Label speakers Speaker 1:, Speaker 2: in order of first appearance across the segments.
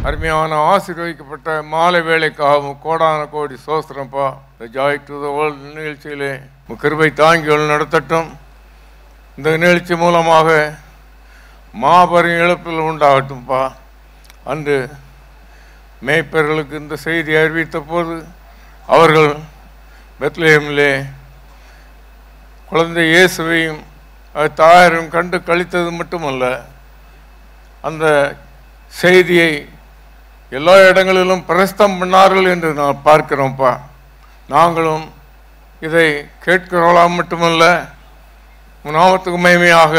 Speaker 1: அருமையான ஆசீர்வதிக்கப்பட்ட மாலை வேலைக்காகவும் கோடான கோடி சோஸ்திரம்ப்பா. இந்த ஜாய் டு த வேர்ல்ட் நிகழ்ச்சியிலே கிருபை தாங்கிகள் நடத்தட்டும். இந்த நிகழ்ச்சி மூலமாக மாபெரும் இழப்பில் உண்டாகட்டும்ப்பா. அன்று மேய்ப்பர்களுக்கு இந்த செய்தி அறிவித்த போது அவர்கள் பெத்லஹேமிலே குழந்தை இயேசுவையும் தாயாரையும் கண்டு கழித்தது மட்டுமல்ல, அந்த செய்தியை எல்லா இடங்களிலும் பிரஸ்தம் பண்ணார்கள் என்று நான் பார்க்கிறோம்ப்பா. நாங்களும் இதை கேட்கிறவர்களாக மட்டுமல்ல, நாமத்துக்கு மகிமையாக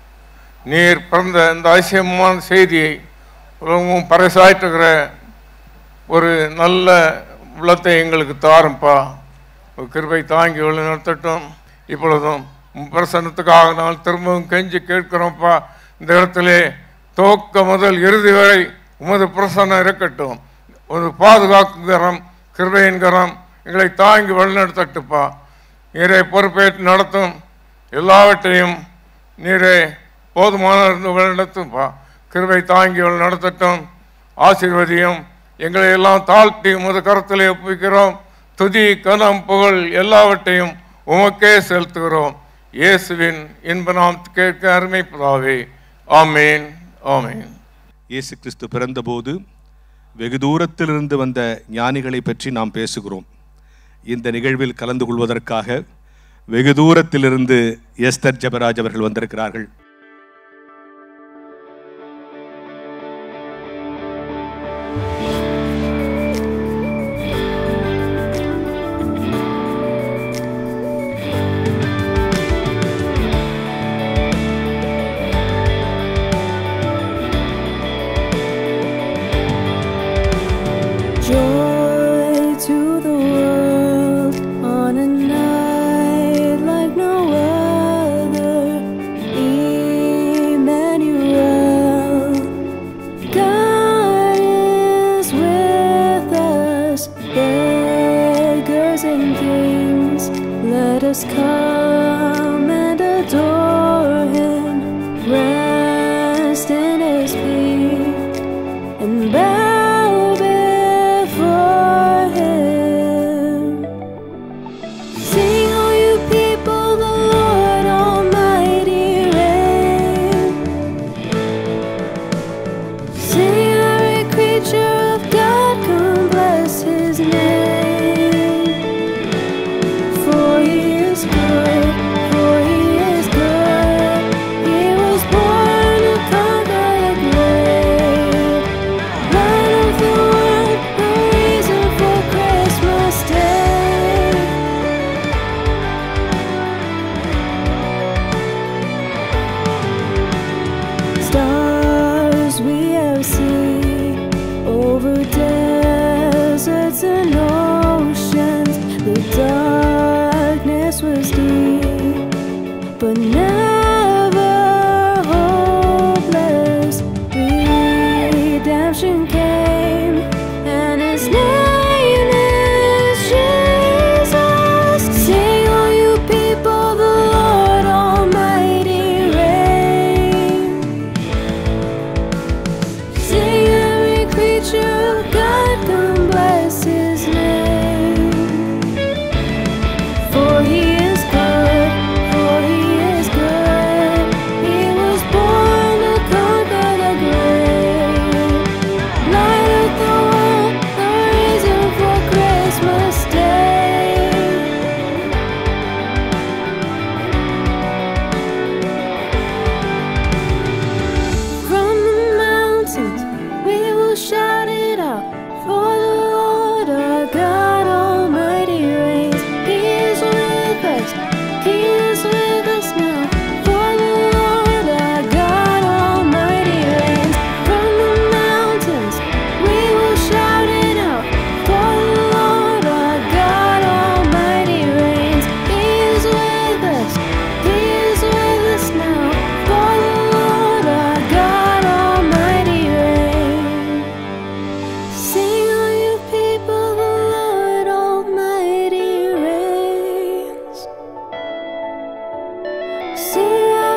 Speaker 1: நீர் பிறந்த இந்த அதிசயமான செய்தியை உலகமும் பறைசாற்றுகிற ஒரு நல்ல உள்ளத்தை எங்களுக்கு தாரும்ப்பா. கிருபை தாங்கி வழி நடத்தட்டும். இப்பொழுதும் பிரசன்னத்துக்காக நான் திரும்பவும் கெஞ்சி கேட்கிறோம்ப்பா. இந்த இடத்திலே துவக்க முதல் இறுதி வரை உமது பிரசன்னம் இருக்கட்டும். ஒரு பாதுகாக்கும் கரம், கிருபையின் கரம் எங்களை தாங்கி வழிநடத்தட்டுப்பா. நீரே பொறுப்பேற்று நடத்தும். எல்லாவற்றையும் நீரே போதுமான இருந்து வழிநடத்தும்ப்பா. கிருபை தாங்கி வழி நடத்தட்டும். ஆசீர்வதியும். எங்களை எல்லாம் தாழ்த்தி உமது கரத்திலே ஒப்புவிக்கிறோம். துதி, கனம், புகழ் எல்லாவற்றையும் உமக்கே செலுத்துகிறோம். இயேசுவின் இன்ப நாம் கேட்க அருமை பிதாவே. ஆமேன், ஆமேன்.
Speaker 2: இயேசு கிறிஸ்து பிறந்தபோது வெகு தூரத்திலிருந்து வந்த ஞானிகளை பற்றி நாம் பேசுகிறோம். இந்த நிகழ்வில் கலந்து கொள்வதற்காக வெகு தூரத்திலிருந்து எஸ்தர் ஜெபராஜ் அவர்கள் வந்திருக்கிறார்கள்.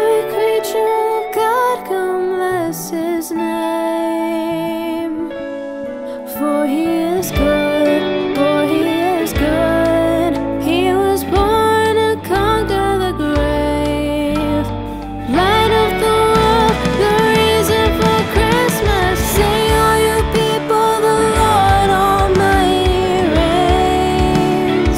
Speaker 3: His name. For he is good, for he is good. He was born to conquer the grave. Light of the world, the reason for Christmas. Sing all you people, the Lord Almighty reigns.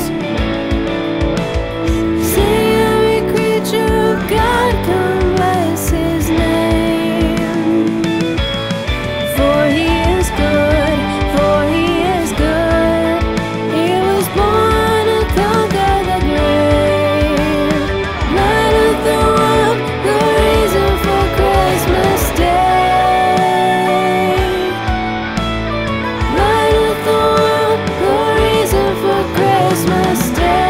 Speaker 3: Sing every creature of God, come bless his name. For he is good, for he is good. He was born to conquer the grave. Light of the world, the reason for Christmas Day. Light of the world, the reason for Christmas Day.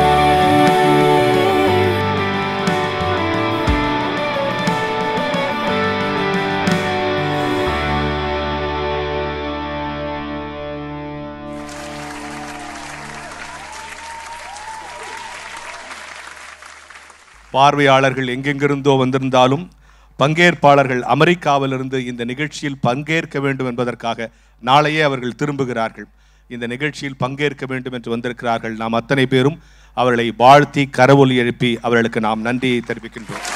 Speaker 2: பார்வையாளர்கள் எங்கெங்கிருந்தோ வந்திருந்தாலும் பங்கேற்பாளர்கள் அமெரிக்காவிலிருந்து இந்த நிகழ்ச்சியில் பங்கேற்க வேண்டும் என்பதற்காக நாளையே அவர்கள் திரும்புகிறார்கள். இந்த நிகழ்ச்சியில் பங்கேற்க வேண்டும் என்று வந்திருக்கிறார்கள். நாம் அத்தனை பேரும் அவர்களை வாழ்த்தி கரவொலி எழுப்பி அவர்களுக்கு நாம் நன்றியை தெரிவிக்கின்றோம்.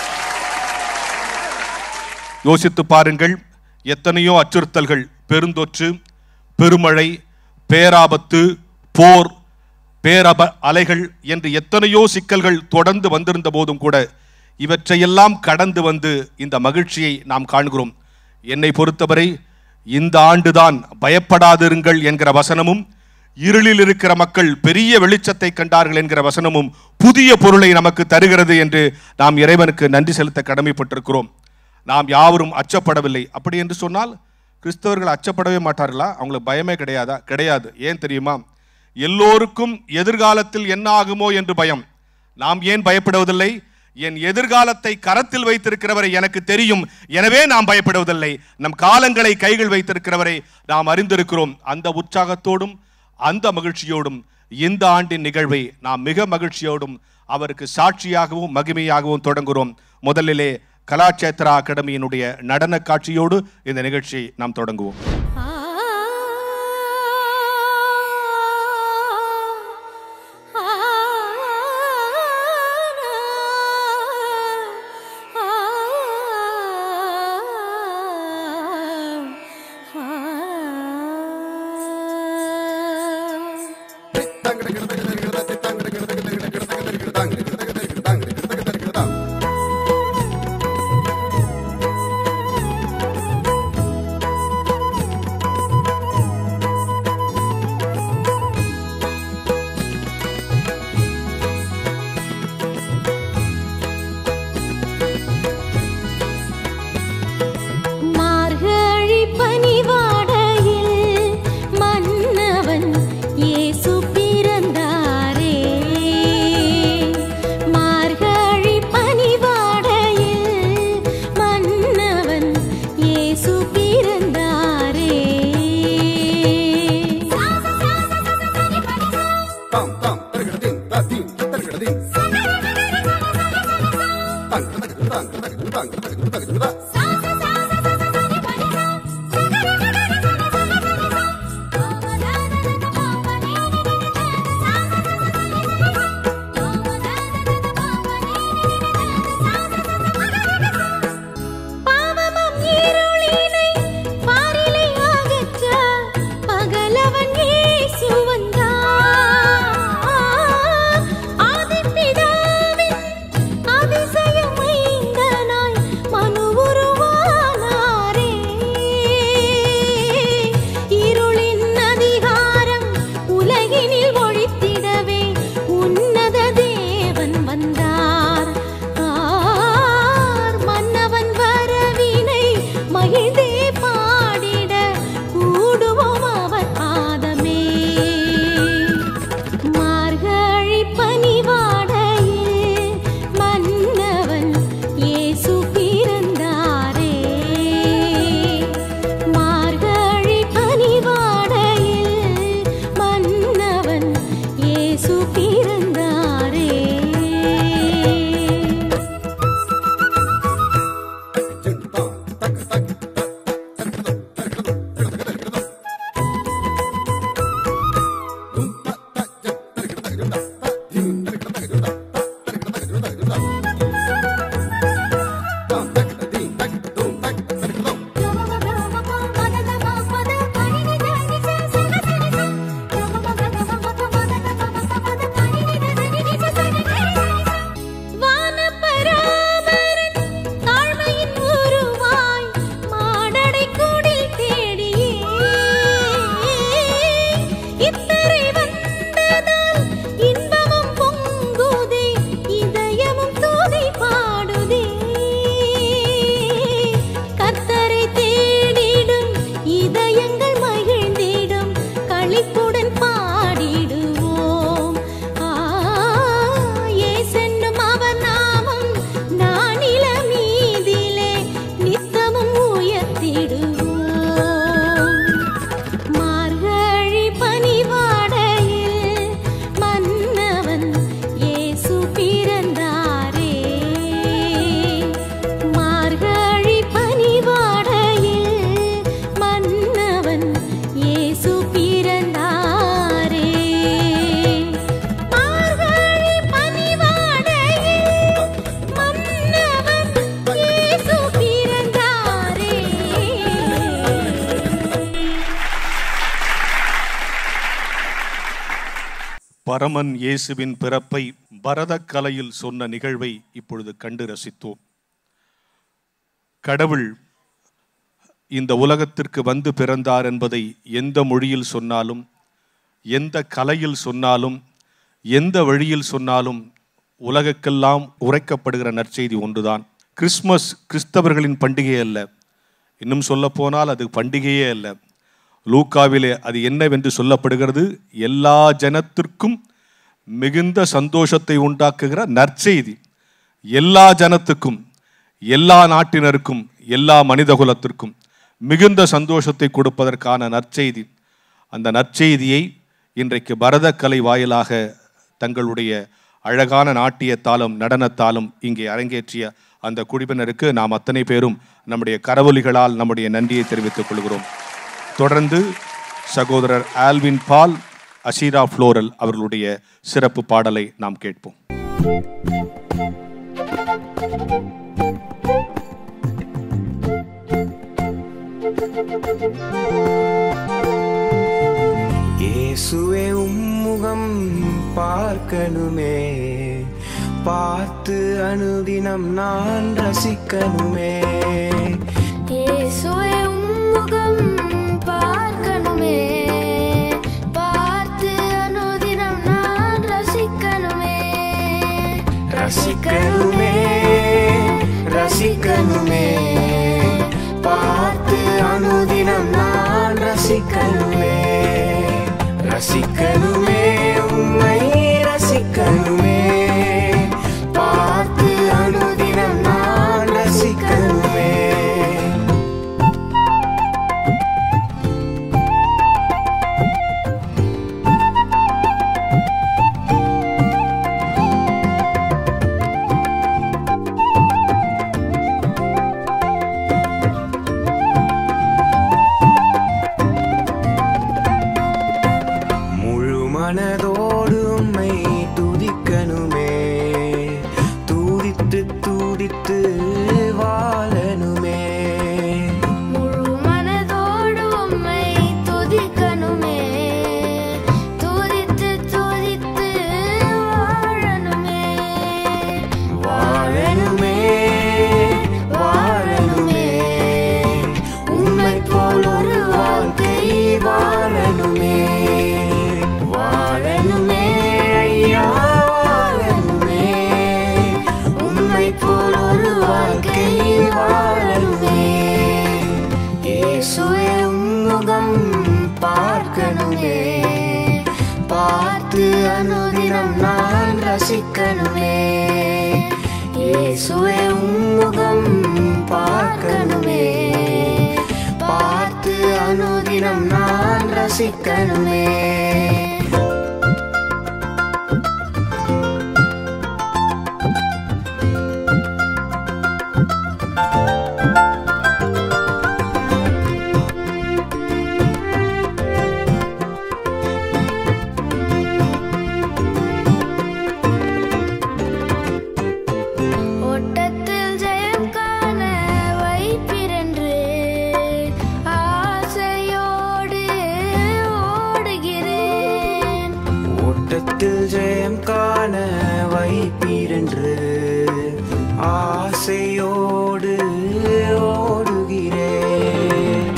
Speaker 2: யோசித்து பாருங்கள், எத்தனையோ அச்சுறுத்தல்கள், பெருந்தொற்று, பெருமழை, பேராபத்து, போர், அலைகள் என்று எத்தனையோ சிக்கல்கள் தொடர்ந்து வந்திருந்த போதும் கூட இவற்றையெல்லாம் கடந்து வந்து இந்த மகிழ்ச்சியை நாம் காண்கிறோம். என்னை பொறுத்தவரை இந்த ஆண்டுதான் பயப்படாதிருங்கள் என்கிற வசனமும், இருளில் இருக்கிற மக்கள் பெரிய வெளிச்சத்தை கண்டார்கள் என்கிற வசனமும் புதிய பொருளை நமக்கு தருகிறது என்று நாம் இறைவனுக்கு நன்றி செலுத்த கடமைப்பட்டிருக்கிறோம். நாம் யாவரும் அச்சப்படவில்லை. அப்படி என்று சொன்னால் கிறிஸ்தவர்கள் அச்சப்படவே மாட்டார்களா? அவங்களுக்கு பயமே கிடையாதா? கிடையாது. ஏன் தெரியுமா? எல்லோருக்கும் எதிர்காலத்தில் என்ன ஆகுமோ என்று பயம். நாம் ஏன் பயப்படுவதில்லை? என் எதிர்காலத்தை கரத்தில் வைத்திருக்கிறவரை எனக்கு தெரியும், எனவே நாம் பயப்படுவதில்லை. நம் காலங்களை கைகள் வைத்திருக்கிறவரை நாம் அறிந்திருக்கிறோம். அந்த உற்சாகத்தோடும் அந்த மகிழ்ச்சியோடும் இந்த ஆண்டின் நிகழ்வை நாம் மிக மகிழ்ச்சியோடும் அவருக்கு சாட்சியாகவும் மகிமையாகவும் தொடங்குகிறோம். முதலிலே கலாச்சேத்ரா அகாடமியினுடைய நடன காட்சியோடு இந்த நிகழ்ச்சியை நாம் தொடங்குவோம்.
Speaker 3: பனிவாடையில் மன்னவன் இயேசு பிறந்தார்.
Speaker 2: பரமன் இயேசுவின் பிறப்பை பரதக்கலையில் சொன்ன நிகழ்வை இப்பொழுது கண்டு ரசித்தோம். கடவுள் இந்த உலகத்திற்கு வந்து பிறந்தார் என்பதை எந்த மொழியில் சொன்னாலும், எந்த கலையில் சொன்னாலும், எந்த வழியில் சொன்னாலும் உலகக்கெல்லாம் உரைக்கப்படுகிற நற்செய்தி ஒன்றுதான். கிறிஸ்மஸ் கிறிஸ்தவர்களின் பண்டிகை அல்ல, இன்னும் சொல்ல போனால் அது பண்டிகையே அல்ல. லூக்காவிலே அது என்னவென்று சொல்லப்படுகிறது? எல்லா ஜனத்திற்கும் மிகுந்த சந்தோஷத்தை உண்டாக்குகிற நற்செய்தி. எல்லா ஜனத்துக்கும், எல்லா நாட்டினருக்கும், எல்லா மனிதகுலத்திற்கும் மிகுந்த சந்தோஷத்தை கொடுப்பதற்கான நற்செய்தி. அந்த நற்செய்தியை இன்றைக்கு பரதக்கலை வாயிலாக தங்களுடைய அழகான நாட்டியத்தாலும் நடனத்தாலும் இங்கே அரங்கேற்றிய அந்த குழுவினருக்கு நாம் அத்தனை பேரும் நம்முடைய கரவொலிகளால் நம்முடைய நன்றியை தெரிவித்துக் கொள்கிறோம். தொடர்ந்து சகோதரர் ஆல்வின் பால், அஷீரா ஃப்ளோரல் அவர்களுடைய சிறப்பு பாடலை நாம் கேட்போம்.
Speaker 4: இயேசுவே உம்முகம் பார்க்கணுமே, பார்த்து அனுதினம் நான் ரசிக்கணுமே.
Speaker 3: இயேசுவே உம்முகம் பார்க்கணுமே, பார்த்து அனுதினம் நான் ரசிக்கணுமே.
Speaker 4: ரசிக்கணுமே, ரசிக்கணுமே, பார்த்து அனுதினம் நான் ரசிக்கணுமே. ரசிக்கணுமே, உம்மை ரசிக்கணுமே, பார்த்து அனுதினம் நான் ரசிக்கணுமே. மனதோடு உம்மை துதிக்கணுமே, துதித்து துதித்து வாழணுமே.
Speaker 3: முழு மனதோடு உம்மை துதிக்கணுமே, துதித்து துதித்து வாழணுமே.
Speaker 4: வாழணுமே, வாழணுமே, உம்மை போல் ஒரு வாழ்க்கை வாழணுமே. வாழணுமே ஐயா, வாழணுமே, உம்மை போல் ஒரு வாழ்க்கை வாழணுமே. இயேசுவே உம்முகம் பார்க்கணுமே, பார்த்து அனுதினம் நான் ரசிக்கணுமே. இயேசுவே உம்முகம் பார்க்கணுமே, பார்த்து அனுதினம் நான் ரசிக்கணுமே.
Speaker 3: ஓட்டத்தில் ஜெயம் காண வைப்பிரென்று ஆசையோடு ஓடுகிறேன்.
Speaker 4: ஓட்டத்தில் ஜெயம் காண வைப்பீரென்று ஆசையோடு ஓடுகிறேன்.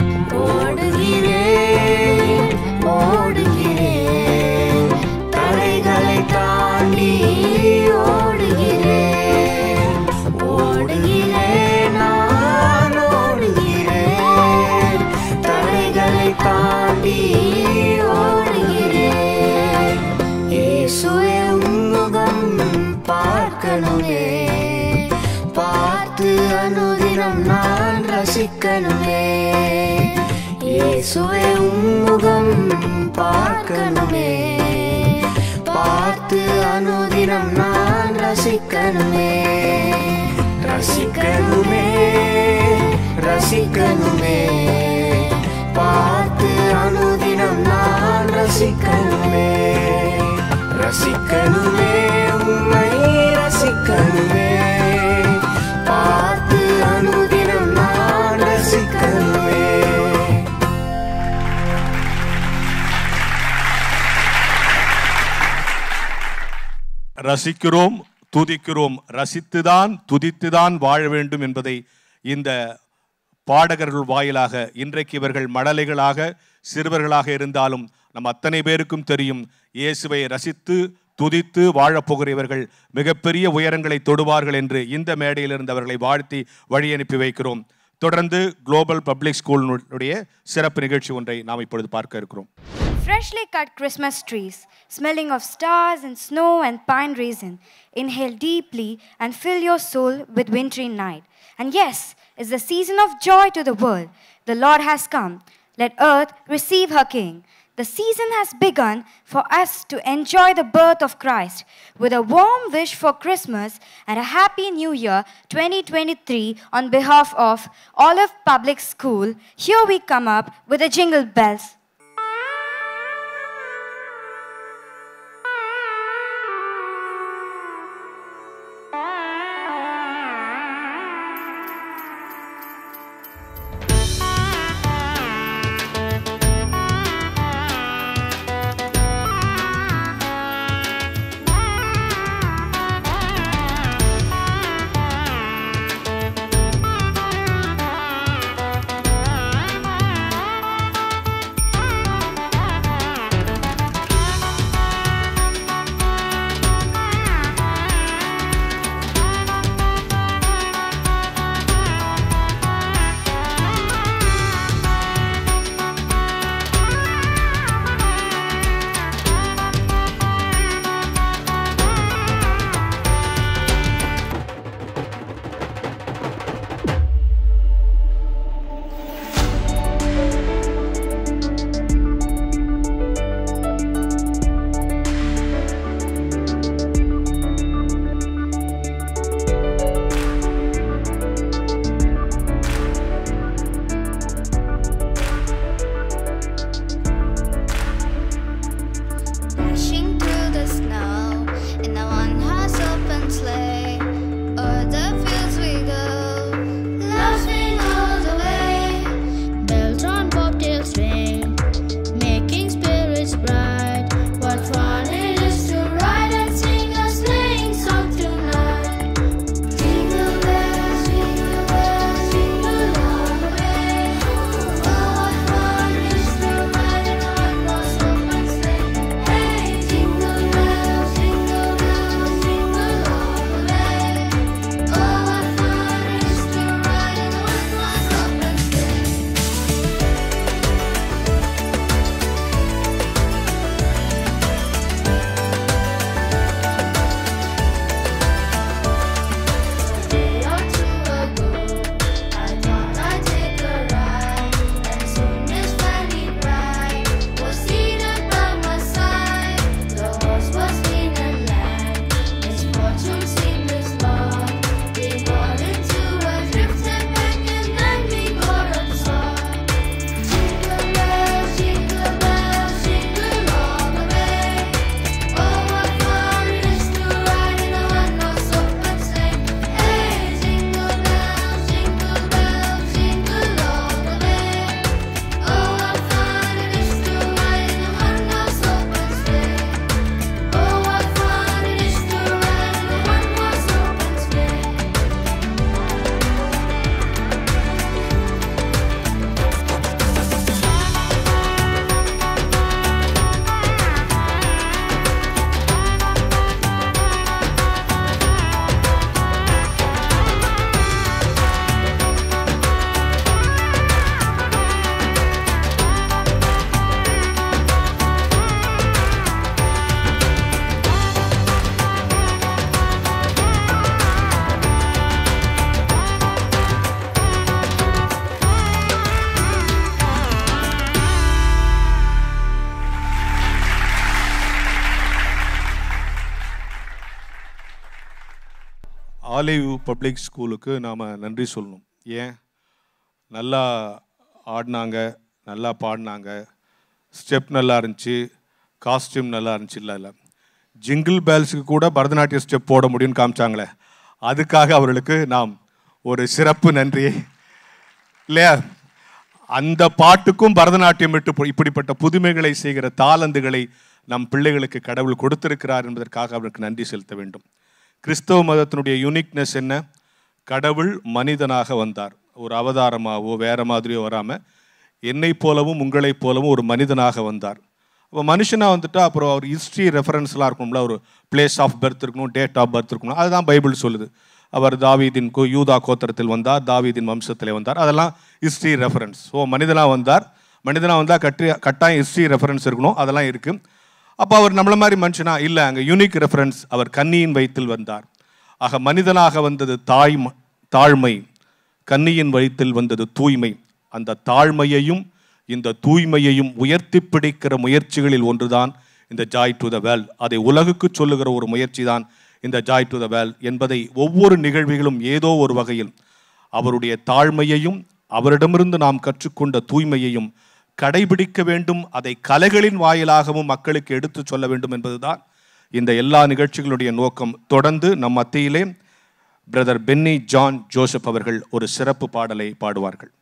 Speaker 4: ஓடுகிறேன், ஓடுகிறேன், தடைகளை தாண்டி ஓடுகிறேன். ஓடுகிறேன், நான் ஓடுகிறேன், தடைகளை தாண்டி ஓடுகிறேன். இயேசுவே உம்முகம் பார்க்கணுமே, பார்த்து அனுதினம் நான் ரசிக்கணுமே. இயேசுவே உம்முகம் பார்க்கணுமே, பார்த்து அனுதினம் நான் ரசிக்கணுமே. ரசிக்கணுமே, ரசிக்கணுமே, பார்த்து அனுதினம் நான் ரசிக்கணுமே. ரசிக்கணுமே, உம்மை ரசிக்கணுமே, பார்த்து அனுதினம் நான் ரசிக்கணுமே.
Speaker 2: ரசிக்கிறோம், துதிக்கிறோம். ரசித்துதான் துதித்துதான் வாழ வேண்டும் என்பதை இந்த பாடகர்கள் வாயிலாக இன்றைக்கு இவர்கள் மழலைகளாக சிறுவர்களாக இருந்தாலும் நம் அத்தனை பேருக்கும் தெரியும், இயேசுவை ரசித்து துதித்து வாழப்போகிற இவர்கள் மிகப்பெரிய உயரங்களை தொடுவார்கள் என்று இந்த மேடையிலிருந்து அவர்களை வாழ்த்தி வழி அனுப்பி வைக்கிறோம். தொடர்ந்து குளோபல் பப்ளிக் ஸ்கூலினுடைய சிறப்பு நிகழ்ச்சி ஒன்றை நாம் இப்பொழுது பார்க்க இருக்கிறோம்.
Speaker 5: Freshly cut Christmas trees, smelling of stars and snow and pine resin. Inhale deeply and fill your soul with wintry night. And yes, it's the season of joy to the world. The Lord has come. Let earth receive her King. The season has begun for us to enjoy the birth of Christ. With a warm wish for Christmas and a happy New Year 2023 on behalf of Olive Public School, here we come up with the Jingle Bells.
Speaker 2: Olive public ஸ்கூலுக்கு நாம் நன்றி சொல்லணும். ஏன், நல்லா ஆடினாங்க, நல்லா பாடினாங்க, step நல்லா இருந்துச்சு, காஸ்டியூம் நல்லா இருந்துச்சு. இல்லை ஜிங்கிள் பெல்ஸுக்கு கூட பரதநாட்டிய ஸ்டெப் போட முடியும்னு காமிச்சாங்களே, அதுக்காக அவர்களுக்கு நாம் ஒரு சிறப்பு நன்றி இல்லையா. அந்த பாட்டுக்கும் பரதநாட்டியம் விட்டு இப்படிப்பட்ட புதுமைகளை செய்கிற தாளந்துகளை நம் பிள்ளைகளுக்கு கடவுள் கொடுத்திருக்கிறார் என்பதற்காக அவருக்கு நன்றி செலுத்த வேண்டும். கிறிஸ்தவ மதத்தினுடைய யூனிக்னஸ் என்ன? கடவுள் மனிதனாக வந்தார். ஒரு அவதாரமாகவோ வேற மாதிரியோ வராமல் என்னை போலவும் உங்களைப் போலவும் ஒரு மனிதனாக வந்தார். அப்போ மனுஷனாக வந்துட்டா அப்புறம் அவர் ஹிஸ்ட்ரி ரெஃபரன்ஸ்லாம் இருக்கணும்ல, ஒரு பிளேஸ் ஆஃப் பர்த் இருக்கணும், டேட் ஆஃப் பர்த் இருக்கணும். அதுதான் பைபிள் சொல்லுது. அவர் தாவீதின் யூதா கோத்திரத்தில் வந்தார், தாவீதின் வம்சத்தில் வந்தார், அதெல்லாம் ஹிஸ்ட்ரி ரெஃபரன்ஸ். ஸோ மனிதனாக வந்தார், மனிதனாக வந்தால் கட்டாயம் ஹிஸ்ட்ரி ரெஃபரன்ஸ் இருக்கணும், அதெல்லாம் இருக்குது. அப்போ அவர் நம்மள மாதிரி மனுஷனா இல்லை, அங்கே யூனிக் ரெஃபரன்ஸ், அவர் கன்னியின் வயிற்றில் வந்தார். ஆக மனிதனாக வந்தது தாழ்மை, கன்னியின் வயிற்றில் வந்தது தூய்மை. அந்த தாழ்மையையும் இந்த தூய்மையையும் உயர்த்தி பிடிக்கிற முயற்சிகளில் ஒன்றுதான் இந்த ஜாய் டு த வேல். அதை உலகுக்கு சொல்லுகிற ஒரு முயற்சி தான் இந்த ஜாய் டு த வேல் என்பதை ஒவ்வொரு நிகழ்வுகளும் ஏதோ ஒரு வகையில் அவருடைய தாழ்மையையும் அவரிடமிருந்து நாம் கற்றுக்கொண்ட தூய்மையையும் கடைபிடிக்க வேண்டும். அதை கலைகளின் வாயிலாகவும் மக்களுக்கு எடுத்து சொல்ல வேண்டும் என்பதுதான் இந்த எல்லா நிகழ்ச்சிகளுடைய நோக்கம். தொடர்ந்து நம் மத்தியிலே பிரதர் பென்னி ஜான் ஜோசப் அவர்கள் ஒரு சிறப்பு பாடலை பாடுவார்கள்.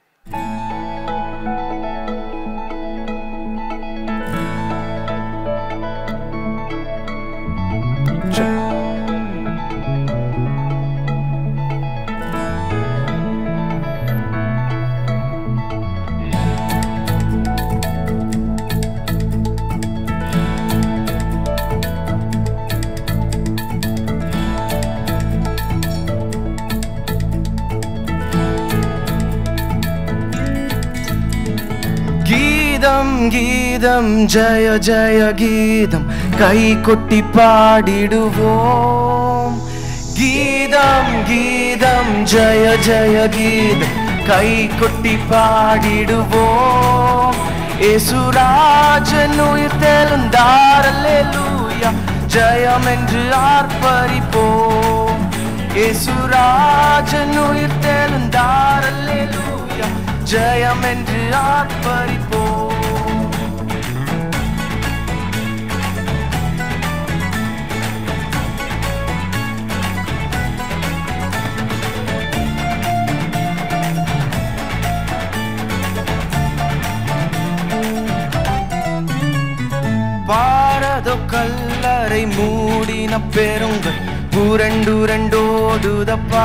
Speaker 4: கீதம் ஜய ஜய கீதம் கை கொட்டி பாடிடுவோம். கீதம் கீதம் ஜய ஜய கீதம் கை கொட்டி பாடிடுவோம். ஏசுராஜன் உயிர்த்தெழுந்தார், அல்லேலூயா ஜெயம் என்று ஆர்ப்பரிப்போம். ஏசுராஜன் உயிர்த்தெழுந்தார், அல்லேலூயா ஜெயம் என்று ஆர்ப்பரிப்போம். பாரதோ கல்லறை மூடின பெருங்கள் புரண்டுரண்டோடுதப்பா.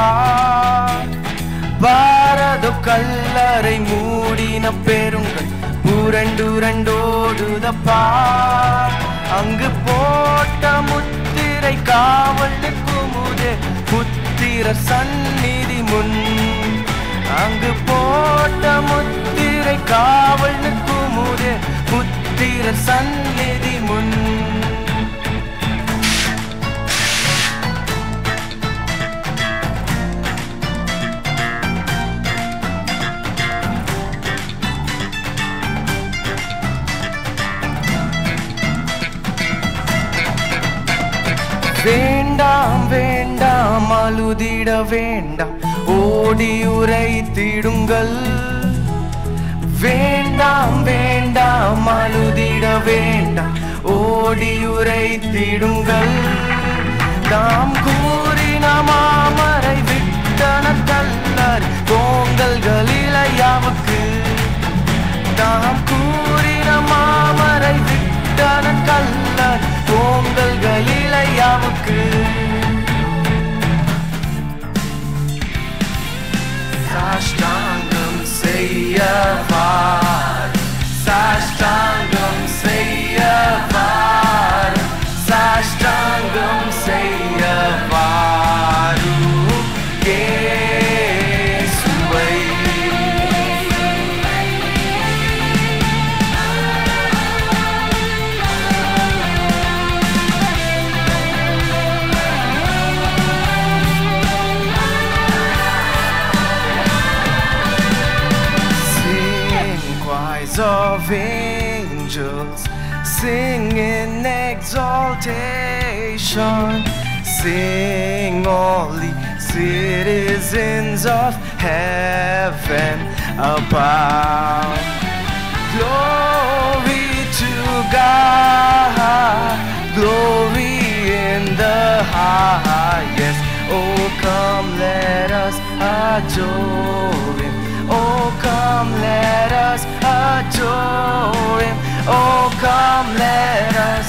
Speaker 4: பாரதோ கல்லறை மூடின பெருங்கள் புரண்டுரண்டோடுதப்பா. அங்கு போட்ட முத்திரை காவல் நிற்குமுதே புத்திர சந்நிதி முன். அங்கு போட்ட முத்திரை காவல் நிற்குமுதே புத்திர சந்நிதி முன். வேண்டாம் வேண்டாம் அழுதிட வேண்டாம், ஓடி உரைத்திடுங்கள். வேண்டாம் வேண்டாம் அழுதிட வேண்டாம், ஓடி உரைத்திடுங்கள். நாம் கூறின மாமரை விட்டன கல்லர் கோங்கல்கள் இளையாவுக்கு. நாம் கூறின மாமரை விட்டன கல்லர் கோங்கல்கள் இளையாவுக்கு. சாஷ்டாங்கம் செய்யவார், சாஷ்டாங்கம் செய்யவார், சாஷ்டாங்கம் செய்யவாரு இயேசுவை. Of angels sing in exaltation, sing all the citizens of heaven above. Glory to God, glory in the highest. Oh come let us adore him. Oh come let us adore him. Oh come let us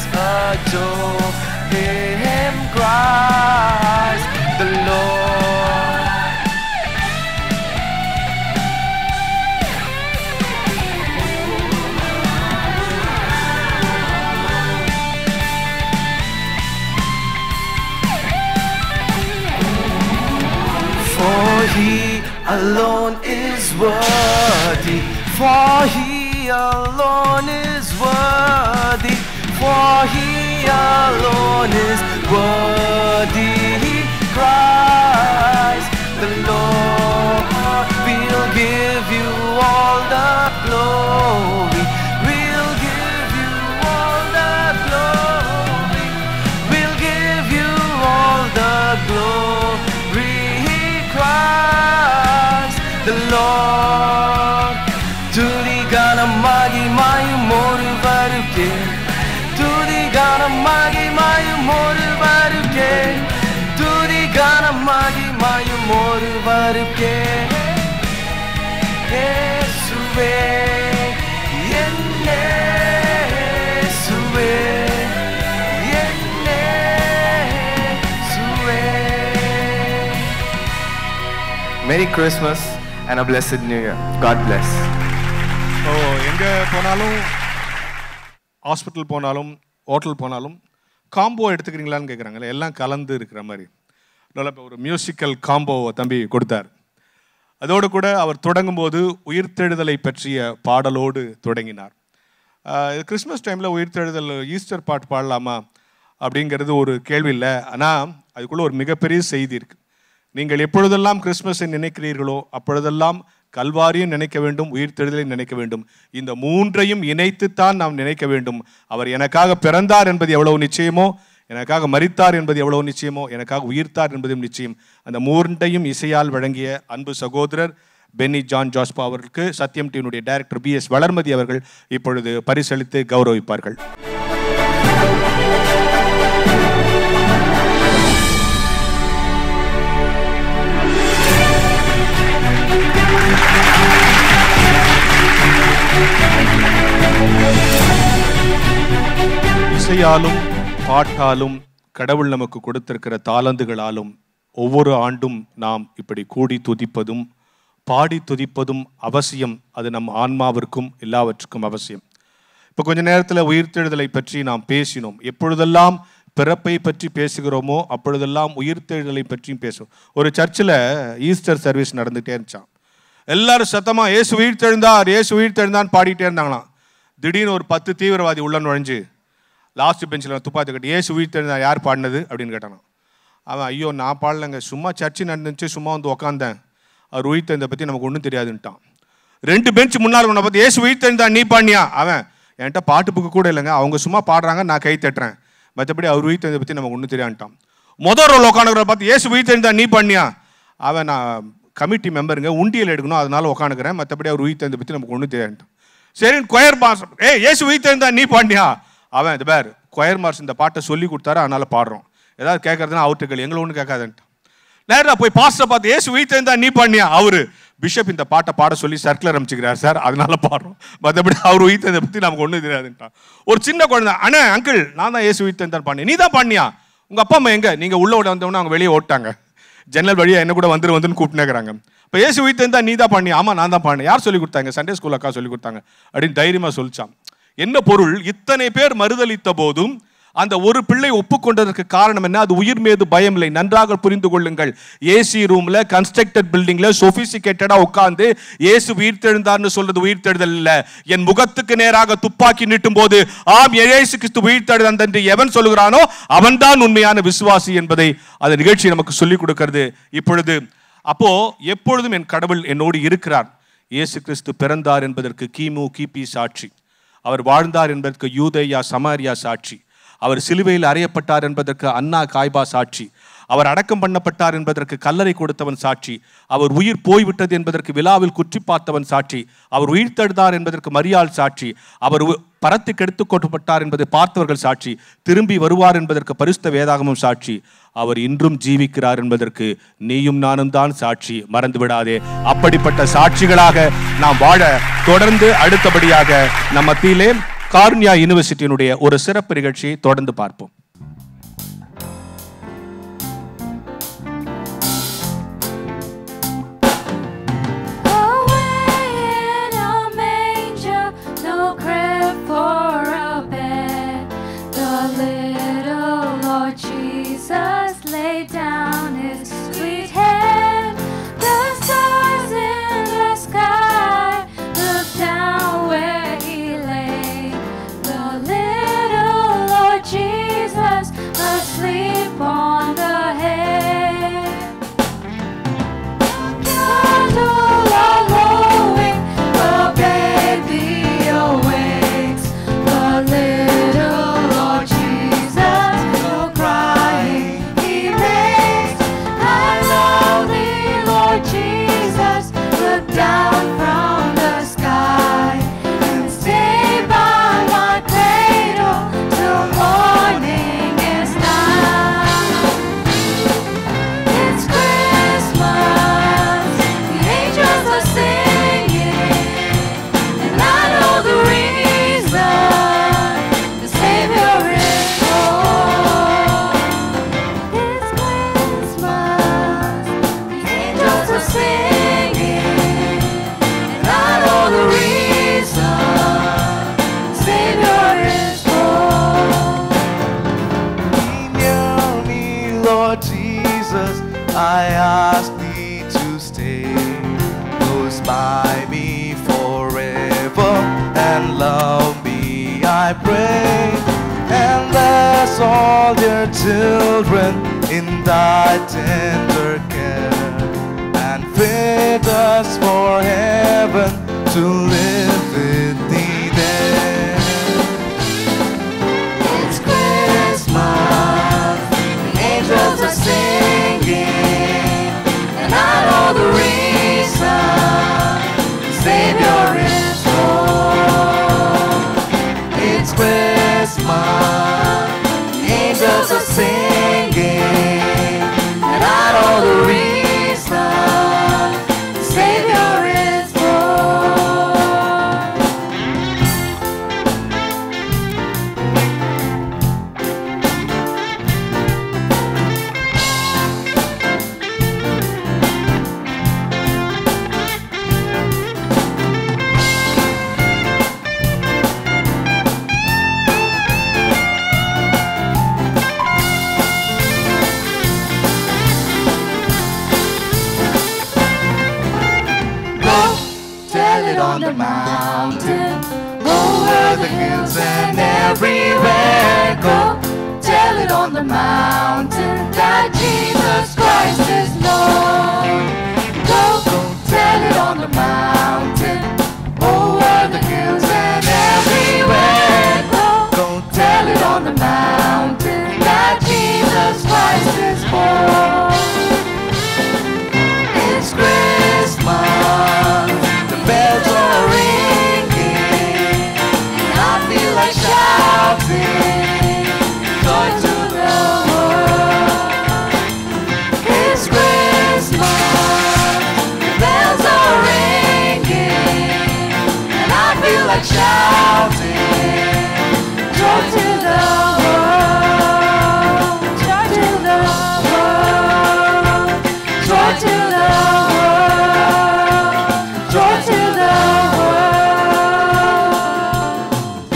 Speaker 4: alone is worthy, for He alone is worthy, for He alone is worthy. Christ the Lord will give you all the glory, will give you all the glory, will give you all the glory. Christ the Lord. துதி கனம் மகிமையும் ஒருவருக்கே, துதி கனம் மகிமையும் ஒருவருக்கே, துதி கனம் மகிமையும் ஒருவருக்கே. இயேசுவே என் இயேசுவே, என் இயேசுவே. Merry Christmas and a blessed New Year. God bless.
Speaker 2: So எங்கே போனாலும், ஹாஸ்பிட்டல் போனாலும், ஹோட்டல் போனாலும் காம்போ எடுத்துக்கிறீங்களான்னு கேட்குறாங்களே, எல்லாம் கலந்து இருக்கிற மாதிரி. அதனால் இப்போ ஒரு மியூசிக்கல் காம்போ தம்பி கொடுத்தார். அதோடு கூட அவர் தொடங்கும்போது உயிர்த்தெழுதலை பற்றிய பாடலோடு தொடங்கினார். கிறிஸ்மஸ் டைமில் உயிர்த்தெழுதல் ஈஸ்டர் பாட்டு பாடலாமா அப்படிங்கிறது ஒரு கேள்வி இல்லை. ஆனால் அதுக்குள்ளே ஒரு மிகப்பெரிய செய்தி இருக்குது. நீங்கள் எப்பொழுதெல்லாம் கிறிஸ்மஸை நினைக்கிறீர்களோ அப்பொழுதெல்லாம் கல்வாரியும் நினைக்க வேண்டும், உயிர்த்தெழுதலை நினைக்க வேண்டும். இந்த மூன்றையும் இணைத்துத்தான் நாம் நினைக்க வேண்டும். அவர் எனக்காக பிறந்தார் என்பது எவ்வளவு நிச்சயமோ, எனக்காக மரித்தார் என்பது எவ்வளவு நிச்சயமோ, எனக்காக உயிர்த்தார் என்பதும் நிச்சயம். அந்த மூன்றையும் இசையால் வழங்கிய அன்பு சகோதரர் பென்னி ஜான் ஜாஸ்பா அவர்களுக்கு சத்தியம் டிவியினுடைய டைரக்டர் BS வளர்மதி அவர்கள் இப்பொழுது பரிசளித்து கௌரவிப்பார்கள். இசையாலும் பாட்டாலும் கடவுள் நமக்கு கொடுத்திருக்கிற தாளந்துகளாலும் ஒவ்வொரு ஆண்டும் நாம் இப்படி கூடி துதிப்பதும் பாடி துதிப்பதும் அவசியம். அது நம் ஆன்மாவிற்கும் எல்லாவற்றுக்கும் அவசியம். இப்போ கொஞ்ச நேரத்தில் உயிர்த்தெழுதலை பற்றி நாம் பேசினோம். எப்பொழுதெல்லாம் பிறப்பை பற்றி பேசுகிறோமோ அப்பொழுதெல்லாம் உயிர்த்தெழுதலை பற்றியும் பேசுவோம். ஒரு சர்ச்சில் ஈஸ்டர் சர்வீஸ் நடந்துகிட்டே இருந்துச்சான். எல்லாரும் சத்தமாக இயேசு உயிர்த்தெழுந்தார், இயேசு உயிர்த்தெழுந்தான்னு பாடிட்டே இருந்தாங்களாம். திடீர்னு ஒரு 10 தீவிரவாதி உள்ள நுழைஞ்சு லாஸ்ட் பெஞ்சில் துப்பாக்கி கட்டி இயேசு உயிர்த்தெழுந்தார் யார் பாடினது அப்படின்னு கேட்டானா. அவன் ஐயோ நான் பாடலைங்க, சும்மா சர்ச்சு நடந்துச்சு, சும்மா வந்து உக்காந்தேன், அவர் உயிர்த்தெழுந்த பற்றி நமக்கு ஒன்றும் தெரியாதுன்ட்டான். 2 பெஞ்ச் முன்னால் உன்னை பார்த்து இயேசு உயிர்த்தெழுந்தா நீ பாடினியா? அவன் என்கிட்ட பாட்டு புக்கு கூட இல்லைங்க, அவங்க சும்மா பாடுறாங்க நான் கை தட்டுறேன், மற்றபடி அவர் உயிர்த்தெழுந்த பற்றி நமக்கு ஒன்றும் தெரியாதுன்ட்டான். முதல் ரோல் உட்காந்துக்கிற பார்த்து இயேசு உயிர்த்தெழுந்தா நீ பாடினியா? அவன் நான் கமிட்டி மெம்பருங்க, உண்டியல் எடுக்கணும் அதனால உட்காந்துக்கிறேன், மற்றபடி அவர் உயிர்த்தெழுந்த பற்றி நமக்கு ஒன்றும் தெரியாதுன்ட்டான். சரி கொயர் மார்ஸ் இயேசு உயிர்த்தெழுந்தா நீ பாடினியா? அவன் இது பேர் கொயர் மார்ஸ் இந்த பாட்டை சொல்லி கொடுத்தாரு அதனால பாடுறோம், ஏதாவது கேட்கறதுனா அவர்கிட்ட எங்களை ஒன்றும் கேட்காதுன்ட்டான். நேராக போய் பாஸ்டரை பார்த்து இயேசு உயிர்த்தெழுந்தா நீ பாடினியா? அவரு பிஷப் இந்த பாட்டை பாட சொல்லி சர்க்குலர் அமைச்சுக்கிறார் சார் அதனால பாடுறோம், மற்றபடி அவர் உயிர்த்தெழுந்த பற்றி நமக்கு ஒன்றும் தெரியாதுன்ட்டான். ஒரு சின்ன குழந்தை அண்ணே அங்கிள் நான் தான் இயேசு உயிர்த்தெழுந்தான் பாடினேன், நீ தான் பாடினியா? உங்கள் அப்பா அம்மா எங்கே? நீங்கள் உள்ள வந்தவொன்னே அவங்க வெளியே ஓட்டாங்க, ஜன்னல் வழியாக என்ன கூட வந்துன்னு கூப்பிட்டுனேக்கிறாங்க. இப்போ இயேசு உயிர்த்தெழுந்தா நீ தான் பாடினியா? ஆமாம் நான் தான் பாடினேன். யார் சொல்லி கொடுத்தாங்க? சண்டே ஸ்கூல் அக்கா சொல்லி கொடுத்தாங்க அப்படின்னு தைரியமாக சொல்லிச்சான். என்ன பொருள்? இத்தனை பேர் மறுதளித்த போதும் அந்த ஒரு பிள்ளை ஒப்புக்கொண்டதற்கு காரணம் என்ன? அது உயிர் மீது பயம் இல்லை. நன்றாக புரிந்து கொள்ளுங்கள். ஏசி ரூம்ல கன்ஸ்ட்ரக்டட் பில்டிங்ல சொபிஸ்டிகேட்டடா உட்கார்ந்து இயேசு உயிர்த்தெழுந்தார்னு சொல்றது உயிர்த்தெழுதல் இல்ல. என் முகத்துக்கு நேராக துப்பாக்கி நீட்டும் போது ஆம் இயேசு கிறிஸ்து உயிர்த்தெழுந்தான் என்று எவன் சொல்லுகிறானோ அவன்தான் உண்மையான விசுவாசி என்பதை அந்த நிகழ்ச்சி நமக்கு சொல்லிக் கொடுக்கிறது. இப்பொழுது அப்போ எப்பொழுதும் என் கடவுள் என்னோடு இருக்கிறார். இயேசு கிறிஸ்து பிறந்தார் என்பதற்கு கிமு கிபி சாட்சி, அவர் வாழ்ந்தார் என்பதற்கு யூதேயா சமாரியா சாட்சி, அவர் சிலுவையில் அறையப்பட்டார் என்பதற்கு அன்னா காய்பா சாட்சி, அவர் அடக்கம் பண்ணப்பட்டார் என்பதற்கு கல்லறை கொடுத்தவன் சாட்சி, அவர் உயிர் போய்விட்டது என்பதற்கு விழாவில் குற்றி பார்த்தவன் சாட்சி, அவர் உயிர்த்தெழுந்தார் என்பதற்கு மரியாள் சாட்சி, அவர் பரத்துக்கு எடுத்துக் கொள்ளப்பட்டார் என்பதை பார்த்தவர்கள் சாட்சி, திரும்பி வருவார் என்பதற்கு பரிசுத்த வேதாகமும் சாட்சி, அவர் இன்றும் ஜீவிக்கிறார் என்பதற்கு நீயும் நானும் தான் சாட்சி. மறந்து விடாதே. அப்படிப்பட்ட சாட்சிகளாக நாம் வாழ தொடர்ந்து அடுத்தபடியாக நம்ம மத்தியிலே கார்னியா யூனிவர்சிட்டியினுடைய ஒரு சிறப்பு நிகழ்ச்சியை தொடர்ந்து பார்ப்போம்.
Speaker 3: Jesus laid down his sweet head. The stars
Speaker 4: children in thy tender care, and fit us for heaven to live with thee there. It's Christmas, the angels are singing, and I know the reason, the Savior is born. It's Christmas, the angels are singing, and I know the reason, the Savior is born. Tell it on the mountain, over the hills and everywhere. Go tell it on the mountain that Jesus Christ is Lord. Go tell it on the mountain, over the hills and everywhere. Go tell it on the mountain that Jesus Christ is born. It's Christmas, bells are ringing, and I feel like shouting, joy to the world. It's Christmas, the bells are ringing, and I feel like shouting, joy to the world, joy to the world, joy to the world, joy to the world.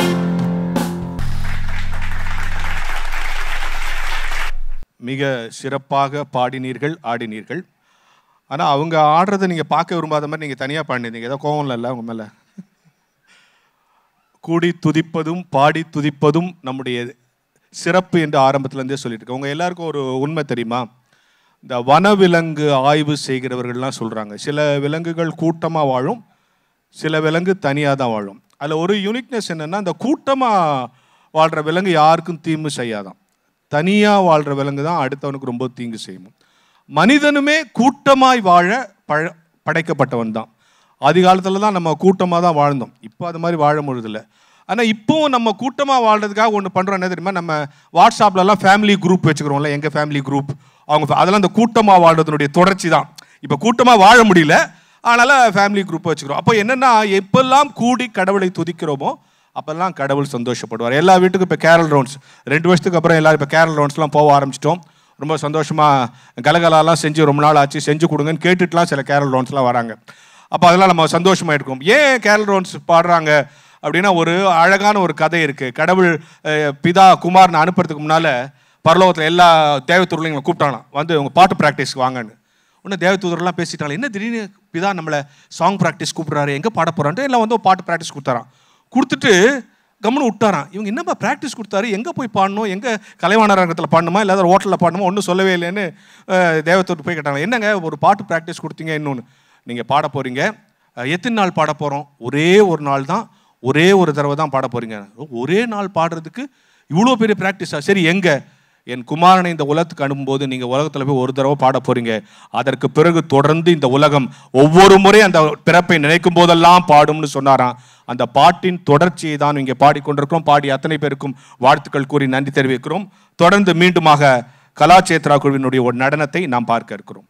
Speaker 2: மிக சிறப்பாக பாடினீர்கள், ஆடினீர்கள். ஆனால் அவங்க ஆடுறதை நீங்கள் பார்க்க விரும்பாத மாதிரி நீங்கள் தனியாக பாடினீங்க. ஏதோ கோவம் இல்லை அவங்க மேலே. கூடி துதிப்பதும் பாடி துதிப்பதும் நம்முடைய சிறப்பு என்று ஆரம்பத்துலேருந்தே சொல்லிட்டு இருக்கேன். உங்கள் எல்லாருக்கும் ஒரு உண்மை தெரியுமா? இந்த வனவிலங்கு ஆய்வு செய்கிறவர்கள்லாம் சொல்கிறாங்க, சில விலங்குகள் கூட்டமாக வாழும், சில விலங்கு தனியாக தான் வாழும். அதில் ஒரு யூனிக்னஸ் என்னென்னா, இந்த கூட்டமாக வாழ்கிற விலங்கு யாருக்கும் தீங்கு செய்யாதான், தனியாக வாழ்கிற விலங்கு தான் அடுத்தவனுக்கு ரொம்ப தீங்கு செய்யும். மனிதனுமே கூட்டமாய் வாழ படைக்கப்பட்டவன் தான். ஆதி காலத்தில் தான் நம்ம கூட்டமாக தான் வாழ்ந்தோம், இப்போ அது மாதிரி வாழ முடியதில்லை. ஆனால் இப்போவும் நம்ம கூட்டமாக வாழ்றதுக்காக ஒன்று பண்ணுறோம். என்ன தெரியுமா? நம்ம வாட்ஸ்அப்லலாம் ஃபேமிலி குரூப் வச்சுக்கிறோம்ல, எங்கள் ஃபேமிலி குரூப், அவங்க அதெல்லாம் அந்த கூட்டமாக வாழ்றதுனுடைய தொடர்ச்சி தான். இப்போ கூட்டமாக வாழ முடியல, அதனால் ஃபேமிலி குரூப்பை வச்சுக்கிறோம். அப்போ என்னென்னா, எப்பெல்லாம் கூடி கடவுளை துதிக்கிறோமோ அப்போல்லாம் கடவுள் சந்தோஷப்படுவார். எல்லா வீட்டுக்கும் இப்போ கேரல் ரவுண்ட்ஸ், 2 வருஷத்துக்கு அப்புறம் எல்லோரும் இப்போ கேரல் ரவுண்ட்ஸ்லாம் போக ஆரம்பிச்சிட்டோம். ரொம்ப சந்தோஷமாக கலகலாலாம் செஞ்சு ரொம்ப நாள் ஆச்சு, செஞ்சு கொடுங்கன்னு கேட்டுட்டுலாம் சில கேரல் ரவுண்ட்ஸ்லாம் வராங்க. அப்போ அதெல்லாம் நம்ம சந்தோஷமாக இருக்கும். ஏன் கேரல் ரவுண்ட்ஸ் பாடுறாங்க அப்படின்னா, ஒரு அழகான ஒரு கதை இருக்குது. கடவுள் பிதா குமார்னு அனுப்புறதுக்கு முன்னால் பரலோகத்தில் எல்லா தேவதூதர்களையும் கூப்பிட்டாங்களாம், வந்து உங்கள் பாட்டு ப்ராக்டிஸ்க்கு வாங்கன்னு. ஒன்று தேவதூதரெல்லாம் பேசிட்டாங்க, என்ன திடீர்னு பிதா நம்மளை சாங் ப்ராக்டிஸ் கூப்பிட்றாரு, எங்கே பாட போகிறான்ட்டு எல்லாம் வந்து பாட்டு ப்ராக்டிஸ் கொடுத்தாரான். கொடுத்துட்டு கம்முன்னு விட்டாரான். இவங்க என்னப்பா ப்ராக்டிஸ் கொடுத்தாரு, எங்கே போய் பாடணும், எங்கே கலைவாணர் அரங்கத்தில் பாடணுமா இல்லாத ஹோட்டலில் பாடணுமா, ஒன்றும் சொல்லவே இல்லைன்னு தேவதூதர் போய் கேட்டாங்க. என்னங்க ஒரு பாட்டு ப்ராக்டிஸ் கொடுத்தீங்க, இன்னொன்று நீங்கள் பாட போகிறீங்க, எத்தனை நாள் பாட போகிறோம்? ஒரே ஒரு நாள் தான், ஒரே ஒரு தடவை தான் பாட போகிறீங்க. ஒரே நாள் பாடுறதுக்கு இவ்வளோ பெரிய ப்ராக்டிஸா? சரி, எங்கே? என் குமாரனை இந்த உலகத்துக்கு அனுப்பும்போது நீங்கள் உலகத்தில் போய் ஒரு தடவை பாட போகிறீங்க, அதற்கு பிறகு தொடர்ந்து இந்த உலகம் ஒவ்வொரு முறை அந்த பிறப்பை நினைக்கும் போதெல்லாம் பாடும்னு சொன்னாராம். அந்த பாட்டின் தொடர்ச்சியை தான் இங்கே பாடிக்கொண்டிருக்கிறோம். பாடி அத்தனை பேருக்கும் வாழ்த்துக்கள் கூறி நன்றி தெரிவிக்கிறோம். தொடர்ந்து மீண்டுமாக கலாச்சேத்ரா குழுவினுடைய ஒரு நடனத்தை நாம் பார்க்க இருக்கிறோம்.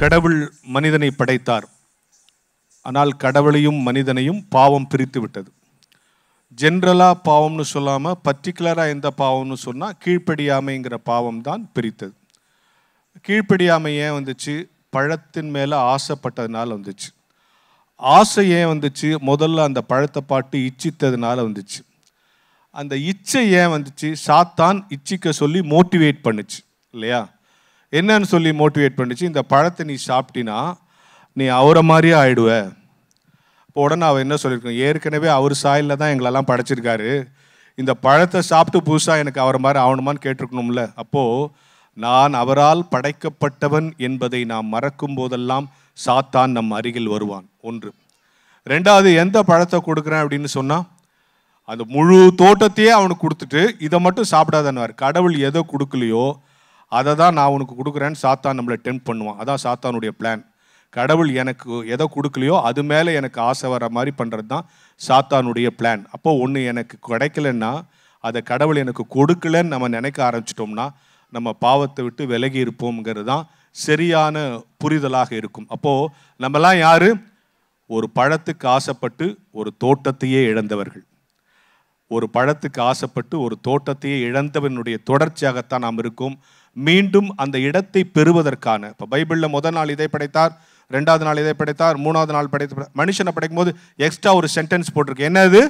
Speaker 2: கடவுள் மனிதனை படைத்தார். ஆனால் கடவுளையும் மனிதனையும் பாவம் பிரித்து விட்டது. ஜென்ரலாக பாவம்னு சொல்லாமல் பர்டிகுலராக எந்த பாவம்னு சொன்னால் கீழ்ப்படியாமைங்கிற பாவம் தான் பிரித்தது. கீழ்ப்படியாமை ஏன் வந்துச்சு? பழத்தின் மேலே ஆசைப்பட்டதுனால வந்துச்சு. ஆசை ஏன் வந்துச்சு? முதல்ல அந்த பழத்தை பாட்டு இச்சித்ததுனால வந்துச்சு. அந்த இச்சை ஏன் வந்துச்சு? சாத்தான் இச்சிக்க சொல்லி மோட்டிவேட் பண்ணுச்சு இல்லையா? என்னன்னு சொல்லி மோட்டிவேட் பண்ணுச்சு? இந்த பழத்தை நீ சாப்பிட்டினா நீ அவரை மாதிரியே ஆயிடுவ. இப்போ உடனே அவன் என்ன சொல்லியிருக்கோம்? ஏற்கனவே அவர் சாயலில் தான் எங்களெல்லாம் படைச்சிருக்காரு, இந்த பழத்தை சாப்பிட்டு புதுசாக எனக்கு அவரை மாதிரி ஆகணுமான்னு கேட்டிருக்கணும்ல. அப்போது நான் அவரால் படைக்கப்பட்டவன் என்பதை நாம் மறக்கும் போதெல்லாம் சாத்தான் நம் அருகில் வருவான். ஒன்று. ரெண்டாவது, எந்த பழத்தை கொடுக்குறேன் அப்படின்னு சொன்னால் அந்த முழு தோட்டத்தையே அவனுக்கு கொடுத்துட்டு இதை மட்டும் சாப்பிடாதன்னுவார். கடவுள் எதை கொடுக்கலையோ அதை தான் நான் உனக்கு கொடுக்குறேன்னு சாத்தான் நம்மளை டெம்ப்ட் பண்ணுவான். அதான் சாத்தானுடைய பிளான். கடவுள் எனக்கு எதை கொடுக்கலையோ அது மேலே எனக்கு ஆசை வர மாதிரி பண்ணுறது தான் சாத்தானுடைய பிளான். அப்போது ஒன்று எனக்கு கிடைக்கலன்னா அதை கடவுள் எனக்கு கொடுக்கலன்னு நம்ம நினைக்க ஆரம்பிச்சிட்டோம்னா நம்ம பாவத்தை விட்டு விலகி இருப்போம்ங்கிறது தான் சரியான புரிதலாக இருக்கும். அப்போது நம்மலாம் யார்? ஒரு பழத்துக்கு ஆசைப்பட்டு ஒரு தோட்டத்தையே இழந்தவர்கள். ஒரு பழத்துக்கு ஆசைப்பட்டு ஒரு தோட்டத்தையே இழந்தவனுடைய தொடர்ச்சியாகத்தான் நாம் இருக்கோம். மீண்டும் அந்த இடத்தை பெறுவதற்கான, இப்போ பைபிளில் முதல் நாள் இதை படைத்தார், ரெண்டாவது நாள் இதை படைத்தார், மூணாவது நாள் படைத்த மனுஷனை படைக்கும் போது எக்ஸ்ட்ரா ஒரு சென்டென்ஸ் போட்டிருக்கு. என்னது?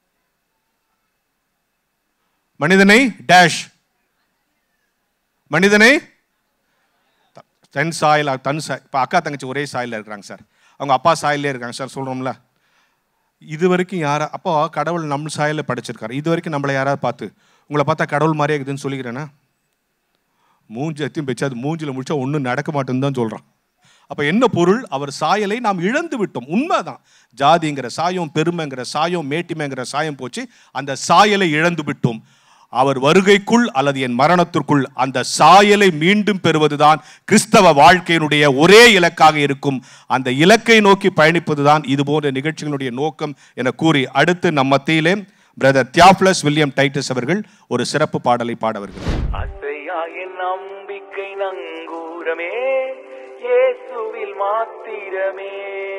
Speaker 2: மனிதனை டேஷ், மனிதனை தன் சாயல், தன் சாய். இப்போ அக்கா தங்கச்சி ஒரே சாயலில் இருக்கிறாங்க சார், அவங்க அப்பா சாயலே இருக்காங்க சார் சொல்கிறோம்ல. இது வரைக்கும் யாரா? அப்போ கடவுள் நம்ம சாயலில் படைச்சிருக்காரு. இது வரைக்கும் நம்மளை யாராவது பார்த்து உங்களை பார்த்தா கடவுள் மாதிரியே இருக்குதுன்னு சொல்லிக்கிறேன்னா? மூஞ்சி எத்தையும் வச்சு அது மூஞ்சில் முடிச்சா ஒன்றும் நடக்க மாட்டேன்னு தான் சொல்கிறான். அப்போ என்ன பொருள்? அவர் சாயலை நாம் இழந்து விட்டோம். உண்மைதான். ஜாதிங்கிற சாயம், பெருமைங்கிற சாயம், மேட்டிமைங்கிற சாயம் போச்சு. அந்த சாயலை இழந்து விட்டோம். அவர் வருகைக்குள் அல்லது என் மரணத்திற்குள் அந்த சாயலை மீண்டும் பெறுவதுதான் கிறிஸ்தவ வாழ்க்கையினுடைய ஒரே இலக்காக இருக்கும். அந்த இலக்கை நோக்கி பயணிப்பதுதான் இது போன்ற நிகழ்ச்சிகளுடைய நோக்கம் என கூறி அடுத்து நம் மத்தியிலே பிரதர் தியாப்லஸ் வில்லியம் டைட்டஸ் அவர்கள் ஒரு சிறப்பு பாடலை பாட வருகிறார்.
Speaker 6: அசையாயின் நம்பிக்கை நங்கூரமே இயேசுவில் மாத்திரமே,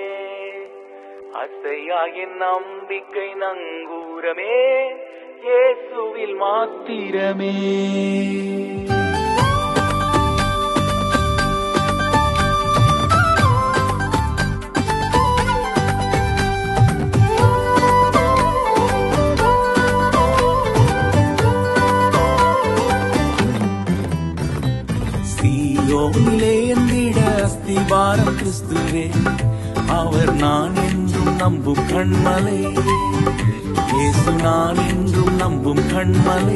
Speaker 6: அசையாயின் நம்பிக்கை நங்கூரமே இயேசுவில் மாத்திரமே. சீயோனிலே எந்திட அஸ்திபாரம் கிறிஸ்துவே, அவர் நான் என்றும் நம்பும் கண்மலை, இயேசு நான் என்றும் நம்பும் கண்மலை.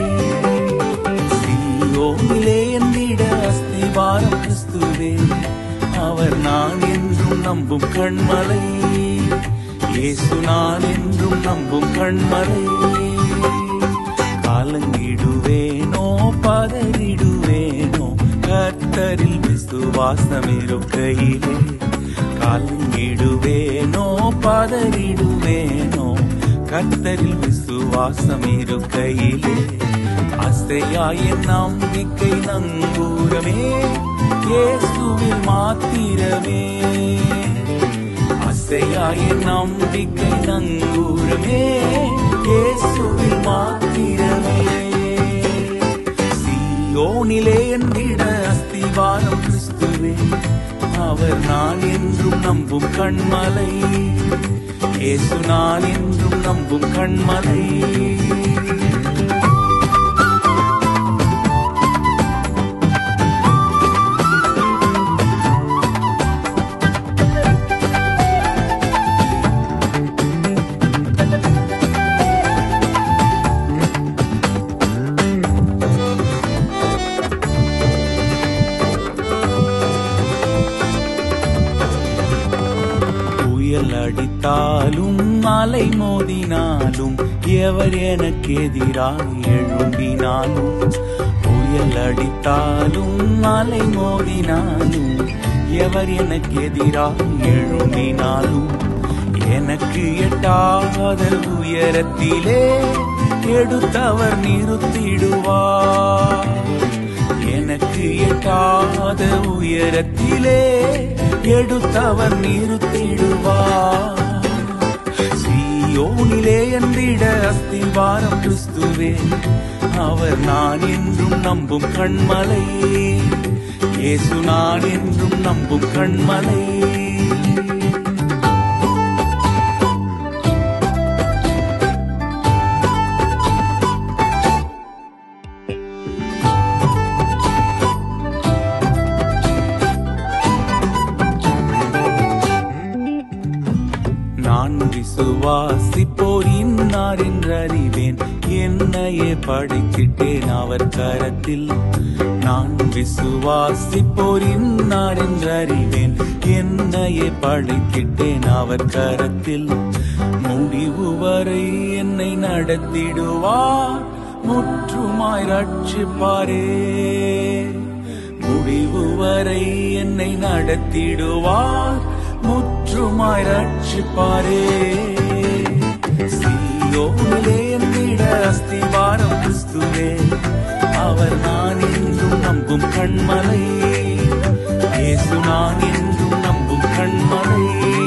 Speaker 6: சீயோனிலே எந்திட அஸ்திபாரம் கிறிஸ்துவே, அவர் நான் என்றும் நம்பும் கண்மலை, இயேசு நான் என்றும் நம்பும் கண்மலை. காலங்கிடுவேனோ பதறிடுவேனோ கர்த்தரில் விசுவாசம் இருக்கையிலே, காலங்கிடுவேனோ பதறிடுவேனோ கர்த்தரில் விசுவாசம் இருக்கையிலே, அசையாயின் நம்பிக்கை நங்கூரமே இயேசுவில் மாத்திரமே, அசையாயின் நம்பிக்கை நங்கூரமே இயேசுவில் மாத்திரமே. சீயோனிலே எந்திட அஸ்திவாரம் கிறிஸ்துவே, அவர் நான் என்றும் நம்பும் கண்மலை, இயேசு நான் என்றும் நம்பும் கண்மலை. அடித்தாலும் மலை மோதினாலும் எவர் எனக்கு எதிராக எழும்பினாலும், புயல் அடித்தாலும் மலை மோதினாலும் எவர் எனக்கு எதிராக எழும்பினாலும், எனக்கு எட்டாத உயரத்திலே எடுத்தவர் நிறுத்திடுவார், எனக்கு எட்டாத உயரத்திலே எடுத்தவர் நிறுத்திடுவார். சீயோனிலே என்றிட அஸ்திவாரம் கிறிஸ்துவே, அவர் நான் என்றும் நம்பும் கண்மலை. இயேசு நான் என்றும் நம்பும் கண்மலை. நான் விசுவாசிப்போர் இன்னார் என்றறிவேன், என்னையே படைத்திட்டேன் அவர் கரத்தில். நான் விசுவாசிப்போர் இன்னார் என்றறிவேன், என்னையே படைத்திட்டேன் அவர் கரத்தில். முடிவு வரை என்னை நடத்திடுவார், முற்றுமாய் ரட்சிப்பாரே. முடிவு வரை என்னை நடத்திடுவார், முற்றுமாய் ரட்சிப்பாரே. சீயோனிலே என்னிட அஸ்திவாரம் கிறிஸ்துவே, அவர் நான் என்றும் நம்பும் கண்மலை. இயேசு நான் என்றும் நம்பும் கண்மலை.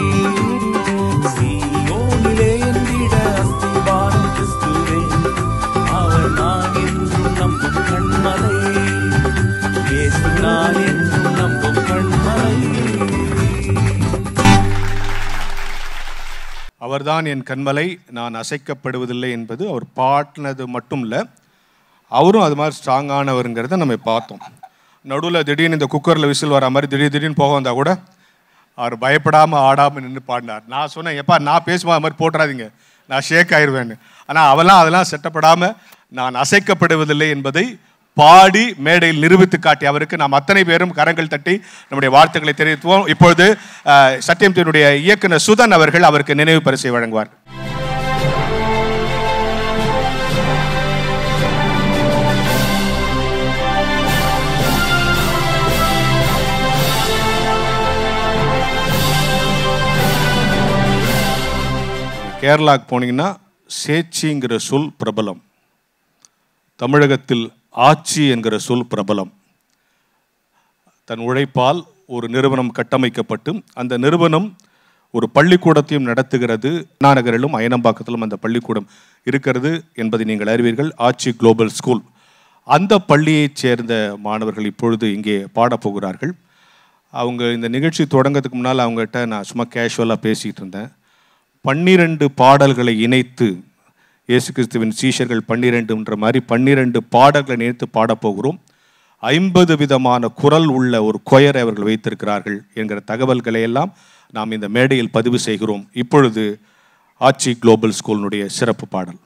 Speaker 6: சீயோனிலே என்னிட அஸ்திவாரம் கிறிஸ்துவே, அவர் நான் என்றும் நம்பும் கண்மலை. இயேசு நான் என்றும் நம்பும் கண்மலை.
Speaker 2: அவர்தான் என் கண்மலை, நான் அசைக்கப்படுவதில்லை என்பது அவர் பாட்டினது மட்டும் இல்லை, அவரும் அது மாதிரி ஸ்ட்ராங்கானவருங்கிறத நம்ம பார்த்தோம். நடுவில் திடீர்னு இந்த குக்கரில் விசில் வர மாதிரி திடீர்னு போக வந்தால் கூட அவர் பயப்படாமல் ஆடாமல் நின்று பாடினார். நான் சொன்னேன், எப்பா நான் பேசுமா அது மாதிரி போட்டுறாதீங்க, நான் ஷேக் ஆயிடுவேன்னு. ஆனால் அதெல்லாம் செட்டப்படாமல் நான் அசைக்கப்படுவதில்லை என்பதை பாடி மேடையில் நிரூபித்து காட்டிய அவருக்கு நாம் அத்தனை பேரும் கரங்கள் தட்டி நம்முடைய வாழ்த்துக்களை தெரிவித்துவோம். இப்பொழுது சத்தியம் டிவியுடைய இயக்குனர் சுதன் அவர்கள் அவருக்கு நினைவு பரிசை வழங்குவார். கேரளாவுக்கு போனீங்கன்னா சேச்சிங்கிற சொல் பிரபலம், தமிழகத்தில் ஆட்சி என்கிற சொல் பிரபலம். தன் உழைப்பால் ஒரு நிறுவனம் கட்டமைக்கப்பட்டு அந்த நிறுவனம் ஒரு பள்ளிக்கூடத்தையும் நடத்துகிறது. நகரிலும் அயனம்பாக்கத்திலும் அந்த பள்ளிக்கூடம் இருக்கிறது என்பதை நீங்கள் அறிவீர்கள். ஆட்சி குளோபல் ஸ்கூல். அந்த பள்ளியைச் சேர்ந்த மாணவர்கள் இப்பொழுது இங்கே பாடப்போகிறார்கள். அவங்க இந்த நிகழ்ச்சி தொடங்கிறதுக்கு முன்னால் அவங்ககிட்ட நான் சும்மா கேஷுவலாக பேசிகிட்டு இருந்தேன். 12 பாடல்களை இணைத்து, இயேசு கிறிஸ்துவின் சீஷர்கள் 12ன்ற மாதிரி 12 பாடல்களை இணைத்து பாடப்போகிறோம். 50 விதமான குரல் உள்ள ஒரு கொயரை அவர்கள் வைத்திருக்கிறார்கள் என்கிற தகவல்களை எல்லாம் நாம் இந்த மேடையில் பதிவு செய்கிறோம். இப்பொழுது ஆட்சி குளோபல் ஸ்கூலினுடைய சிறப்பு பாடல்.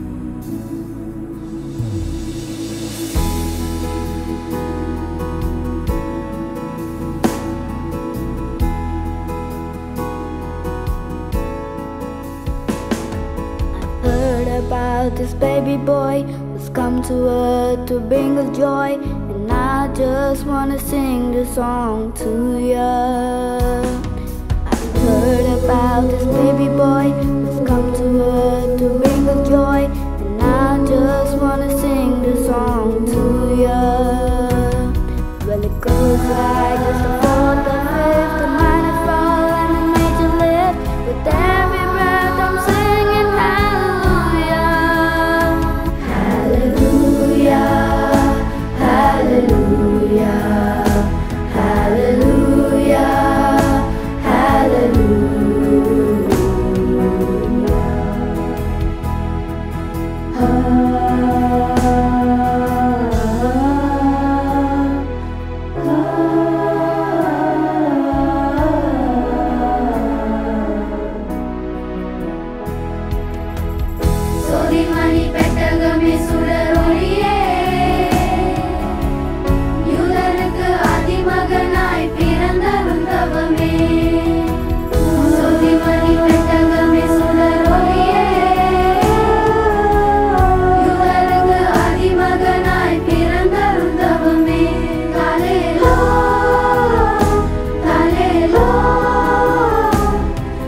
Speaker 3: About this baby boy who's come to earth to bring us joy, and I just wanna sing this song to you. I've heard about this baby boy who's come to earth to bring us joy, and I just wanna sing this song to you. Well, it goes like this: the fourth, the fifth, the minor fall, and the major lift. With every breath I'm singing hallelujah. Hallelujah, hallelujah, hallelujah, hallelujah.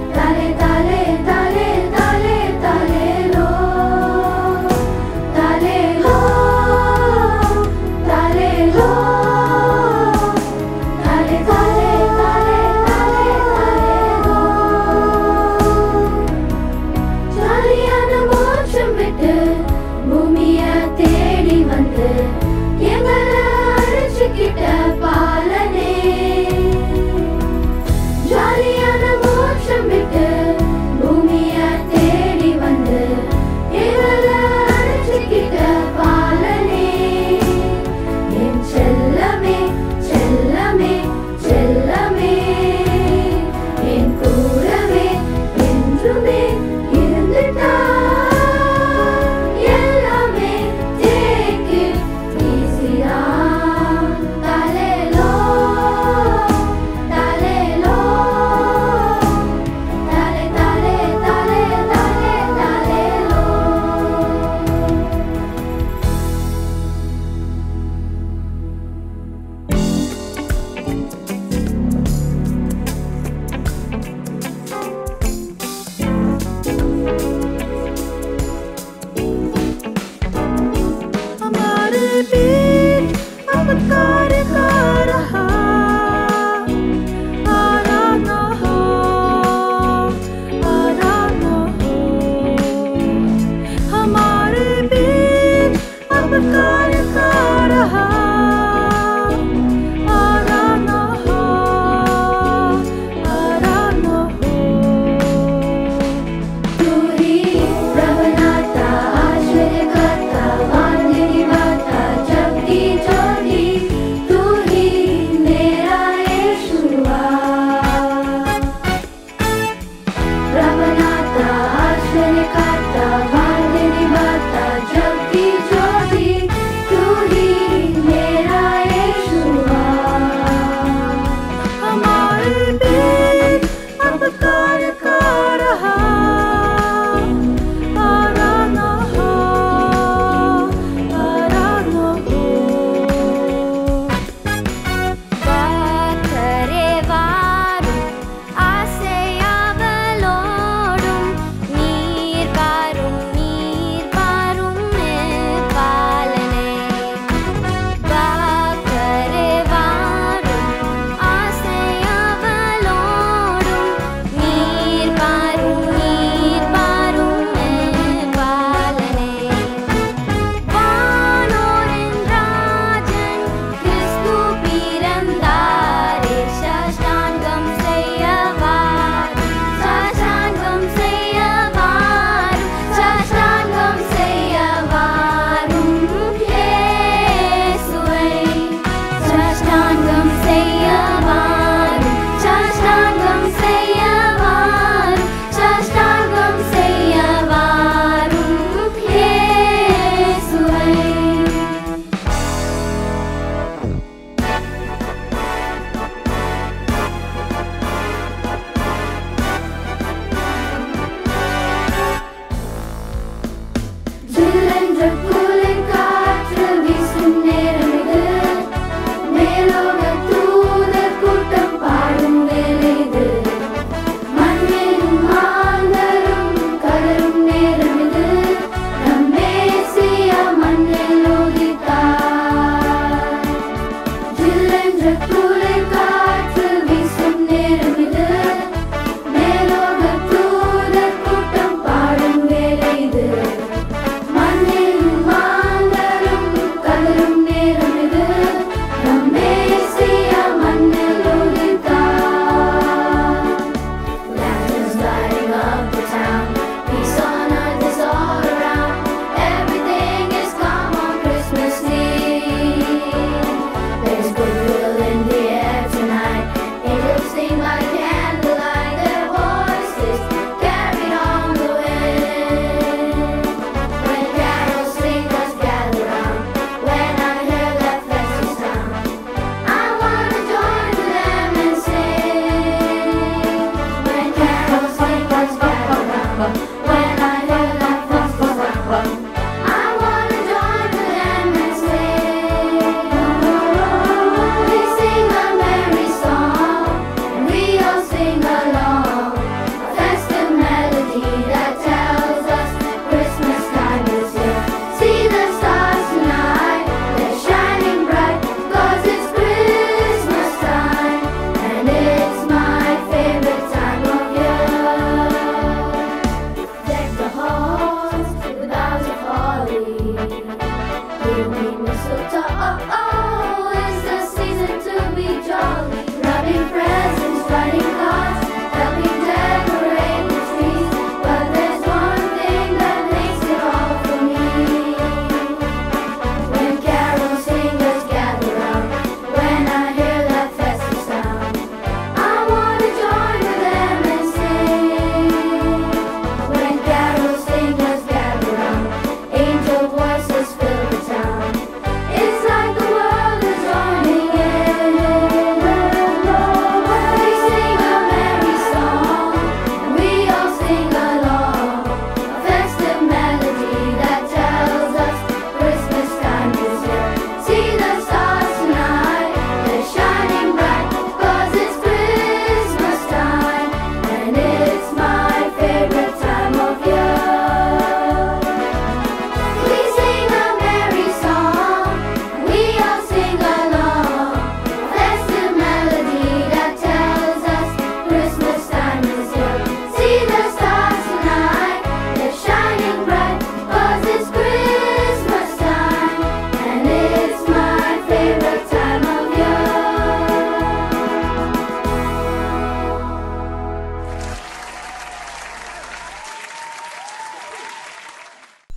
Speaker 3: Dale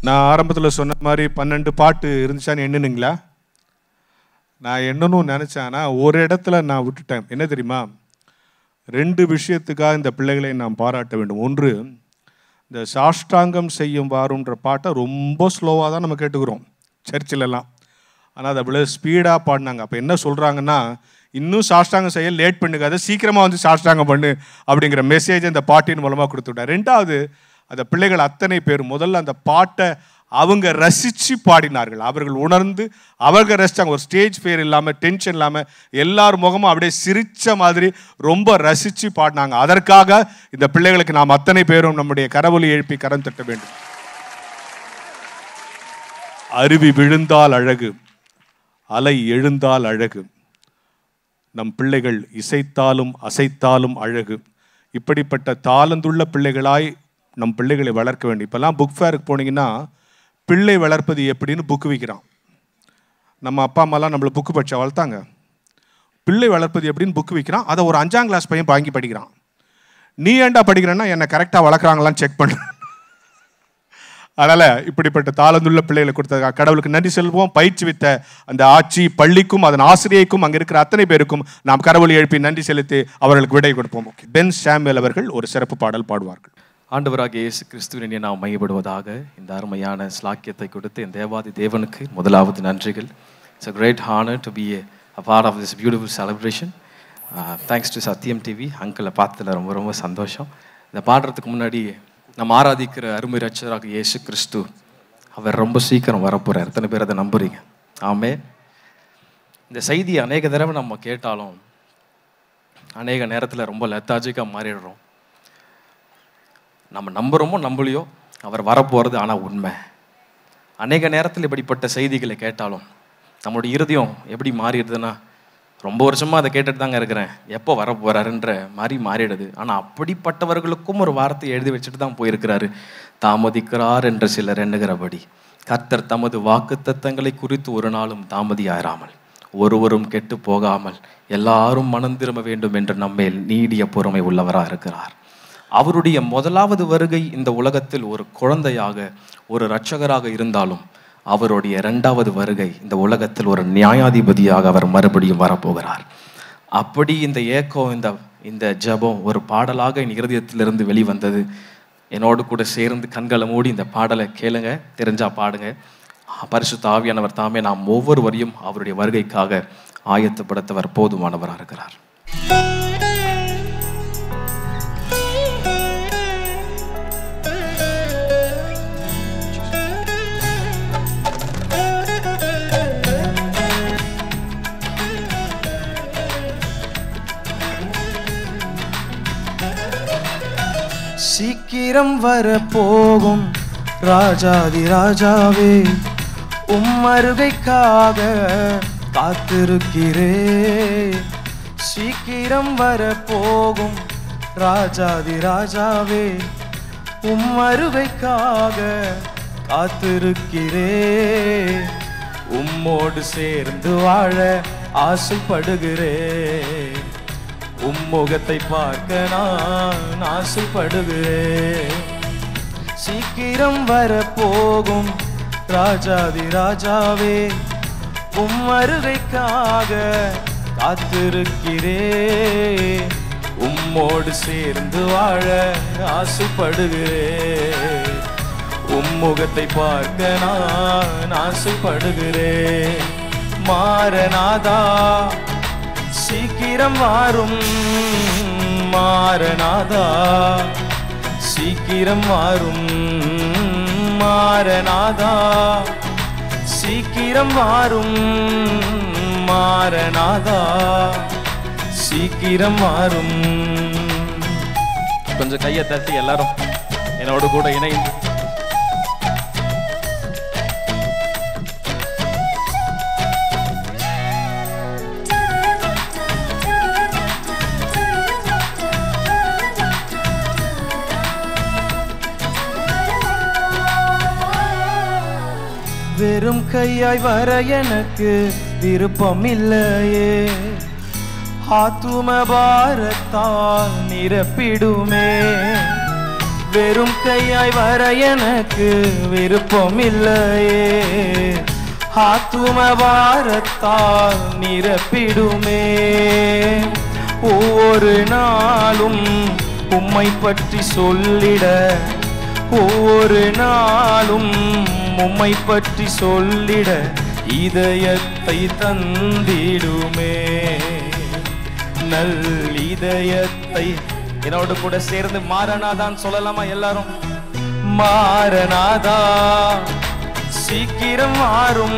Speaker 2: நான் ஆரம்பத்தில் சொன்ன மாதிரி 12 பாட்டு இருந்துச்சான்னு எண்ணுனுங்களா? நான் எண்ணணும்னு நினச்சேன், ஆனால் ஒரு இடத்துல நான் விட்டுட்டேன். என்ன தெரியுமா? 2 விஷயத்துக்காக இந்த பிள்ளைகளை நாம் பாராட்ட வேண்டும். ஒன்று, இந்த சாஷ்டாங்கம் செய்யும் வாருன்ற பாட்டை ரொம்ப ஸ்லோவாக தான் நம்ம கேட்டுக்கிறோம் சர்ச்சிலெல்லாம். ஆனால் அதை அவ்வளோ ஸ்பீடாக பாடினாங்க. அப்போ என்ன சொல்கிறாங்கன்னா, இன்னும் சாஷ்டாங்கம் செய்ய லேட் பண்ணுக்காத, சீக்கிரமாக வந்து சாஷ்டாங்கம் பண்ணு அப்படிங்கிற மெசேஜ் அந்த பாட்டின் மூலமாக கொடுத்துட்டார். 2வது, அந்த பிள்ளைகள் அத்தனை பேர் முதல்ல அந்த பாட்டை அவங்க ரசித்து பாடினார்கள். அவர்கள் உணர்ந்து அவர்கள் ரசித்தாங்க. ஒரு ஸ்டேஜ் ஃபேர் இல்லாமல், டென்ஷன் இல்லாமல், எல்லார் முகமும் அப்படியே சிரித்த மாதிரி ரொம்ப ரசித்து பாடினாங்க. அதற்காக இந்த பிள்ளைகளுக்கு நாம் அத்தனை பேரும் நம்முடைய கரவொலி எழுப்பி கரம் தட்ட வேண்டும். அருவி விழுந்தால் அழகு, அலை எழுந்தால் அழகு, நம் பிள்ளைகள் இசைத்தாலும் அசைத்தாலும் அழகு. இப்படிப்பட்ட தாளந்துள்ள பிள்ளைகளாய் நம் பிள்ளைகளை வளர்க்க வேண்டும். இப்போல்லாம் புக் ஃபேருக்கு போனீங்கன்னா பிள்ளை வளர்ப்பது எப்படின்னு புக்கு விற்கிறான். நம்ம அப்பா அம்மாலாம் நம்மளை புக்கு படிச்சா வளர்த்தாங்க. பிள்ளை வளர்ப்பது எப்படின்னு புக்கு விற்கிறான். அதை ஒரு 5ஆம் கிளாஸ் பையன் வாங்கி படிக்கிறான். நீ ஏண்டா படிக்கிறேன்னா என்னை கரெக்டாக வளர்க்குறாங்களான்னு செக் பண்ண. அதனால் இப்படிப்பட்ட தாளந்துள்ள பிள்ளைகளை கொடுத்ததுக்காக கடவுளுக்கு நன்றி செல்வோம். பயிற்சிவித்த அந்த ஆட்சி பள்ளிக்கும் அதன் ஆசிரியைக்கும் அங்கே இருக்கிற அத்தனை பேருக்கும் நாம் கரவொலி எழுப்பி நன்றி செலுத்தி அவர்களுக்கு விடை கொடுப்போம். பென் சாமுவேல் அவர்கள் ஒரு சிறப்பு பாடல் பாடுவார்கள்.
Speaker 7: ஆண்டவராக இயேசு கிறிஸ்துவினை நாம் மையப்படுவதாக இந்த அருமையான ஸ்லாக்கியத்தை கொடுத்து என் தேவாதி தேவனுக்கு முதலாவது நன்றிகள். It's a great honor to be a part of this beautiful celebration. Thanks to Satyam TV. அங்கிளை பார்த்ததில் ரொம்ப ரொம்ப சந்தோஷம். இந்த பாடுறதுக்கு முன்னாடி நம்ம ஆராதிக்கிற அருமை ரட்சகராக இயேசு கிறிஸ்து அவர் ரொம்ப சீக்கிரம் வரப்போகிறார். எத்தனை பேர் அதை நம்புறீங்க? ஆமென். இந்த செய்தி அநேக தடவை நம்ம கேட்டாலும் அநேக நேரத்தில் ரொம்ப லெத்தாஜிக்காக மாறிடுறோம். நம்ம நம்புகிறோமோ நம்பலையோ அவர் வரப்போகிறது ஆனால் உண்மை. அநேக நேரத்தில் இப்படிப்பட்ட செய்திகளை கேட்டாலும் நம்மளுடைய இருதயம் எப்படி மாறிடுதுன்னா, ரொம்ப வருஷமாக அதை கேட்டுட்டு தாங்க இருக்கிறேன், எப்போ வரப்போகிறாருன்ற மாதிரி மாறிடுது. ஆனால் அப்படிப்பட்டவர்களுக்கும் ஒரு வார்த்தை எழுதி வச்சுட்டு தான் போயிருக்கிறாரு. தாமதிக்கிறார் என்று சிலர் எண்ணுகிறபடி கர்த்தர் தமது வாக்குத்தத்தங்களை குறித்து ஒரு நாளும் தாமதியாயிராமல் ஒருவரும் கெட்டு போகாமல் எல்லாரும் மனம் திரும்ப வேண்டும் என்று நம்மேல் நீடிய பொறுமை உள்ளவராக இருக்கிறார். அவருடைய முதலாவது வருகை இந்த உலகத்தில் ஒரு குழந்தையாக ஒரு இரட்சகராக இருந்தாலும் அவருடைய 2வது வருகை இந்த உலகத்தில் ஒரு நியாயாதிபதியாக அவர் மறுபடியும் வரப்போகிறார். அப்படி இந்த ஏக்கம், இந்த ஜெபம் ஒரு பாடலாக என் இருதயத்திலிருந்து வெளிவந்தது. என்னோடு கூட சேர்ந்து கண்களை மூடி இந்த பாடலை கேளுங்க, தெரிஞ்சா பாடுங்க. பரிசுத்த ஆவியானவர் தாமே நாம் ஒவ்வொருவரையும் அவருடைய வருகைக்காக ஆயத்தப்படுத்தவர் போதுமானவராக இருக்கிறார்.
Speaker 8: சீக்கிரம் வர போகும் ராஜாதி ராஜாவே, உம்மருகைக்காக காத்திருக்கிறே. சீக்கிரம் வர போகும் ராஜாதி ராஜாவே, உம்மருகைக்காக காத்திருக்கிறே. உம்மோடு சேர்ந்து வாழ ஆசைப்படுகிறே. உம்முகத்தை பார்க்க நான் ஆசைப்படுகிறேன். சீக்கிரம் வர போகும் ராஜாதி ராஜாவே, உம் வருகைக்காக காத்திருக்கிறே. உம்மோடு சேர்ந்து வாழ ஆசைப்படுகிறேன். உம்முகத்தை பார்க்க நான் ஆசைப்படுகிறேன். மாரநாதா சீக்கிரம் வாரும், மாரநாதா சீக்கிரம் வாரும், மாரநாதா சீக்கிரம் வாரும், மாரநாதா சீக்கிரம் வாரும்.
Speaker 7: கொஞ்சம் கையை தட்டி எல்லாரும் என்னோடு கூட இணைந்து
Speaker 8: வெறும் கையாய் வர எனக்கு விருப்பம் இல்லையே. ஆத்தும பாரத்தால் நிரப்பிடுமே. வெறும் கையாய் வர எனக்கு விருப்பம் இல்லையே. ஆத்தும பாரத்தால் நிரப்பிடுமே. ஒவ்வொரு நாளும் உம்மை பற்றி சொல்லிட, ஒவ்வொரு நாளும் உம்மை பற்றி சொல்லிட இதயத்தை தந்திடுமே. நல் இதயத்தை என்னோடு கூட சேர்ந்து மாறனாதான் சொல்லலாமா எல்லாரும்? மாறனாதா சீக்கிரம் மாறும்,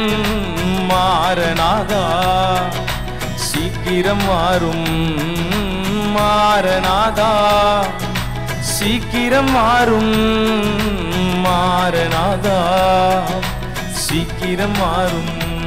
Speaker 8: மாறனாதா சீக்கிரம் மாறும், மாறனாதா சீக்கிரம் மாறும், மாறனாதா சீக்கிரம் மாறும்.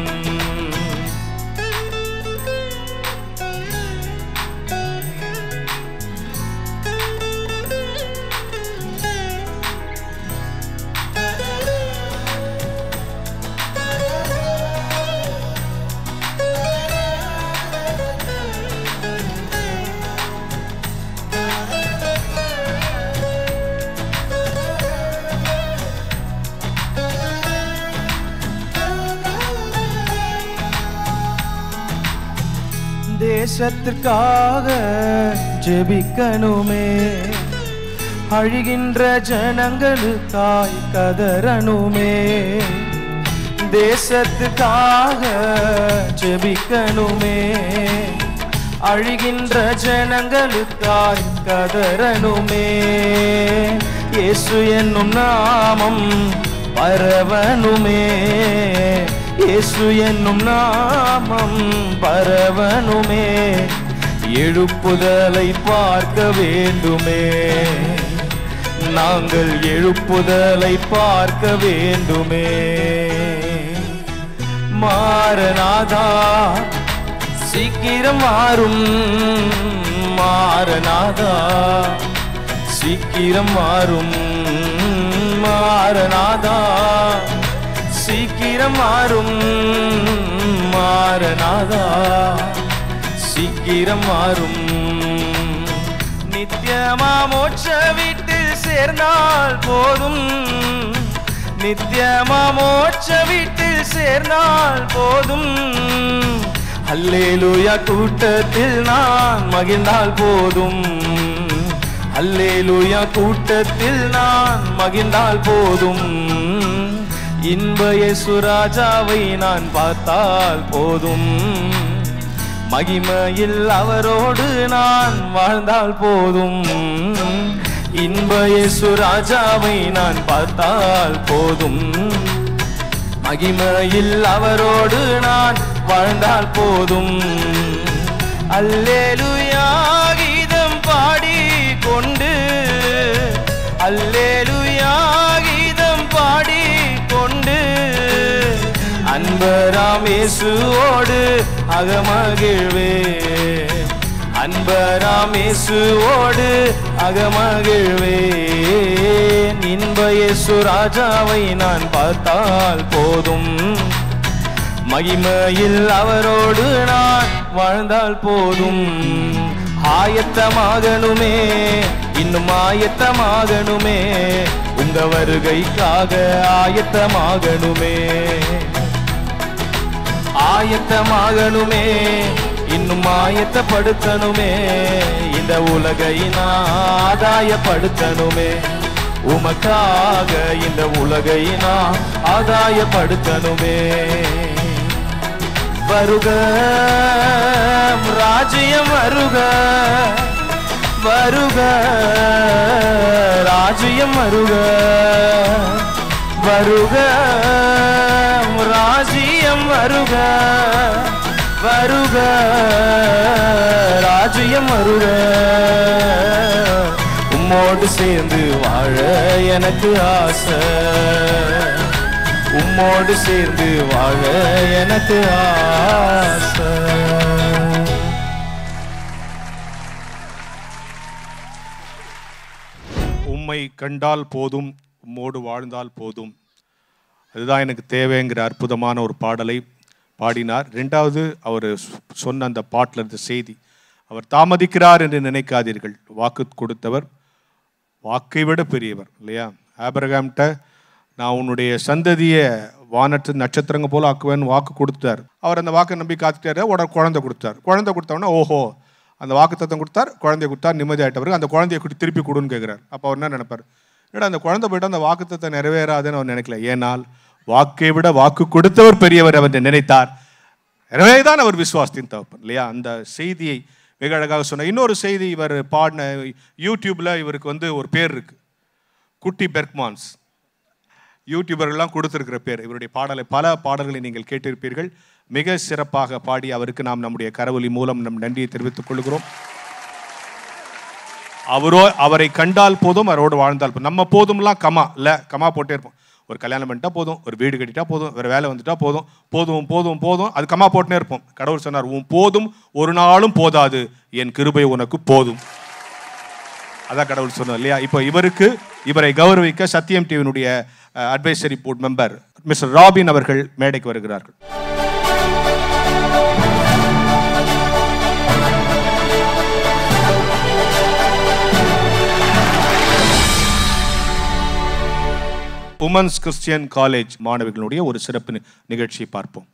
Speaker 8: தேசத்திற்காக ஜெபிக்கணுமே. அழுகின்ற ஜனங்களுக்காய் கதறணுமே. தேசத்துக்காக ஜெபிக்கணுமே. அழுகின்ற ஜனங்களுக்காய் கதறணுமே. இயேசு என்னும் நாமம் பரவணுமே. இயேசு என்னும் நாமம் பரவணுமே. எழுப்புதலை பார்க்க வேண்டுமே. நாங்கள் எழுப்புதலை பார்க்க வேண்டுமே. மாறனாதா சீக்கிரம் மாறும், மாறனாதா சீக்கிரம் மாறும், மாறனாதா சீக்கிரம் மாறும், மாறனாதா சீக்கிரம் மாறும். நித்தியமா மோட்ச வீட்டில் சேர்ந்தால் போதும், நித்தியமா மோட்ச வீட்டில் சேர்ந்தால் போதும். அல்லேலூயா கூட்டத்தில் நான் மகிழ்ந்தால் போதும், அல்லேலூயா கூட்டத்தில் நான் மகிழ்ந்தால் போதும். இன்ப இயேசு ராஜாவை நான் பார்த்தால் போதும், மகிமையில் அவரோடு நான் வாழ்ந்தால் போதும். இன்ப இயேசு ராஜாவை நான் பார்த்தால் போதும், மகிமையில் அவரோடு நான் வாழ்ந்தால் போதும். அல்லேலூயா கீதம் பாடி கொண்டு, அல்லேலூயா கீதம் பாடி கொண்டு அன்பராம் இயேசுவோடு அகமகிழ்வே. அன்பராம் இயேசுவோடு அகமகிழ்வே. இன்ப இயேசு ராஜாவை நான் பார்த்தால் போதும், மகிமையில் அவரோடு நான் வாழ்ந்தால் போதும். ஆயத்தமாகணுமே, இன்னும் ஆயத்தமாகணுமே. உங்க வருகைக்காக ஆயத்தமாகணுமே, ஆயத்தமாகணுமே. இன்னும் ஆயத்தப்படுத்தணுமே. இந்த உலகை நான் ஆதாயப்படுத்தணுமே. உமக்காக இந்த உலகை நான் ஆதாயப்படுத்தணுமே. வருக ராஜ்யம் வருக, வருக ராஜ்யம் வருக, வருக ராஜ்யம் வருக, வருக ராஜ்யம் வருக. உம்மோடு சேர்ந்து வாழ எனக்கு ஆசை, உம்மோடு சேர்ந்து வாழ எனக்கு ஆசை.
Speaker 2: உம்மை கண்டால் போதும், உம்மோடு வாழ்ந்தால் போதும், அதுதான் எனக்கு தேவைங்கிற அற்புதமான ஒரு பாடலை பாடினார். ரெண்டாவது அவர் சொன்ன அந்த பாட்டில் இருந்த செய்தி, அவர் தாமதிக்கிறார் என்று நினைக்காதீர்கள். வாக்கு கொடுத்தவர் வாக்கை விட பெரியவர் இல்லையா? ஆபிரகாம்கிட்ட நான் உன்னுடைய சந்ததியை வானத்து நட்சத்திரங்க போல ஆக்குவேன்னு வாக்கு கொடுத்தார். அவர் அந்த வாக்கை நம்பி காத்துட்டாரு. உடனே குழந்தை கொடுத்தார். குழந்தை கொடுத்தவொடனே ஓஹோ, அந்த வாக்கு தத்தம் கொடுத்தார், குழந்தைய கொடுத்தார், நிம்மதியாயிட்டவருக்கு அந்த குழந்தைய திருப்பி கொடுன்னு கேட்குறாரு. அப்போ அவர் என்ன நினைப்பார்? ஏன்னா அந்த குழந்தை போய்ட்டு அந்த வாக்கு தத்தம் நிறைவேறாதுன்னு அவர் நினைக்கல. ஏனால் வாக்கை விட வாக்கு கொடுத்தவர் பெரியவர் அவர் நினைத்தார். எனவே தான் அவர் விசுவாசத்தின் தகப்பன் இல்லையா? அந்த செய்தியை மிக அழகாக சொன்னார். இன்னொரு செய்தி, இவர் பாடின யூடியூப்ல இவருக்கு ஒரு பேர் இருக்கு, குட்டி பெர்க்மான்ஸ். யூடியூபர்கள்லாம் கொடுத்திருக்கிற பேர். இவருடைய பல பாடல்களை நீங்கள் கேட்டிருப்பீர்கள். மிக சிறப்பாக பாடி அவருக்கு நாம் நம்முடைய கரவொலி மூலம் நம் நன்றியை தெரிவித்துக் கொள்கிறோம். அவரை கண்டால் போதும், அவரோடு வாழ்ந்தால் போதும். நம்ம போதும்லாம் கமா போட்டே இருப்போம். ஒரு கல்யாணம் பண்ணிட்டா போதும், ஒரு வீடு கட்டிட்டா போதும், வேற வேலை வந்துட்டா போதும், போதும் போதும் போதும், அது கமா போட்டுனே இருப்போம். கடவுள் சொன்னார், உன் போதும் ஒரு நாளும் போதாது, என் கிருபை உனக்கு போதும். அதான் கடவுள் சொன்னார் இல்லையா? இப்போ இவரை கௌரவிக்க சத்தியம் டிவியினுடைய advisory board member mister Robin அவர்கள் மேடைக்கு வருகிறார்கள். உமன்ஸ் கிறிஸ்டியன் காலேஜ் மாணவிகளுடைய ஒரு சிறப்பு நிகழ்ச்சியை பார்ப்போம்.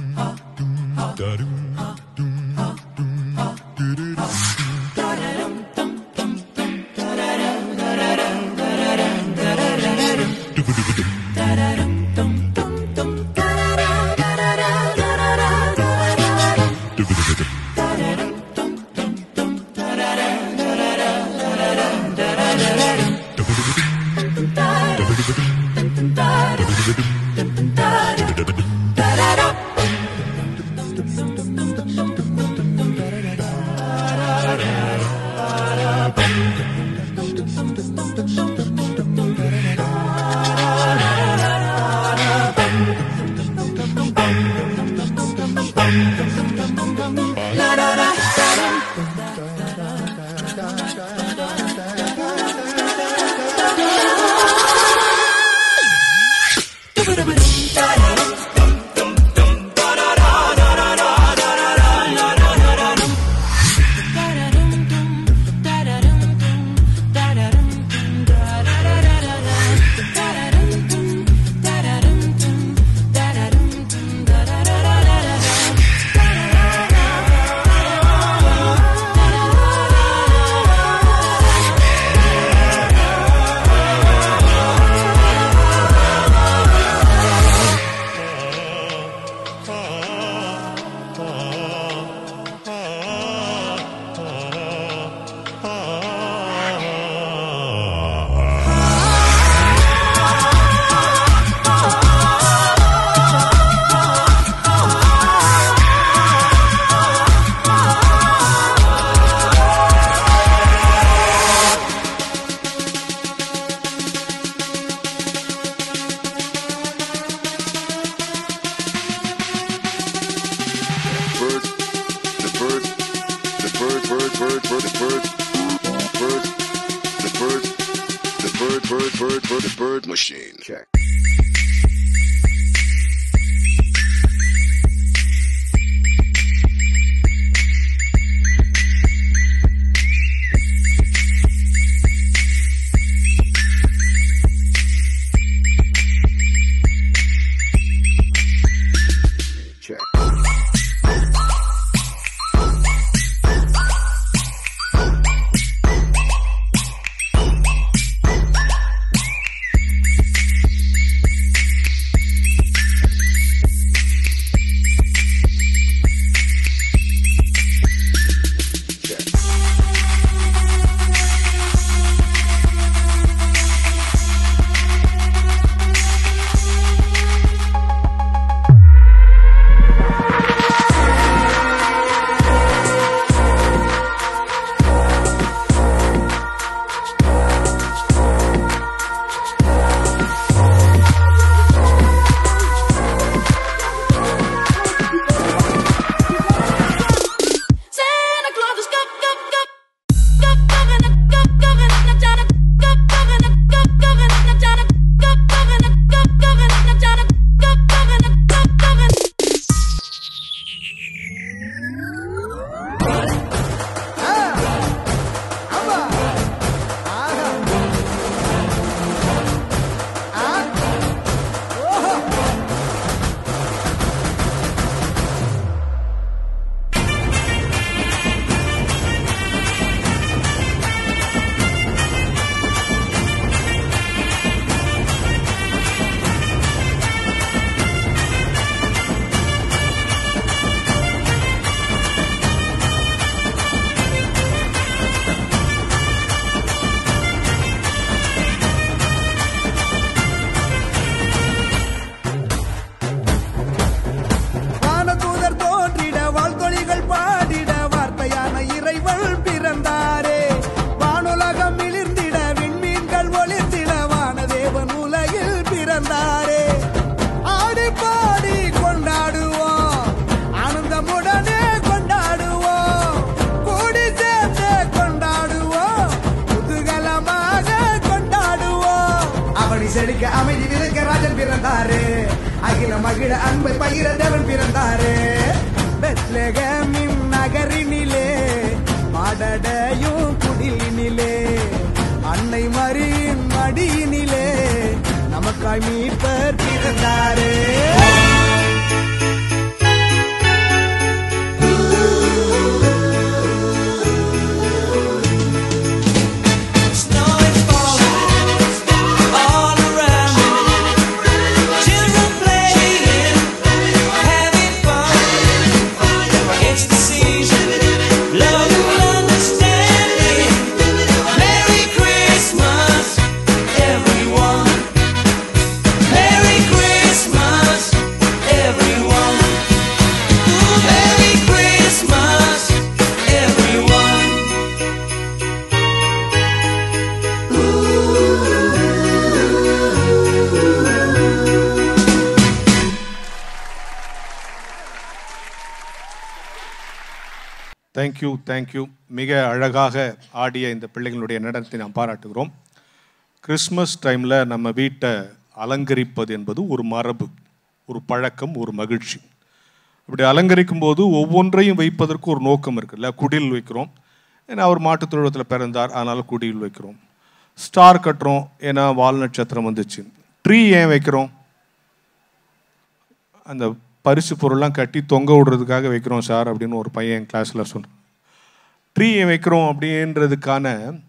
Speaker 9: Bird machine. Check. அன்பை பகிர தேவன் பிறந்தாரே. பெத்லகேமின் நகரினிலே மாடடையும் குடிலினிலே அன்னை மரியின் மடியினிலே நமக்காய் மீட்பர் பிறந்தாரே.
Speaker 2: Thank you thank you. மிக அழகாக ஆடிய இந்த பிள்ளைகளுடைய நடனத்தை நாம் பாராட்டுகிறோம். கிறிஸ்மஸ் டைமில் நம்ம வீட்டை அலங்கரிப்பது என்பது ஒரு மரபு, ஒரு பழக்கம், ஒரு மகிழ்ச்சி. இப்படி அலங்கரிக்கும் போது ஒவ்வொன்றையும் வைப்பதற்கு ஒரு நோக்கம் இருக்குல்ல. குடில் வைக்கிறோம், ஏன்னா அவர் மாட்டுத் தொழுவத்தில் பிறந்தார், அதனால் குடில் வைக்கிறோம். ஸ்டார் கட்டுறோம், ஏன்னா வால் நட்சத்திரம் வந்துச்சு. ட்ரீ ஏன் வைக்கிறோம்? அந்த பரிசு பொருள்லாம் கட்டி தொங்க விடுறதுக்காக வைக்கிறோம் சார் அப்படின்னு ஒரு பையன் என் கிளாஸில் சொன்னான். ட்ரீ வைக்கிறோம் அப்படின்றதுக்கான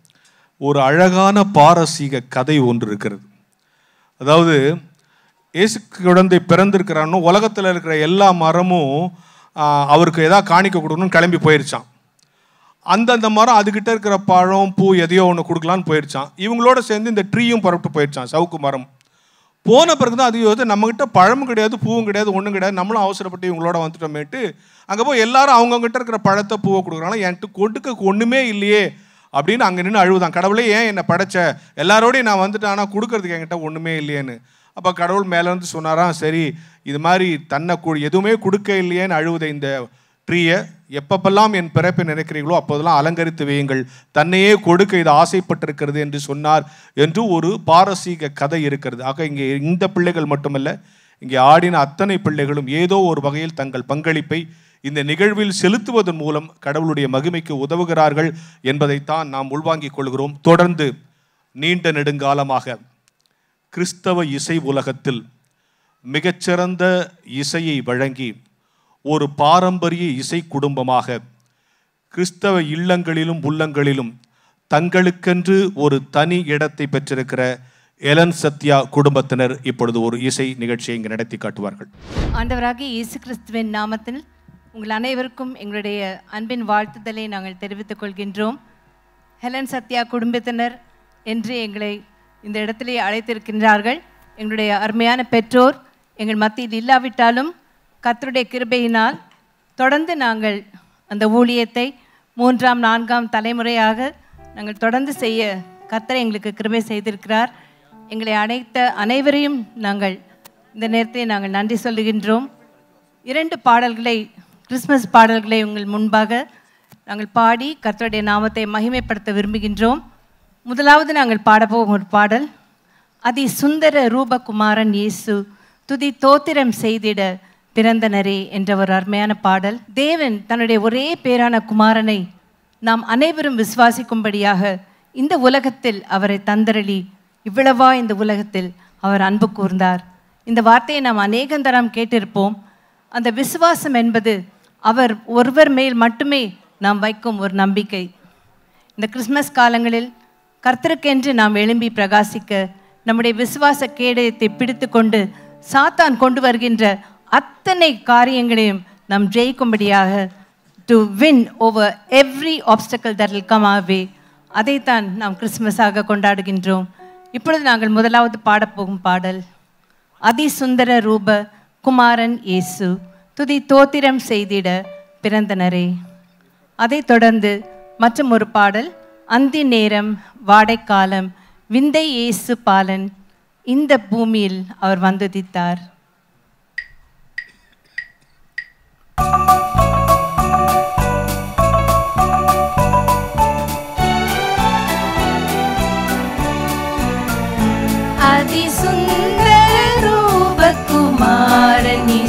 Speaker 2: ஒரு அழகான பாரசீக கதை ஒன்று இருக்கிறது. அதாவது இயேசு குழந்தை பிறந்திருக்கிறான்னு உலகத்தில் இருக்கிற எல்லா மரமும் அவருக்கு எதாவது காணிக்க கொடுக்கணும்னு கிளம்பி போயிருச்சான். அந்தந்த மரம் அதுக்கிட்ட இருக்கிற பழம் பூ எதையோ ஒன்று கொடுக்கலான்னு போயிருச்சான். இவங்களோட சேர்ந்து இந்த ட்ரீயும் புறப்பட்டு போயிருச்சான், சவுக்கு மரம். போன பிறகு தான் அது நம்மகிட்ட பழமும் கிடையாது, பூவும் கிடையாது, ஒன்றும் கிடையாது, நம்மளும் அவசரப்பட்டு இவங்களோட வந்துட்டோமேட்டு அங்கே போய் எல்லாரும் அவங்ககிட்ட இருக்கிற பழத்தை பூவை கொடுக்குறாங்களா, என்கிட்ட கொடுக்க ஒன்றுமே இல்லையே அப்படின்னு அங்கே நின்று அழுவுதான். கடவுளே ஏன் என்னை படைச்ச, எல்லாரோடையும் நான் வந்துட்டேன், ஆனால் கொடுக்கறதுக்கு என்கிட்ட ஒன்றுமே இல்லையேன்னு. அப்போ கடவுள் மேலேருந்து சொன்னாராம், சரி இது மாதிரி தன்னை எதுவுமே கொடுக்க இல்லையேன்னு அழுவுதை இந்த ட்ரீயை எப்பப்பெல்லாம் என் பிறப்பை நினைக்கிறீங்களோ அப்போதெல்லாம் அலங்கரித்து வையுங்கள், தன்னையே கொடுக்க இது ஆசைப்பட்டிருக்கிறது என்று சொன்னார் என்று ஒரு பாரசீக கதை இருக்கிறது. ஆக இங்கே இந்த பிள்ளைகள் மட்டுமல்ல, இங்கே ஆடின அத்தனை பிள்ளைகளும் ஏதோ ஒரு வகையில் தங்கள் பங்களிப்பை இந்த நிகழ்வில் செலுத்துவதன் மூலம் கடவுளுடைய மகிமைக்கு உதவுகிறார்கள் என்பதைத்தான் நாம் உள்வாங்கிக் கொள்கிறோம். தொடர்ந்து நீண்ட நெடுங்காலமாக கிறிஸ்தவ இசை உலகத்தில் மிகச்சிறந்த இசையை வழங்கி ஒரு பாரம்பரிய இசை குடும்பமாக கிறிஸ்தவ இல்லங்களிலும் உள்ளங்களிலும் தங்களுக்கென்று ஒரு தனி இடத்தை பெற்றிருக்கிற எலன் சத்யா குடும்பத்தினர் இப்பொழுது ஒரு இசை நிகழ்ச்சியை இங்கு நடத்தி காட்டுவார்கள்.
Speaker 10: ஆண்டவராகிய இயேசு கிறிஸ்துவின் நாமத்தில் உங்கள் அனைவருக்கும் எங்களுடைய அன்பின் வாழ்த்துதலை நாங்கள் தெரிவித்துக் கொள்கின்றோம். ஹெலன் சத்யா குடும்பத்தினர் என்று எங்களை இந்த இடத்திலே அழைத்திருக்கின்றார்கள். எங்களுடைய அருமையான பெற்றோர் எங்கள் மத்தியில் இல்லாவிட்டாலும் கர்த்தருடைய கிருபையினால் தொடர்ந்து நாங்கள் அந்த ஊழியத்தை 3ஆம் 4ஆம் தலைமுறையாக நாங்கள் தொடர்ந்து செய்ய கர்த்தர் எங்களுக்கு கிருபை செய்திருக்கிறார். எங்களை அழைத்த அனைவரையும் நாங்கள் இந்த நேரத்தை நாங்கள் நன்றி சொல்லுகின்றோம். 2 பாடல்களை, கிறிஸ்மஸ் பாடல்களை உங்கள் முன்பாக நாங்கள் பாடி கர்த்தருடைய நாமத்தை மகிமைப்படுத்த விரும்புகின்றோம். முதலாவது நாங்கள் பாடப்போகும் ஒரு பாடல், அதி சுந்தர ரூபகுமாரன் இயேசு துதி தோத்திரம் செய்திட பிறந்தனரே என்ற ஒரு அருமையான பாடல். தேவன் தன்னுடைய ஒரே பேரான குமாரனை நாம் அனைவரும் விசுவாசிக்கும்படியாக இந்த உலகத்தில் அவரை தந்தரளி இவ்வளவா இந்த உலகத்தில் அவர் அன்பு கூர்ந்தார். இந்த வார்த்தையை நாம் அநேகந்தரம் கேட்டிருப்போம். அந்த விசுவாசம் என்பது அவர் ஒருவர் மேல் மட்டுமே நாம் வைக்கும் ஒரு நம்பிக்கை. இந்த கிறிஸ்மஸ் காலங்களில் கர்த்தருக்கென்று நாம் எழும்பி பிரகாசிக்க நம்முடைய விசுவாச கேடயத்தை பிடித்து கொண்டு சாத்தான் கொண்டு வருகின்ற அத்தனை காரியங்களையும் நாம் ஜெயிக்கும்படியாக to win over every obstacle that will come our way, அதைத்தான் நாம் கிறிஸ்மஸாக கொண்டாடுகின்றோம். இப்பொழுது நாங்கள் முதலாவது பாடப்போகும் பாடல் அதி சுந்தர ரூப குமாரன் இயேசு துதி தோத்திரம் செய்திட பிறந்தனரே. அதைத் தொடர்ந்து மற்றும் ஒரு பாடல் அந்தி நேரம் வாடைக்காலம் விந்தை இயேசு பாலன் இந்த பூமியில் அவர் வந்துதித்தார்.
Speaker 3: அதி சுந்தர ரூபகுமாரன்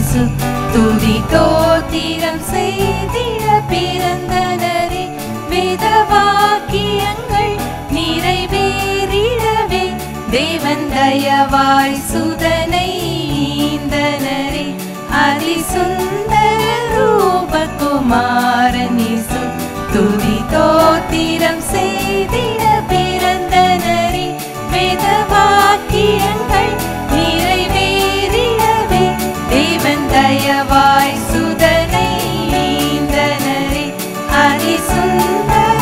Speaker 3: தயவாய் சுதனை ஈந்தனரே அதிசுந்தர ரூபகுமாரன் இயேசு துதி தோத்திரம் செய்திட பிறந்தனரே வேத வாக்கியங்கள் நிறைவேறிடவே தேவன் தயவாய் சுதனை ஈந்தனரே அதிசுந்தர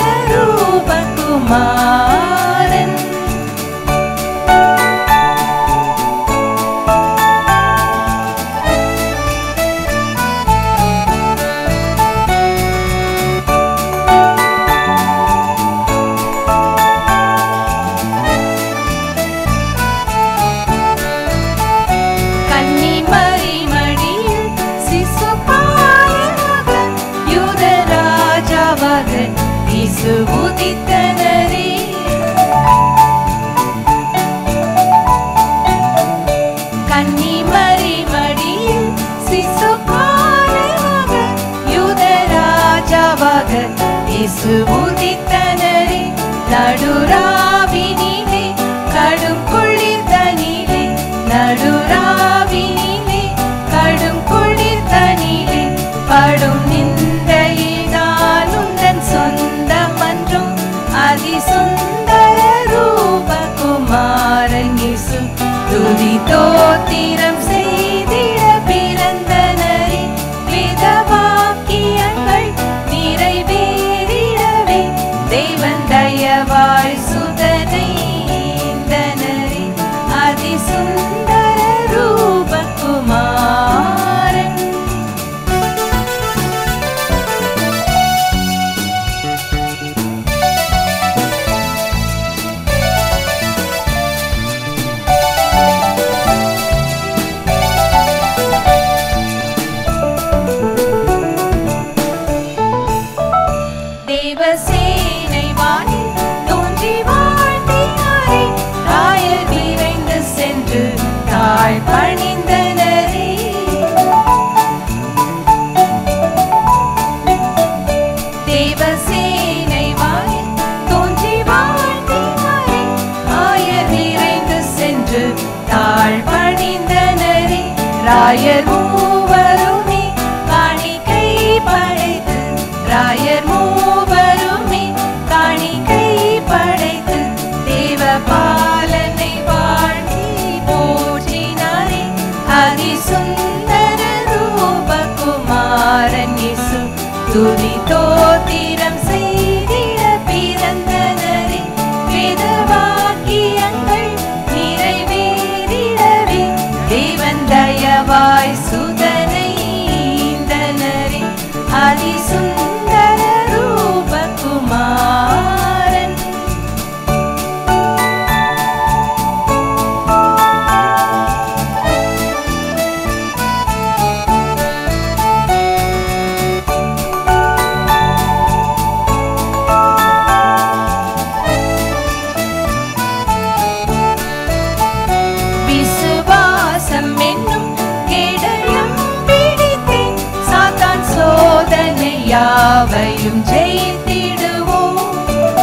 Speaker 3: ரூபகுமாரன் உதித்தனரே கன்னிமரி மடியில் சிசுபாலனாக யூதராஜாவாக இயேசு உதித்தனரே நடுராவினிலே கடும் குளிர் தனிலே நடுராவினிலே கடும் குளிர் தனிலே படும் நிந்தையினால் உந்தன் சொந்தமன்றும் அதிசுந்தர ரூபகுமாரன் இயேசு துதி தோத்திரம் செய்திட பிறந்தனரே வேத வாக்கியங்கள் நிறைவேறிடவே தேவன் தயவாய் சுதனை ஈந்தனரே அதிசுந்தர ரூபகுமாரன் தேவசேனை வானில் தோன்றி வாழ்ந்தினாரே ராயர் விரைந்து சென்று தாழ் பணிந்தனரே தேவசேனை வானில் தோன்றி வாழ்ந்தினாரே ராயர் விரைந்து சென்று தாழ் பணிந்தனரே ராயர் மூவருமே காணிக்கை படைத்து ராயர் மூவருமே காணிக்கை படைத்து தேவ பாலனை வாழ்த்தி போற்றினாரே அதிசுந்தர ரூபகுமாரன் இயேசு துதி தோத்திரம் செய்திட பிறந்தனரே வேத வாக்கியங்கள் நிறைவேறிடவே தேவன் தயவாய் சுதனை ஈந்தனரே அதிசுந்தர ரூபகுமாரன் விசுவாசம் என்னும் கேடயம் பிடித்தேன் சாத்தான் சோதனை யாவையும் ஜெயித்திடுவோம்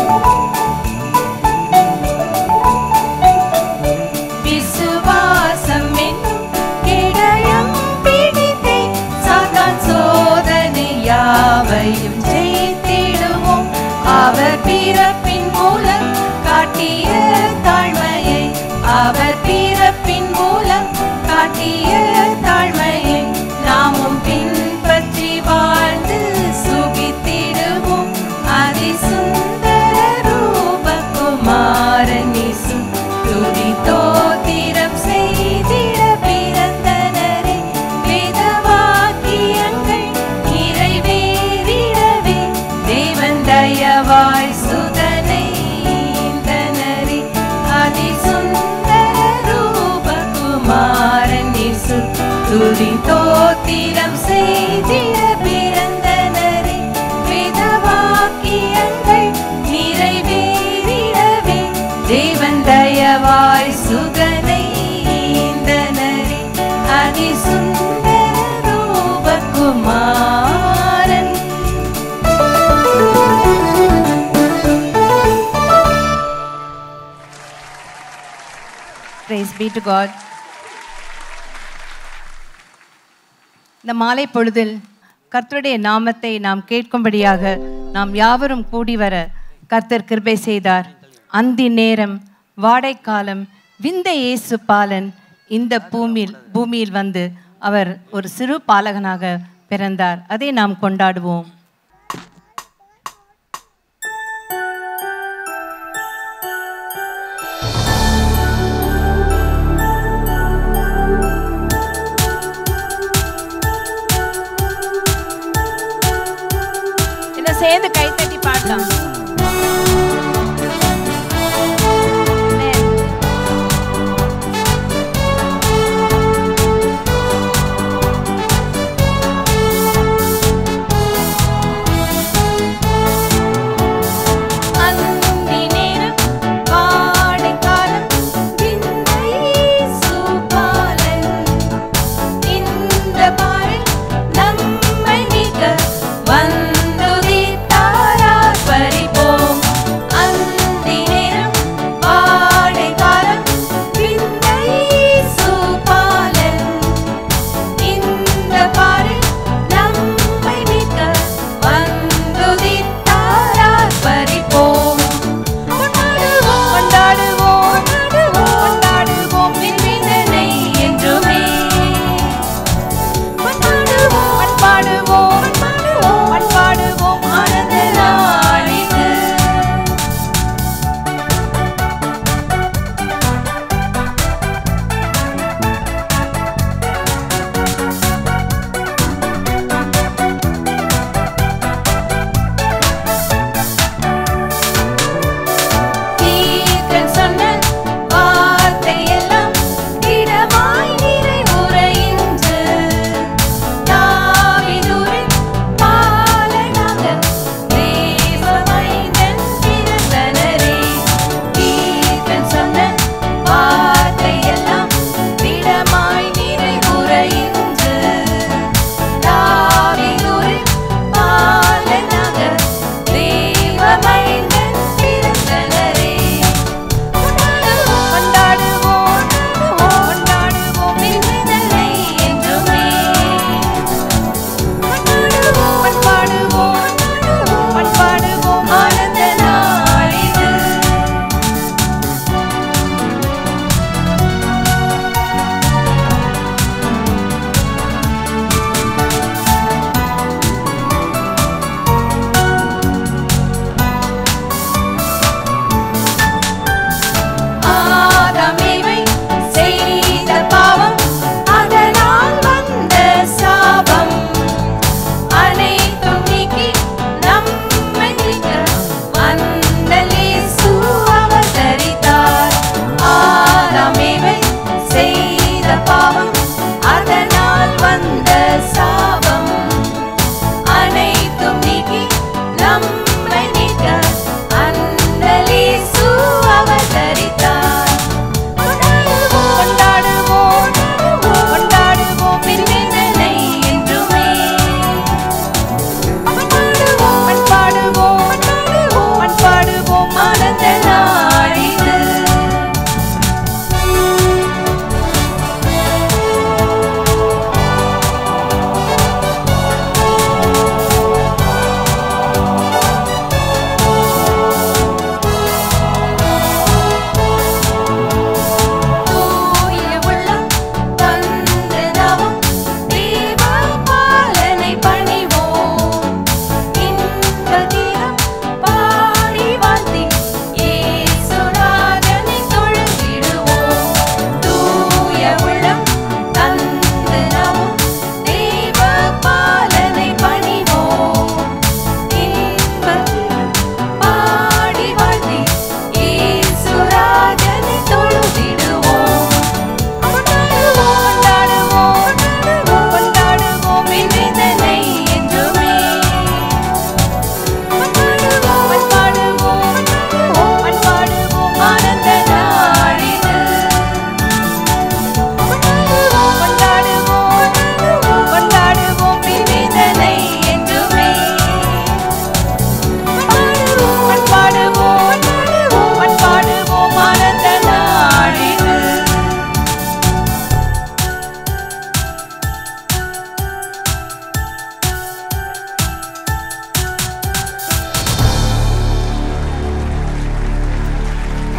Speaker 3: விசுவாசம் என்னும் கேடயம் பிடித்தேன் சாத்தான் சோதனை யாவையும் ஜெயித்திடுவோம் அவர் பிறப்பின் மூலம் காட்டிய தாழ்மையை அவர் பிறப்பின் மூலம் காட்டிய தாழ்மையை நாமும் பின்பற்றி வாழ்ந்து சுகித்திடுவோம் அதிசுந்தர ரூபகுமாரன் இயேசு துதி தோத்திரம் செய்திட பிறந்தனரே வேத வாக்கியங்கள் நிறைவேறிடவே தேவன் தயவாய் சுதனை ஈந்தனரே அதிசுந்தர ரூபகுமாரன் இயேசு துதி தோத்திரம் செய்திட பிறந்தனரே வேத வாக்கியங்கள் நிறைவேறிடவே தேவன் தயவாய் சுதனை ஈந்தனரே அதிசுந்தர ரூபகுமாரன்
Speaker 10: Praise be to God. இந்த மாலை பொழுதில் கர்த்தருடைய நாமத்தை நாம் கேட்கும்படியாக நாம் யாவரும் கூடி வர கர்த்தர் கிருபை செய்தார். அந்தி நேரம் வாடைக்காலம் விந்த இயேசு பாலன் இந்த பூமியில் வந்து அவர் ஒரு சிறு பாலகனாக பிறந்தார். அதை நாம் கொண்டாடுவோம். சேர்ந்து கைத்தட்டி பாடலாம்.
Speaker 3: Pari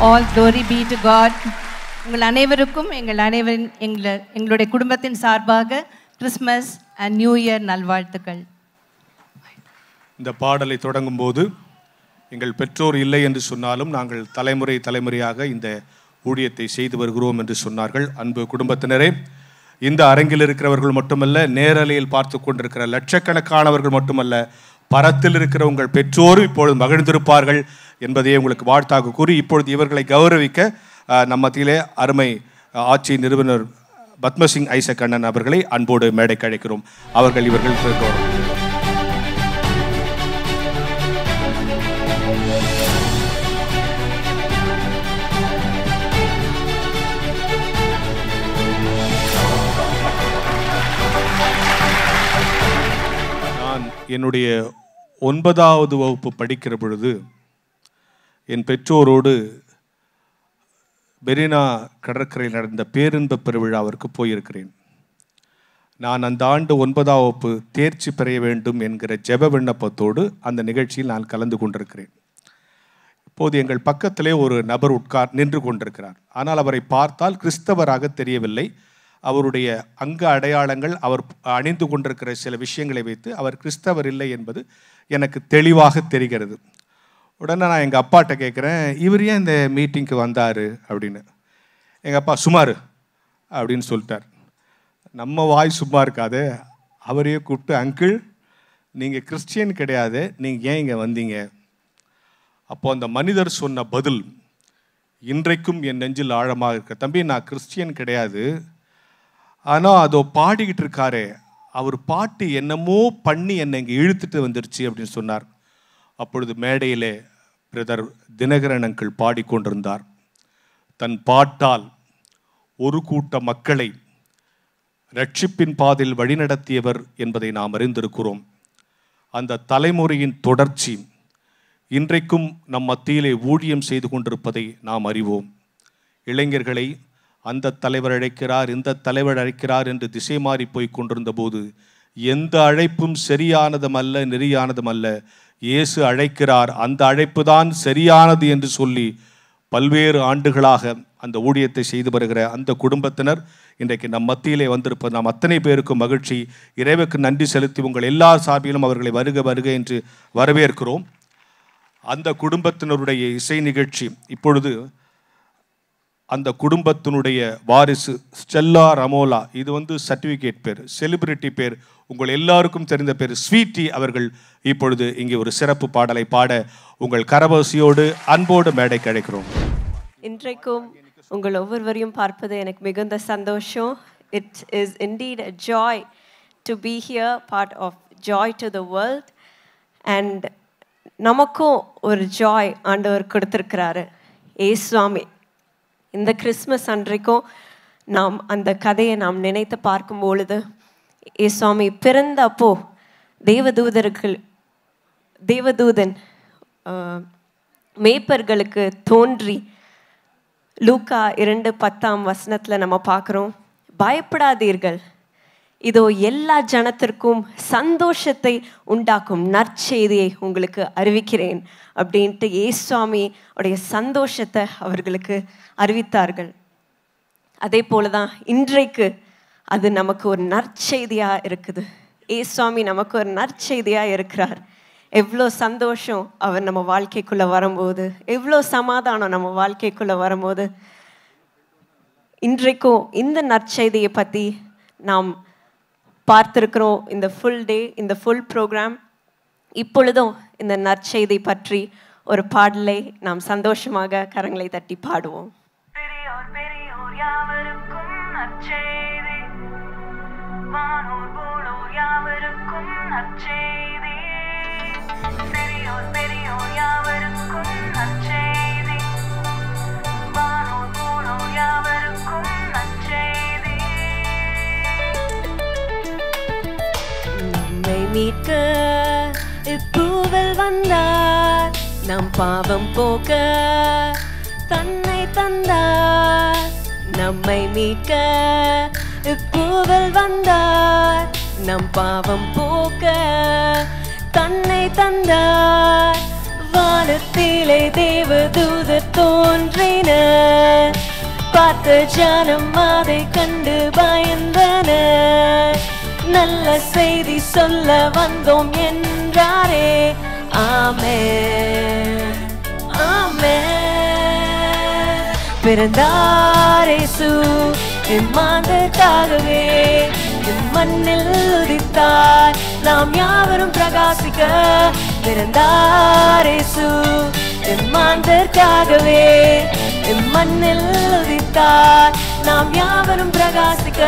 Speaker 10: All glory be to God. உங்கள் அனைவருக்கும் எங்களுடைய குடும்பத்தின் சார்பாக கிறிஸ்மஸ் அண்ட் நியூ இயர் நல்வாழ்த்துக்கள்.
Speaker 2: இந்த பாடலை தொடங்கும் போது எங்கள் பெற்றோர் இல்லை என்று சொன்னாலும் நாங்கள் தலைமுறையாக இந்த ஊழியத்தை செய்து வருகிறோம் என்று சொன்னார்கள். அன்பு குடும்பத்தினரே, இந்த அரங்கில் இருக்கிறவர்கள் மட்டுமல்ல, நேரலையில் பார்த்து கொண்டிருக்கிற லட்சக்கணக்கானவர்கள் மட்டுமல்ல, பரத்தில் இருக்கிற உங்கள் பெற்றோரும் இப்பொழுது மகிழ்ந்திருப்பார்கள் என்பதையே உங்களுக்கு வாழ்த்தாக கூறி, இப்பொழுது இவர்களை கௌரவிக்க நம் மத்தியிலே அருமை ஆட்சி நிறுவனர் பத்மசிங் ஐசக் அண்ணன் அவர்களை அன்போடு மேடைக்கு அழைக்கிறோம். இவர்கள் நான் என்னுடைய 9வது வகுப்பு படிக்கிற பொழுது என் பெற்றோரோடு பெரினா கடற்கரையில் நடந்த பேரின்ப பெருவிழாவிற்கு போயிருக்கிறேன். நான் அந்த ஆண்டு 9ஆம் வகுப்பு தேர்ச்சி பெற வேண்டும் என்கிற ஜெப விண்ணப்பத்தோடு அந்த நிகழ்ச்சியில் நான் கலந்து கொண்டிருக்கிறேன். இப்போது எங்கள் பக்கத்திலே ஒரு நபர் நின்று கொண்டிருக்கிறார். ஆனால் அவரை பார்த்தால் கிறிஸ்தவராக தெரியவில்லை. அவருடைய அங்க அடையாளங்கள், அவர் அணிந்து கொண்டிருக்கிற சில விஷயங்களை வைத்து அவர் கிறிஸ்தவர் இல்லை என்பது எனக்கு தெளிவாக தெரிகிறது. உடனே நான் எங்கள் அப்பாட்ட கேட்குறேன், இவர் ஏன் இந்த மீட்டிங்க்கு வந்தார் அப்படின்னு. எங்கள் அப்பா சுமார் அப்படின்னு சொல்லிட்டார். நம்ம வாய் சும்மா இருக்காது, அவரையே கூப்பிட்டு, அங்கிள் நீங்கள் கிறிஸ்டியன் கிடையாது, நீங்கள் ஏன் இங்கே வந்தீங்க? அப்போது அந்த மனிதர் சொன்ன பதில் இன்றைக்கும் என் நெஞ்சில் ஆழமாக இருக்க. தம்பி, நான் கிறிஸ்டியன் கிடையாது, ஆனால் அதோ பாடிக்கிட்டு இருக்காரே, அவர் பாட்டு என்னமோ பண்ணி என்னை இங்கே இழுத்துட்டு வந்துருச்சு அப்படின்னு சொன்னார். அப்பொழுது மேடையிலே பிரதர் தினகரன் அங்கிள் பாடிக்கொண்டிருந்தார். தன் பாட்டால் ஒரு கூட்ட மக்களை ரட்சிப்பின் பாதையில் வழிநடத்தியவர் என்பதை நாம் அறிந்திருக்கிறோம். அந்த தலைமுறையின் தொடர்ச்சி இன்றைக்கும் நம் மத்தியிலே ஊழியம் செய்து கொண்டிருப்பதை நாம் அறிவோம். இளைஞர்களை அந்த தலைவர் அழைக்கிறார், இந்த தலைவர் அழைக்கிறார் என்று திசை மாறி போய் கொண்டிருந்த போது எந்த அழைப்பும் சரியானதும் அல்ல, நெறியானதும் அல்ல. இயேசு அழைக்கிறார், அந்த அழைப்பு தான் சரியானது என்று சொல்லி பல்வேறு ஆண்டுகளாக அந்த ஊழியத்தை செய்து வருகிற அந்த குடும்பத்தினர் இன்றைக்கு நம் மத்தியிலே வந்திருப்பது நாம் அத்தனை பேருக்கும் மகிழ்ச்சி. இறைவனுக்கு நன்றி செலுத்தி உங்கள் எல்லார் சார்பிலும் அவர்களை வருக வருக என்று வரவேற்கிறோம். அந்த குடும்பத்தினருடைய இசை நிகழ்ச்சி இப்பொழுது அந்த குடும்பத்தினுடைய வாரிசு ஸ்டெல்லா ரமோலா, இது சர்டிஃபிகேட் பேர், செலிபிரிட்டி பேர், உங்கள் எல்லாருக்கும் தெரிந்த பேர் ஸ்வீட்டி அவர்கள் இப்பொழுது இங்கே ஒரு சிறப்பு பாடலை பாட உங்கள் கரவரிசையோடு அன்போடு மேடைக்கு அழைக்கிறோம்.
Speaker 11: இன்றைக்கும் உங்கள் ஒவ்வொருவரையும் பார்ப்பது எனக்கு மிகுந்த சந்தோஷம். It is indeed a joy to be here, part of Joy to the World. And நமக்கும் ஒரு ஜாய் ஆண்டவர் கொடுத்திருக்கிறாரு, ஏசுவாமி. இந்த கிறிஸ்மஸ் அன்றைக்கும் நாம் அந்த கதையை நாம் நினைத்து பார்க்கும் பொழுது, ஏசுவாமி பிறந்தப்போ தேவதூதன் மேய்ப்பர்களுக்கு தோன்றி லூக்கா 2:10 நம்ம பார்க்குறோம், பயப்படாதீர்கள், இதோ எல்லா ஜனத்திற்கும் சந்தோஷத்தை உண்டாக்கும் நற்செய்தியை உங்களுக்கு அறிவிக்கிறேன் அப்படின்ட்டு ஏசுவாமி உடைய சந்தோஷத்தை அவர்களுக்கு அறிவித்தார்கள். அதே போல தான் இன்றைக்கு அது நமக்கு ஒரு நற்செய்தியாக இருக்குது. ஏசுவாமி நமக்கு ஒரு நற்செய்தியாக இருக்கிறார். எவ்வளோ சந்தோஷம் அவர் நம்ம வாழ்க்கைக்குள்ளே வரும்போது, எவ்வளோ சமாதானம் நம்ம வாழ்க்கைக்குள்ளே வரும்போது. இன்றைக்கும் இந்த நற்செய்தியை பற்றி நாம் பார்த்துருக்கிறோம். இந்த ஃபுல் டே, இந்த ஃபுல் ப்ரோக்ராம். இப்பொழுதும் இந்த நற்செய்தி பற்றி ஒரு பாடலை நாம் சந்தோஷமாக கரங்களை தட்டி பாடுவோம்.
Speaker 4: பெரியோர் பெரியோர் யாவருக்கும் நற்செய்தி, வானோர் பூலோர் யாவருக்கும் நற்செய்தி. பெரியோர் பெரியோர் யாவருக்கும் நற்செய்தி, வானோர் பூலோர் யாவருக்கும் நற்செய்தி.
Speaker 11: நம்மை மீட்க இப்பூவில் வந்தார், நம் பாவம் போக்க தன்னை தந்தார். நம்மை மீட்க இப்பூவில் வந்தார், நம் பாவம் போக்க தன்னை தந்தார். வானத்திலே தேவதூதர் தோன்றினர். பார்த்த ஜனம் அதை கண்டு பயந்தனர். நல்ல செய்தி சொல்ல வந்தோம் என்றாரே. ஆமென் ஆமென். பிறந்தார் இயேசு இம்மாந்தர்க்காகவே. இம்மண்ணில் உதித்தார் நாம் யாவரும் பிரகாசிக்க. பிறந்தார் இயேசு இம்மாந்தர்க்காகவே. இம்மண்ணில் உதித்தார் நாம் யாவரும் பிரகாசிக்க.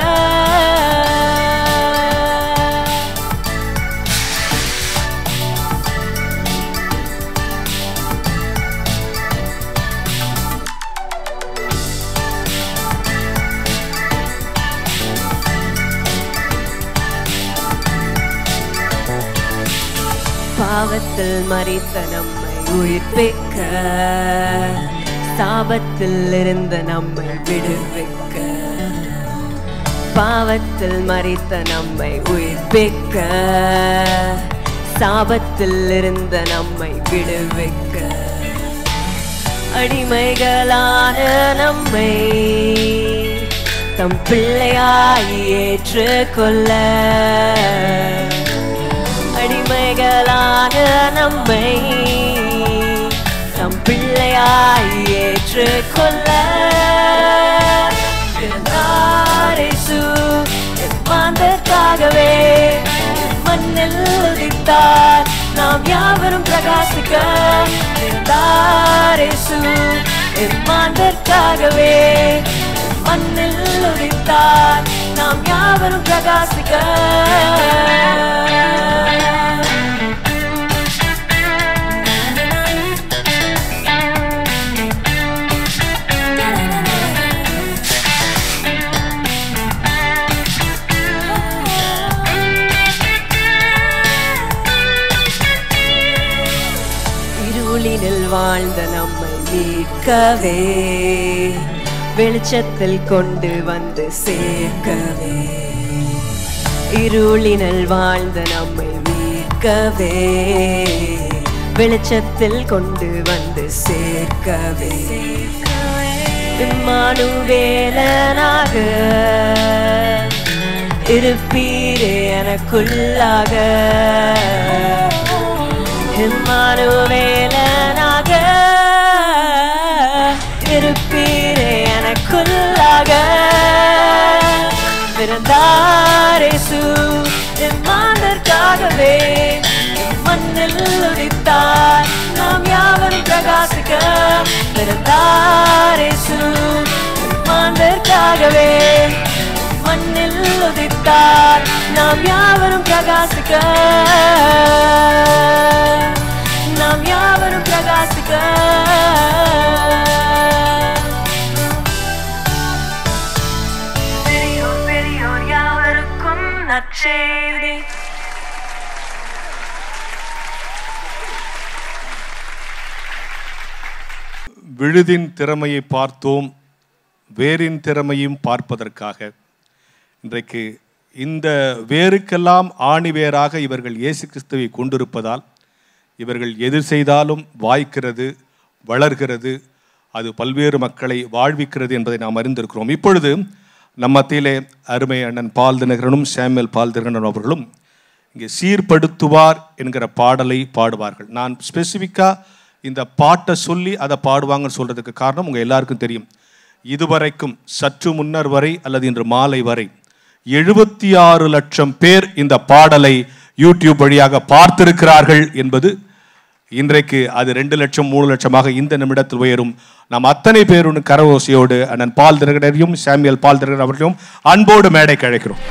Speaker 11: பாவத்தில் மரித்த நம்மை உயிர்ப்பிக்க. சாபத்தில் இருந்த நம்மை விடுவிக்க. பாவத்தில் மரித்த நம்மை உயிர்ப்பிக்க. சாபத்தில் இருந்த நம்மை விடுவிக்க. அடிமைகளான நம்மை தம் பிள்ளையாய் ஏற்றுக்கொள்ள. அடிமைகளான நம்மை தம் பிள்ளையாய் ஏற்றுக்கொள்ள. பிறந்தார் இயேசு இம்மாந்தர்க்காகவே. மண்ணில் உதித்தார் நாம் யாவரும் பிரகாசிக்க. பிறந்தார் இயேசு இம்மாந்தர்க்காகவே. மண்ணில் உதித்தார் நாம் யாவரும் பிரகாசிக்க. இருளினில் வாழ்ந்த நம்மை மீட்கவே. வெளிச்சத்தில் கொண்டு வந்து சேர்க்கவே. இருளினில் வாழ்ந்த நம்மை மீட்கவே. வெளிச்சத்தில் கொண்டு வந்து சேர்க்கவே. இம்மானுவேலனாக இருப்பீரே எனக்குள்ளாக. இம்மானுவேலனாக இருப்பீரே எனக்குள்ளாக. பிறந்தார் இயேசு இம்மாந்தர்க்காகவே. மண்ணில் உதித்தார் நாம் யாவரும் பிரகாசிக்க. பிறந்தார் இயேசு இம்மாந்தர்க்காகவே. மண்ணில் உதித்தார் நாம் யாவரும் பிரகாசிக்க. நாம் யாவரும் பிரகாசிக்க. பெரியோர் பெரியோர் யாவருக்கும் நற்செய்தி.
Speaker 2: விழுதின் திறமையை பார்த்தோம், வேரின் திறமையும் பார்ப்பதற்காக இன்றைக்கு இந்த வேருக்கெல்லாம் ஆணிவேராக இவர்கள் இயேசு கிறிஸ்துவை கொண்டிருப்பதால் இவர்கள் எது செய்தாலும் வாய்க்கிறது, வளர்கிறது, அது பல்வேறு மக்களை வாழ்விக்கிறது என்பதை நாம் அறிந்திருக்கிறோம். இப்பொழுது நம் மத்தியிலே அருமை அண்ணன் பால் தினகரனும் சாமுவேல் பால் தினகரன் அவர்களும் இங்கே சீர்படுத்துவார் என்கிற பாடலை பாடுவார்கள். நான் ஸ்பெசிஃபிக்காக இந்த பாட்டை சொல்லி அதை பாடுவாங்கன்னு சொல்கிறதுக்கு காரணம் உங்கள் எல்லாருக்கும் தெரியும். இதுவரைக்கும் சற்று முன்னர் வரை அல்லது இன்று மாலை வரை 76 லட்சம் பேர் இந்த பாடலை யூடியூப் வழியாக பார்த்திருக்கிறார்கள் என்பது இன்றைக்கு அது 2 லட்சம் 3 லட்சமாக இந்த நிமிடத்தில் உயரும். நாம் அத்தனை பேரும் கரவோசையோடு அண்ணன் பால் தினகரனையும் சாமுவேல் பால் தினகரன் அவர்களையும் அன்போடு மேடைக்கு அழைக்கிறோம்.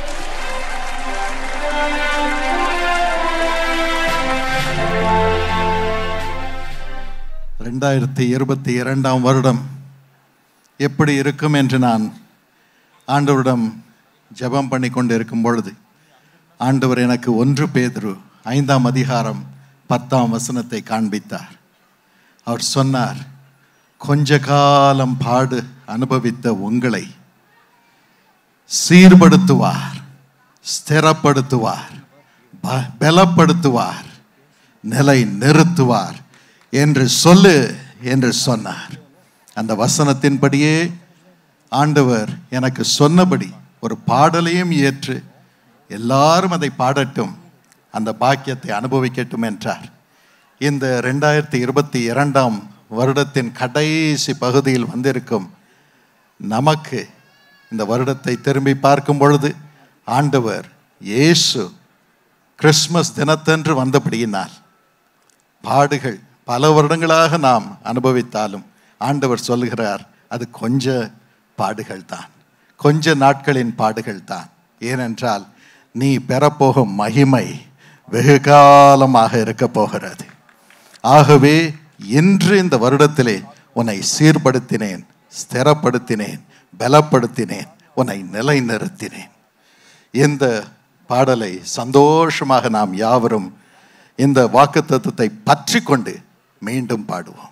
Speaker 12: வருடம் எப்படி இருக்கும் என்று நான் ஆண்டவரிடம் ஜெபம் பண்ணி கொண்டு இருக்கும் பொழுது ஆண்டவர் எனக்கு 1 பேதுரு 5ஆம் அதிகாரம் 10ஆம் வசனத்தை காண்பித்தார். அவர் சொன்னார், கொஞ்ச காலம் பாடு அனுபவித்த உங்களை சீர்படுத்துவார், ஸ்திரப்படுத்துவார், பலப்படுத்துவார், நிலை நிறுத்துவார் என்று சொல்லு என்று சொன்னார். அந்த வசனத்தின்படியே ஆண்டவர் எனக்கு சொன்னபடி ஒரு பாடலையும் ஏற்று எல்லாரும் அதை பாடட்டும், அந்த பாக்கியத்தை அனுபவிக்கட்டும் என்றார். இந்த 2022 வருடத்தின் கடைசி பகுதியில் வந்திருக்கும் நமக்கு இந்த வருடத்தை திரும்பி பார்க்கும் பொழுது ஆண்டவர் இயேசு கிறிஸ்மஸ் தினத்தன்று வந்தபடியினால் பாடுகள் பல வருடங்களாக நாம் அனுபவித்தாலும் ஆண்டவர் சொல்லுகிறார், அது கொஞ்ச பாடுகள் தான், கொஞ்ச நாட்களின் பாடுகள் தான். ஏனென்றால் நீ பெறப்போகும் மகிமை வெகு காலமாக இருக்க போகிறது. ஆகவே இன்று இந்த வருடத்திலே உன்னை சீர்படுத்தினேன், ஸ்திரப்படுத்தினேன், பலப்படுத்தினேன், உன்னை நிலைநிறுத்தினேன். இந்த பாடலை சந்தோஷமாக நாம் யாவரும் இந்த வாக்குத்தத்தத்தை பற்றி கொண்டு மீண்டும் பாடுவோம்.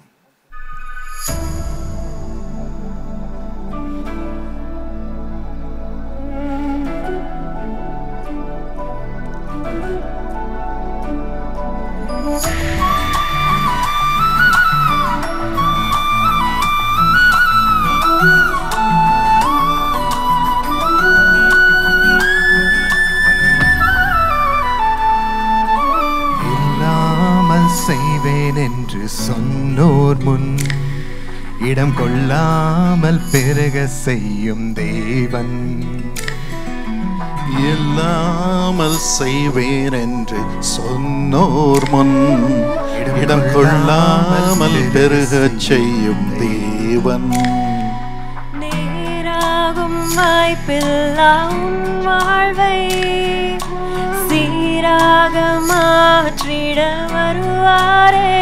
Speaker 13: செய்வேன் என்று சொன்னோர் முன் இடம் கொள்ளாமல் பெருக செய்யும் தேவன்.
Speaker 12: இல்லாமல் செய்வேன் என்று சொன்னோர் முன் இடம் கொள்ளாமல் பெருக செய்யும் தேவன்.
Speaker 11: நேராகும் வாய்ப்பில்லா உன் வாழ்வை சீராக மாற்றிட வருவாரே.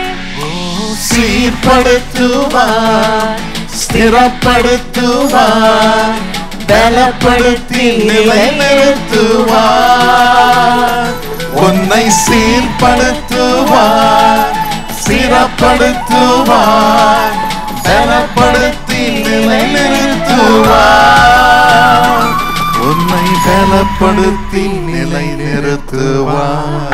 Speaker 12: சீர்படுத்துவார், ஸ்திரப்படுத்துவார், பலப்படுத்தி நிலைநிறுத்துவார். உன்னை சீர்படுத்துவார், ஸ்திரப்படுத்துவார், பலப்படுத்தி நிலைநிறுத்துவார். உன்னை பலப்படுத்தி நிலைநிறுத்துவார்.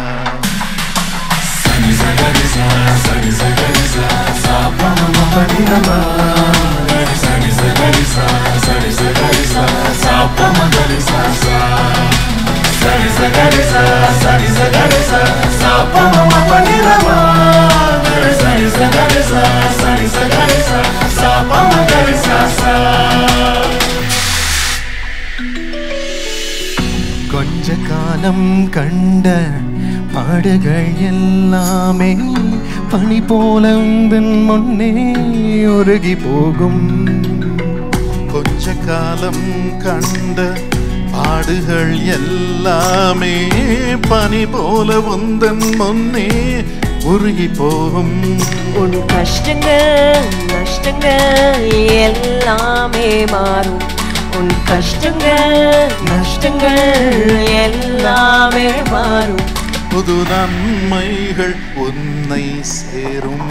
Speaker 13: கொஞ்ச காலம் கண்ட பாடுகள் எல்லாமே பனி போல உந்தன் முன்னே உருகி போகும்.
Speaker 12: கொஞ்ச காலம் கண்ட பாடுகள் எல்லாமே பனி போல உந்தன் முன்னே உருகி போகும்.
Speaker 11: உன் கஷ்டங்கள் நஷ்டங்கள் எல்லாமே மாறும். உன் கஷ்டங்கள் நஷ்டங்கள் எல்லாமே மாறும்.
Speaker 12: புது நன்மைகள் உன்னை சேரும்.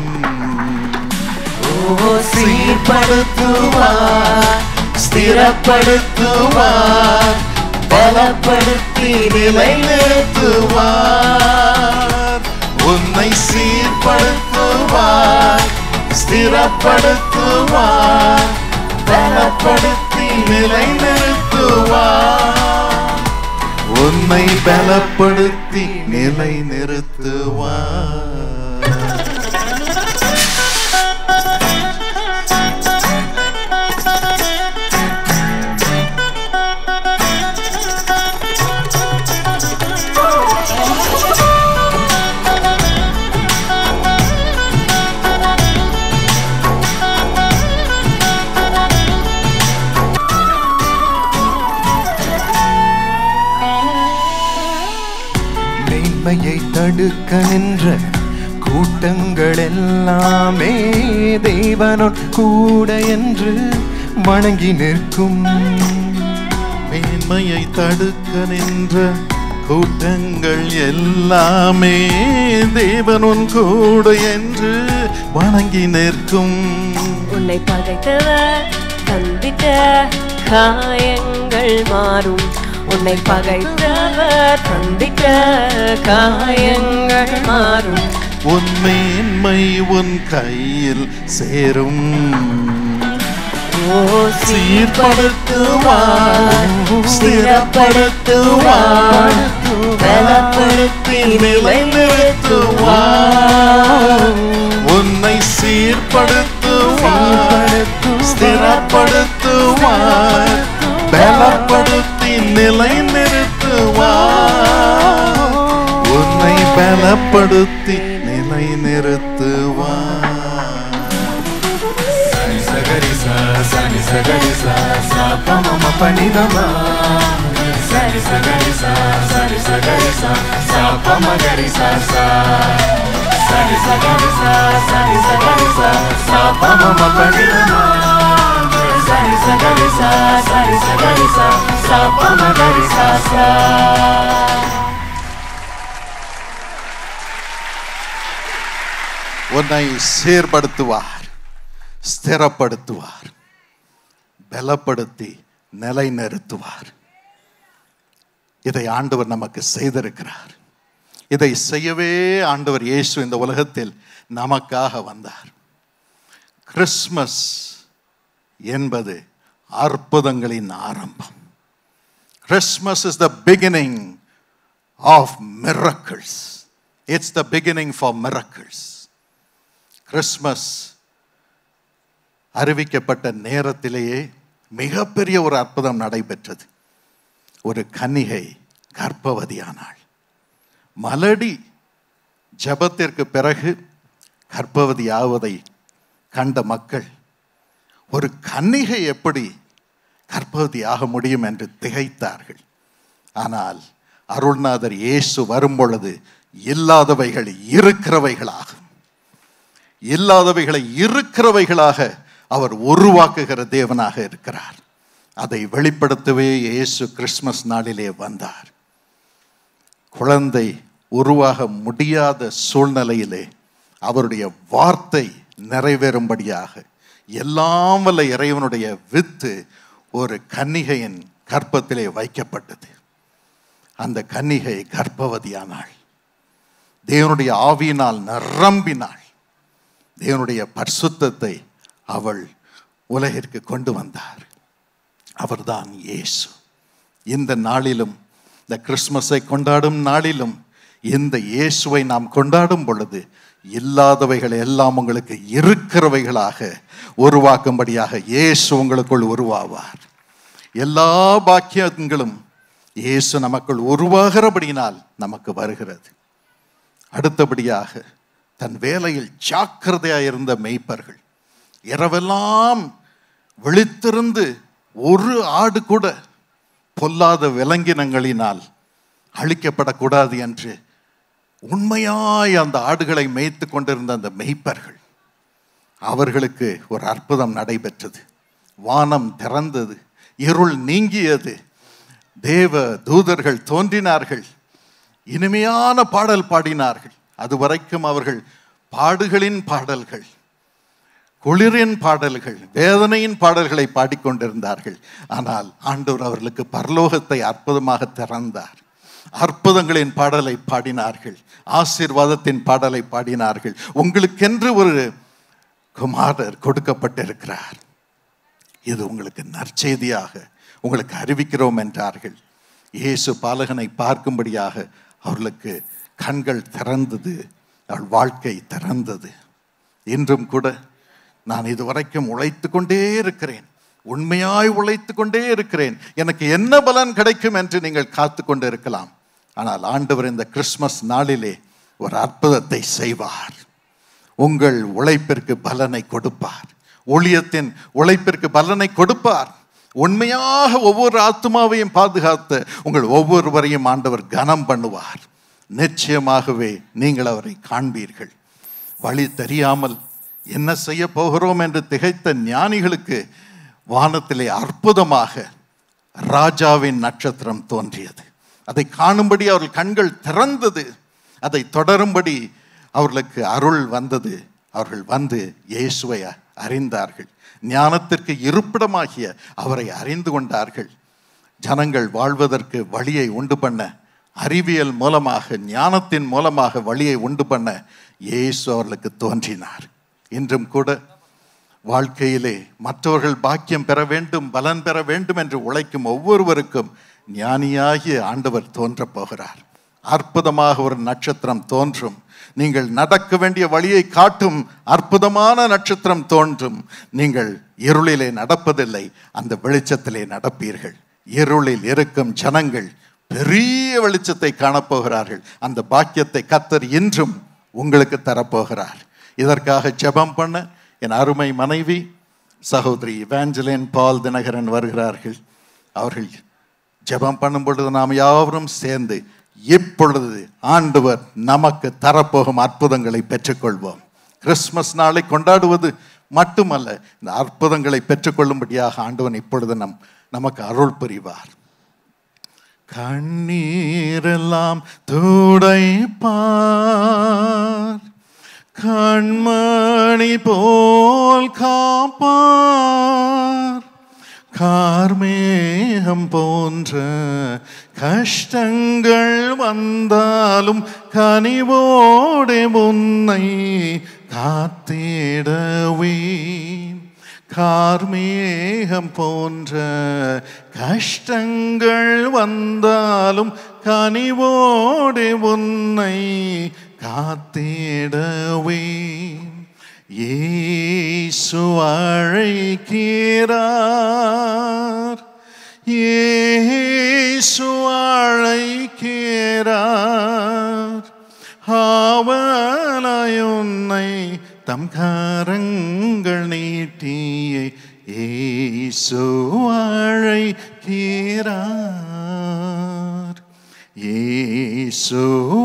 Speaker 12: சீர்படுத்துவார், ஸ்திரப்படுத்துவார், பலப்படுத்தி நிலைநிறுத்துவார். உன்னை சீர்படுத்துவார், ஸ்திரப்படுத்துவார், பலப்படுத்தி நிலைநிறுத்துவார். உன்னை பலப்படுத்தி நிலைநிறுத்துவார்.
Speaker 13: தடுக்க நின்ற கூட்டங்கள் எல்லாமே தேவனோன் கூட என்று வணங்கி நிற்கும்.
Speaker 12: மேன்மையை தடுக்க நின்ற கூட்டங்கள் எல்லாமே தேவனுன் கூட என்று வணங்கி நிற்கும்.
Speaker 11: உன்னை பகைத்தவர் தந்திட்ட காயங்கள் மாறும். உன்னை பகைத்தவர் தந்திட்ட காயங்கள் மாறும்.
Speaker 12: உன் மேன்மை உன் கையில் சேரும். சீர்படுத்துவார், ஸ்திரப்படுத்துவார், பலப்படுத்தி நிலைநிறுத்துவார். உன்னை சீர்படுத்துவார், ஸ்திரப்படுத்துவார், பலப்படுத்தி நிலைநிறுத்துவார். உன்னை பலப்படுத்தி நிலைநிறுத்துவார்.
Speaker 9: Sani sagari sa sa pa ma ma pa ni da ma. Sani sagari sa sa pa ma gari sa sa. Sani sagari sa sa pa ma ma pa ni da ma. Sani sagari sa sa pa ma gari sa sa.
Speaker 12: உன்னை சீர்படுத்துவார், ஸ்திரப்படுத்துவார், பலப்படுத்தி நிலைநிறுத்துவார். இதை ஆண்டவர் நமக்கு செய்திருக்கிறார். இதை செய்யவே ஆண்டவர் இயேசு இந்த உலகத்தில் நமக்காக வந்தார். கிறிஸ்மஸ் என்பது அற்புதங்களின் ஆரம்பம். Christmas is the beginning of miracles. It's the beginning for miracles. Christmas அறிவிக்கப்பட்ட நேரத்திலேயே மிகப்பெரிய ஒரு அற்புதம் நடைபெற்றது. ஒரு கன்னிகை கர்ப்பவதியானாள். மலடி ஜெபத்திற்கு பிறகு கர்ப்பவதியாவதை கண்ட மக்கள் ஒரு கன்னிகை எப்படி கர்ப்பவதியாக முடியும் என்று திகைத்தார்கள். ஆனால் அருள்நாதர் இயேசு வரும்பொழுது இல்லாதவைகள் இருக்கிறவைகளாகும், இல்லாதவைகளை இருக்கிறவைகளாக அவர் உருவாக்குகிற தேவனாக இருக்கிறார். அதை வெளிப்படுத்தவே இயேசு கிறிஸ்மஸ் நாளிலே வந்தார். குழந்தை உருவாக முடியாத சூழ்நிலையிலே அவருடைய வார்த்தை நிறைவேறும்படியாக எல்லாம் வல்ல இறைவனுடைய வித்து ஒரு கன்னிகையின் கர்ப்பத்திலே வைக்கப்பட்டது. அந்த கன்னிகை கர்ப்பவதியானாள். தேவனுடைய ஆவியினால் நிரம்பினாள். தேவனுடைய பரிசுத்தத்தை அவள் உலகிற்கு கொண்டு வந்தார். அவர்தான் இயேசு. இந்த நாளிலும், இந்த கிறிஸ்மஸை கொண்டாடும் நாளிலும், இந்த இயேசுவை நாம் கொண்டாடும் பொழுது இல்லாதவைகள் எல்லாம் உங்களுக்கு இருக்கிறவைகளாக உருவாக்கும்படியாக இயேசு உங்களுக்குள் உருவாவார். எல்லா பாக்கியங்களும் இயேசு நமக்குள் உருவாகிறபடியினால் நமக்கு வருகிறது. அடுத்தபடியாக தன் வேலையில் ஜாக்கிரதையாக இருந்த மேய்ப்பர்கள் இரவெல்லாம் விழித்திருந்து ஒரு ஆடு கூட பொல்லாத விலங்கினங்களினால் அழிக்கப்படக்கூடாது என்று உண்மையாய் அந்த ஆடுகளை மேய்த்து கொண்டிருந்த அந்த மேய்ப்பர்கள், அவர்களுக்கு ஒரு அற்புதம் நடைபெற்றது. வானம் திறந்தது, இருள் நீங்கியது, தேவ தூதர்கள் தோன்றினார்கள், இனிமையான பாடல் பாடினார்கள். அதுவரைக்கும் அவர்கள் பாடுகளின் பாடல்கள், குளிரின் பாடல்கள், வேதனையின் பாடல்களை பாடிக்கொண்டிருந்தார்கள். ஆனால் ஆண்டவர் அவர்களுக்கு பரலோகத்தை அற்புதமாக திறந்தார். அற்புதங்களின் பாடலை பாடினார்கள், ஆசீர்வாதத்தின் பாடலை பாடினார்கள். உங்களுக்கென்று ஒரு குமாரர் கொடுக்கப்பட்டிருக்கிறார், இது உங்களுக்கு நற்செய்தியாக உங்களுக்கு அறிவிக்கிறோம் என்றார்கள். இயேசு பாலகனை பார்க்கும்படியாக அவர்களுக்கு கண்கள் திறந்தது, அவள் வாழ்க்கை திறந்தது. இன்றும் கூட நான் இதுவரைக்கும் உழைத்து கொண்டே இருக்கிறேன், உண்மையாய் உழைத்து கொண்டே இருக்கிறேன், எனக்கு என்ன பலன் கிடைக்கும் என்று நீங்கள் காத்து கொண்டு இருக்கலாம். ஆனால் ஆண்டவர் இந்த கிறிஸ்மஸ் நாளிலே ஒரு அற்புதத்தை செய்வார். உங்கள் உழைப்பிற்கு பலனை கொடுப்பார், ஊழியத்தின் உழைப்பிற்கு பலனை கொடுப்பார். உண்மையாக ஒவ்வொரு ஆத்மாவையும் பாதுகாத்து உங்கள் ஒவ்வொருவரையும் ஆண்டவர் கனம் பண்ணுவார். நிச்சயமாகவே நீங்கள் அவரை காண்பீர்கள். வழி தெரியாமல் என்ன செய்ய போகிறோம் என்று திகைத்த ஞானிகளுக்கு வானத்திலே அற்புதமாக ராஜாவின் நட்சத்திரம் தோன்றியது. அதை காணும்படி அவர்கள் கண்கள் திறந்தது. அதை தொடரும்படி அவர்களுக்கு அருள் வந்தது. அவர்கள் வந்து இயேசுவை அறிந்தார்கள். ஞானத்திற்கு இருப்பிடமாகிய அவரை அறிந்து கொண்டார்கள். ஜனங்கள் வாழ்வதற்கு வழியை உண்டு பண்ண அறிவியல் மூலமாக, ஞானத்தின் மூலமாக வழியை உண்டு பண்ண இயேசு அவர்களுக்கு தோன்றினார். இன்றும் கூட வாழ்க்கையிலே மற்றவர்கள் பாக்கியம் பெற வேண்டும், பலன் பெற வேண்டும் என்று உழைக்கும் ஒவ்வொருவருக்கும் ஞானியாகிய ஆண்டவர் தோன்றப் போகிறார். அற்புதமாக ஒரு நட்சத்திரம் தோன்றும். நீங்கள் நடக்க வேண்டிய வழியை காட்டும் அற்புதமான நட்சத்திரம் தோன்றும். நீங்கள் இருளிலே நடப்பதில்லை, அந்த வெளிச்சத்திலே நடப்பீர்கள். இருளில் இருக்கும் ஜனங்கள் பெரிய வெளிச்சத்தை காணப்போகிறார்கள். அந்த பாக்கியத்தை கர்த்தர் இன்றும் உங்களுக்கு தரப்போகிறார். இதற்காக ஜெபம் பண்ண என் அருமை மனைவி சகோதரி இவாஞ்சலின் பால் தினகரன் வருகிறார்கள். அவர்கள் ஜெபம் பண்ணும் பொழுது நாம் யாவரும் சேர்ந்து இப்பொழுது ஆண்டவர் நமக்கு தரப்போகும் அற்புதங்களை பெற்றுக்கொள்வோம். கிறிஸ்துமஸ் நாளை கொண்டாடுவது மட்டுமல்ல, இந்த அற்புதங்களை பெற்றுக்கொள்ளும்படியாக ஆண்டவன் இப்பொழுது நமக்கு அருள் புரிவார். கண்ணீரெல்லாம் துடைப்பார், கண்மணி போல் காப்பார், கார்மேகம் போன்ற கஷ்டங்கள் வந்தாலும் கனிவோடு முன்னை காத்திடவே. கார்மேகம் போன்ற கஷ்டங்கள் வந்தாலும் கனிவோடு உன்னை காத்திடவே. இயேசு அழைக்கிறார், இயேசு அழைக்கிறார், ஆவலாய் உன்னை தம் கரங்கள் நீட்டியே இயேசு அழைக்கிறார், இயேசு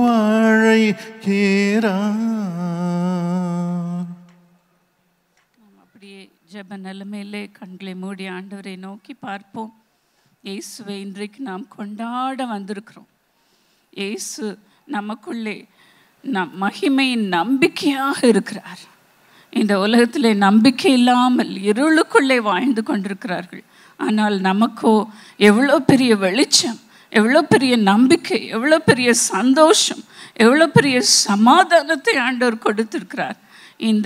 Speaker 12: அழைக்கிறார்.
Speaker 14: அப்படியே ஜெப நிலைமையிலே கண்களை மூடி ஆண்டவரை நோக்கி பார்ப்போம். இயேசுவை இன்றைக்கு நாம் கொண்டாட வந்திருக்கிறோம். இயேசு நமக்குள்ளே மகிமையின் நம்பிக்கையாக இருக்கிறார். இந்த உலகத்திலே நம்பிக்கை இல்லாமல் இருளுக்குள்ளே வாழ்ந்து கொண்டிருக்கிறார்கள். ஆனால் நமக்கோ எவ்வளோ பெரிய வெளிச்சம், எவ்வளோ பெரிய நம்பிக்கை, எவ்வளோ பெரிய சந்தோஷம், எவ்வளோ பெரிய சமாதானத்தை ஆண்டவர் கொடுத்திருக்கிறார். இந்த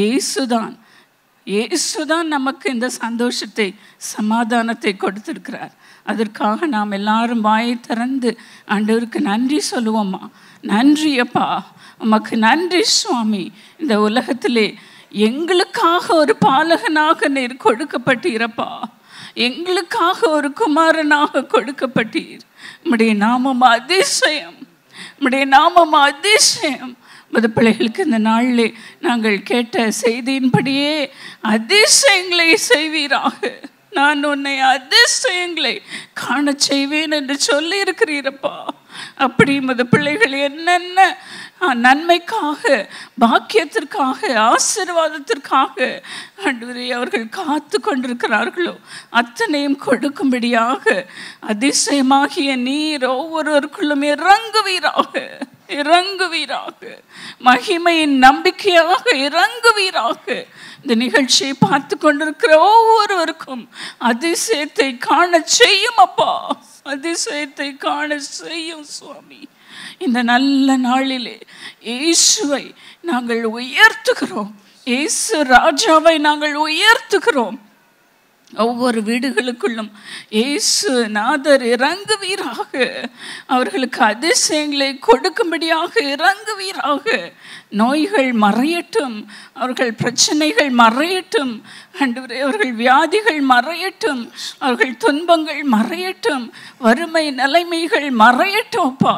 Speaker 14: இயேசுதான் நமக்கு இந்த சந்தோஷத்தை, சமாதானத்தை கொடுத்திருக்கிறார். அதற்காக நாம் எல்லாரும் வாயை திறந்து ஆண்டவருக்கு நன்றி சொல்லுவோமா? நன்றி அப்பா, உமக்கு நன்றி சுவாமி. இந்த உலகத்திலே எங்களுக்காக ஒரு பாலகனாக நீர் கொடுக்கப்பட்டீரப்பா, எங்களுக்காக ஒரு குமாரனாக கொடுக்கப்பட்டீர். உம்முடைய நாமம் அதிசயம், உம்முடைய நாமம் அதிசயம். மது பிள்ளைகளுக்கு இந்த நாளிலே நாங்கள் கேட்ட செய்தியின்படியே அதிசயங்களை செய்வீராக. நான் உன்னை அதிசயங்களை காண செய்வேன் என்று சொல்லி இருக்கிறீரப்பா. அப்படி மது பிள்ளைகள் என்னென்ன நன்மைக்காக, பாக்கியத்திற்காக, ஆசீர்வாதத்திற்காக ஆண்டவரே அவர்கள் காத்து கொண்டிருக்கிறார்களோ அத்தனையும் கொடுக்கும்படியாக அதிசயமாகிய நீர் ஒவ்வொருவருக்குள்ளும் இறங்குவீராக, இறங்குவீராக. மகிமையின் நம்பிக்கையாக இறங்குவீராக. இந்த நிகழ்ச்சியை பார்த்து கொண்டிருக்கிற ஒவ்வொருவருக்கும் அதிசயத்தை காண செய்யும் அப்பா, அதிசயத்தை காண செய்யும் சுவாமி. இந்த நல்ல நாளிலே இயேசுவை நாங்கள் உயர்த்துகிறோம், இயேசு ராஜாவை நாங்கள் உயர்த்துகிறோம். ஒவ்வொரு வீடுகளுக்குள்ளும் இயேசு நாதர் இறங்குவீராக, அவர்களுக்கு அதிசயங்களை கொடுக்கும்படியாக இறங்குவீராக. நோய்கள் மறையட்டும், அவர்கள் பிரச்சனைகள் மறையட்டும் ஆண்டவரே, அவர்கள் வியாதிகள் மறையட்டும், அவர்கள் துன்பங்கள் மறையட்டும், வறுமை நிலைமைகள் மறையட்டும்ப்பா.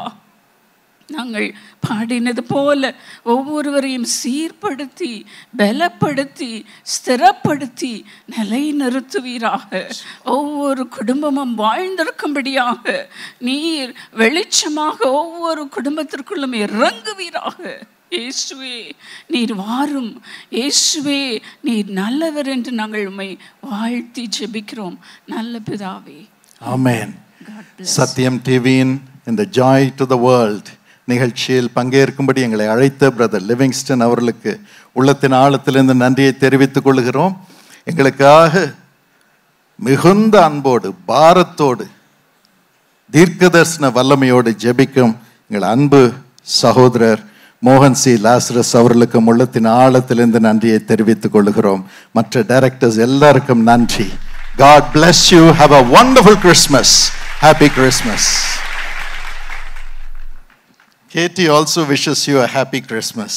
Speaker 14: நாங்கள் பாடினது போல ஒவ்வொருவரையும் சீர்படுத்தி, பலப்படுத்தி, ஸ்திரப்படுத்தி நிலைநிறுத்துவீராக. ஒவ்வொரு குடும்பமும் வாழ்ந்திருக்கும்படியாக நீர் வெளிச்சமாக ஒவ்வொரு குடும்பத்திற்குள்ளும் இறங்குவீராக. இயேசுவே நீர் வாரும், இயேசுவே நீர் நல்லவர் என்று நாங்கள் உம்மை வாழ்த்தி ஜெபிக்கிறோம் நல்ல பிதாவே.
Speaker 12: ஆமென். சத்தியம் டிவியின் இந்த ஜாய் டு த வேர்ல்ட் நிகழ்ச்சியில் பங்கேற்கும்படி எங்களை அழைத்த பிரதர் லிவிங்ஸ்டன் அவர்களுக்கு உள்ளத்தின் ஆழத்திலிருந்து நன்றியை தெரிவித்துக் கொள்கிறோம். எங்களுக்காக மிகுந்த அன்போடு, பாரத்தோடு தீர்க்கதர்சன வல்லமையோடு ஜெபிக்கும் எங்கள் அன்பு சகோதரர் மோகன் சி லாசரஸ் அவர்களுக்கு உள்ளத்தின் ஆழத்திலிருந்து நன்றியை தெரிவித்துக் கொள்கிறோம். மற்ற டைரக்டர்ஸ் எல்லாருக்கும் நன்றி. God bless you. Have a wonderful Christmas. Happy Christmas. Katie also wishes you a happy Christmas.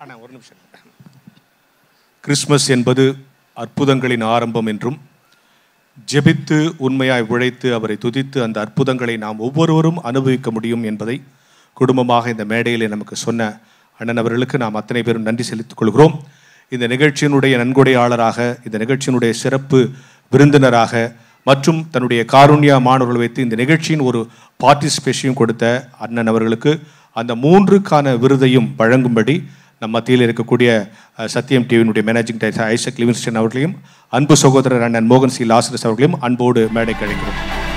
Speaker 2: Christmas என்பது அற்புதங்களின் ஆரம்பம் என்றும், ஜெபித்து உண்மையாய் உழைத்து அவரை துதித்து அந்த அற்புதங்களை நாம் ஒவ்வொருவரும் அனுபவிக்க முடியும் என்பதை குடும்பமாக இந்த மேடையிலே நமக்கு சொன்ன அண்ணன் அவர்களுக்கு நாம் அத்தனை பேரும் நன்றி செலுத்திக் கொள்கிறோம். இந்த நிகழ்ச்சியினுடைய நன்கொடையாளராக, இந்த நிகழ்ச்சியினுடைய சிறப்பு விருந்தினராக மற்றும் தன்னுடைய காருண்யா மாணவர்கள் வைத்து இந்த நிகழ்ச்சியின் ஒரு பார்ட்டிசிபேஷனையும் கொடுத்த அண்ணன் அவர்களுக்கு அந்த 3க்கான விருதையும் வழங்கும்படி நம் மத்தியில் இருக்கக்கூடிய சத்தியம் டிவியினுடைய மேனேஜிங் டைரக்டர் ஐசக் லிவிங்ஸ்டன் அவர்களையும், அன்பு சகோதரர் அண்ணன் மோகன் சி லாசரஸ் அவர்களையும் அன்போடு மேடைக்கு அழைக்கிறோம்.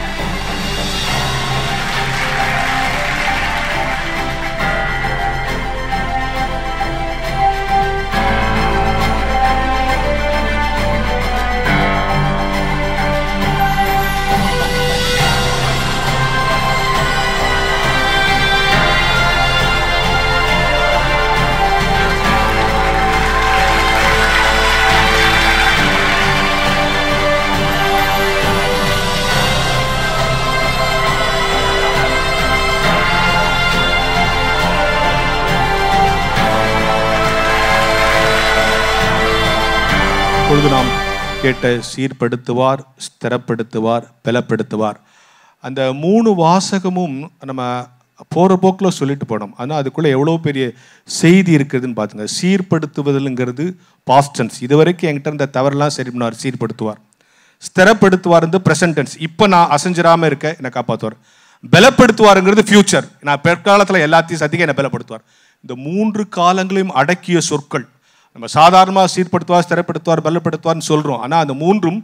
Speaker 2: இப்பொழுது நாம் கேட்ட சீர்படுத்துவார், ஸ்திரப்படுத்துவார், பலப்படுத்துவார், அந்த 3 வாசகமும் நம்ம போகிற போக்கில் சொல்லிட்டு போனோம். ஆனால் அதுக்குள்ளே எவ்வளோ பெரிய செய்தி இருக்குதுன்னு பார்த்துங்க. சீர்படுத்துவதுங்கிறது பாஸ்டன்ஸ். இது வரைக்கும் என்கிட்ட இருந்த தவறெல்லாம் சரி பண்ணார், சீர்படுத்துவார். ஸ்திரப்படுத்துவார் வந்து ப்ரெசன்டென்ஸ், இப்போ நான் அசைஞ்சிடாமல் இருக்க என்னை காப்பாற்றுவார். பலப்படுத்துவாருங்கிறது ஃபியூச்சர், நான் பிற்காலத்தில் எல்லாத்தையும் சத்திக்க என்னை பலப்படுத்துவார். இந்த 3 காலங்களையும் அடக்கிய சொற்கள். நம்ம சாதாரணமாக சீர்படுத்துவார், ஸ்திரப்படுத்துவார், பலப்படுத்துவார்னு சொல்கிறோம். ஆனால் அந்த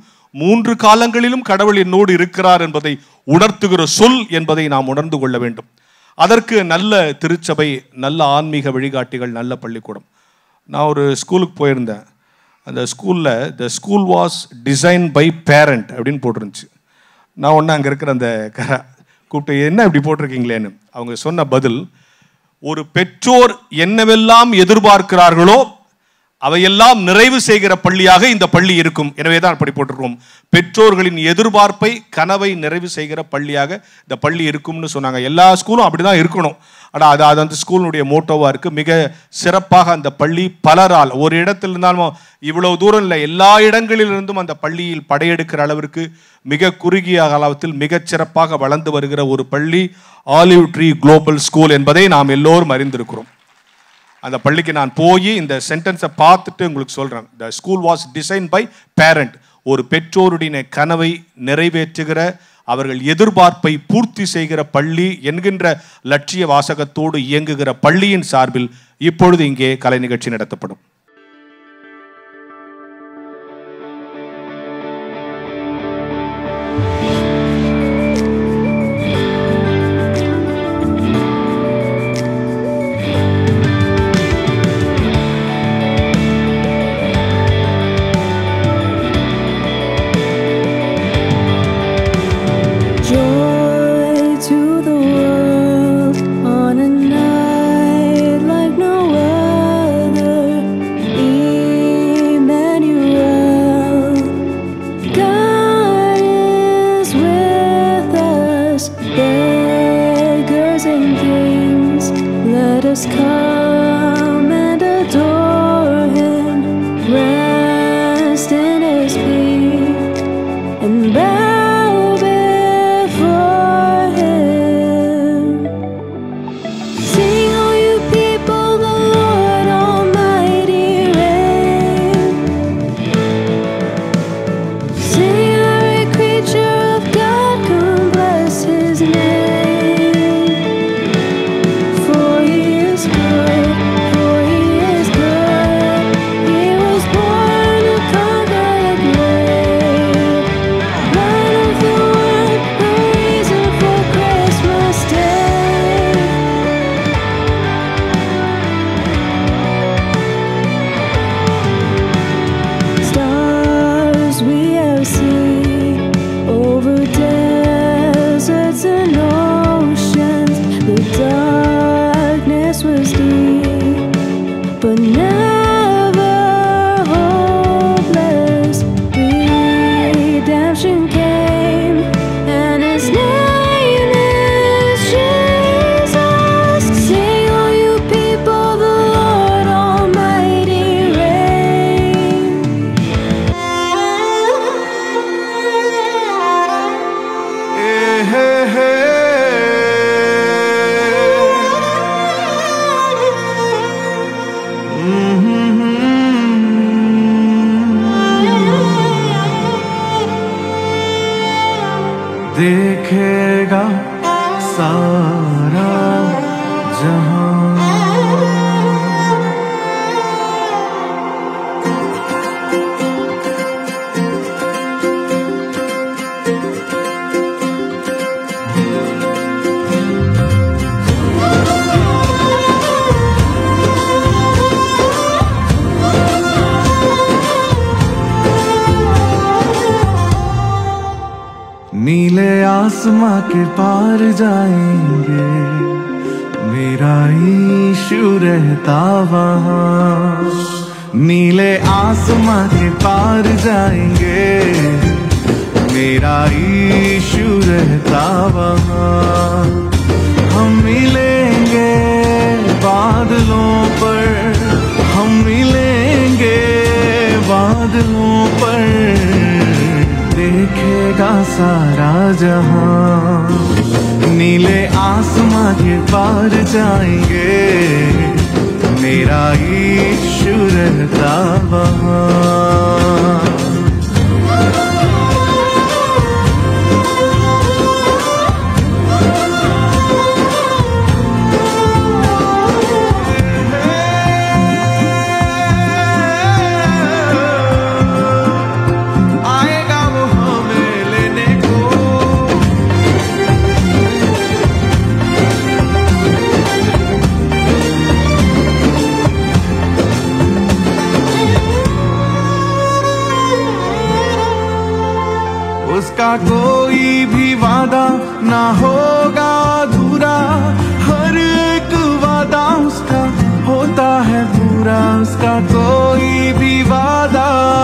Speaker 2: 3 காலங்களிலும் கடவுள் என்னோடு இருக்கிறார் என்பதை உணர்த்துகிற சொல் என்பதை நாம் உணர்ந்து கொள்ள வேண்டும். அதற்கு நல்ல திருச்சபை, நல்ல ஆன்மீக வழிகாட்டிகள், நல்ல பள்ளிக்கூடம். நான் ஒரு ஸ்கூலுக்கு போயிருந்தேன். அந்த ஸ்கூலில் the school was design by parent அப்படின்னு போட்டிருந்துச்சு. நான் ஒன்று அங்கே இருக்கிற அந்த கூப்பிட்டு என்ன இப்படி போட்டிருக்கீங்களேன்னு அவங்க சொன்ன பதில், ஒரு பெற்றோர் என்னவெல்லாம் எதிர்பார்க்கிறார்களோ அவையெல்லாம் நிறைவு செய்கிற பள்ளியாக இந்த பள்ளி இருக்கும். எனவே தான் அப்படி போட்டிருக்கோம். பெற்றோர்களின் எதிர்பார்ப்பை, கனவை நிறைவு செய்கிற பள்ளியாக இந்த பள்ளி இருக்கும்னு சொன்னாங்க. எல்லா ஸ்கூலும் அப்படி தான் இருக்கணும். ஆனால் அது அந்த ஸ்கூலினுடைய மோட்டோவாக இருக்குது. மிக சிறப்பாக அந்த பள்ளி பலரால், ஒரு இடத்துல இருந்தாலும் இவ்வளவு தூரம் இல்லை, எல்லா இடங்களிலிருந்தும் அந்த பள்ளியில் படையெடுக்கிற அளவிற்கு மிக குறுகிய காலத்தில் மிகச் சிறப்பாக வளர்ந்து வருகிற ஒரு பள்ளி ஆலிவ் ட்ரீ குளோபல் ஸ்கூல் என்பதை நாம் எல்லோரும் அறிந்திருக்கிறோம். அந்த பள்ளிக்கு நான் போய் இந்த சென்டென்ஸை பார்த்துட்டு உங்களுக்கு சொல்கிறேன். The school was design by parent. ஒரு பெற்றோருடைய கனவை நிறைவேற்றுகிற, அவர்கள் எதிர்பார்ப்பை பூர்த்தி செய்கிற பள்ளி என்கின்ற லட்சிய வாசகத்தோடு இயங்குகிற பள்ளியின் சார்பில் இப்பொழுது இங்கே கலை நிகழ்ச்சி நடத்தப்படும்.
Speaker 3: For he is good.
Speaker 6: आसमां के पार जाएंगे, मेरा यीशु रहता वहाँ। नीले आसमां के पार जाएंगे, मेरा यीशु रहता वहाँ। हम मिलेंगे बादलों पर, हम मिलेंगे बादलों पर, देखेगा सारा जहां। नीले आसमां के पार जाएंगे, मेरा यीशु रहता वहाँ। उसका कोई भी वादा ना होगा अधूरा, हर एक वादा उसका होता है पूरा। उसका कोई भी वादा,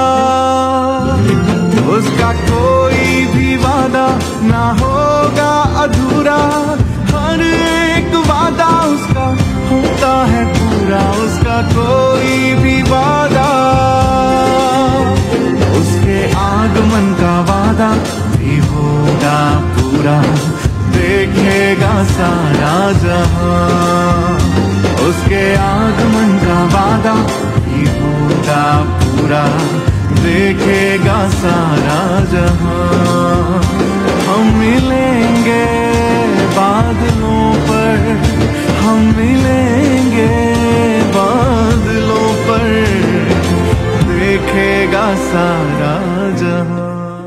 Speaker 6: उसका कोई भी वादा ना होगा अधूरा, हर एक वादा उसका होता है पूरा। उसका कोई भी वादा, उसके आगमन का वादा भी होगा पूरा, देखेगा सारा जहां। उसके आगमन का वादा भी होगा पूरा, देखेगा सारा जहां। हम मिलेंगे बादलों पर, हम मिलेंगे बादलों पर, देखेगा सारा जहां।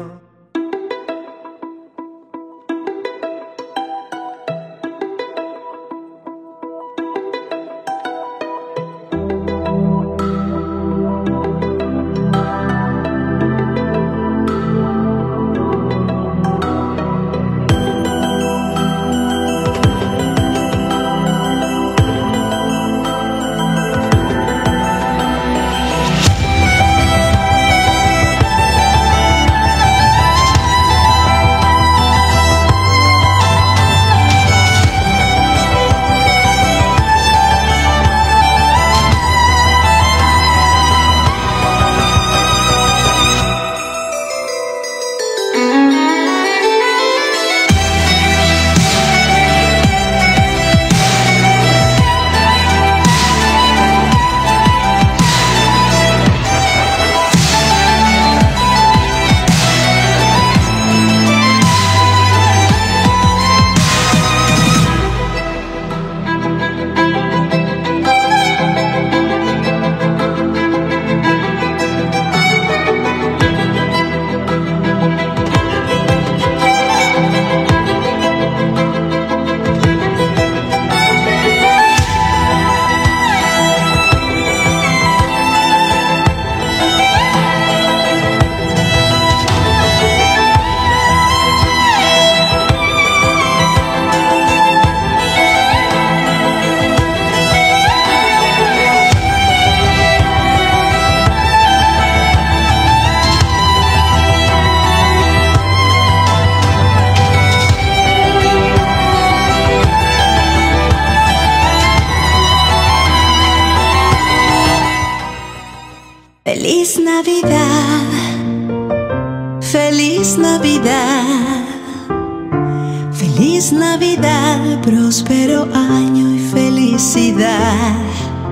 Speaker 15: Feliz Navidad, feliz Navidad, feliz Navidad, próspero año y felicidad.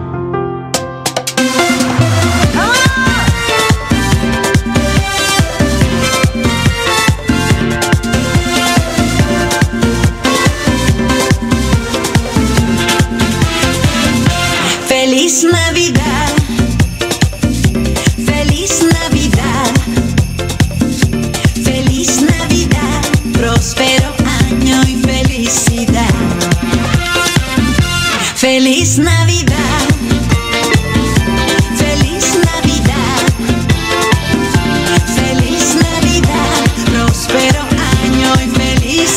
Speaker 15: Feliz Navidad, feliz Navidad, feliz Navidad, próspero año y felicidad. Feliz Navidad, feliz Navidad, feliz Navidad, próspero año y felicidad.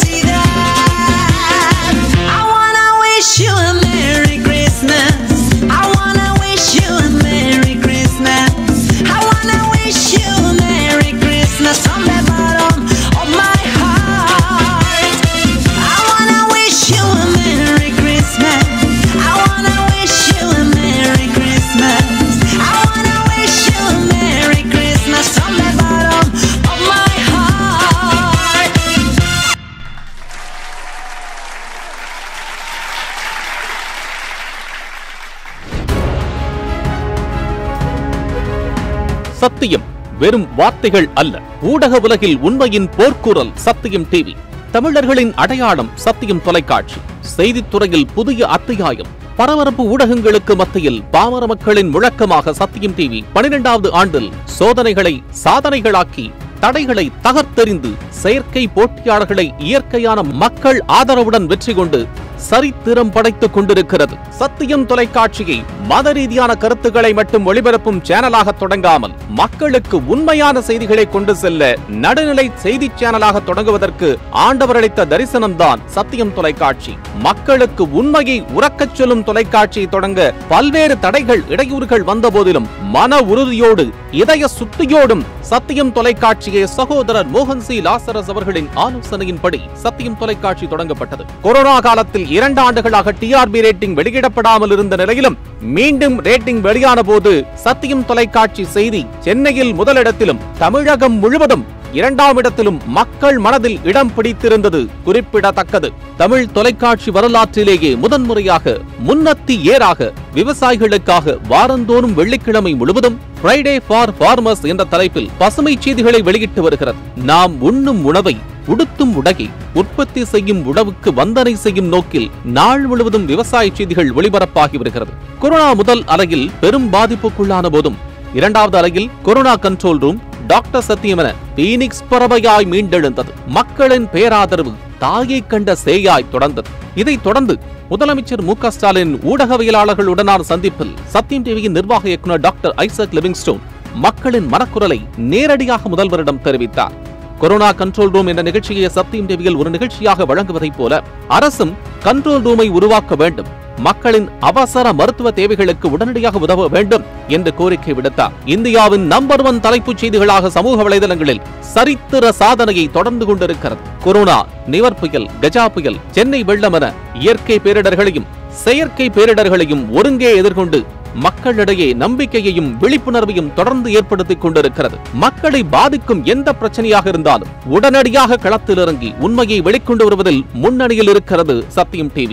Speaker 16: சத்தியம் வெறும் வார்த்தைகள் அல்ல. ஊடக உலகில் உண்மையின் போர்க்குரல் சத்தியம் டிவி. தமிழர்களின் அடையாளம் சத்தியம் தொலைக்காட்சி. செய்தித்துறையில் புதிய அத்தியாயம். பரபரப்பு ஊடகங்களுக்கு மத்தியில் பாமர மக்களின் முழக்கமாக சத்தியம் டிவி 12வது ஆண்டில் சோதனைகளை சாதனைகளாக்கி தடைகளை தகர்த்தெறிந்து செயற்கை போட்டியாளர்களை இயற்கையான மக்கள் ஆதரவுடன் வெற்றி கொண்டு சரித்திரம் படைத்துக் கொண்டிருக்கிறது. சத்தியம் தொலைக்காட்சியை மத ரீதியான கருத்துக்களை மட்டும் ஒளிபரப்பும் சேனலாக தொடங்காமல் மக்களுக்கு உண்மையான செய்திகளை கொண்டு செல்ல நடுநிலை செய்தி சேனலாக தொடங்குவதற்கு ஆண்டவர் அளித்த தரிசனம்தான் சத்தியம் தொலைக்காட்சி. மக்களுக்கு உண்மையை உறக்கச் சொல்லும் தொலைக்காட்சியை தொடங்க பல்வேறு தடைகள் இடையூறுகள் வந்த போதிலும் மன உறுதியோடு இதய சுத்தியோடும் சத்தியம் தொலைக்காட்சியை சகோதரர் மோகன் சி லாசரஸ் அவர்களின் ஆலோசனையின்படி சத்தியம் தொலைக்காட்சி தொடங்கப்பட்டது. கொரோனா காலத்தில் 2 ஆண்டுகளாக டிஆர்பி ரேட்டிங் வெளியிடப்படாமல் இருந்த நிலையிலும் மீண்டும் ரேட்டிங் வெளியான போது சத்தியம் தொலைக்காட்சி செய்தி சென்னையில் முதலிடத்திலும் தமிழகம் முழுவதும் 2ஆம் இடத்திலும் மக்கள் மனதில் இடம் பிடித்திருந்தது குறிப்பிடத்தக்கது. தமிழ் தொலைக்காட்சி வரலாற்றிலேயே முதன்முறையாக முன்னத்தி ஏறாக விவசாயிகளுக்காக வாரந்தோறும் வெள்ளிக்கிழமை முழுவதும் ஃப்ரைடே ஃபார் ஃபார்மர்ஸ் என்ற தலைப்பில் பசுமை செய்திகளை வெளியிட்டு வருகிறது. நாம் உண்ணும் உணவை, உடுத்தும் உடையை, உற்பத்தி செய்யும் உணவுக்கு வந்தனை செய்யும் நோக்கில் நாள் முழுவதும் விவசாய செய்திகள் ஒளிபரப்பாகி வருகிறது. கொரோனா முதல் அலையில் பெரும் பாதிப்புக்குள்ளான போதும் 2வது அலையில் கொரோனா கண்ட்ரோல் ரூம், டாக்டர் சத்தியம் என பீனிக்ஸ் பறவையாய் மீண்டெழுந்தது. மக்களின் பேராதரவு தாயை கண்ட சேயாய் தொடர்ந்தது. இதைத் தொடர்ந்து முதலமைச்சர் மு க ஸ்டாலின் ஊடகவியலாளர்களுடனான சந்திப்பில் சத்தியம் டிவியின் நிர்வாக இயக்குநர் டாக்டர் ஐசக் லிவிங்ஸ்டோன் மக்களின் மனக்குரலை நேரடியாக முதல்வரிடம் தெரிவித்தார். கொரோனா கண்ட்ரோல் ரூம் என்ற நிகழ்ச்சியை சத்தியம் டிவியில் ஒரு நிகழ்ச்சியாக வழங்குவதைப் போல அரசும் கண்ட்ரோல் ரூமை உருவாக்க வேண்டும், மக்களின் அவசர மருத்துவ தேவைகளுக்கு உடனடியாக உதவ வேண்டும் என்று கோரிக்கை விடுத்தார். இந்தியாவின் நம்பர் 1 தலைப்புச் செய்திகளாக சமூக வலைதளங்களில் சரித்திர சாதனையை தொடர்ந்து கொண்டிருக்கிறது. கொரோனா, நிவர் புயல், கஜா புயல், சென்னை வெள்ளம் என இயற்கை பேரிடர்களையும் செயற்கை பேரிடர்களையும் ஒருங்கே எதிர்கொண்டு மக்களிடையே நம்பிக்கையையும் விழிப்புணர்வையும் தொடர்ந்து ஏற்படுத்திக் கொண்டிருக்கிறது. மக்களை பாதிக்கும் எந்த பிரச்சனையாக இருந்தாலும் உடனடியாக களத்தில் இறங்கி உண்மையை வெளிக்கொண்டு வருவதில் முன்னணியில் இருக்கிறது சத்தியம் டிவி.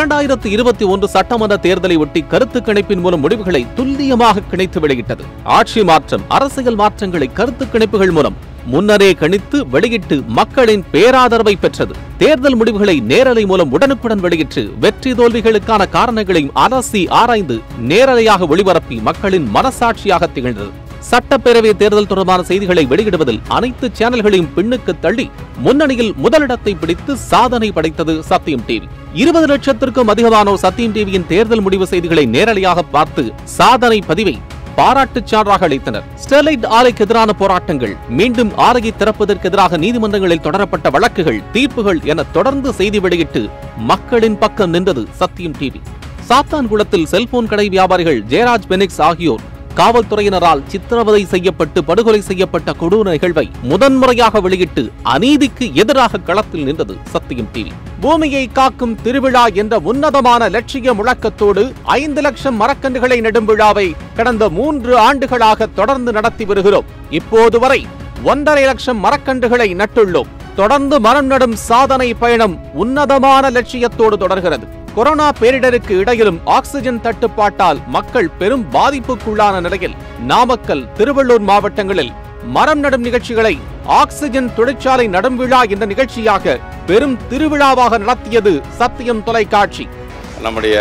Speaker 16: 2021 சட்டமன்ற தேர்தலை ஒட்டி கருத்து கணிப்பின் மூலம் முடிவுகளை துல்லியமாக கணித்து வெளியிட்டது. ஆட்சி மாற்றம், அரசியல் மாற்றங்களை கருத்து கணிப்புகள் மூலம் முன்னரே கணித்து வெளியிட்டு மக்களின் பேராதரவை பெற்றது. தேர்தல் முடிவுகளை நேரலை மூலம் உடனுக்குடன் வெளியிட்டு வெற்றி தோல்விகளுக்கான காரணங்களையும் அலசி ஆராய்ந்து நேரலையாக ஒளிபரப்பி மக்களின் மனசாட்சியாக திகழ்ந்தது. சட்டப்பேரவை தேர்தல் தொடர்பான செய்திகளை வெளியிடுவதில் அனைத்து சேனல்களையும் பின்னுக்கு தள்ளி முன்னணியில் முதலிடத்தை பிடித்து சாதனை படைத்தது சத்தியம் டிவி. 20 லட்சத்திற்கும் அதிகமானோர் சத்தியம் டிவியின் தேர்தல் முடிவு செய்திகளை நேரலையாக பார்த்து சாதனை பதிவை பாராட்டுச் சான்றாக அளித்தனர். ஸ்டெர்லைட் ஆலைக்கு எதிரான போராட்டங்கள், மீண்டும் ஆலையை திறப்பதற்கு எதிராக நீதிமன்றங்களில் தொடரப்பட்ட வழக்குகள், தீர்ப்புகள் என தொடர்ந்து செய்தி வெளியிட்டு மக்களின் பக்கம் நின்றது சத்தியம் டிவி. சாத்தான்குளத்தில் செல்போன் கடை வியாபாரிகள் ஜெயராஜ் பெனிக்ஸ் ஆகியோர் காவல்துறையினரால் சித்திரவதை செய்யப்பட்டு படுகொலை செய்யப்பட்ட கொடூர நிகழ்வை முதன்முறையாக வெளியிட்டு அநீதிக்கு எதிராக களத்தில் நின்றது சத்தியம் டிவி. பூமியை காக்கும் திருவிழா என்ற உன்னதமான லட்சிய முழக்கத்தோடு 5 லட்சம் மரக்கன்றுகளை நடும் விழாவை கடந்த 3 ஆண்டுகளாக தொடர்ந்து நடத்தி வருகிறோம். இப்போது வரை 1.5 லட்சம் மரக்கன்றுகளை நட்டுள்ளோம். தொடர்ந்து மரம் நடும் சாதனை பயணம் உன்னதமான லட்சியத்தோடு தொடர்கிறது. கொரோனா பேரிடருக்கு இடையிலும் ஆக்சிஜன் தட்டுப்பாட்டால் மக்கள் பெரும் பாதிப்புக்குள்ளான நிலையில் நாமக்கல், திருவள்ளூர் மாவட்டங்களில் மரம் நடும் நிகழ்ச்சிகளை ஆக்சிஜன் தொழிற்சாலை நடும் விழா என்ற நிகழ்ச்சியாக பெரும் திருவிழாவாக நடத்தியது சத்தியம் தொலைக்காட்சி.
Speaker 17: நம்முடைய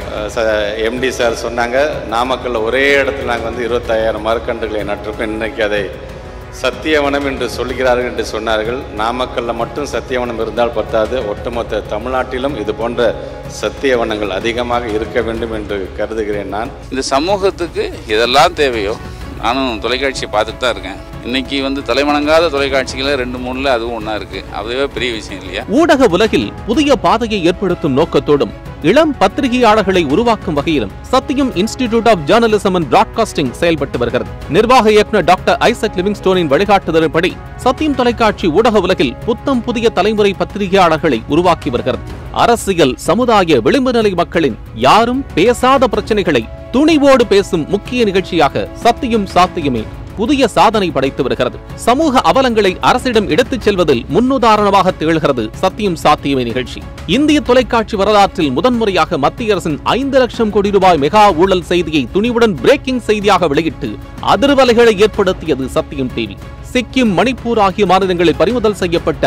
Speaker 17: எம்டி சார் சொன்னாங்க, நாமக்கல்ல ஒரே இடத்துல நாங்கள் 25,000 மரக்கன்றுகளை நட்டிருக்கோம். இன்னைக்கு அதை சத்தியவனம் என்று சொல்கிறார்கள் என்று சொன்னார்கள். நாமக்கல்ல மட்டும் சத்தியவனம் இருந்தால் பத்தாது, ஒட்டுமொத்த தமிழ்நாட்டிலும் இது போன்ற சத்தியவனங்கள் அதிகமாக இருக்க வேண்டும் என்று கருதுகிறேன். நான்
Speaker 18: இந்த சமூகத்துக்கு இதெல்லாம் தேவையோ, நானும் தொலைக்காட்சியை பார்த்துட்டு தான் இருக்கேன். இன்னைக்கு தலைவணங்காத தொலைக்காட்சிகள 2-3ல அதுவும் ஒன்றா இருக்கு. அதுவே பெரிய விஷயம் இல்லையா?
Speaker 16: ஊடக உலகில் புதிய பாதையை ஏற்படுத்தும் நோக்கத்தோடும் இளம் பத்திரிகையாளர்களை உருவாக்கும் வகையிலும் Sathiyam institute of journalism and broadcasting செயல்பட்டு வருகிறது. நிர்வாக இயக்குநர் டாக்டர் ஐசக் லிவிங்ஸ்டோனின் வழிகாட்டுதலின்படி சத்தியம் தொலைக்காட்சி ஊடக உலகில் புத்தம் புதிய தலைமுறை பத்திரிகையாளர்களை உருவாக்கி வருகிறது. அரசியல், சமுதாய, விளிம்பு நிலை மக்களின் யாரும் பேசாத பிரச்சனைகளை துணிவோடு பேசும் முக்கிய நிகழ்ச்சியாக சத்தியம் சாத்தியமே புதிய சாதனை படைத்து வருகிறது. சமூக அவலங்களை அரசிடம் எடுத்துச் செல்வதில் முன்னுதாரணமாக திகழ்கிறது சத்தியம் சாத்தியமே நிகழ்ச்சி. இந்திய தொலைக்காட்சி வரலாற்றில் முதன்முறையாக மத்திய அரசின் 5 லட்சம் கோடி ரூபாய் மெகா ஊழல் செய்தியை துணிவுடன் பிரேக்கிங் செய்தியாக வெளியிட்டு அதிர்வலைகளை ஏற்படுத்தியது சத்தியம் டிவி. சிக்கிம், மணிப்பூர் ஆகிய மாநிலங்களில் பறிமுதல் செய்யப்பட்ட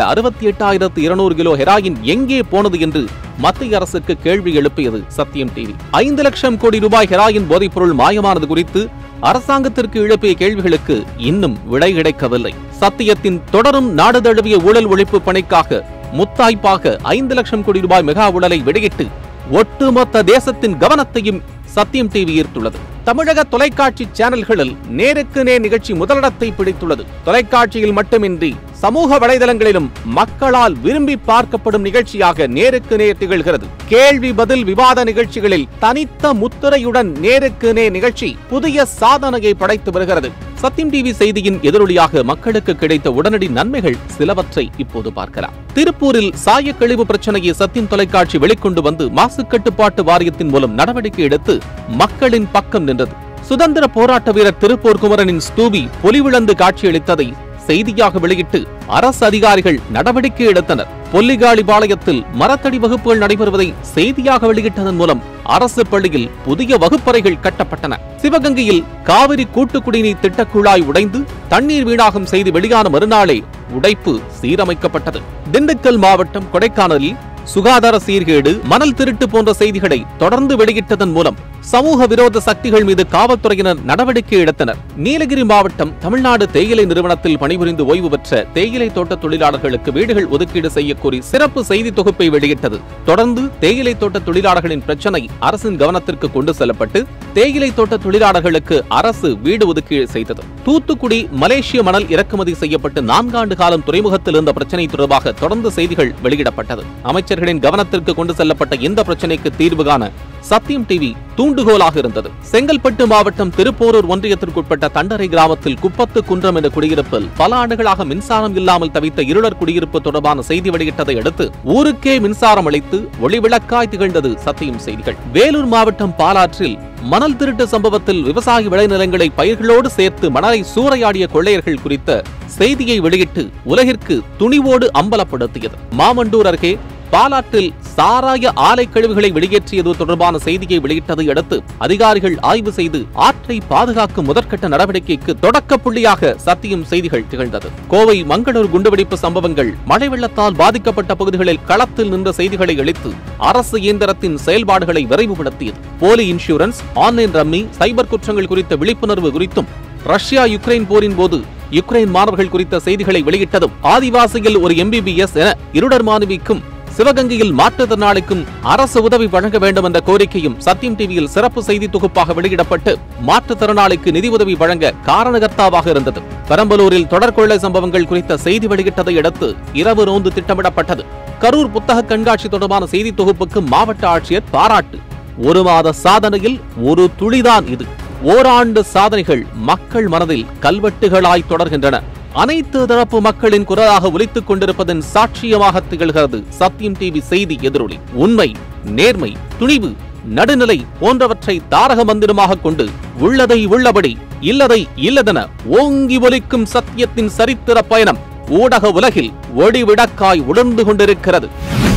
Speaker 16: 68,200 கிலோ ஹெராயின் எங்கே போனது என்று மத்திய அரசுக்கு கேள்வி எழுப்பியது சத்தியம் டிவி. 5 லட்சம் கோடி ரூபாய் ஹெராயின் போதைப்பொருள் மாயமானது குறித்து அரசாங்கத்திற்கு எழுப்பிய கேள்விகளுக்கு இன்னும் விடை கிடைக்கவில்லை. சத்தியத்தின் தொடரும் நாடு தழுவிய ஊழல் ஒழிப்பு பணிக்காக முத்தாய்ப்பாக 5 லட்சம் கோடி ரூபாய் மெகா ஊழலை வெளியிட்டு ஒட்டுமொத்த தேசத்தின் கவனத்தையும் சத்தியம் டிவி ஈர்த்துள்ளது. தமிழக தொலைக்காட்சி சேனல்களில் நேருக்கு நேர் நிகழ்ச்சி முதலிடத்தை பிடித்துள்ளது. தொலைக்காட்சியில் மட்டுமின்றி சமூக வலைதளங்களிலும் மக்களால் விரும்பி பார்க்கப்படும் நிகழ்ச்சியாக நேருக்கு நேர் திகழ்கிறது. கேள்வி பதில் விவாத நிகழ்ச்சிகளில் தனித்த முத்திரையுடன் நேருக்கு நேர் நிகழ்ச்சி புதிய சாதனையை படைத்து வருகிறது. சத்தியம் டிவி செய்தியின் எதிரொலியாக மக்களுக்கு கிடைத்த உடனடி நன்மைகள் சிலவற்றை இப்போது பார்க்கலாம். திருப்பூரில் சாயக்கழிவு பிரச்சனையை சத்தியம் தொலைக்காட்சி வெளிக்கொண்டு வந்து மாசு கட்டுப்பாட்டு வாரியத்தின் மூலம் நடவடிக்கை எடுத்து மக்களின் பக்கம் நின்றது. சுதந்திர போராட்ட வீரர் திருப்பூர் குமரனின் ஸ்தூபி பொலிவிழந்து காட்சியளித்ததை செய்தியாக வெளியிட்டு அரசு அதிகாரிகள் நடவடிக்கை எடுத்தனர். பொல்லிகாளிபாளையத்தில் மரத்தடி வகுப்புகள் நடைபெறுவதை செய்தியாக வெளியிட்டதன் மூலம் அரசு பள்ளியில் புதிய வகுப்பறைகள் கட்டப்பட்டன. சிவகங்கையில் காவிரி கூட்டு குடிநீர் திட்டக்குழாய் உடைந்து தண்ணீர் வீணாகும் செய்தி வெளியான மறுநாளே உடைப்பு சீரமைக்கப்பட்டது. திண்டுக்கல் மாவட்டம் கொடைக்கானலில் சுகாதார சீர்கேடு, மணல் திருட்டு போன்ற செய்திகளை தொடர்ந்து வெளியிட்டதன் மூலம் சமூக விரோத சக்திகள் மீது காவல்துறையினர் நடவடிக்கை எடுத்தனர். நீலகிரி மாவட்டம் தமிழ்நாடு தேயிலை நிறுவனத்தில் பணிபுரிந்து ஓய்வு பெற்ற தேயிலை தோட்ட தொழிலாளர்களுக்கு வீடுகள் ஒதுக்கீடு செய்யக்கோரி சிறப்பு செய்தி தொகுப்பை வெளியிட்டது. தொடர்ந்து தேயிலை தோட்ட தொழிலாளர்களின் பிரச்சனை அரசின் கவனத்திற்கு கொண்டு செல்லப்பட்டு தேயிலை தோட்ட தொழிலாளர்களுக்கு அரசு வீடு ஒதுக்கீடு செய்தது. தூத்துக்குடி மலேசிய மணல் இறக்குமதி செய்யப்பட்டு 4 ஆண்டு காலம் துறைமுகத்தில் இருந்த பிரச்சனை தொடர்பாக தொடர்ந்து செய்திகள் வெளியிடப்பட்டது. அமைச்சர்களின் கவனத்திற்கு கொண்டு செல்லப்பட்ட இந்த பிரச்சனைக்கு தீர்வு காண சத்தியம் டிவி தூண்டுகோலாக இருந்தது. செங்கல்பட்டு மாவட்டம் திருப்போரூர் ஒன்றியத்திற்குட்பட்ட தண்டரை கிராமத்தில் குப்பத்து குன்றம் என்ற குடியிருப்பில் பல ஆண்டுகளாக மின்சாரம் இல்லாமல் தவித்த இருளர் குடியிருப்பு தொடர்பான செய்தி வெளியிட்டதை அடுத்து ஊருக்கே மின்சாரம் அளித்து ஒளிவிளக்காய் திகழ்ந்தது சத்தியம் செய்திகள். வேலூர் மாவட்டம் பாலாற்றில் மணல் திருட்டு சம்பவத்தில் விவசாய விளைநிலங்களை பயிர்களோடு சேர்த்து மணலை சூறையாடிய கொள்ளையர்கள் குறித்த செய்தியை வெளியிட்டு உலகிற்கு துணிவோடு அம்பலப்படுத்தியது. மாமண்டூர் அருகே பாலாற்றில் சாராய ஆலை கழிவுகளை வெளியேற்றியது தொடர்பான செய்தியை வெளியிட்டதை அடுத்து அதிகாரிகள் ஆய்வு செய்து ஆற்றை பாதுகாக்கும் முதற்கட்ட நடவடிக்கைக்கு தொடக்க புள்ளியாக சத்தியம் செய்திகள் திகழ்ந்தது. கோவை மங்களூர் குண்டுவெடிப்பு சம்பவங்கள், மழை வெள்ளத்தால் பாதிக்கப்பட்ட பகுதிகளில் களத்தில் நின்ற செய்திகளை அளித்து அரசு இயந்திரத்தின் செயல்பாடுகளை விரைவுபடுத்தியது. போலி இன்சூரன்ஸ், ஆன்லைன் ரம்மி, சைபர் குற்றங்கள் குறித்த விழிப்புணர்வு குறித்தும் ரஷ்யா யுக்ரைன் போரின் போது யுக்ரைன் மாணவர்கள் குறித்த செய்திகளை வெளியிட்டதும் ஆதிவாசியில் ஒரு MBBS என இருடர் மாணவிக்கும் சிவகங்கையில் மாற்றுத்திறனாளிக்கும் அரசு உதவி வழங்க வேண்டும் என்ற கோரிக்கையும் சத்தியம் டிவியில் சிறப்பு செய்தி தொகுப்பாக வெளியிடப்பட்டு மாற்றுத்திறனாளிக்கு நிதி உதவி வழங்க காரணகர்த்தாவாக இருந்தது. பெரம்பலூரில் தொடர் கொள்ளை சம்பவங்கள் குறித்த செய்தி வெளியிட்டதை அடுத்து இரவு ரோந்து திட்டமிடப்பட்டது. கரூர் புத்தக கண்காட்சி தொடர்பான செய்தி தொகுப்புக்கு மாவட்ட ஆட்சியர் பாராட்டு. 1 மாத சாதனையில் ஒரு துளிதான் இது. ஓராண்டு சாதனைகள் மக்கள் மனதில் கல்வெட்டுகளாய் தொடர்கின்றன. அனைத்து தரப்பு மக்களின் குரலாக ஒலித்துக் கொண்டிருப்பதன் சாட்சியமாக திகழ்கிறது சத்தியம் டிவி செய்தி எதிரொலி. உண்மை, நேர்மை, துணிவு, நடுநிலை போன்றவற்றை தாரக மந்திரமாக கொண்டு உள்ளதை உள்ளபடி, இல்லதை இல்லதென ஓங்கி ஒலிக்கும் சத்தியத்தின் சரித்திர பயணம் ஊடக உலகில் ஒளிவிளக்காய் உணர்ந்து கொண்டிருக்கிறது.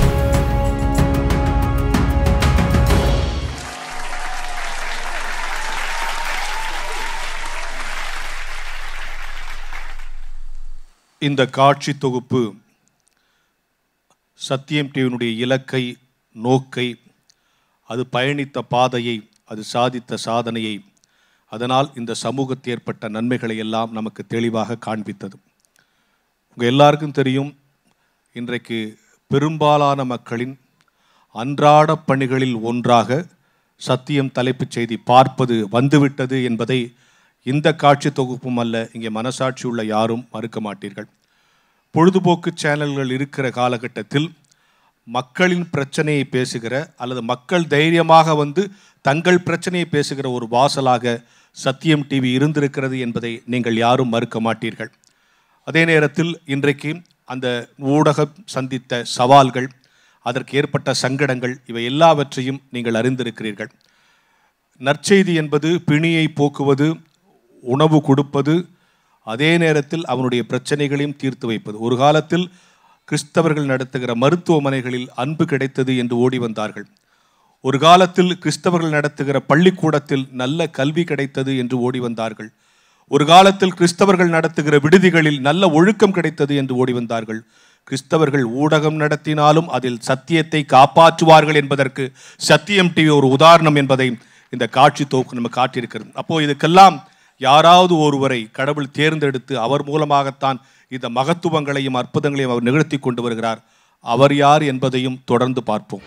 Speaker 2: இந்த காட்சி தொகுப்பு சத்தியம் டிவியினுடைய இலக்கை, நோக்கை, அது பயணித்த பாதையை, அது சாதித்த சாதனையை, அதனால் இந்த சமூகத்தில் ஏற்பட்ட நன்மைகளை எல்லாம் நமக்கு தெளிவாக காண்பித்தது. உங்கள் எல்லாருக்கும் தெரியும், இன்றைக்கு பெரும்பாலான மக்களின் அன்றாட பணிகளில் ஒன்றாக சத்தியம் தலைப்புச் செய்தி பார்ப்பது வந்துவிட்டது என்பதை இந்த காட்சி தொகுப்பும் அல்ல, இங்கே மனசாட்சி உள்ள யாரும் மறுக்க மாட்டீர்கள். பொழுதுபோக்கு சேனல்கள் இருக்கிற காலகட்டத்தில் மக்களின் பிரச்சனையை பேசுகிற அல்லது மக்கள் தைரியமாக வந்து தங்கள் பிரச்சனையை பேசுகிற ஒரு வாசலாக சத்தியம் டிவி இருந்திருக்கிறது என்பதை நீங்கள் யாரும் மறுக்க மாட்டீர்கள். அதே நேரத்தில் இன்றைக்கு அந்த ஊடகம் சந்தித்த சவால்கள், அதற்கு ஏற்பட்ட சங்கடங்கள், இவை எல்லாவற்றையும் நீங்கள் அறிந்திருக்கிறீர்கள். நற்செய்தி என்பது பிணியை போக்குவது, உணவு கொடுப்பது, அதே நேரத்தில் அவனுடைய பிரச்சனைகளையும் தீர்த்து வைப்பது. ஒரு காலத்தில் கிறிஸ்தவர்கள் நடத்துகிற மருத்துவமனைகளில் அன்பு கிடைத்தது என்று ஓடி வந்தார்கள். ஒரு காலத்தில் கிறிஸ்தவர்கள் நடத்துகிற பள்ளிக்கூடத்தில் நல்ல கல்வி கிடைத்தது என்று ஓடி வந்தார்கள். ஒரு காலத்தில் கிறிஸ்தவர்கள் நடத்துகிற விடுதிகளில் நல்ல ஒழுக்கம் கிடைத்தது என்று ஓடி வந்தார்கள். கிறிஸ்தவர்கள் ஊடகம் நடத்தினாலும் அதில் சத்தியத்தை காப்பாற்றுவார்கள் என்பதற்கு சத்தியம் டிவி ஒரு உதாரணம் என்பதை இந்த காட்சி தொகுப்பு நம்ம காட்டியிருக்கிறது. அப்போ இதுக்கெல்லாம் யாராவது ஒருவரை கடவுள் தேர்ந்தெடுத்து அவர் மூலமாகத்தான் இந்த மகத்துவங்களையும் அற்புதங்களையும் அவர் நிகழ்த்தி கொண்டு வருகிறார். அவர் யார் என்பதையும் தொடர்ந்து பார்ப்போம்.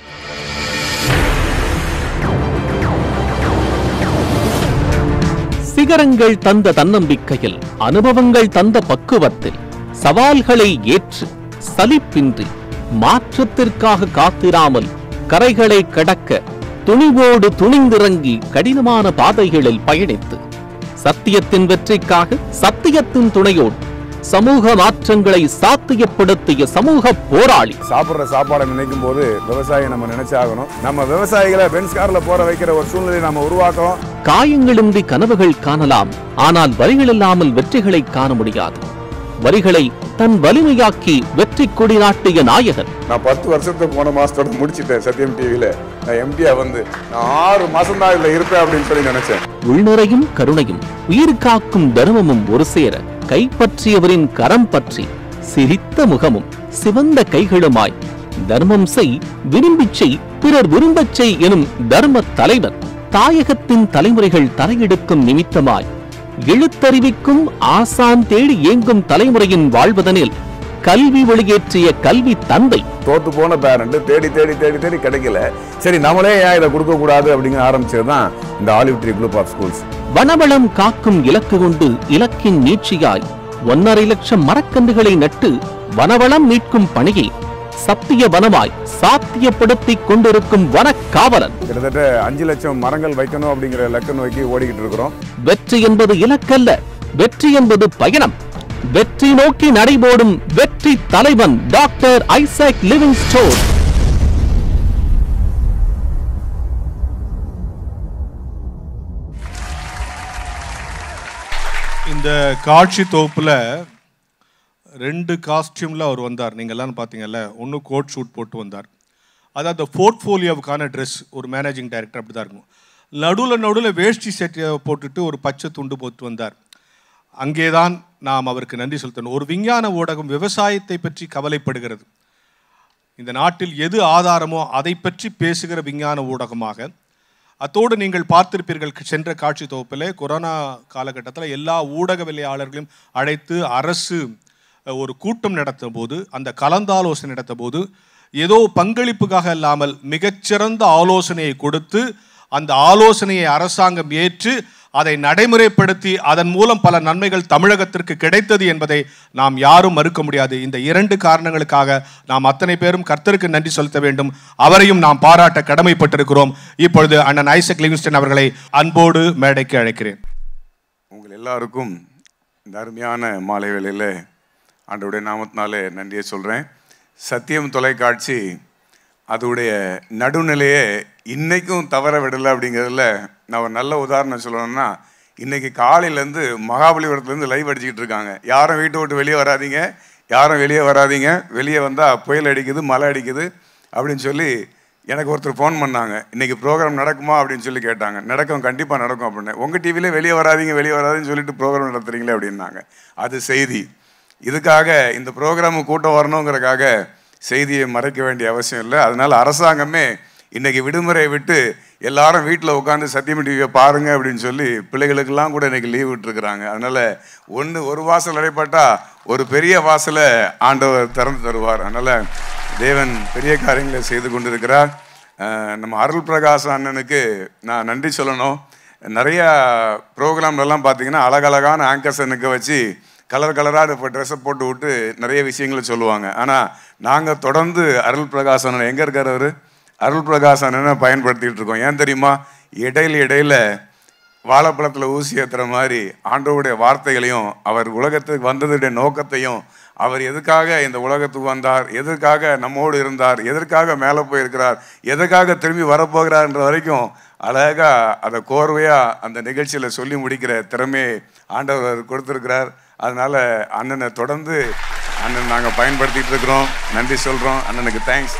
Speaker 16: சிகரங்கள் தந்த தன்னம்பிக்கையில், அனுபவங்கள் தந்த பக்குவத்தில், சவால்களை ஏற்று சலிப்பின்றி மாற்றத்திற்காக காத்திராமல் கரைகளை கடக்க துணிவோடு துணிந்திறங்கி கடினமான பாதைகளில் பயணித்து சத்தியத்தின் வெற்றிக்காக சத்தியத்தின் துணையோடு சமூக மாற்றங்களை சாத்தியப்படுத்திய சமூக போராளி.
Speaker 19: சாப்பிட்ற சாப்பாடை நினைக்கும் போது விவசாயி நம்ம நினைச்சாகணும். நம்ம விவசாயிகளை பென்ஸ் கார்ல போற வைக்கிற ஒரு சூழ்நிலையை நம்ம உருவாக்கணும்.
Speaker 16: காயங்களின்றி கனவுகள் காணலாம், ஆனால் வரிகள் இல்லாமல் வெற்றிகளை காண முடியாது. வரிகளை தன் வலிமையாக்கி வெற்றி கொடி நாட்டிய நாயகன்.
Speaker 19: நான் 10 வருஷத்துக்கு போன மாசத்தோட முடிச்சிட்டேன் சத்தியம் டிவியில. நான் எம்டியா வந்து நான் 6 மாசம் தான் இதுல இருப்பேன் அப்படின்னு சொல்லி நினைச்சேன்.
Speaker 16: உள்நிறையும் கருணையும் உயிர் காக்கும் தர்மமும் ஒரு சேர கைப்பற்றியவரின் கரம் பற்றி சிரித்த முகமும் சிவந்த கைகளுமாய் தர்மம் செய், விரும்பிச் செய், பிறர் விரும்பச் செய் எனும் தர்ம தலைவர் தாயகத்தின் தலைமுறைகள் தலையெடுக்கும் நிமித்தமாய் எழுத்தறிவிக்கும் ஆசான் தேடி இயங்கும் தலைமுறையின் வாழ்வதனில் கல்வி வெளியேற்றிய கல்வி தந்தை.
Speaker 19: தோத்து போன பேரண்ட் தேடி தேடி தேடி தேடி கிடைக்கல, சரி நம்மளே ஏன் இதை கொடுக்க கூடாது அப்படிங்கிற ஆரம்பிச்சதுதான் இந்த Olive tree group of schools.
Speaker 16: வனவளம் காக்கும் இலக்கு கொண்டு இலக்கின் நீட்சியாய் 1.5 லட்சம் மரக்கன்றுகளை நட்டு வனவளம் மீட்கும் பணியை சத்திய வனமாய் சாத்தியப்படுத்திக் கொண்டிருக்கும் வனக்காவலன்.
Speaker 19: கிட்டத்தட்ட 5 லட்சம் மரங்கள் வைக்கணும் அப்படிங்கிற இலக்கு நோக்கி ஓடிக்கிட்டு இருக்கிறோம்.
Speaker 16: வெற்றி என்பது இலக்கல்ல, வெற்றி என்பது பயணம். வெற்றி நோக்கி நடைபோடும் வெற்றி தலைவன் டாக்டர் ஐசக் லிவிங்ஸ்டோன்.
Speaker 2: இந்த காட்சி தொகுப்புல 2 காஸ்டியூம்ல அவர் வந்தார். நீங்க எல்லாம் பாத்தீங்கல்ல, ஒன்று கோட் ஷூட் போட்டு வந்தார். அதாவது அந்த போர்ட்ஃபோலியோவுக்கான ட்ரெஸ் ஒரு மேனேஜிங் டைரக்டர் அப்படி தான் இருக்கும். நடுவில் வேஷ்டி செட்டை போட்டுட்டு ஒரு பச்சை துண்டு போட்டு வந்தார். அங்கேதான் நாம் அவருக்கு நன்றி செலுத்தணும். ஒரு விஞ்ஞான ஊடகம் விவசாயத்தை பற்றி கவலைப்படுகிறது. இந்த நாட்டில் எது ஆதாரமோ அதை பற்றி பேசுகிற விஞ்ஞான ஊடகமாக. அத்தோடு நீங்கள் பார்த்திருப்பீர்கள் சென்ற காட்சி தொகுப்பில் கொரோனா காலகட்டத்தில் எல்லா ஊடகவியலாளர்களையும் அழைத்து அரசு ஒரு கூட்டம் நடத்தும் போது, அந்த கலந்தாலோசனை நடத்த போது ஏதோ பங்களிப்புக்காக இல்லாமல் மிகச்சிறந்த ஆலோசனையை கொடுத்து அந்த ஆலோசனையை அரசாங்கம் ஏற்று அதை நடைமுறைப்படுத்தி அதன் மூலம் பல நன்மைகள் தமிழகத்திற்கு கிடைத்தது என்பதை நாம் யாரும் மறுக்க முடியாது. இந்த 2 காரணங்களுக்காக நாம் அத்தனை பேரும் கர்த்தருக்கு நன்றி செலுத்த வேண்டும். அவரையும் நாம் பாராட்ட கடமைப்பட்டிருக்கிறோம். இப்பொழுது அண்ணன் ஐசக் லிவிங்ஸ்டன் அவர்களை அன்போடு மேடைக்கு அழைக்கிறேன்.
Speaker 19: உங்கள் எல்லாருக்கும் இந்த அருமையான மாலை வேளையில் ஆண்டவருடைய நாமத்தினாலே நன்றியை சொல்கிறேன். சத்தியம் தொலைக்காட்சி அதோடைய நடுநிலையே இன்றைக்கும் தவற விடலை அப்படிங்கிறதுல நான் ஒரு நல்ல உதாரணம் சொல்லணும்னா, இன்றைக்கி காலையிலேருந்து மகாபலிபுரத்துலேருந்து லைவ் அடிச்சுக்கிட்டு இருக்காங்க. யாரும் வீட்டை விட்டு வெளியே வராதிங்க, யாரும் வெளியே வராதிங்க, வெளியே வந்தால் புயல் அடிக்குது, மழை அடிக்குது அப்படின்னு சொல்லி எனக்கு ஒருத்தர் ஃபோன் பண்ணாங்க. இன்றைக்கி ப்ரோக்ராம் நடக்குமா அப்படின்னு சொல்லி கேட்டாங்க. நடக்கும், கண்டிப்பாக நடக்கும் அப்படின்னு. உங்கள் டிவிலே வெளியே வராதிங்கன்னு சொல்லிட்டு ப்ரோக்ராம் நடத்துகிறீங்களே அப்படின்னாங்க. அது செய்தி. இதுக்காக இந்த ப்ரோக்ராமுக்கு கூட்டம் வரணுங்கிறக்காக செய்தியை மறைக்க வேண்டிய அவசியம் இல்லை. அதனால் அரசாங்கமே இன்றைக்கி விடுமுறையை விட்டு எல்லாரும் வீட்டில் உட்காந்து சத்தியம் டிவியை பாருங்க அப்படின்னு சொல்லி பிள்ளைகளுக்கெல்லாம் கூட இன்றைக்கி லீவ் விட்டுருக்குறாங்க. அதனால் ஒரு வாசல் அடைப்பட்டால் ஒரு பெரிய வாசலை ஆண்டவர் திறந்து தருவார். அதனால் தேவன் பெரிய காரியங்களை செய்து கொண்டிருக்கிறார். நம்ம அருள் பிரகாஷ் அண்ணனுக்கு நான் நன்றி சொல்லணும். நிறையா ப்ரோக்ராம்லாம் பார்த்தீங்கன்னா அழகழகான ஆங்கர்ஸனுக்கு வச்சு கலராக இப்போ ட்ரெஸ்ஸை போட்டு விட்டு நிறைய விஷயங்களை சொல்லுவாங்க. ஆனால் நாங்கள் தொடர்ந்து அருள் பிரகாஷ் அண்ணன் எங்கே இருக்கார், அவர் அருள் பிரகாஷ் அண்ணனை பயன்படுத்திகிட்டு இருக்கோம். ஏன் தெரியுமா? இடையில வாழைப்பழத்தில் ஊசி ஏற்றுற மாதிரி ஆண்டவருடைய வார்த்தைகளையும் அவர் உலகத்துக்கு வந்ததுடைய நோக்கத்தையும், அவர் எதுக்காக இந்த உலகத்துக்கு வந்தார், எதற்காக நம்மோடு இருந்தார், எதற்காக மேலே போயிருக்கிறார், எதற்காக திரும்பி வரப்போகிறார்ன்ற வரைக்கும் அழகாக அதை கோர்வையாக அந்த நிகழ்ச்சியில் சொல்லி முடிக்கிற திறமையை ஆண்டவர் கொடுத்துருக்கிறார். அதனால் அண்ணனை தொடர்ந்து அண்ணன் நாங்கள் பயன்படுத்திகிட்டு இருக்கிறோம். நன்றி சொல்கிறோம் அண்ணனுக்கு, தேங்க்ஸ்.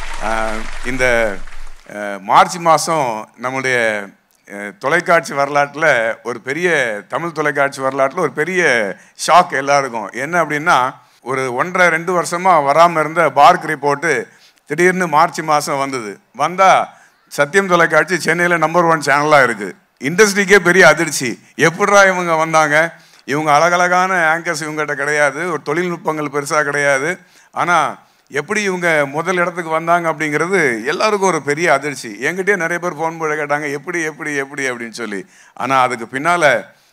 Speaker 19: இந்த மார்ச் மாதம் நம்முடைய தொலைக்காட்சி வரலாற்றில் ஒரு பெரிய தமிழ் தொலைக்காட்சி வரலாற்றில் ஒரு பெரிய ஷாக் எல்லாருக்கும். என்ன அப்படின்னா, ஒரு 1.5-2 வருஷமாக வராமல் இருந்த பார்க் ரிப்போர்ட்டு திடீர்னு மார்ச் மாதம் வந்தது. வந்தால் சத்தியம் தொலைக்காட்சி சென்னையில் நம்பர் 1 சேனலாக இருக்குது. இண்டஸ்ட்ரிக்கே பெரிய அதிர்ச்சி. எப்படிரா இவங்க வந்தாங்க? இவங்க அழகழகான ஆங்கர்ஸ் இவங்ககிட்ட கிடையாது, ஒரு தொழில்நுட்பங்கள் பெருசாக கிடையாது. ஆனால் எப்படி இவங்க முதல் இடத்துக்கு வந்தாங்க அப்படிங்கிறது எல்லாருக்கும் ஒரு பெரிய அதிர்ச்சி. என்கிட்டயே நிறைய பேர் ஃபோன் பண்ணி கேட்டாங்க, எப்படி எப்படி எப்படி அப்படின்னு சொல்லி. ஆனால் அதுக்கு பின்னால்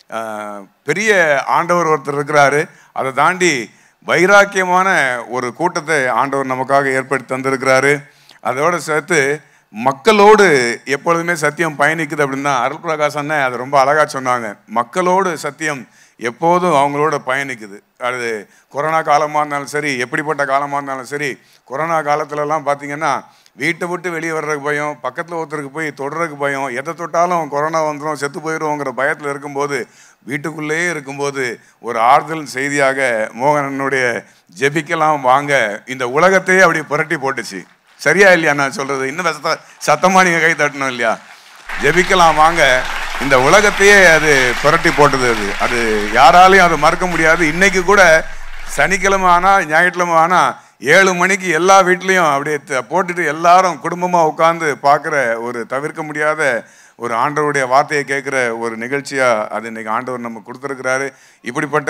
Speaker 19: பெரிய ஆண்டவர் ஒருத்தர் இருக்கிறாரு. அதை தாண்டி வைராக்கியமான ஒரு கூட்டத்தை ஆண்டவர் நமக்காக ஏற்படுத்தி தந்திருக்கிறாரு. அதோடு சேர்த்து மக்களோடு எப்பொழுதுமே சத்தியம் பயணிக்குது அப்படின்னா, அருள் பிரகாஷ் அண்ணன் அதை ரொம்ப அழகாக சொன்னாங்க. மக்களோடு சத்தியம் எப்போதும் அவங்களோட பயணிக்குது. அது கொரோனா காலமாக இருந்தாலும் சரி, எப்படிப்பட்ட காலமாக இருந்தாலும் சரி. கொரோனா காலத்துலலாம் பார்த்திங்கன்னா வீட்டை விட்டு வெளியே வர்றதுக்கு பயம், பக்கத்தில் ஒருத்தருக்கு போய் தொடுறதுக்கு பயம், எதை தொட்டாலும் கொரோனா வந்துடும் செத்து போயிடுவோங்கிற பயத்தில் இருக்கும்போது, வீட்டுக்குள்ளேயே இருக்கும்போது ஒரு ஆறுதல் செய்தியாக மோகனனுடைய ஜெபிக்கலாம் வாங்க இந்த உலகத்தையே அப்படி புரட்டி போட்டுச்சு. சரியா இல்லையா நான் சொல்கிறது? இன்னும் சத்தமாக நீங்கள் கை தட்டணும் இல்லையா? ஜெபிக்கலாம் வாங்க இந்த உலகத்தையே அது புரட்டி போட்டது. அது யாராலையும் அது மறக்க முடியாது. இன்னைக்கு கூட சனிக்கிழமை ஆனால் ஞாயிற்றுக்கிழமை ஆனால் 7 மணிக்கு எல்லா வீட்லேயும் அப்படியே போட்டுட்டு எல்லாரும் குடும்பமாக உட்காந்து பார்க்குற ஒரு தவிர்க்க முடியாத ஒரு ஆண்டவருடைய வார்த்தையை கேட்குற ஒரு நிகழ்ச்சியாக அது இன்னைக்கு ஆண்டவர் நம்ம கொடுத்துருக்கிறாரு. இப்படிப்பட்ட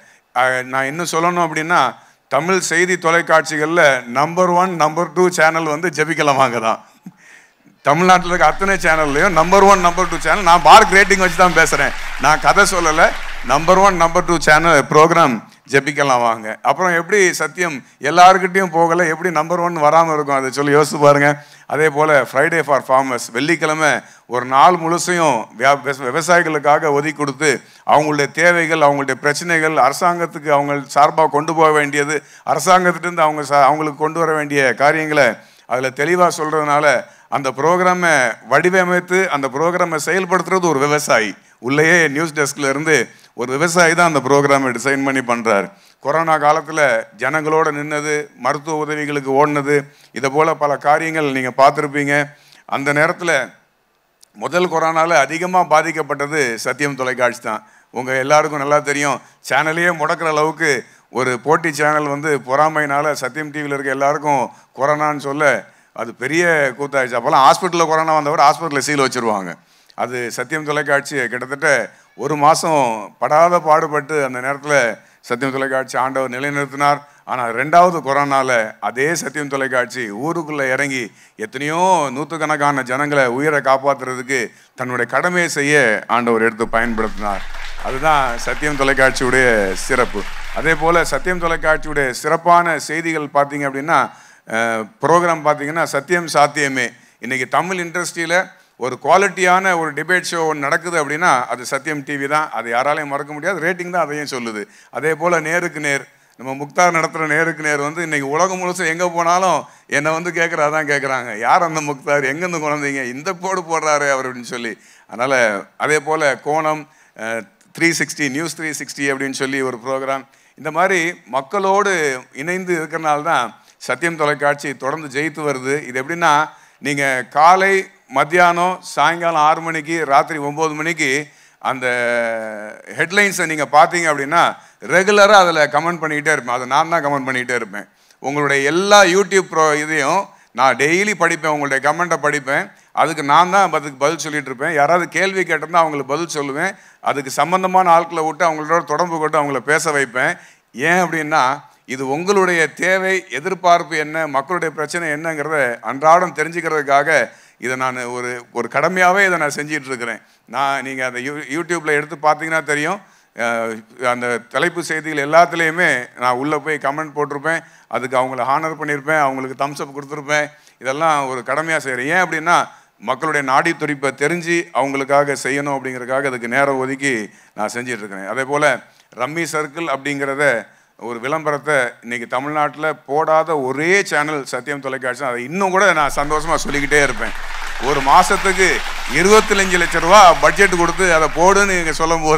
Speaker 19: நான் இன்னும் சொல்லணும் அப்படின்னா, தமிழ் செய்தி தொலைக்காட்சிகளில் நம்பர் 1 நம்பர் 2 சேனல் வந்து ஜெபிக்கலாம் வாங்க தான். தமிழ்நாட்டில் இருக்க அத்தனை சேனல்லையும் நம்பர் 1 நம்பர் 2 சேனல். நான் பார்க் ரேட்டிங் வச்சு தான் பேசுகிறேன், நான் கதை சொல்லலை. நம்பர் 1 நம்பர் 2 சேனல் ப்ரோக்ராம் ஜெபிக்கலாம் வாங்க. அப்புறம் எப்படி சத்தியம் எல்லாருக்கிட்டையும் போகலை, எப்படி நம்பர் 1 வராமல் இருக்கும் அதை சொல்லி யோசிச்சு பாருங்கள். அதே போல் ஃப்ரைடே ஃபார் ஃபார்மர்ஸ், வெள்ளிக்கிழமை ஒரு நாள் முழுசையும் விவசாயிகளுக்காக ஒதுக்கி கொடுத்து அவங்களுடைய தேவைகள், அவங்களுடைய பிரச்சனைகள், அரசாங்கத்துக்கு அவங்க சார்பாக கொண்டு போக வேண்டியது, அரசாங்கத்திட்டேருந்து அவங்களுக்கு கொண்டு வர வேண்டிய காரியங்களை அதில் தெளிவாக சொல்கிறதுனால அந்த ப்ரோக்ராமை வடிவமைத்து அந்த ப்ரோக்ராமை செயல்படுத்துறது ஒரு விவசாயி. உள்ளேயே நியூஸ் டெஸ்கில் இருந்து ஒரு விவசாயி தான் அந்த ப்ரோக்ராமை டிசைன் பண்ணி பண்ணுறாரு. கொரோனா காலத்தில் ஜனங்களோடு நின்னது, மருத்துவ உதவிகளுக்கு ஓடினது, இதை போல் பல காரியங்கள் நீங்கள் பார்த்துருப்பீங்க. அந்த நேரத்தில் முதல் கொரோனாவில் அதிகமாக பாதிக்கப்பட்டது சத்தியம் தொலைக்காட்சி தான். உங்கள் எல்லாருக்கும் நல்லா தெரியும். சேனலையே முடக்கிற அளவுக்கு ஒரு போட்டி சேனல் வந்து பொறாமையினால் சத்தியம் டிவியில் இருக்க எல்லாருக்கும் கொரோனான்னு சொல்ல அது பெரிய கூத்தாயிடுச்சு. அப்போல்லாம் ஹாஸ்பிட்டலில் கொரோனா வந்தவர் ஹாஸ்பிட்டலில் சீல் வச்சுருவாங்க. அது சத்தியம் தொலைக்காட்சி கிட்டத்தட்ட 1 மாதம் படாத பாடுபட்டு அந்த நேரத்தில் சத்தியம் தொலைக்காட்சி ஆண்டவர் நிலைநிறுத்தினார். ஆனால் 2வது கொரோனாவில் அதே சத்தியம் தொலைக்காட்சி ஊருக்குள்ளே இறங்கி எத்தனையோ நூற்றுக்கணக்கான ஜனங்களை உயிரை காப்பாற்றுறதுக்கு தன்னுடைய கடமையை செய்ய ஆண்டவர் எடுத்து பயன்படுத்தினார். அதுதான் சத்தியம் தொலைக்காட்சியுடைய சிறப்பு. அதே போல் சத்தியம் தொலைக்காட்சியுடைய சிறப்பான செய்திகள் பார்த்தீங்க அப்படின்னா, ப்ரோக்ராம் பார்த்தீங்கன்னா சத்தியம் சாத்தியமே. இன்றைக்கி தமிழ் இண்டஸ்ட்ரியில் ஒரு குவாலிட்டியான ஒரு டிபேட் ஷோ ஒன்று நடக்குது அப்படின்னா அது சத்தியம் டிவி தான். அது யாராலையும் மறக்க முடியாது. ரேட்டிங் தான் அதையும் சொல்லுது. அதே போல் நேருக்கு நேர், நம்ம முக்தார் நடத்துகிற நேருக்கு நேர் வந்து இன்றைக்கி உலகம் முழுசும் எங்கே போனாலும் என்னை வந்து கேட்குறாதான் கேட்குறாங்க, யார் அந்த முக்தார், எங்கேருந்து குழந்தைங்க இந்த போடு போடுறாரு அவர் அப்படின்னு சொல்லி. அதனால் அதே போல் கோணம் 360 நியூஸ் 360 அப்படின்னு சொல்லி ஒரு ப்ரோக்ராம். இந்த மாதிரி மக்களோடு இணைந்து இருக்கிறனால தான் சத்தியம் தொலைக்காட்சி தொடர்ந்து ஜெயித்து வருது. இது எப்படின்னா, நீங்கள் காலை மத்தியானம் சாயங்காலம் 6 மணிக்கு ராத்திரி 9 மணிக்கு அந்த ஹெட்லைன்ஸை நீங்கள் பார்த்தீங்க அப்படின்னா ரெகுலராக அதில் கமெண்ட் பண்ணிக்கிட்டே இருப்பேன். அதை நான் தான் கமெண்ட் பண்ணிக்கிட்டே இருப்பேன். உங்களுடைய எல்லா யூடியூப் இதையும் நான் டெய்லி படிப்பேன், உங்களுடைய கமெண்ட்டை படிப்பேன். அதுக்கு நான் தான் அதுக்கு பதில் சொல்லிகிட்டு இருப்பேன். யாராவது கேள்வி கேட்டிருந்தால் அவங்களுக்கு பதில் சொல்லுவேன். அதுக்கு சம்மந்தமான ஆட்களை விட்டு அவங்களோட தொடர்பு கொண்டு அவங்கள பேச வைப்பேன். ஏன் அப்படின்னா, இது உங்களுடைய தேவை, எதிர்பார்ப்பு என்ன, மக்களுடைய பிரச்சனை என்னங்கிறத அன்றாடம் தெரிஞ்சுக்கிறதுக்காக இதை நான் ஒரு கடமையாகவே இதை நான் செஞ்சிட்ருக்கிறேன். நீங்கள் அந்த யூடியூப்பில் எடுத்து பார்த்தீங்கன்னா தெரியும், அந்த தலைப்பு செய்திகள் எல்லாத்துலேயுமே நான் உள்ளே போய் கமெண்ட் போட்டிருப்பேன். அதுக்கு அவங்கள ஹானர் பண்ணியிருப்பேன், அவங்களுக்கு தம்ஸ்அப் கொடுத்துருப்பேன். இதெல்லாம் ஒரு கடமையாக செய்கிறேன். ஏன் அப்படின்னா, மக்களுடைய நாடி துடிப்பை தெரிஞ்சு அவங்களுக்காக செய்யணும் அப்படிங்கிறதுக்காக அதுக்கு நேரம் ஒதுக்கி நான் செஞ்சிட்ருக்கிறேன். அதே போல் ரம்மி சர்க்கிள் அப்படிங்கிறத ஒரு விளம்பரத்தை இன்றைக்கி தமிழ்நாட்டில் போடாத ஒரே சேனல் சத்தியம் தொலைக்காட்சி. அதை இன்னும் கூட நான் சந்தோஷமாக சொல்லிக்கிட்டே இருப்பேன். ஒரு மாதத்துக்கு 25 லட்ச ரூபா பட்ஜெட் கொடுத்து அதை போடுன்னு நீங்கள் சொல்லும் போது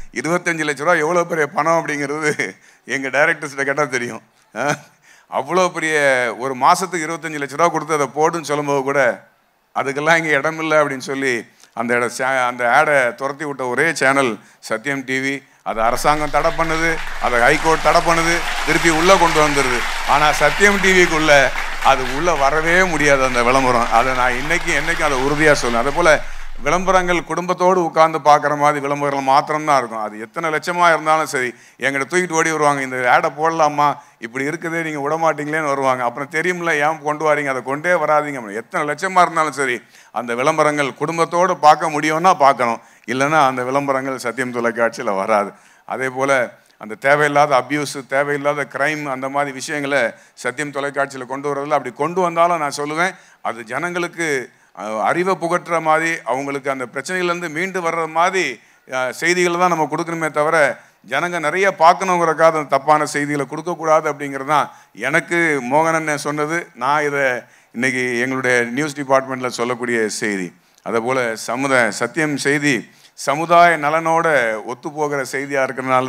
Speaker 19: 25 லட்ச ரூபா எவ்வளோ பெரிய பணம் அப்படிங்கிறது எங்கள் டைரக்டர்ஸ்கிட்ட கேட்டால் தெரியும். அவ்வளோ பெரிய ஒரு மாதத்துக்கு 25 லட்ச ரூபா கொடுத்து அதை போடுன்னு சொல்லும்போது கூட அதுக்கெல்லாம் இங்கே இடமில்லை அப்படின்னு சொல்லி அந்த ஆடை துரத்தி விட்ட ஒரே சேனல் சத்யம் டிவி. அதை அரசாங்கம் தடை பண்ணுது, அதை ஹைகோர்ட் தடை பண்ணுது, திருப்பி உள்ளே கொண்டு வந்துடுது. ஆனால் சத்யம் டிவிக்குள்ளே அது உள்ளே வரவே முடியாது அந்த விளம்பரம். அதை நான் என்னைக்கும் அதை உறுதியாக சொல்லுவேன். அதே போல் விளம்பரங்கள் குடும்பத்தோடு உட்கார்ந்து பார்க்குற மாதிரி விளம்பரங்கள் மாத்திரம்தான் இருக்கும். அது எத்தனை லட்சமாக இருந்தாலும் சரி எங்கிட்ட தூக்கிட்டு ஓடி வருவாங்க, இந்த ஆடை போடலாமா, இப்படி இருக்குதே நீங்கள் விட மாட்டீங்களேன்னு வருவாங்க. அப்புறம் தெரியுமில்ல ஏன் கொண்டு வரீங்க, அதை கொண்டே வராதிங்க. எத்தனை லட்சமாக இருந்தாலும் சரி அந்த விளம்பரங்கள் குடும்பத்தோடு பார்க்க முடியும்னா பார்க்கணும், இல்லைன்னா அந்த விளம்பரங்கள் சத்தியம் தொலைக்காட்சியில் வராது. அதே போல் அந்த தேவையில்லாத அப்யூஸு, தேவையில்லாத க்ரைம், அந்த மாதிரி விஷயங்களை சத்தியம் தொலைக்காட்சியில் கொண்டு வரதில்லை. அப்படி கொண்டு வந்தாலும் நான் சொல்லுவேன், அது ஜனங்களுக்கு அறிவை புகட்டுற மாதிரி, அவங்களுக்கு அந்த பிரச்சனையிலேருந்து மீண்டு வர்ற மாதிரி செய்திகளை தான் நம்ம கொடுக்கணுமே தவிர ஜனங்க நிறைய பார்க்கணுங்கிறக்காக அந்த தப்பான செய்திகளை கொடுக்கக்கூடாது. அப்படிங்கிறது தான் எனக்கு மோகனன் சொன்னது. நான் இதை இன்றைக்கி எங்களுடைய நியூஸ் டிபார்ட்மெண்ட்டில் சொல்லக்கூடிய செய்தி. அதே போல் சத்தியம் செய்தி சமுதாய நலனோட ஒத்து போகிற செய்தியாக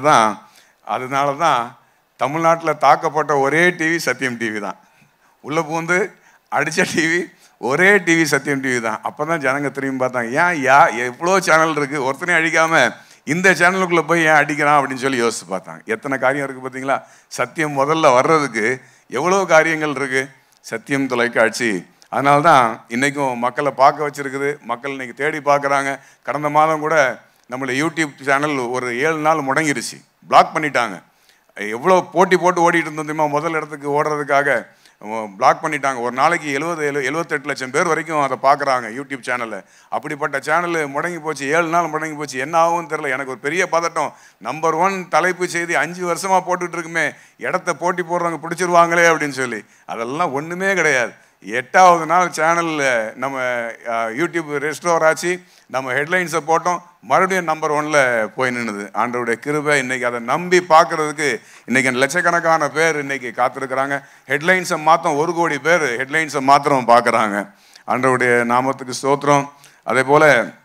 Speaker 19: அதனால தான் தமிழ்நாட்டில் தாக்கப்பட்ட ஒரே டிவி சத்தியம் டிவி தான். உள்ளே பூந்து அடித்த டிவி ஒரே டிவி சத்தியம் டிவி தான். அப்போ தான் ஜனங்க திரும்பி பார்த்தாங்க, எவ்வளோ சேனல் இருக்குது, ஒருத்தனையும் அடிக்காமல் இந்த சேனலுக்குள்ளே போய் ஏன் அடிக்கிறான் அப்படின்னு சொல்லி யோசித்து பார்த்தாங்க. எத்தனை காரியம் இருக்குது பார்த்தீங்களா? சத்தியம் முதல்ல வர்றதுக்கு எவ்வளோ காரியங்கள் இருக்குது சத்தியம் தொலைக்காட்சி. அதனால தான் இன்றைக்கும் மக்களை பார்க்க வச்சுருக்குது. மக்கள் இன்றைக்கி தேடி பார்க்குறாங்க. கடந்த மாதம் கூட நம்மளோட யூடியூப் சேனல் ஒரு 7 நாள் முடங்கிருச்சு, பிளாக் பண்ணிட்டாங்க. எவ்வளோ போட்டி போட்டு ஓடிட்டு இருந்தோம் தெரியுமா? முதல் இடத்துக்கு ஓடுறதுக்காக பிளாக் பண்ணிட்டாங்க. ஒரு நாளைக்கு 78 லட்சம் பேர் வரைக்கும் அதை பார்க்குறாங்க யூடியூப் சேனலில். அப்படிப்பட்ட சேனல் முடங்கி போச்சு, 7 நாள் முடங்கி போச்சு. என்ன ஆகும்னு தெரில. எனக்கு ஒரு பெரிய பதட்டம். நம்பர் 1 தலைப்பு செய்தி 5 வருஷமாக போட்டுட்டு இருக்குமே, இடத்த போட்டி போடுறவங்க பிடிச்சிருவாங்களே அப்படின்னு சொல்லி. அதெல்லாம் ஒன்றுமே கிடையாது. 8வது நாள் சேனலில் நம்ம யூடியூப் ரெஸ்டோர் ஆச்சு, நம்ம ஹெட்லைன்ஸை போட்டோம், மறுபடியும் நம்பர் 1ல் போய் நின்றுது. ஆண்டவருடைய கிருபை. இன்றைக்கி அதை நம்பி பார்க்குறதுக்கு இன்றைக்கி லட்சக்கணக்கான பேர் இன்றைக்கி காத்திருக்கிறாங்க. ஹெட்லைன்ஸை மாத்திரம் 1 கோடி பேர் ஹெட்லைன்ஸை மாத்திரம் பார்க்குறாங்க. ஆண்டவருடைய நாமத்துக்கு ஸ்தோத்திரம். அதே போல்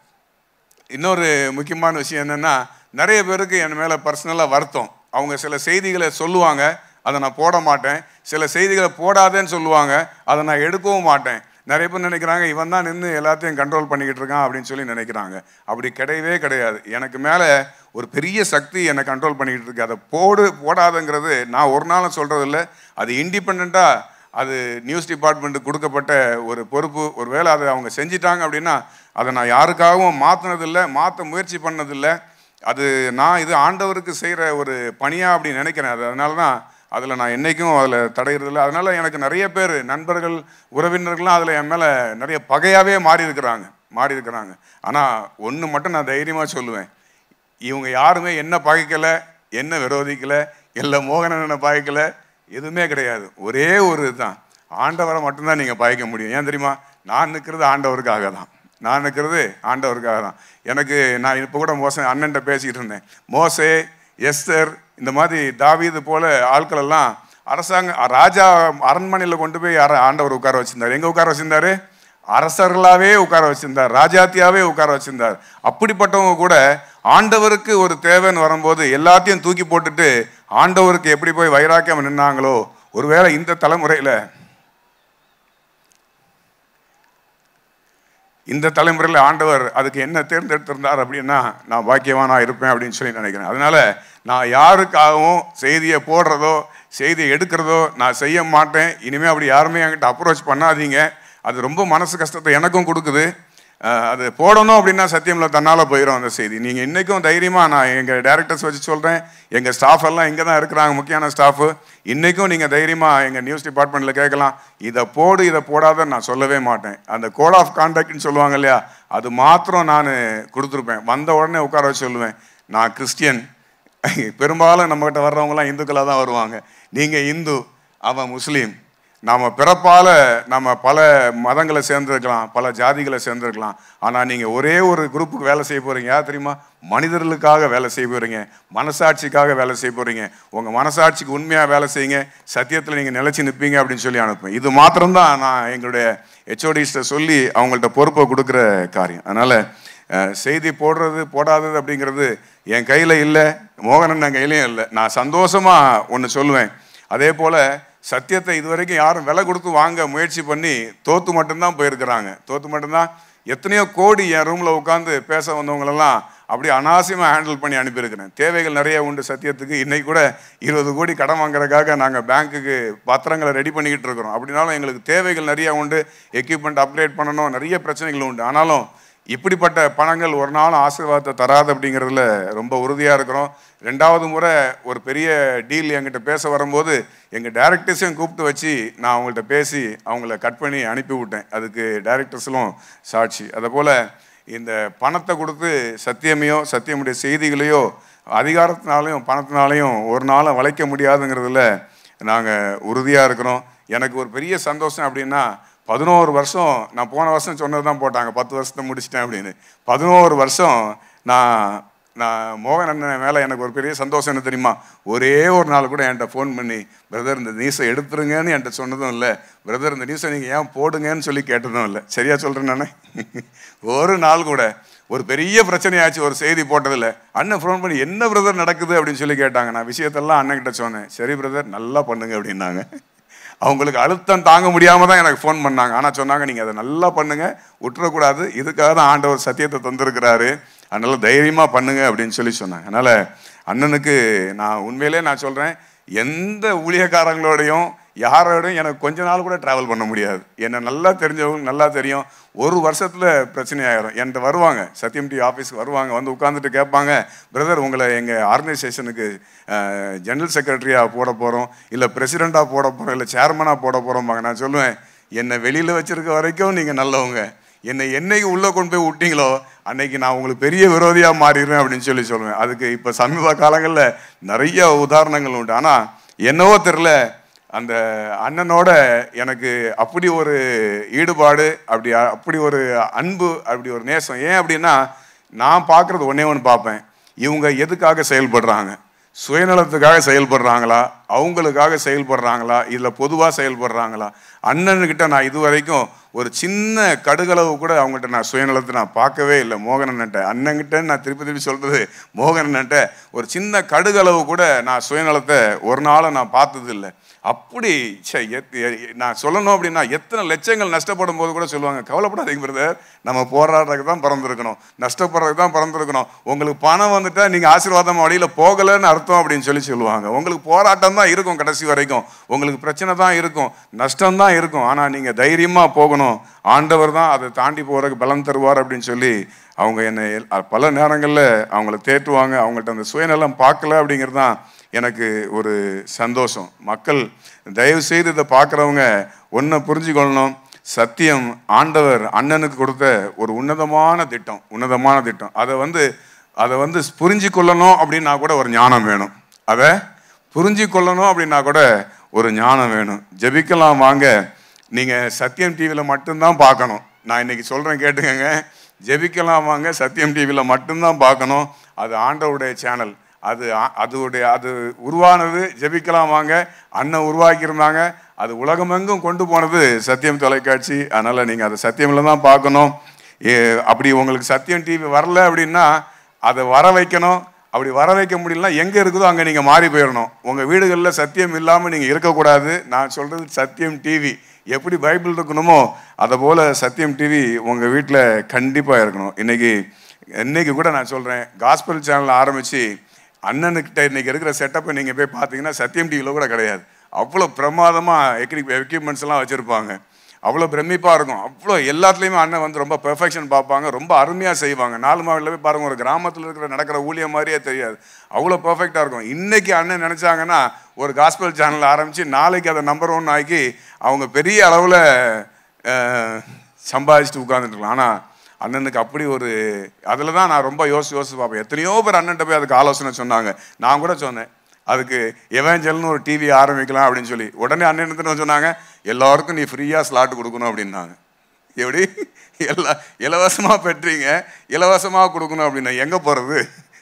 Speaker 19: இன்னொரு முக்கியமான விஷயம் என்னென்னா, நிறைய பேருக்கு என் மேலே பர்சனலாக வருத்தம். அவங்க சில செய்திகளை சொல்லுவாங்க, அதை நான் போட மாட்டேன். சில செய்திகளை போடாதேன்னு சொல்லுவாங்க, அதை நான் எடுக்கவும் மாட்டேன். நிறைய பேர் நினைக்கிறாங்க இவன் தான் நின்று எல்லாத்தையும் கண்ட்ரோல் பண்ணிக்கிட்டு இருக்கான் அப்படின்னு சொல்லி நினைக்கிறாங்க. அப்படி கிடையவே கிடையாது. எனக்கு மேலே ஒரு பெரிய சக்தி என்னை கண்ட்ரோல் பண்ணிக்கிட்டு இருக்கு. அதை போடாதுங்கிறது நான் ஒரு நாளும் சொல்கிறதில்ல. அது இண்டிபெண்ட்டாக அது நியூஸ் டிபார்ட்மெண்ட்டுக்கு கொடுக்கப்பட்ட ஒரு பொறுப்பு. ஒரு வேளை அதை அவங்க செஞ்சிட்டாங்க அப்படின்னா அதை நான் யாருக்காகவும் மாற்றினதில்லை, மாற்ற முயற்சி பண்ணதில்லை. அது நான் இது ஆண்டவருக்கு செய்கிற ஒரு பணியாக அப்படி நினைக்கிறேன். அதனால தான் அதில் நான் என்றைக்கும் அதில் தடையிறதில்லை. அதனால் எனக்கு நிறைய பேர் நண்பர்கள், உறவினர்கள்லாம் அதில் என் மேலே நிறைய பகையாகவே மாறி இருக்கிறாங்க. ஆனால் ஒன்று மட்டும் நான் தைரியமாக சொல்லுவேன், இவங்க யாருமே என்ன பகைக்கலை, என்ன விரோதிக்கலை, இல்லை மோகனனை பகைக்கலை, எதுவுமே கிடையாது. ஒரே ஒரு இதுதான், ஆண்டவரை மட்டும்தான் நீங்கள் பகைக்க முடியும். ஏன் தெரியுமா? நான் நிற்கிறது ஆண்டவருக்காக தான். எனக்கு நான் இப்போ கூட அண்ணன்ட்ட பேசிக்கிட்டு இருந்தேன். மோசே, எஸ்தர், இந்த மாதிரி தாவீது போல ஆட்கள் எல்லாம் ராஜா அரண்மனையில் கொண்டு போய் ஆண்டவர் உட்கார வச்சிருந்தார். எங்கே உட்கார வச்சிருந்தாரு? அரசர்களாகவே உட்கார வச்சிருந்தார், ராஜாத்தியாவே உட்கார வச்சிருந்தார். அப்படிப்பட்டவங்க கூட ஆண்டவருக்கு ஒரு தேவைன்னு வரும்போது எல்லாத்தையும் தூக்கி போட்டுட்டு ஆண்டவருக்கு எப்படி போய் வைராக்கியம் நின்னாங்களோ, ஒருவேளை இந்த தலைமுறையில் ஆண்டவர் அதுக்கு என்ன தேர்ந்தெடுத்திருந்தார் அப்படின்னா நான் பாக்கியவானா இருப்பேன் அப்படின்னு சொல்லி நினைக்கிறேன். அதனால நான் யாருக்காகவும் செய்தியை போடுறதோ செய்தியை எடுக்கிறதோ நான் செய்ய மாட்டேன். இனிமேல் அப்படி யாருமே என்கிட்ட அப்ரோச் பண்ணாதீங்க. அது ரொம்ப மனசு கஷ்டத்தை எனக்கும் கொடுக்குது. அது போடணும் அப்படின்னா சத்தியமில் தன்னால் போயிடும் அந்த செய்தி. நீங்கள் இன்றைக்கும் தைரியமாக, நான் எங்கள் டைரக்டர்ஸ் வச்சு சொல்கிறேன், எங்கள் ஸ்டாஃப் எல்லாம் இங்கே தான் இருக்கிறாங்க, முக்கியமான ஸ்டாஃபு. இன்றைக்கும் நீங்கள் தைரியமாக எங்கள் நியூஸ் டிபார்ட்மெண்ட்டில் கேட்கலாம், இதை போடாத நான் சொல்லவே மாட்டேன். அந்த கோட் ஆஃப் கான்டாக்ட்னு சொல்லுவாங்க இல்லையா, அது மாத்திரம் நான் கொடுத்துருப்பேன். வந்த உடனே உட்கார வச்சு சொல்லுவேன், நான் கிறிஸ்டியன். பெரும்பாலும் நம்மகிட்ட வர்றவங்களாம் இந்துக்களாக தான் வருவாங்க. நீங்கள் இந்து, அவன் முஸ்லீம். நாம் பிறப்பால் நம்ம பல மதங்களை சேர்ந்துருக்கலாம், பல ஜாதிகளை சேர்ந்துருக்கலாம். ஆனால் நீங்கள் ஒரே ஒரு குரூப்புக்கு வேலை செய்ய போகிறீங்க. யார் தெரியுமா? மனிதர்களுக்காக வேலை செய்ய போகிறீங்க, மனசாட்சிக்காக வேலை செய்ய போகிறீங்க. உங்கள் மனசாட்சிக்கு உண்மையாக வேலை செய்யுங்க, சத்தியத்தில் நீங்கள் நிலைச்சி நிற்பீங்க அப்படின்னு சொல்லி அனுப்புவேன். இது மாத்திரம்தான் நான் எங்களுடைய HODஸ்ட்டை சொல்லி அவங்கள்ட்ட பொறுப்பை கொடுக்குற காரியம். அதனால் செய்தி போடுறது போடாதது அப்படிங்கிறது என் கையில் இல்லை, மோகனன் என் கையிலையும் இல்லை. நான் சந்தோஷமாக ஒன்று சொல்லுவேன். அதே போல் சத்தியத்தை இதுவரைக்கும் யாரும் விலை கொடுத்து வாங்க முயற்சி பண்ணி தோற்று மட்டும்தான் போயிருக்கிறாங்க. தோற்று மட்டும்தான். எத்தனையோ கோடி என் ரூமில் உட்காந்து பேச வந்தவங்களெல்லாம் அப்படியே அனாவசியமாக ஹேண்டில் பண்ணி அனுப்பியிருக்கிறேன். தேவைகள் நிறைய உண்டு சத்தியத்துக்கு. இன்றைக்கி கூட 20 கோடி கடன் வாங்குறதுக்காக நாங்கள் பேங்க்குக்கு பத்திரங்களை ரெடி பண்ணிக்கிட்டு இருக்கிறோம். அப்படின்னாலும் எங்களுக்கு தேவைகள் நிறையா உண்டு. எக்யூப்மெண்ட் அப்கிரேட் பண்ணணும், நிறைய பிரச்சனைகள் உண்டு. ஆனாலும் இப்படிப்பட்ட பணங்கள் ஒரு நாளும் ஆசீர்வாதத்தை தராது அப்படிங்கிறதுல ரொம்ப உறுதியாக இருக்கிறோம். 2வது முறை ஒரு பெரிய டீல் என்கிட்ட பேச வரும்போது எங்கள் டைரக்டர்ஸையும் கூப்பிட்டு வச்சு நான் அவங்கள்ட்ட பேசி அவங்கள கட் பண்ணி அனுப்பி விட்டேன். அதுக்கு டைரக்டர்ஸ்லும் சாட்சி. அதுபோல் இந்த பணத்தை கொடுத்து சத்தியமையோ சத்தியமுடைய செய்திகளையோ அதிகாரத்தினாலையும் பணத்தினாலையும் ஒரு நாளும் வளைக்க முடியாதுங்கிறதுல நாங்கள் உறுதியாக இருக்கிறோம். எனக்கு ஒரு பெரிய சந்தோஷம் அப்படின்னா 11 வருஷம் நான் போன வருஷம் சொன்னது தான் போட்டாங்க 10 வருஷத்தை முடிச்சிட்டேன் அப்படின்னு. 11 வருஷம் நான் மோகன் அண்ணன் மேலே எனக்கு ஒரு பெரிய சந்தோஷம் என்ன தெரியுமா? ஒரே ஒரு நாள் கூட என்கிட்ட ஃபோன் பண்ணி பிரதர் இந்த நியூஸை எடுத்துருங்கன்னு என்கிட்ட சொன்னதும் இல்லை, பிரதர் இந்த நியூஸை நீங்கள் ஏன் போடுங்கன்னு சொல்லி கேட்டதும் இல்லை. சரியா சொல்கிறேன் நானே? ஒரு நாள் கூட ஒரு பெரிய பிரச்சனையாச்சு, ஒரு செய்தி போட்டதில்லை. அண்ணன் ஃபோன் பண்ணி என்ன பிரதர் நடக்குது அப்படின்னு சொல்லி கேட்டாங்க. நான் விஷயத்தெல்லாம் அண்ணன்கிட்ட சொன்னேன். சரி பிரதர் நல்லா பண்ணுங்க அப்படின்னாங்க. அவங்களுக்கு அழுத்தம் தாங்க முடியாமல் தான் எனக்கு ஃபோன் பண்ணாங்க. ஆனால் சொன்னாங்க நீங்கள் அதை நல்லா பண்ணுங்கள், விட்டுறக்கூடாது, இதுக்காக தான் ஆண்டவர் சத்தியத்தை தந்திருக்கிறாரு, அதனால் தைரியமாக பண்ணுங்க அப்படின்னு சொல்லி சொன்னாங்க. அதனால் அண்ணனுக்கு நான் உண்மையிலே நான் சொல்கிறேன், எந்த ஊழியக்காரங்களோடையும் யாரோடையும் எனக்கு கொஞ்ச நாள் கூட ட்ராவல் பண்ண முடியாது. என்னை நல்லா தெரிஞ்சவங்க நல்லா தெரியும். ஒரு வருஷத்தில் பிரச்சனை ஆகிடும். என்கிட்ட வருவாங்க, சத்தியம் டிவி ஆஃபீஸுக்கு வருவாங்க, வந்து உட்காந்துட்டு கேட்பாங்க, பிரதர் உங்களை எங்கள் ஆர்கனைசேஷனுக்கு ஜெனரல் செக்ரட்டரியாக போட போகிறோம், இல்லை பிரசிடெண்ட்டாக போட போகிறோம், இல்லை சேர்மனாக போட போகிறோம்பாங்க. நான் சொல்லுவேன், என்னை வெளியில் வச்சுருக்க வரைக்கும் நீங்கள் நல்லவங்க, என்னைக்கு உள்ளே கொண்டு போய் விட்டீங்களோ அன்னைக்கு நான் உங்களுக்கு பெரிய விரோதியாக மாறிடுவேன் அப்படின்னு சொல்லுவேன். அதுக்கு இப்போ சமீப காலங்களில் நிறைய உதாரணங்கள் உண்டு. ஆனால் என்னவோ தெரில, அந்த அண்ணனோட எனக்கு அப்படி ஒரு ஈடுபாடு, அப்படி ஒரு அன்பு, அப்படி ஒரு நேசம். ஏன் அப்படின்னா நான் பார்க்குறது ஒன்றே ஒன்று பார்ப்பேன், இவங்க எதுக்காக செயல்படுறாங்க? சுயநலத்துக்காக செயல்படுறாங்களா, அவங்களுக்காக செயல்படுறாங்களா, இதில் பொதுவாக செயல்படுறாங்களா? அண்ணன்கிட்ட நான் இது வரைக்கும் ஒரு சின்ன கடுகளவு கூட அவங்ககிட்ட நான் சுயநலத்தை நான் பார்க்கவே இல்லை. மோகன் அண்ணன்ட்ட, அண்ணன்கிட்ட நான் திருப்பி சொல்கிறது, மோகன் அண்ணன்ட்ட ஒரு சின்ன கடுகளவு கூட நான் சுயநலத்தை ஒரு நாளும் நான் பார்த்தது இல்லை. அப்படி நான் சொல்லணும் அப்படின்னா எத்தனை லட்சங்கள் நஷ்டப்படும் போது கூட சொல்லுவாங்க, கவலைப்படாதீங்க பிரதர், நம்ம போராடுறதுக்கு தான் பிறந்திருக்கணும், நஷ்டப்படுறதுக்கு தான் பிறந்திருக்கணும், உங்களுக்கு பணம் வந்துட்டா நீங்கள் ஆசீர்வாதம் வழியில் போகலைன்னு அர்த்தம் அப்படின்னு சொல்லுவாங்க. உங்களுக்கு போராட்டம் தான் இருக்கும், கடைசி வரைக்கும் உங்களுக்கு பிரச்சனை தான் இருக்கும், நஷ்டம் தான் இருக்கும், ஆனால் நீங்கள் தைரியமாக போகணும், ஆண்டவர் தான் அதை தாண்டி போகிறதுக்கு பலம் தருவார் அப்படின்னு சொல்லி அவங்க என்னை பல நேரங்களில் அவங்கள தேற்றுவாங்க. அவங்கள்ட்ட அந்த சுயநலம் பார்க்கல அப்படிங்கிறது தான் எனக்கு ஒரு சந்தோஷம். மக்கள் தயவு செய்து இதை பார்க்குறவங்க ஒன்றை புரிஞ்சுக்கொள்ளணும், சத்தியம் ஆண்டவர் அண்ணனுக்கு கொடுத்த ஒரு உன்னதமான திட்டம். அதை வந்து புரிஞ்சு கொள்ளணும் அப்படின்னா கூட ஒரு ஞானம் வேணும். அதை புரிஞ்சு கொள்ளணும் அப்படின்னா கூட ஒரு ஞானம் வேணும். ஜெபிக்கலாம் வாங்க, நீங்கள் சத்தியம் டிவியில் மட்டும்தான் பார்க்கணும். நான் இன்னைக்கு சொல்கிறேன் கேட்டுக்கங்க, ஜெபிக்கலாம் வாங்க சத்தியம் டிவியில் மட்டும்தான் பார்க்கணும். அது ஆண்டவருடைய சேனல், அது உருவானது ஜெபிக்கலாம் வாங்க அண்ணன் உருவாக்கியிருந்தாங்க, அது உலகமெங்கும் கொண்டு போனது சத்தியம் தொலைக்காட்சி. அதனால் நீங்கள் அதை சத்தியமில் தான் பார்க்கணும். அப்படி உங்களுக்கு சத்தியம் டிவி வரல அப்படின்னா அதை வர வைக்கணும். அப்படி வர வைக்க முடியலன்னா எங்கே இருக்குதோ அங்கே நீங்கள் மாறி போயிடணும். உங்கள் வீடுகளில் சத்தியம் இல்லாமல் நீங்கள் இருக்கக்கூடாது. நான் சொல்கிறது சத்தியம் டிவி எப்படி பைபிள் இருக்கணுமோ அதை போல் சத்தியம் டிவி உங்கள் வீட்டில் கண்டிப்பாக இருக்கணும். இன்னைக்கு கூட நான் சொல்கிறேன், காஸ்பல் சேனல் ஆரம்பித்து அண்ணனுக்கிட்ட இன்றைக்கி இருக்கிற செட்டப்பை நீங்கள் போய் பார்த்தீங்கன்னா சத்தியம் டிவியில் கூட கிடையாது. அவ்வளோ பிரமாதமாக எக்யூப்மெண்ட்ஸ் எல்லாம் வச்சுருப்பாங்க, அவ்வளோ பிரமிப்பாக இருக்கும். அவ்வளோ எல்லாத்துலேயுமே அண்ணன் வந்து ரொம்ப பெர்ஃபெக்ஷன் பார்ப்பாங்க, ரொம்ப அருமையாக செய்வாங்க. 4 மாவட்டத்தில் போய் பாருங்கள், ஒரு கிராமத்தில் இருக்கிற நடக்கிற ஊழியம் மாதிரியே தெரியாது, அவ்வளோ பெர்ஃபெக்டாக இருக்கும். இன்றைக்கி அண்ணன் நினச்சாங்கன்னா ஒரு காஸ்பல் சேனல் ஆரம்பித்து நாளைக்கு அதை நம்பர் 1 ஆக்கி அவங்க பெரிய அளவில் சம்பாதிச்சுட்டு உட்காந்துட்டுருக்கலாம். ஆனால் அண்ணனுக்கு அப்படி ஒரு அதில் தான் நான் ரொம்ப யோசிச்சு பார்ப்பேன். எத்தனையோ பேர் அண்ணன்ட்ட போய் அதுக்கு ஆலோசனை சொன்னாங்க. நான் கூட சொன்னேன், அதுக்கு எவஞ்சல்னு ஒரு டிவி ஆரம்பிக்கலாம் அப்படின்னு சொல்லி. உடனே அண்ணன் சொன்னாங்க, எல்லாருக்கும் நீ ஃப்ரீயாக ஸ்லாட் கொடுக்கணும் அப்படின்னாங்க. எப்படி இலவசமாக பெற்றீங்க, இலவசமாக கொடுக்கணும் அப்படின்னா எங்கே போகிறது?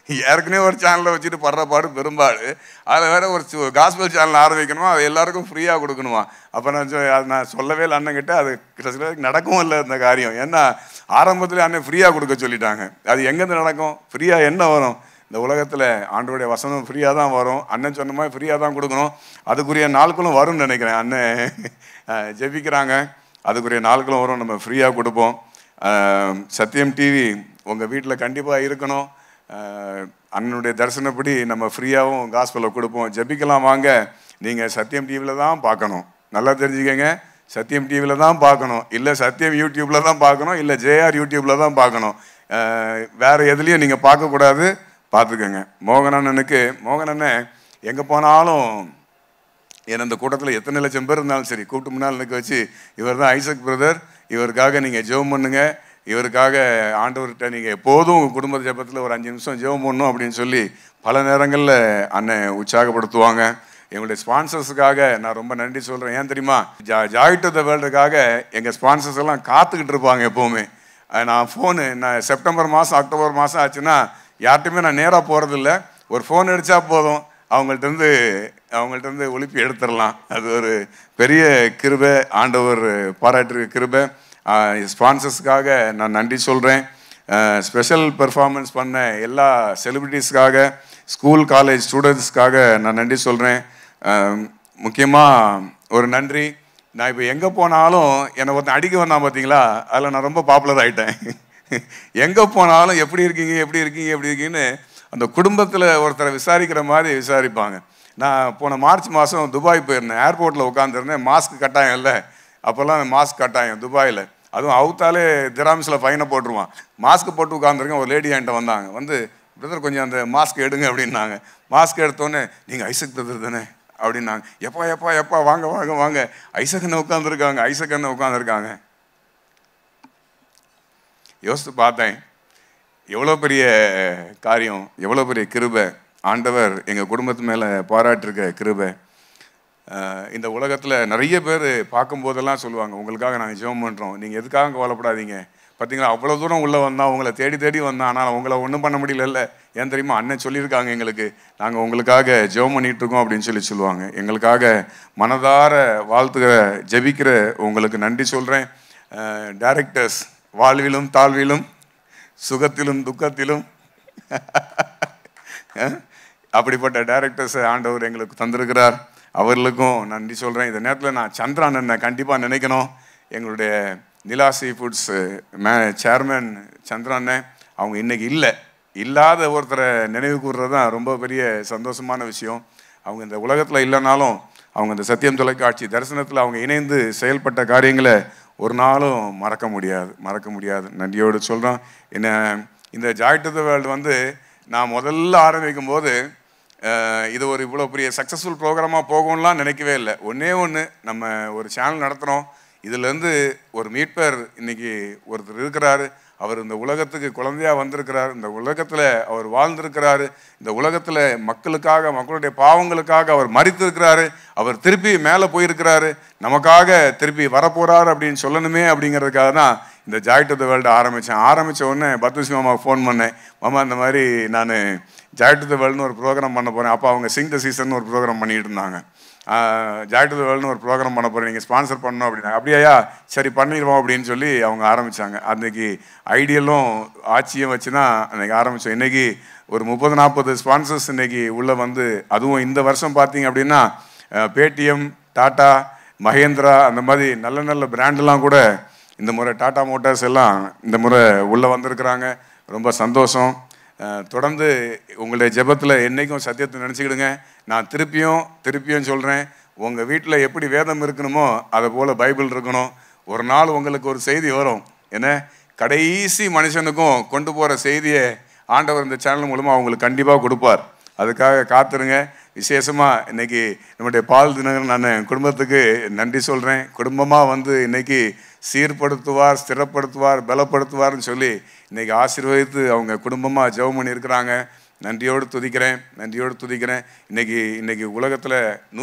Speaker 19: ஏற்கனவே ஒரு சேனலை வச்சுட்டு படுற பாடு பெரும்பாடு, அதில் வேற ஒரு காஸ்பல் சேனல் ஆரம்பிக்கணுமா, அது எல்லாருக்கும் ஃப்ரீயாக கொடுக்கணுமா. அப்போ அது நான் சொல்லவே இல்லை அண்ணன் கிட்ட. அது கிட்டத்தட்ட நடக்கவும் இல்லை இந்த காரியம். ஏன்னா ஆரம்பத்தில் அண்ணன் ஃப்ரீயாக கொடுக்க சொல்லிட்டாங்க. அது எங்கேருந்து நடக்கும்? ஃப்ரீயாக என்ன வரும்? இந்த உலகத்தில் ஆண்டவருடைய வசனம் ஃப்ரீயாக தான் வரும். அண்ணன் சொன்ன மாதிரி ஃப்ரீயாக தான் கொடுக்கணும். அதுக்குரிய நாட்களும் வரும்னு நினைக்கிறேன். அண்ணன் ஜெபிக்கிறாங்க, அதுக்குரிய நாட்களும் வரும், நம்ம ஃப்ரீயாக கொடுப்போம். சத்தியம் டிவி உங்கள் வீட்டில் கண்டிப்பாக இருக்கணும். அண்ணனுடைய தரிசனப்படி நம்ம ஃப்ரீயாகவும் காஸ்பலை கொடுப்போம். ஜெபிக்கலாம் வாங்க. நீங்கள் சத்தியம் டிவியில் தான் பார்க்கணும். நல்லா தெரிஞ்சுக்கங்க, சத்தியம் டிவியில் தான் பார்க்கணும். இல்லை சத்தியம் யூடியூப்பில் தான் பார்க்கணும். இல்லை ஜேஆர் யூடியூப்பில் தான் பார்க்கணும். வேறு எதுலேயும் நீங்கள் பார்க்கக்கூடாது. பார்த்துக்கோங்க. மோகன் அண்ணன் எங்கே போனாலும் ஏன்னா இந்த கூட்டத்தில் எத்தனை லட்சம் பேர் இருந்தாலும் சரி, கூப்பிட்டு முன்னால் நிற்க வச்சு, இவர் தான் ஐசக் பிரதர், இவருக்காக நீங்கள் ஜெபம் பண்ணுங்க, இவருக்காக ஆண்டவர்கிட்ட நீங்கள் எப்போதும் உங்கள் குடும்ப ஜெபத்தில் ஒரு 5 நிமிஷம் ஜெபம் பண்ணணும் அப்படின்னு சொல்லி பல நேரங்களில் அண்ணன் உற்சாகப்படுத்துவாங்க. எங்களுடைய ஸ்பான்சர்ஸுக்காக நான் ரொம்ப நன்றி சொல்கிறேன். ஏன் தெரியுமா? ஜாய் டு த வேர்ல்டுக்காக எங்கள் ஸ்பான்சர்ஸ் எல்லாம் காத்துக்கிட்டு இருப்பாங்க எப்போவுமே. நான் செப்டம்பர் மாதம் அக்டோபர் மாதம் ஆச்சுன்னா யார்கிட்டையுமே நான் நேராக போகிறதில்ல. ஒரு ஃபோன் அடித்தா போதும், அவங்கள்ட்ட ஒலிப்பி எடுத்துடலாம். அது ஒரு பெரிய கிருபை, ஆண்டவர் பாராட்டு கிருபை. ஸ்பான்சர்ஸுக்காக நான் நன்றி சொல்கிறேன். ஸ்பெஷல் பெர்ஃபார்மன்ஸ் பண்ண எல்லா செலிபிரிட்டிஸ்க்காக, ஸ்கூல் காலேஜ் ஸ்டூடெண்ட்ஸ்க்காக நான் நன்றி சொல்கிறேன். முக்கியமாக ஒரு நன்றி, நான் இப்போ எங்கே போனாலும் என்னை ஒருத்தன் அடிக்க வந்தான் பார்த்தீங்களா, அதில் நான் ரொம்ப பாப்புலர் ஆகிட்டேன். எங்கே போனாலும் எப்படி இருக்கீங்கன்னு அந்த குடும்பத்தில் ஒருத்தரை விசாரிக்கிற மாதிரி விசாரிப்பாங்க. நான் போன மார்ச் மாதம் துபாய் போயிருந்தேன். ஏர்போர்ட்டில் உட்காந்துருந்தேன். மாஸ்க் கட்டாயம் இல்லை, அப்போல்லாம் மாஸ்க் கட்டாயம் துபாயில். அதுவும் அவுத்தாலே திராம்ஸில் ஃபைனை போட்டுருவான். மாஸ்க் போட்டு உட்காந்துருக்கேன். ஒரு லேடி என்கிட்ட வந்தாங்க, வந்து பிரதர் கொஞ்சம் அந்த மாஸ்க் எடுங்க அப்படின்னாங்க. மாஸ்க் எடுத்தோன்னே நீங்கள் ஐசக் பிரதர் தானே அப்படின்னாங்க. எப்பா வாங்க ஐசக் அண்ணன் உட்காந்துருக்காங்க. யோசித்து பார்த்தேன், எவ்வளோ பெரிய காரியம், எவ்வளோ பெரிய கிருபை. ஆண்டவர் எங்கள் குடும்பத்து மேலே பாராட்டிருக்க கிருபை. இந்த உலகத்தில் நிறைய பேர் பார்க்கும்போதெல்லாம் சொல்லுவாங்க, உங்களுக்காக நாங்கள் ஜெபம் பண்ணுறோம், நீங்கள் எதுக்காக கவலைப்படாதீங்க. பார்த்தீங்களா, அவ்வளோ தூரம் உள்ளே வந்தான், உங்களை தேடி வந்தான், ஆனால் உங்களை ஒன்றும் பண்ண முடியல. ஏன் தெரியுமா? அண்ணன் சொல்லியிருக்காங்க எங்களுக்கு, நாங்கள் உங்களுக்காக ஜெபம் பண்ணிகிட்ருக்கோம் அப்படின்னு சொல்லுவாங்க. எங்களுக்காக மனதார வாழ்த்துக்கிற ஜெபிக்கிற உங்களுக்கு நன்றி சொல்கிறேன். டைரக்டர்ஸ், வாழ்விலும் தாழ்விலும் சுகத்திலும் துக்கத்திலும் அப்படிப்பட்ட டைரக்டர்ஸை ஆண்டவர் எங்களுக்கு தந்திருக்கிறார். அவர்களுக்கும் நன்றி சொல்கிறேன். இந்த நேரத்தில் நான் சந்திரன் அண்ணனை கண்டிப்பாக நினைக்கணும். எங்களுடைய நிலா சீ ஃபுட்ஸ் சேர்மன் சந்திரன் அண்ணன், அவங்க இன்றைக்கி இல்லாத ஒருத்தரை நினைவு கூறுறது தான் ரொம்ப பெரிய சந்தோஷமான விஷயம். அவங்க இந்த உலகத்தில் இல்லைனாலும் அவங்க இந்த சத்தியம் தொலைக்காட்சி தரிசனத்தில் அவங்க இணைந்து செயல்பட்ட காரியங்களை ஒரு நாளும் மறக்க முடியாது. நன்றியோடு சொல்கிறோம். இந்த ஜாய் டு த வேர்ல்டு நான் முதல்ல ஆரம்பிக்கும் போது இது ஒரு இவ்வளோ பெரிய சக்ஸஸ்ஃபுல் ப்ரோக்ராமாக போகும்லாம் நினைக்கவே இல்லை. ஒன்று நம்ம ஒரு சேனல் நடத்துகிறோம், இதுலேருந்து ஒரு மீட்பர் இன்னைக்கு ஒருத்தர் இருக்கிறாரு. அவர் இந்த உலகத்துக்கு குழந்தையாக வந்திருக்கிறார், இந்த உலகத்தில் அவர் வாழ்ந்திருக்கிறாரு, இந்த உலகத்தில் மக்களுக்காக, மக்களுடைய பாவங்களுக்காக அவர் மரித்திருக்கிறாரு, அவர் திருப்பி மேலே போயிருக்கிறாரு, நமக்காக திருப்பி வரப்போகிறார் அப்படின்னு சொல்லணுமே அப்படிங்கிறதுக்காக தான் இந்த ஜாய் டு த வேர்ல்டு ஆரம்பித்த உடனே பத்மஸ்ரீ மாமாவுக்கு ஃபோன் பண்ணேன். மாமா இந்த மாதிரி நான் ஜாய் டு த வேர்ல்டுன்னு ஒரு ப்ரோக்ராம் பண்ண போகிறேன். அப்போ அவங்க சிங் த சீசன் ஒரு ப்ரோக்ராம் பண்ணிகிட்டு இருந்தாங்க. ஜாய் டு த வேர்ல்டுன்னு ஒரு ப்ரோக்ராம் பண்ண போகிறேன், நீங்கள் ஸ்பான்சர் பண்ணணும் அப்படின்னா. அப்படியா, சரி பண்ணிடுவோம் அப்படின்னு சொல்லி அவங்க ஆரம்பித்தாங்க. அன்றைக்கி ஐடியலும் ஆட்சியும் வச்சு தான் அன்றைக்கி ஆரம்பித்தோம். இன்றைக்கி ஒரு 30-40 ஸ்பான்சர்ஸ் இன்றைக்கி உள்ளே அதுவும் இந்த வருஷம் பார்த்தீங்க அப்படின்னா பேடிஎம், டாட்டா, மஹேந்திரா, அந்த மாதிரி நல்ல பிராண்டெல்லாம் கூட இந்த முறை டாட்டா மோட்டார்ஸ் எல்லாம் இந்த முறை உள்ளே வந்திருக்கிறாங்க. ரொம்ப சந்தோஷம். தொடர்ந்து உங்களுடைய ஜெபத்தில் என்றைக்கும் சத்தியத்தை நினச்சிக்கிடுங்க. நான் திருப்பியும் சொல்கிறேன், உங்கள் வீட்டில் எப்படி வேதம் இருக்கணுமோ அதை போல் பைபிள் இருக்கணும். ஒரு நாள் உங்களுக்கு ஒரு செய்தி வரும், என்ன கடைசி மனுஷனுக்கும் கொண்டு போகிற செய்தியை ஆண்டவர் இந்த சேனல் மூலமாக அவங்களுக்கு கண்டிப்பாக கொடுப்பார். அதுக்காக காத்துருங்க. விசேஷமாக இன்றைக்கி நம்முடைய பால் தினகரன் நான் குடும்பத்துக்கு நன்றி சொல்கிறேன். குடும்பமாக இன்றைக்கி சீர்படுத்துவார், ஸ்திரப்படுத்துவார், பலப்படுத்துவார்னு சொல்லி இன்றைக்கி ஆசீர்வதித்து அவங்க குடும்பமாக ஜெபம் பண்ணியிருக்கிறாங்க. நன்றியோடு துதிக்கிறேன். இன்றைக்கி உலகத்தில்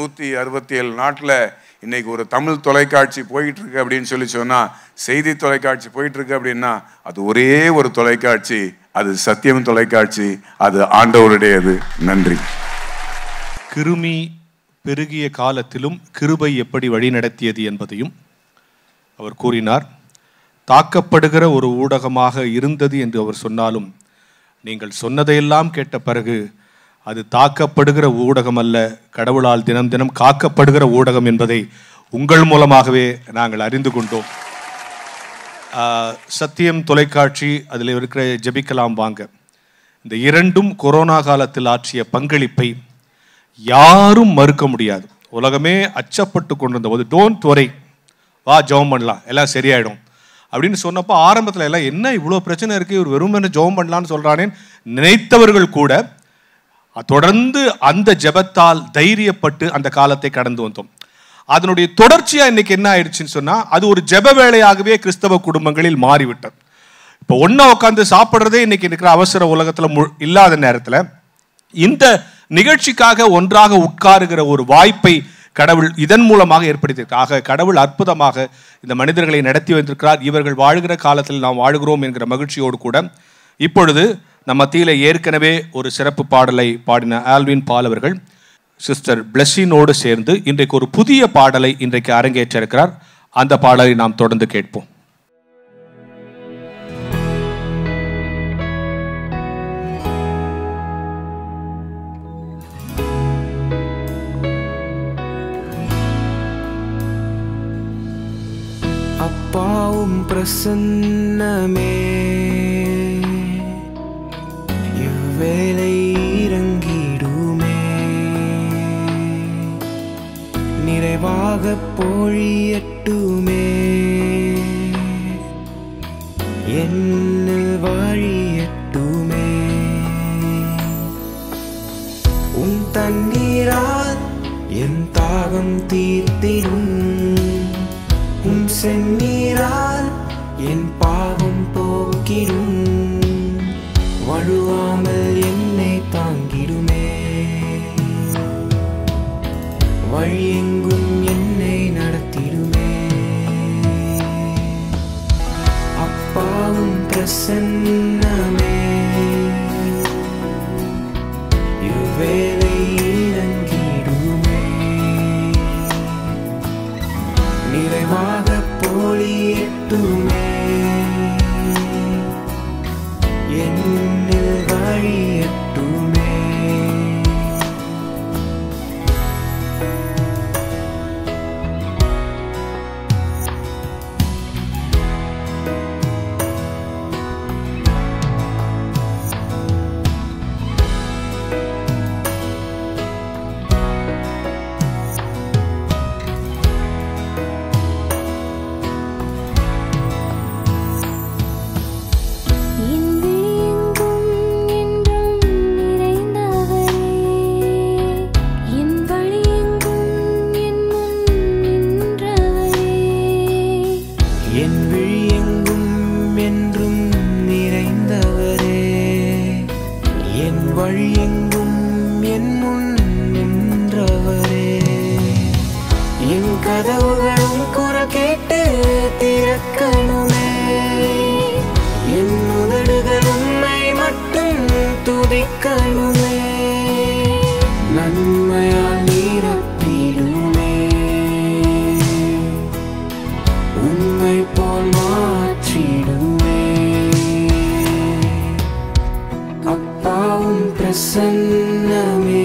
Speaker 19: 167 நாட்டில் இன்றைக்கி ஒரு தமிழ் தொலைக்காட்சி போயிட்டுருக்கு அப்படின்னு சொன்னால், செய்தி தொலைக்காட்சி போயிட்டுருக்கு அப்படின்னா அது ஒரே ஒரு தொலைக்காட்சி, அது சத்தியம் தொலைக்காட்சி, அது ஆண்டவருடையது. நன்றி.
Speaker 2: கிருமி பெருகிய காலத்திலும் கிருபை எப்படி வழிநடத்தியது என்பதையும் அவர் கூறினார். தாக்கப்படுகிற ஒரு ஊடகமாக இருந்தது என்று அவர் சொன்னாலும், நீங்கள் சொன்னதையெல்லாம் கேட்ட பிறகு அது தாக்கப்படுகிற ஊடகம் அல்ல, கடவுளால் தினம் தினம் காக்கப்படுகிற ஊடகம் என்பதை உங்கள் மூலமாகவே நாங்கள் அறிந்து கொண்டோம். சத்தியம் தொலைக்காட்சி, அதில் இருக்கிற ஜெபிக்கலாம் வாங்க, இந்த இரண்டும் கொரோனா காலத்தில் ஆற்றிய பங்களிப்பை யாரும் மறுக்க முடியாது. உலகமே அச்சப்பட்டு கொண்டிருந்த போது, டோன்ட் வரி, வா ஜெபம் பண்ணலாம், எல்லாம் சரியாயிடும் அப்படின்னு சொன்னப்போ ஆரம்பத்தில் எல்லாம் என்ன இவ்வளோ பிரச்சனை இருக்குது, இவர் வெறுமனே ஜெபம் பண்ணலான்னு சொல்கிறானேன்னு நினைத்தவர்கள் கூட தொடர்ந்து அந்த ஜெபத்தால் தைரியப்பட்டு அந்த காலத்தை கடந்து வந்தோம். அதனுடைய தொடர்ச்சியா இன்னைக்கு என்ன ஆயிடுச்சுன்னு சொன்னா, அது ஒரு ஜெப வேளையாகவே கிறிஸ்தவ குடும்பங்களில் மாறிவிட்டது. இப்போ ஒண்ணா உட்காந்து சாப்பிட்றதே இன்னைக்கு இருக்கிற அவசர உலகத்துல இல்லாத நேரத்துல இந்த நிகழ்ச்சிக்காக ஒன்றாக உட்காருகிற ஒரு வாய்ப்பை கடவுள் இதன் மூலமாக ஏற்படுத்தியிருக்கிறார். ஆக கடவுள் அற்புதமாக இந்த மனிதர்களை நடத்தி வந்திருக்கிறார். இவர்கள் வாழ்கிற காலத்தில் நாம் வாழுகிறோம் என்கிற மகிழ்ச்சியோடு கூட இப்பொழுது நம்ம மத்தியில ஏற்கனவே ஒரு சிறப்பு பாடலை பாடின ஆல்வின் பால் அவர்கள் சிஸ்டர் பிளெஸினோடு சேர்ந்து இன்றைக்கு ஒரு புதிய பாடலை இன்றைக்கு அரங்கேற்ற இருக்கிறார். அந்த பாடலை நாம் தொடர்ந்து கேட்போம்.
Speaker 20: அப்பாவும் பிரசன்னமே இவ்வேளை இறங்கிடுமே, நிறைவாக பொழியட்டுமே, என்னில் வழியட்டுமே. உன் தண்ணீரால் என் தாகம் தீர்த்திடும், உன் செந்நீரால் என் பாவம் போக்கிடும், வழுவாமல் என்னை தாங்கிடுமே, வழியெங்கும் என்னை நடத்திடுமே. அப்பாவும் பிரசன்னமே இவ்வேளை இறங்கிடுமே, நிறைவாக பொழியட்டுமே, என்னில் வழியட்டுமே. கதவுகளும் குரல் கேட்டு திறக்கணுமே, என் உதடுகள் உம்மை மட்டும் துதிக்கணுமே, நன்மையால் நிரப்பிடுமே, உம்மை போல் மாற்றிடுமே. அப்பாவும் பிரசன்னமே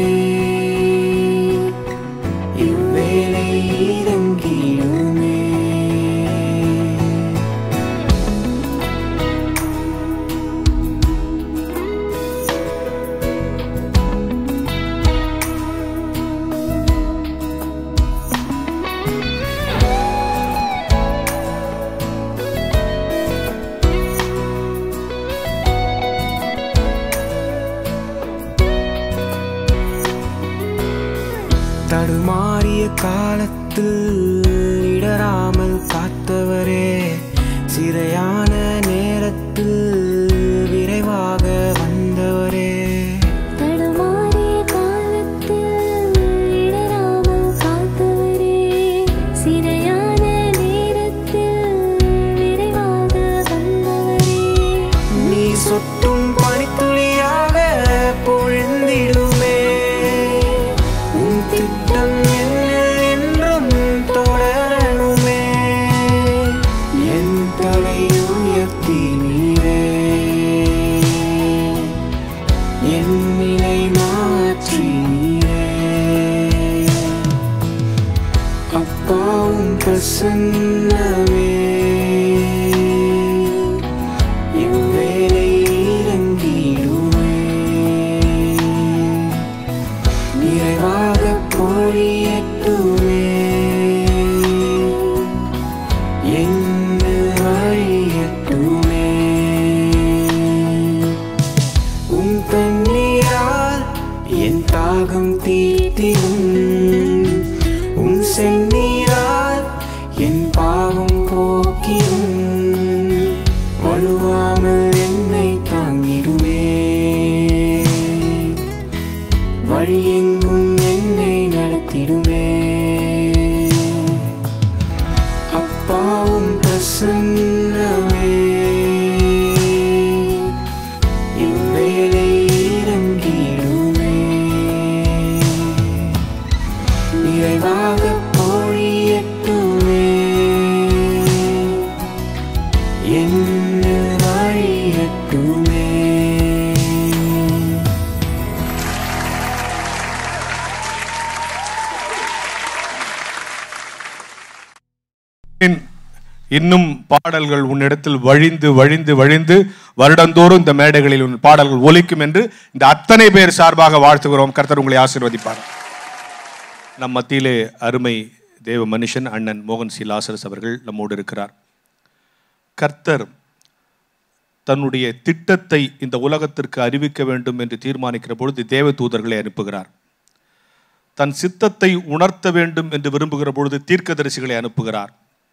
Speaker 20: இவ்வேளை இறங்கிடுமே. தடுமாறிய காலத்தில் இடராமல் காத்தவரே, சிறையான நேரத்தில் விரைவாக வந்தவரே,
Speaker 3: தடுமாறிய காலத்தில் இடராமல் காத்தவரே, சிறையான நேரத்தில் விரைவாக வந்தவரே,
Speaker 20: நீ சொட்ட வழியெங்கும் என்னை நடத்திடுமே. அப்பாவும் பிரசன்னமே இவ்வேளை இறங்கிடுமே. நிறைவாக பொழியட்டுமே என்ன வழியட்டுமே.
Speaker 2: இன்னும் பாடல்கள் உன்னிடத்தில் வழிந்து வழிந்து வழிந்து வருடந்தோறும் இந்த மேடைகளில் உன் பாடல்கள் ஒலிக்கும் என்று இந்த அத்தனை பேர் சார்பாக வாழ்த்துகிறோம். கர்த்தர் உங்களை ஆசீர்வதிப்பார். நம் மத்தியிலே அருமை தேவ மனுஷன் அண்ணன் மோகன் சி லாசரஸ் அவர்கள் நம்மோடு இருக்கிறார். கர்த்தர் தன்னுடைய திட்டத்தை இந்த உலகத்திற்கு அறிவிக்க வேண்டும் என்று தீர்மானிக்கிற பொழுது தேவ தூதர்களை அனுப்புகிறார். தன் சித்தத்தை உணர்த்த வேண்டும் என்று விரும்புகிற பொழுது தீர்க்கதரிசிகளை அனுப்புகிறார்.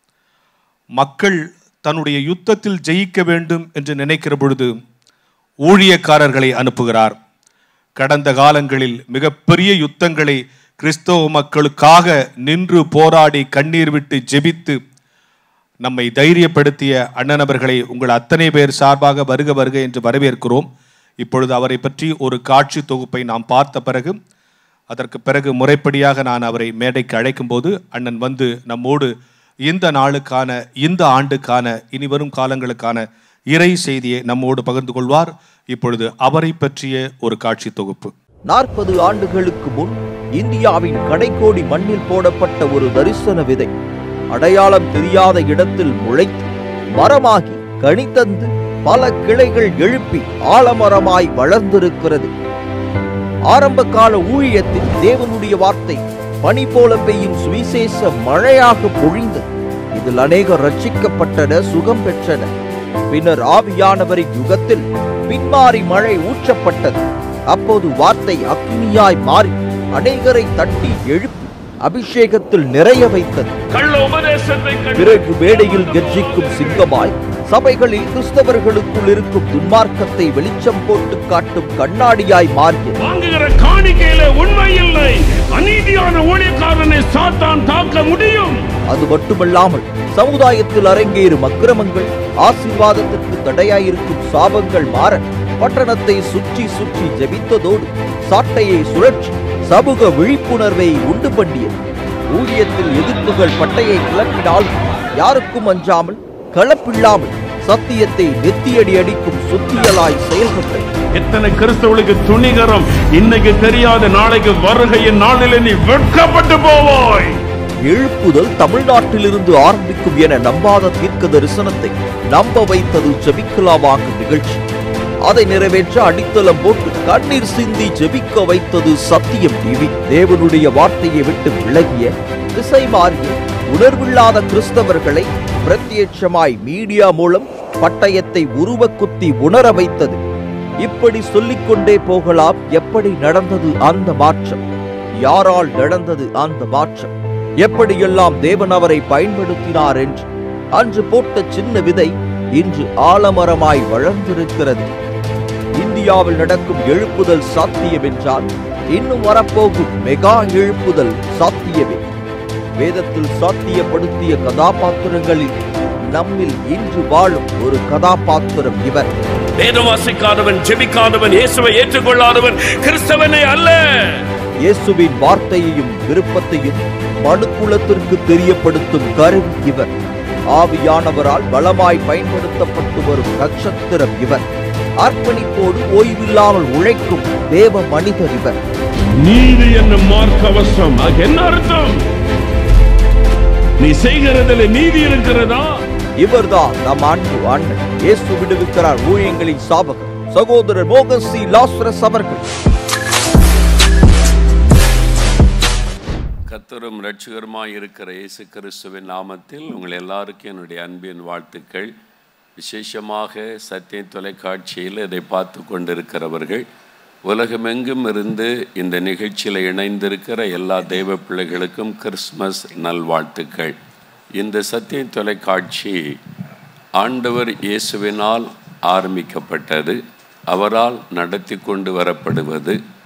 Speaker 2: மக்கள் தன்னுடைய யுத்தத்தில் ஜெயிக்க வேண்டும் என்று நினைக்கிற பொழுது ஊழியக்காரர்களை அனுப்புகிறார். கடந்த காலங்களில் மிகப்பெரிய யுத்தங்களை கிறிஸ்தவ மக்களுக்காக நின்று போராடி கண்ணீர் விட்டு ஜெபித்து நம்மை தைரியப்படுத்திய அண்ணனவர்களை உங்கள் அத்தனை பேர் சார்பாக வருக வருக என்று வரவேற்கிறோம். இப்பொழுது அவரை பற்றி ஒரு காட்சி தொகுப்பை நாம் பார்த்த பிறகு அதற்கு பிறகு முறைப்படியாக நான் அவரை மேடைக்கு அழைக்கும் போது அண்ணன் வந்து நம்மோடு இந்த நாளுக்கான இந்த ஆண்டுக்கான இனி வரும் காலங்களுக்கான இறை செய்தியை நம்மோடு பகிர்ந்து கொள்வார். இப்பொழுது அவரை பற்றிய ஒரு காட்சி தொகுப்பு.
Speaker 21: 40 ஆண்டுகளுக்கு முன் இந்தியாவின் கடைக்கோடி மண்ணில் போடப்பட்ட ஒரு தரிசன விதை அடையாளம் தெரியாத இடத்தில் முளைத்து மரமாகி கனிதந்து பல கிளைகள் எழுப்பி ஆலமரமாய் வளர்ந்திருக்கிறது. ஆரம்ப கால ஊழியத்தில் தேவனுடைய வார்த்தை பனி போல பெய்யும் சுவிசேஷ மழையாக பொழிந்தது. இதில் அநேகர் ரட்சிக்கப்பட்டனர், சுகம் பெற்றனர். பின்னர் ஆவியானவரின் யுகத்தில் பின்மாறி மழை ஊற்றப்பட்டது. அப்போது வார்த்தை அக்கினியாய் மாறி அநேகரை தட்டி எழுப்பி அபிஷேகத்தில் நிறைய வைத்தது. பிறகு மேடையில் கர்ஜிக்கும் சிங்கமாய் சபைகளில் கிறிஸ்தவர்களுக்குள் இருக்கும் துன்மார்க்கத்தை வெளிச்சம் போட்டு காட்டும் கண்ணாடியாய் மாறியது.
Speaker 22: வாங்குகிற காணிக்கையில உண்மை இல்லை, அநீதியான ஊழியக்காரனை சாத்தான் தாக்க முடியும்.
Speaker 21: அது மட்டுமல்லாமல் சமுதாயத்தில் அரங்கேறும் அக்கிரமங்கள், ஆசீர்வாதத்திற்கு தடையாயிருக்கும் சாபங்கள் மாற பட்டணத்தை சுற்றி சுற்றி ஜெபித்ததோடு சாட்டையை சுழற்சி சமூக விழிப்புணர்வை உண்டு பண்ணியது. ஊழியத்தில் எதிர்ப்புகள் பட்டையை கிளப்பினால் யாருக்கும் அஞ்சாமல் களப்பில்லாமல் சத்தியத்தை நெத்தியடி அடிக்கும் சுத்தியலாய் செயல்பட்டது.
Speaker 22: எத்தனை கிறிஸ்தவர்களுக்கு துணிகரம் இன்னைக்கு தெரியாத நாளைக்கு வருகையின் நாளில் நீ வெட்கப்பட்டு போவாய்.
Speaker 21: எழுப்புதல் தமிழ்நாட்டிலிருந்து ஆரம்பிக்கும் என நம்பாத தீர்க்க தரிசனத்தை நம்ப வைத்தது ஜெபிக்கலாமாகும் நிகழ்ச்சி. அதை நிறைவேற்ற அடித்தளம் போட்டு கண்ணீர் சிந்தி ஜெபிக்க வைத்தது சத்தியம் டிவி. தேவனுடைய வார்த்தையை விட்டு விலகிய திசை மாறிய உணர்வில்லாத கிறிஸ்தவர்களை பிரத்யட்சமாய் மீடியா மூலம் பட்டயத்தை உருவ குத்தி உணர வைத்தது. இப்படி சொல்லிக்கொண்டே போகலாம். எப்படி நடந்தது அந்த மாற்றம்? யாரால் நடந்தது அந்த மாற்றம்? எப்படியெல்லாம் தேவன் அவரை பயன்படுத்தினார் என்று அன்று போட்ட சின்ன விதை இன்று ஆலமரமாய் வளர்ந்திருக்கிறது. இந்தியாவில் நடக்கும் எழுப்புதல் சாத்தியம் என்றால் இன்னும் வரப்போகும் மெகா எழுப்புதல் சாத்தியமே. வேதத்தில் சாத்தியப்படுத்திய கதாபாத்திரங்களில் நம்மில் இன்று வாழும் ஒரு கதாபாத்திரம் இவர்.
Speaker 22: வேதம் வாசிக்காதவன், ஜெபிக்காதவன், இயேசுவை ஏற்றுக்கொள்ளாதவன் கிறிஸ்தவனே அல்ல.
Speaker 21: இயேசுவின் வார்த்தையையும் விருப்பத்தையும் மனுக்குலத்திற்கு தெரியப்படுத்தும் கருவி இவர். ஆவியானவரால் பலமாய் பயன்படுத்தப்பட்டு வரும் நட்சத்திரம் இவர். அர்ப்பணிப்போடு ஓய்வில்லாமல் உழைக்கும் தேவ மனிதர் இவர்.
Speaker 22: நீதி என்னும் மார்க்கவசம் என்ன அர்த்தம்? நீ செய்கிறதில் நீதி இருக்கிறதா?
Speaker 21: இவர்தான் நம் அன்பு அண்ணன். இயேசு விடுவிக்கிறார் ஊழியங்களின் சாபகர் சகோதரர் மோகன் சி லாசரஸ் அவர்கள்.
Speaker 23: கர்த்தரும் இரட்சகருமாய் இருக்கிற இயேசு கிறிஸ்துவின் நாமத்தில் உங்கள் எல்லாருக்கும் என்னுடைய அன்பின் வாழ்த்துக்கள். விசேஷமாக சத்திய தொலைக்காட்சியில் இதை பார்த்து கொண்டிருக்கிறவர்கள், உலகமெங்கும் இருந்து இந்த நிகழ்ச்சியில் இணைந்திருக்கிற எல்லா தெய்வ பிள்ளைகளுக்கும் கிறிஸ்மஸ் நல்வாழ்த்துக்கள். இந்த சத்திய தொலைக்காட்சி ஆண்டவர் இயேசுவினால் ஆரம்பிக்கப்பட்டது, அவரால் நடத்தி கொண்டு வரப்படுவது.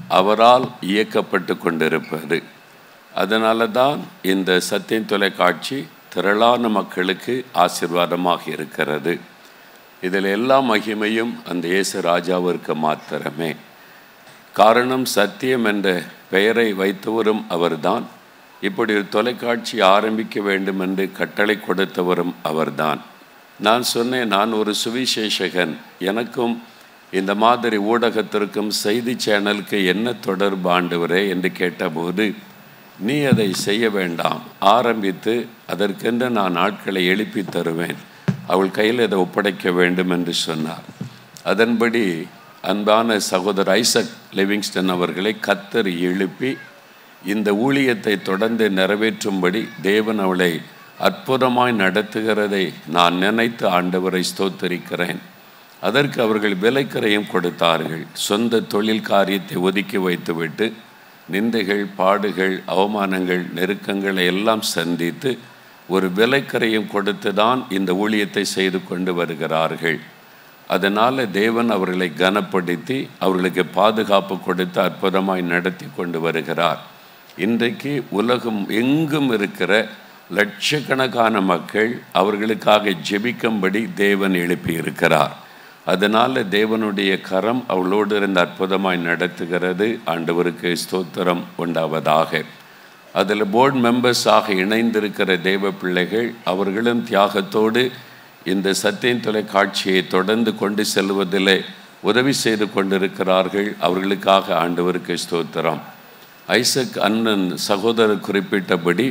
Speaker 23: அவரால் இயக்கப்பட்டு கொண்டிருப்பது. அதனால தான் இந்த சத்தியம் தொலைக்காட்சி திரளான மக்களுக்கு ஆசீர்வாதமாக இருக்கிறது. இதில் எல்லா மகிமையும் அந்த இயேசு ராஜாவிற்கு மாத்திரமே. காரணம், சத்தியம் என்ற பெயரை வைத்தவரும் அவர்தான். இப்படி ஒரு தொலைக்காட்சி ஆரம்பிக்க வேண்டும் என்று கட்டளை கொடுத்தவரும் அவர்தான். நான் சொன்னேன், நான் ஒரு சுவிசேஷகன், எனக்கும் இந்த மாதிரி ஊடகத்திற்கும் செய்தி சேனலுக்கு என்ன தொடர்பு ஆண்டவரே என்று கேட்டபோது, நீ அதை செய்ய வேண்டாம், ஆரம்பித்து அதற்கென்று நான் ஆட்களை எழுப்பி தருவேன், அவள் கையில் இதை ஒப்படைக்க வேண்டும் என்று சொன்னார். அதன்படி அன்பான சகோதரர் ஐசக் லிவிங்ஸ்டன் அவர்களை கர்த்தர் எழுப்பி இந்த ஊழியத்தை தொடர்ந்து நிறைவேற்றும்படி தேவன் அவளை அற்புதமாய் நடத்துகிறதை நான் நினைத்து ஆண்டவரை ஸ்தோத்தரிக்கிறேன். அதற்கு அவர்கள் விலைக்கரையும் கொடுத்தார்கள். சொந்த தொழில் காரியத்தை ஒதுக்கி வைத்துவிட்டு நிந்தைகள், பாடுகள், அவமானங்கள், நெருக்கங்களை எல்லாம் சந்தித்து ஒரு விலைக்கரையும் கொடுத்து தான் இந்த ஊழியத்தை செய்து கொண்டு வருகிறார்கள். அதனால் தேவன் அவர்களை கனப்படுத்தி அவர்களுக்கு பாதுகாப்பு கொடுத்து அற்புதமாய் நடத்தி கொண்டு வருகிறார். இன்றைக்கு உலகம் எங்கும் இருக்கிற லட்சக்கணக்கான மக்கள் அவர்களுக்காக ஜெபிக்கும்படி தேவன் எழுப்பியிருக்கிறார். அதனால் தேவனுடைய கரம் அவளோடு இருந்து அற்புதமாய் நடத்துகிறது. ஆண்டவருக்கு ஸ்தோத்திரம் உண்டாவதாக. அதில் போர்டு மெம்பர்ஸாக இணைந்திருக்கிற தேவ பிள்ளைகள் அவர்களும் தியாகத்தோடு இந்த சத்தியம் தொலைக்காட்சியை தொடர்ந்து கொண்டு செல்வதில் உதவி செய்து கொண்டிருக்கிறார்கள். அவர்களுக்காக ஆண்டவருக்கு ஸ்தோத்திரம். ஐசக் அண்ணன் சகோதரர் குறிப்பிட்டபடி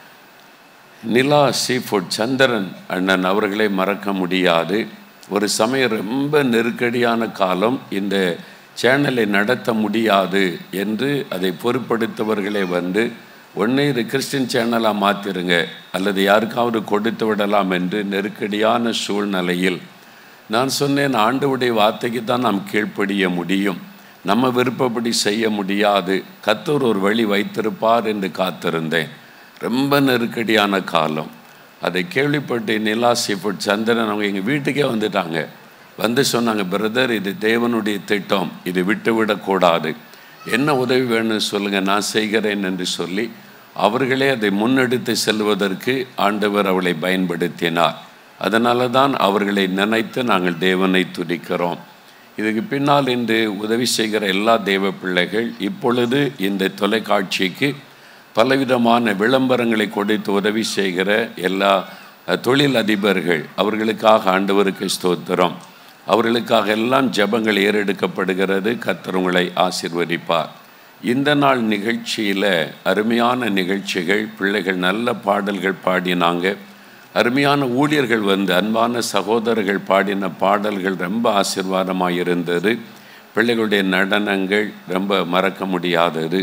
Speaker 23: நிலா சீஃபுட் சந்திரன் அண்ணன் அவர்களை மறக்க முடியாது. ஒரு சமயம் ரொம்ப நெருக்கடியான காலம், இந்த சேனலை நடத்த முடியாது என்று அதை பொறுப்படுத்தவர்களே வந்து, ஒன்று இது கிறிஸ்டின் சேனலாக மாற்றிருங்க அல்லது யாருக்காவது கொடுத்து விடலாம் என்று நெருக்கடியான சூழ்நிலையில் நான் சொன்னேன், ஆண்டவருடைய வார்த்தைக்கு தான் நாம் கீழ்ப்படிய முடியும், நம்ம விருப்பப்படி செய்ய முடியாது, கர்த்தர் ஒரு வழி வைத்திருப்பார் என்று காத்திருந்தேன். ரொம்ப நெருக்கடியான காலம். அதை கேள்விப்பட்டு நிலா சீஃபுட் சந்திரன் அவங்க எங்கள் வீட்டுக்கே வந்துட்டாங்க. வந்து சொன்னாங்க, பிரதர் இது தேவனுடைய திட்டம், இது விட்டுவிடக்கூடாது, என்ன உதவி வேணும்னு சொல்லுங்கள், நான் செய்கிறேன் என்று சொல்லி அவர்களே அதை முன்னெடுத்து செல்வதற்கு ஆண்டவர் அவளை பயன்படுத்தினார். அதனால தான் அவர்களை நினைத்து நாங்கள் தேவனை துதிக்கிறோம். இதுக்கு பின்னால் இன்று உதவி செய்கிற எல்லா தேவ பிள்ளைகள் இப்பொழுது இந்த தொலைக்காட்சிக்கு பலவிதமான விளம்பரங்களை கொடுத்து உதவி செய்கிற எல்லா தொழில் அதிபர்கள், அவர்களுக்காக ஆண்டவருக்கு ஸ்தோத்திரம். அவர்களுக்காக எல்லாம் ஜெபங்கள் ஏறெடுக்கப்படுகிறது. கர்த்தர் உங்களை ஆசீர்வதிப்பார். இந்த நாள் நிகழ்ச்சியில் அருமையான நிகழ்ச்சிகள், பிள்ளைகள் நல்ல பாடல்கள் பாடினாங்க. அருமையான ஊழியர்கள் வந்து அன்பான சகோதரர்கள் பாடின பாடல்கள் ரொம்ப ஆசீர்வாதமாக இருந்தது. பிள்ளைகளுடைய நடனங்கள் ரொம்ப மறக்க முடியாதது.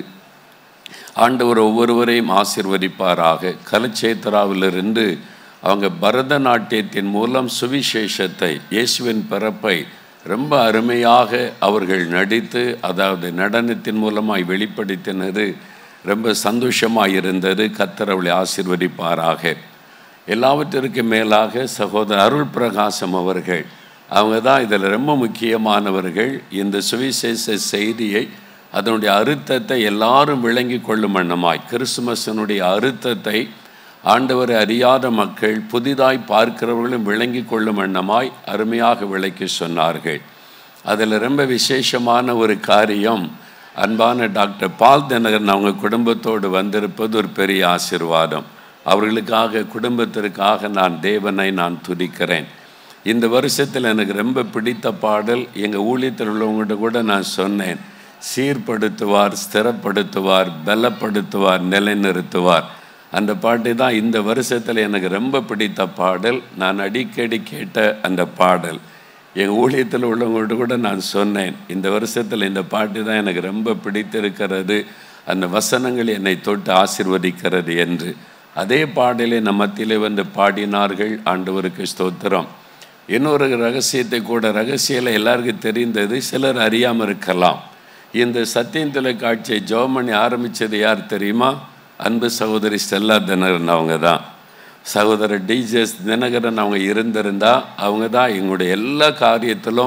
Speaker 23: ஆண்டவர் ஒவ்வொருவரையும் ஆசீர்வதிப்பாராக. கலச்சேத்ராவிலிருந்து அவங்க பரதநாட்டியத்தின் மூலம் சுவிசேஷத்தை, இயேசுவின் பிறப்பை ரொம்ப அருமையாக அவர்கள் நடித்து, அதாவது நடனத்தின் மூலமாய் வெளிப்படுத்தினது ரொம்ப சந்தோஷமாக இருந்தது. கர்த்தர் அவளை ஆசீர்வதிப்பாராக. எல்லாவற்றிற்கு மேலாக சகோதரர் அருள் பிரகாசம் அவர்கள், அவங்க தான் இதில் ரொம்ப முக்கியமானவர்கள். இந்த சுவிசேஷ செய்தியை, அதனுடைய அர்த்தத்தை எல்லாரும் விளங்கி கொள்ளும் வண்ணமாய், கிறிஸ்துமஸினுடைய அர்த்தத்தை ஆண்டவரை அறியாத மக்கள், புதிதாய் பார்க்கிறவர்களும் விளங்கி கொள்ளும் வண்ணமாய் அருமையாக விளக்கி சொன்னார்கள். அதில் ரொம்ப விசேஷமான ஒரு காரியம், அன்பான டாக்டர் பால் தினகரன் அவங்க குடும்பத்தோடு வந்திருப்பது ஒரு பெரிய ஆசீர்வாதம். அவர்களுக்காக, குடும்பத்திற்காக நான் தேவனை நான் துதிக்கிறேன். இந்த வருஷத்தில் எனக்கு ரொம்ப பிடித்த பாடல், எங்கள் ஊழியத்தில் உள்ளவங்கள்ட்ட கூட நான் சொன்னேன், சீர்படுத்துவார், ஸ்திரப்படுத்துவார், பலப்படுத்துவார், நிலைநிறுத்துவார். அந்த பாட்டு தான் இந்த வருஷத்தில் எனக்கு ரொம்ப பிடித்த பாடல். நான் அடிக்கடி கேட்ட அந்த பாடல். எங்கள் ஊழியத்தில் உள்ளவங்கள்ட்ட கூட நான் சொன்னேன், இந்த வருஷத்தில் இந்த பாட்டு தான் எனக்கு ரொம்ப பிடித்திருக்கிறது, அந்த வசனங்கள் என்னை தொட்டு ஆசீர்வதிக்கிறது என்று. அதே பாடலை நம்ம மத்தியிலே வந்து பாடினார்கள். ஆண்டவருக்கு ஸ்தோத்திரம். இன்னொரு ரகசியத்தை கூட, ரகசியம் எல்லாருக்கும் தெரிந்தது, சிலர் அறியாமல் இருக்கலாம். இந்த சத்தியம் தொலைக்காட்சியை ஜெபமணி ஆரம்பித்தது யார் தெரியுமா? அன்பு சகோதரி ஸ்டெல்லா தினகரன் அவங்க தான். சகோதரர் டிஜிஎஸ் தினகரன் அவங்க இருந்திருந்தால் அவங்க தான் எங்களுடைய எல்லா காரியத்திலும்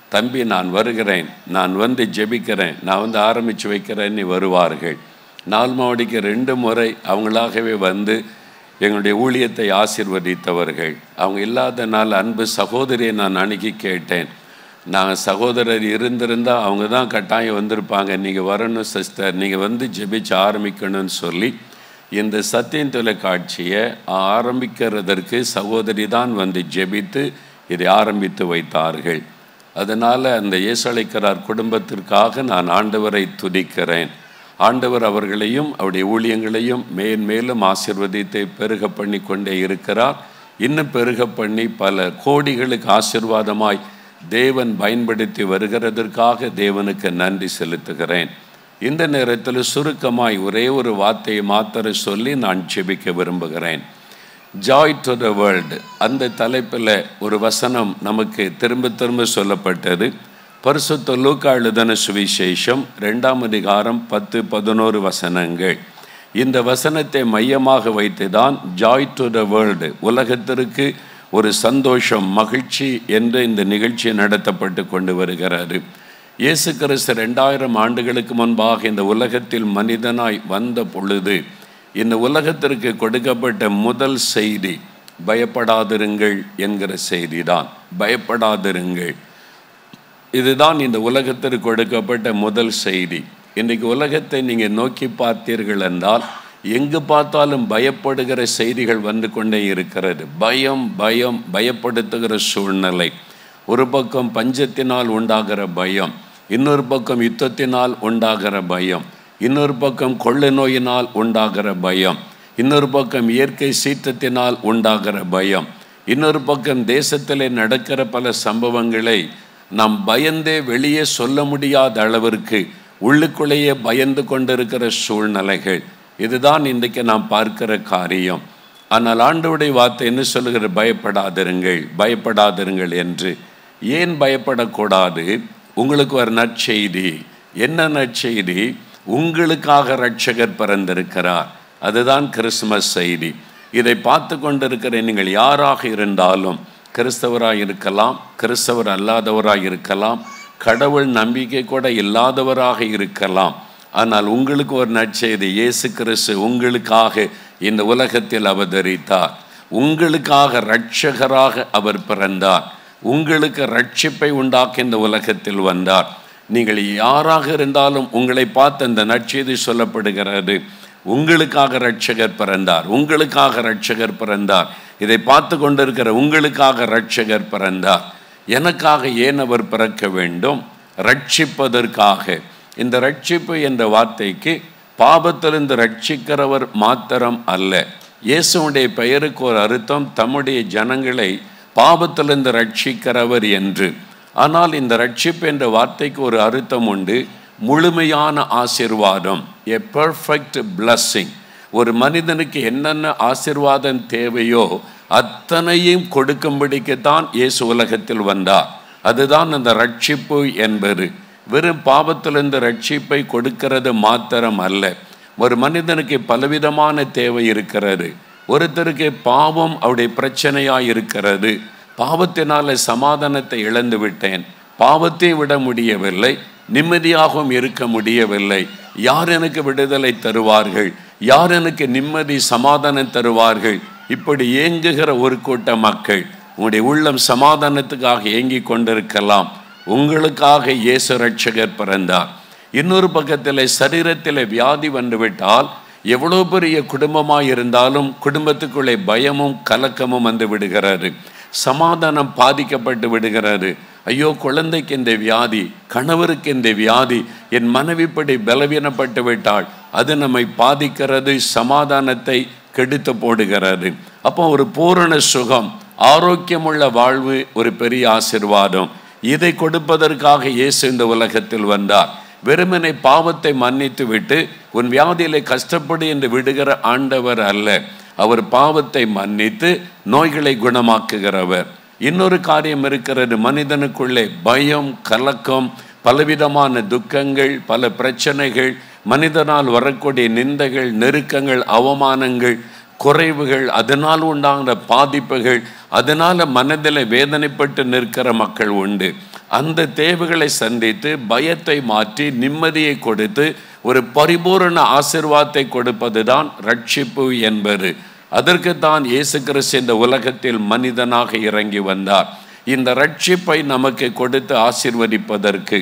Speaker 23: தம்பி நான் வருகிறேன், நான் வந்து ஜெபிக்கிறேன், நான் வந்து ஆரம்பித்து வைக்கிறேன்னு வருவார்கள். நாள் மாவடிக்கு 2 முறை அவங்களாகவே வந்து எங்களுடைய ஊழியத்தை ஆசீர்வதித்தவர்கள். அவங்க இல்லாத நாள் அன்பு சகோதரியை நான் அணுகி கேட்டேன். நாங்கள் சகோதரர் இருந்திருந்தால் அவங்க தான் கட்டாயம் வந்திருப்பாங்க, நீங்கள் வரணும் சிஸ்டர், நீங்கள் வந்து ஜெபிச்சு ஆரம்பிக்கணும்னு சொல்லி இந்த சத்தியம் தொலைக்காட்சியை ஆரம்பிக்கிறதற்கு சகோதரி தான் வந்து ஜெபித்து இதை ஆரம்பித்து வைத்தார்கள். அதனால் அந்த இயேசழைக்கிறார் குடும்பத்திற்காக நான் ஆண்டவரை துதிக்கிறேன். ஆண்டவர் அவர்களையும் அவருடைய ஊழியங்களையும் மேன்மேலும் ஆசீர்வதித்து பெருக பண்ணி கொண்டே இருக்கிறார். இன்னும் பெருக பண்ணி பல கோடிகளுக்கு ஆசீர்வாதமாய் தேவன் பயன்படுத்தி வருகிறதற்காக தேவனுக்கு நன்றி செலுத்துகிறேன். இந்த நேரத்தில் சுருக்கமாய் ஒரே ஒரு வார்த்தையை மாத்திர சொல்லி நான் ஜெபிக்க விரும்புகிறேன். ஜாய் டு த வேர்ல்டு அந்த தலைப்பில் ஒரு வசனம் நமக்கு திரும்ப திரும்ப சொல்லப்பட்டது. பரிசுத்த லூக்கா எழுதின சுவிசேஷம் 2ஆம் அதிகாரம் 10-11 வசனங்கள். இந்த வசனத்தை மையமாக வைத்து தான் ஜாய் டு த வேர்ல்டு, உலகத்திற்கு ஒரு சந்தோஷம் மகிழ்ச்சி என்று இந்த நிகழ்ச்சி நடத்தப்பட்டு கொண்டு வருகிறது. இயேசு கிறிஸ்து 2000 ஆண்டுகளுக்கு முன்பாக இந்த உலகத்தில் மனிதனாய் வந்த பொழுது இந்த உலகத்திற்கு கொடுக்கப்பட்ட முதல் செய்தி பயப்படாதிருங்கள் என்கிற செய்தி தான். பயப்படாதிருங்கள், இதுதான் இந்த உலகத்திற்கு கொடுக்கப்பட்ட முதல் செய்தி. இன்றைக்கு உலகத்தை நீங்கள் நோக்கி பார்த்தீர்கள் என்றால் எங்கு பார்த்தாலும் பயப்படுகிற செய்திகள் வந்து கொண்டே இருக்கிறது. பயம் பயம் பயப்படுத்துகிற சூழ்நிலை. ஒரு பக்கம் பஞ்சத்தினால் உண்டாகிற பயம், இன்னொரு பக்கம் யுத்தத்தினால் உண்டாகிற பயம், இன்னொரு பக்கம் கொள்ளை நோயினால் உண்டாகிற பயம், இன்னொரு பக்கம் இயற்கை சீற்றத்தினால் உண்டாகிற பயம், இன்னொரு பக்கம் தேசத்திலே நடக்கிற பல சம்பவங்களை நாம் பயந்தே வெளியே சொல்ல முடியாத அளவிற்கு உள்ளுக்குள்ளேயே பயந்து கொண்டிருக்கிற சூழ்நிலைகள். இதுதான் இன்றைக்கு நாம் பார்க்கிற காரியம். ஆனால் ஆண்டவருடைய வார்த்தை என்ன சொல்லுகிற? பயப்படாதிருங்கள், பயப்படாதிருங்கள் என்று. ஏன் பயப்படக்கூடாது? உங்களுக்கு ஒரு நற்செய்தி. என்ன நற்செய்தி? உங்களுக்காக இரட்சகர் பிறந்திருக்கிறார். அதுதான் கிறிஸ்துமஸ் செய்தி. இதை பார்த்து கொண்டிருக்கிற நீங்கள் யாராக இருந்தாலும், கிறிஸ்தவராக இருக்கலாம், கிறிஸ்தவர் அல்லாதவராக இருக்கலாம், கடவுள் நம்பிக்கை கூட இல்லாதவராக இருக்கலாம். ஆனால் உங்களுக்கு ஒரு நற்செய்தி. இயேசு கிறிஸ்து உங்களுக்காக இந்த உலகத்தில் அவதரித்தார். உங்களுக்காக இரட்சகராக அவர் பிறந்தார். உங்களுக்கு ரட்சிப்பை உண்டாக்க இந்த உலகத்தில் வந்தார். நீங்கள் யாராக இருந்தாலும் உங்களை பார்த்து அந்த நற்செய்தி சொல்லப்படுகிறது. உங்களுக்காக இரட்சகர் பிறந்தார், உங்களுக்காக இரட்சகர் பிறந்தார். இதை பார்த்து கொண்டிருக்கிற உங்களுக்காக இரட்சகர் பிறந்தார். எனக்காக ஏன் அவர் பிறக்க வேண்டும்? ரட்சிப்பதற்காக. இந்த ரட்சிப்பு என்ற வார்த்தைக்கு பாவத்திலிருந்து ரட்சிக்கிறவர் மாத்திரம் அல்ல, இயேசுடைய பெயருக்கு ஒரு அர்த்தம் தம்முடைய ஜனங்களை பாவத்திலிருந்து ரட்சிக்கிறவர் என்று. ஆனால் இந்த ரட்சிப்பு என்ற வார்த்தைக்கு ஒரு அர்த்தம் உண்டு, முழுமையான ஆசீர்வாதம், எ பெர்ஃபெக்ட் பிளஸ்ஸிங். ஒரு மனிதனுக்கு என்னென்ன ஆசீர்வாதம் தேவையோ அத்தனையும் கொடுக்கும்படிக்குத்தான் இயேசு உலகத்தில் வந்தார். அதுதான் அந்த ரட்சிப்பு என்பது. வெறும் பாவத்திலிருந்து ரட்சிப்பை கொடுக்கிறது மாத்திரம் அல்ல. ஒரு மனிதனுக்கு பலவிதமான தேவை இருக்கிறது. ஒருத்தருக்கு பாவம் அவருடைய பிரச்சனையாக இருக்கிறது. பாவத்தினால சமாதானத்தை இழந்து விட்டேன், பாவத்தை விட முடியவில்லை, நிம்மதியாகவும் இருக்க முடியவில்லை, யார் எனக்கு விடுதலை தருவார்கள், யார் எனக்கு நிம்மதி சமாதானம் தருவார்கள், இப்படி ஏங்குகிற ஒரு கூட்ட மக்கள். உங்களுடைய உள்ளம் சமாதானத்துக்காக ஏங்கி கொண்டிருக்கலாம். உங்களுக்காக இயேசு ரட்சகர் பிறந்தார். இன்னொரு பக்கத்தில் சரீரத்தில் வியாதி வந்துவிட்டால் எவ்வளோ பெரிய குடும்பமாக இருந்தாலும் குடும்பத்துக்குள்ளே பயமும் கலக்கமும் வந்து விடுகிறது, சமாதானம் பாதிக்கப்பட்டு விடுகிறது. ஐயோ, குழந்தைக்கு இந்த வியாதி, கணவருக்கு இந்த வியாதி, என் மனைவிப்படி பலவீனப்பட்டு விட்டால் அது நம்மை பாதிக்கிறது, சமாதானத்தை கெடுத்து போடுகிறது. அப்போ ஒரு பூரண சுகம், ஆரோக்கியமுள்ள வாழ்வு ஒரு பெரிய ஆசீர்வாதம். இதை கொடுப்பதற்காக இயேசு இந்த உலகத்தில் வந்தார். வெறுமனை பாவத்தை மன்னித்து விட்டு உன் வியாதியிலே கஷ்டப்படு என்று விடுகிற ஆண்டவர் அல்ல. அவர் பாவத்தை மன்னித்து நோய்களை குணமாக்குகிறவர். இன்னொரு காரியம் இருக்கிறது, மனிதனுக்குள்ளே பயம், கலக்கம், பலவிதமான துக்கங்கள், பல பிரச்சனைகள், மனிதனால் வரக்கூடிய நிந்தைகள், நெருக்கங்கள், அவமானங்கள், குறைவுகள், அதனால் உண்டாகிற பாதிப்புகள், அதனால் மனதில் வேதனைப்பட்டு நிற்கிற மக்கள் உண்டு. அந்த தேவைகளை சந்தித்து பயத்தை மாற்றி நிம்மதியை கொடுத்து ஒரு பரிபூரண ஆசீர்வாதத்தை கொடுப்பது தான் ரட்சிப்பு என்பது. அதற்கு தான் இயேசு கிறிஸ்து இந்த உலகத்தில் மனிதனாக இறங்கி வந்தார். இந்த ரட்சிப்பை நமக்கு கொடுத்து ஆசீர்வதிப்பதற்கு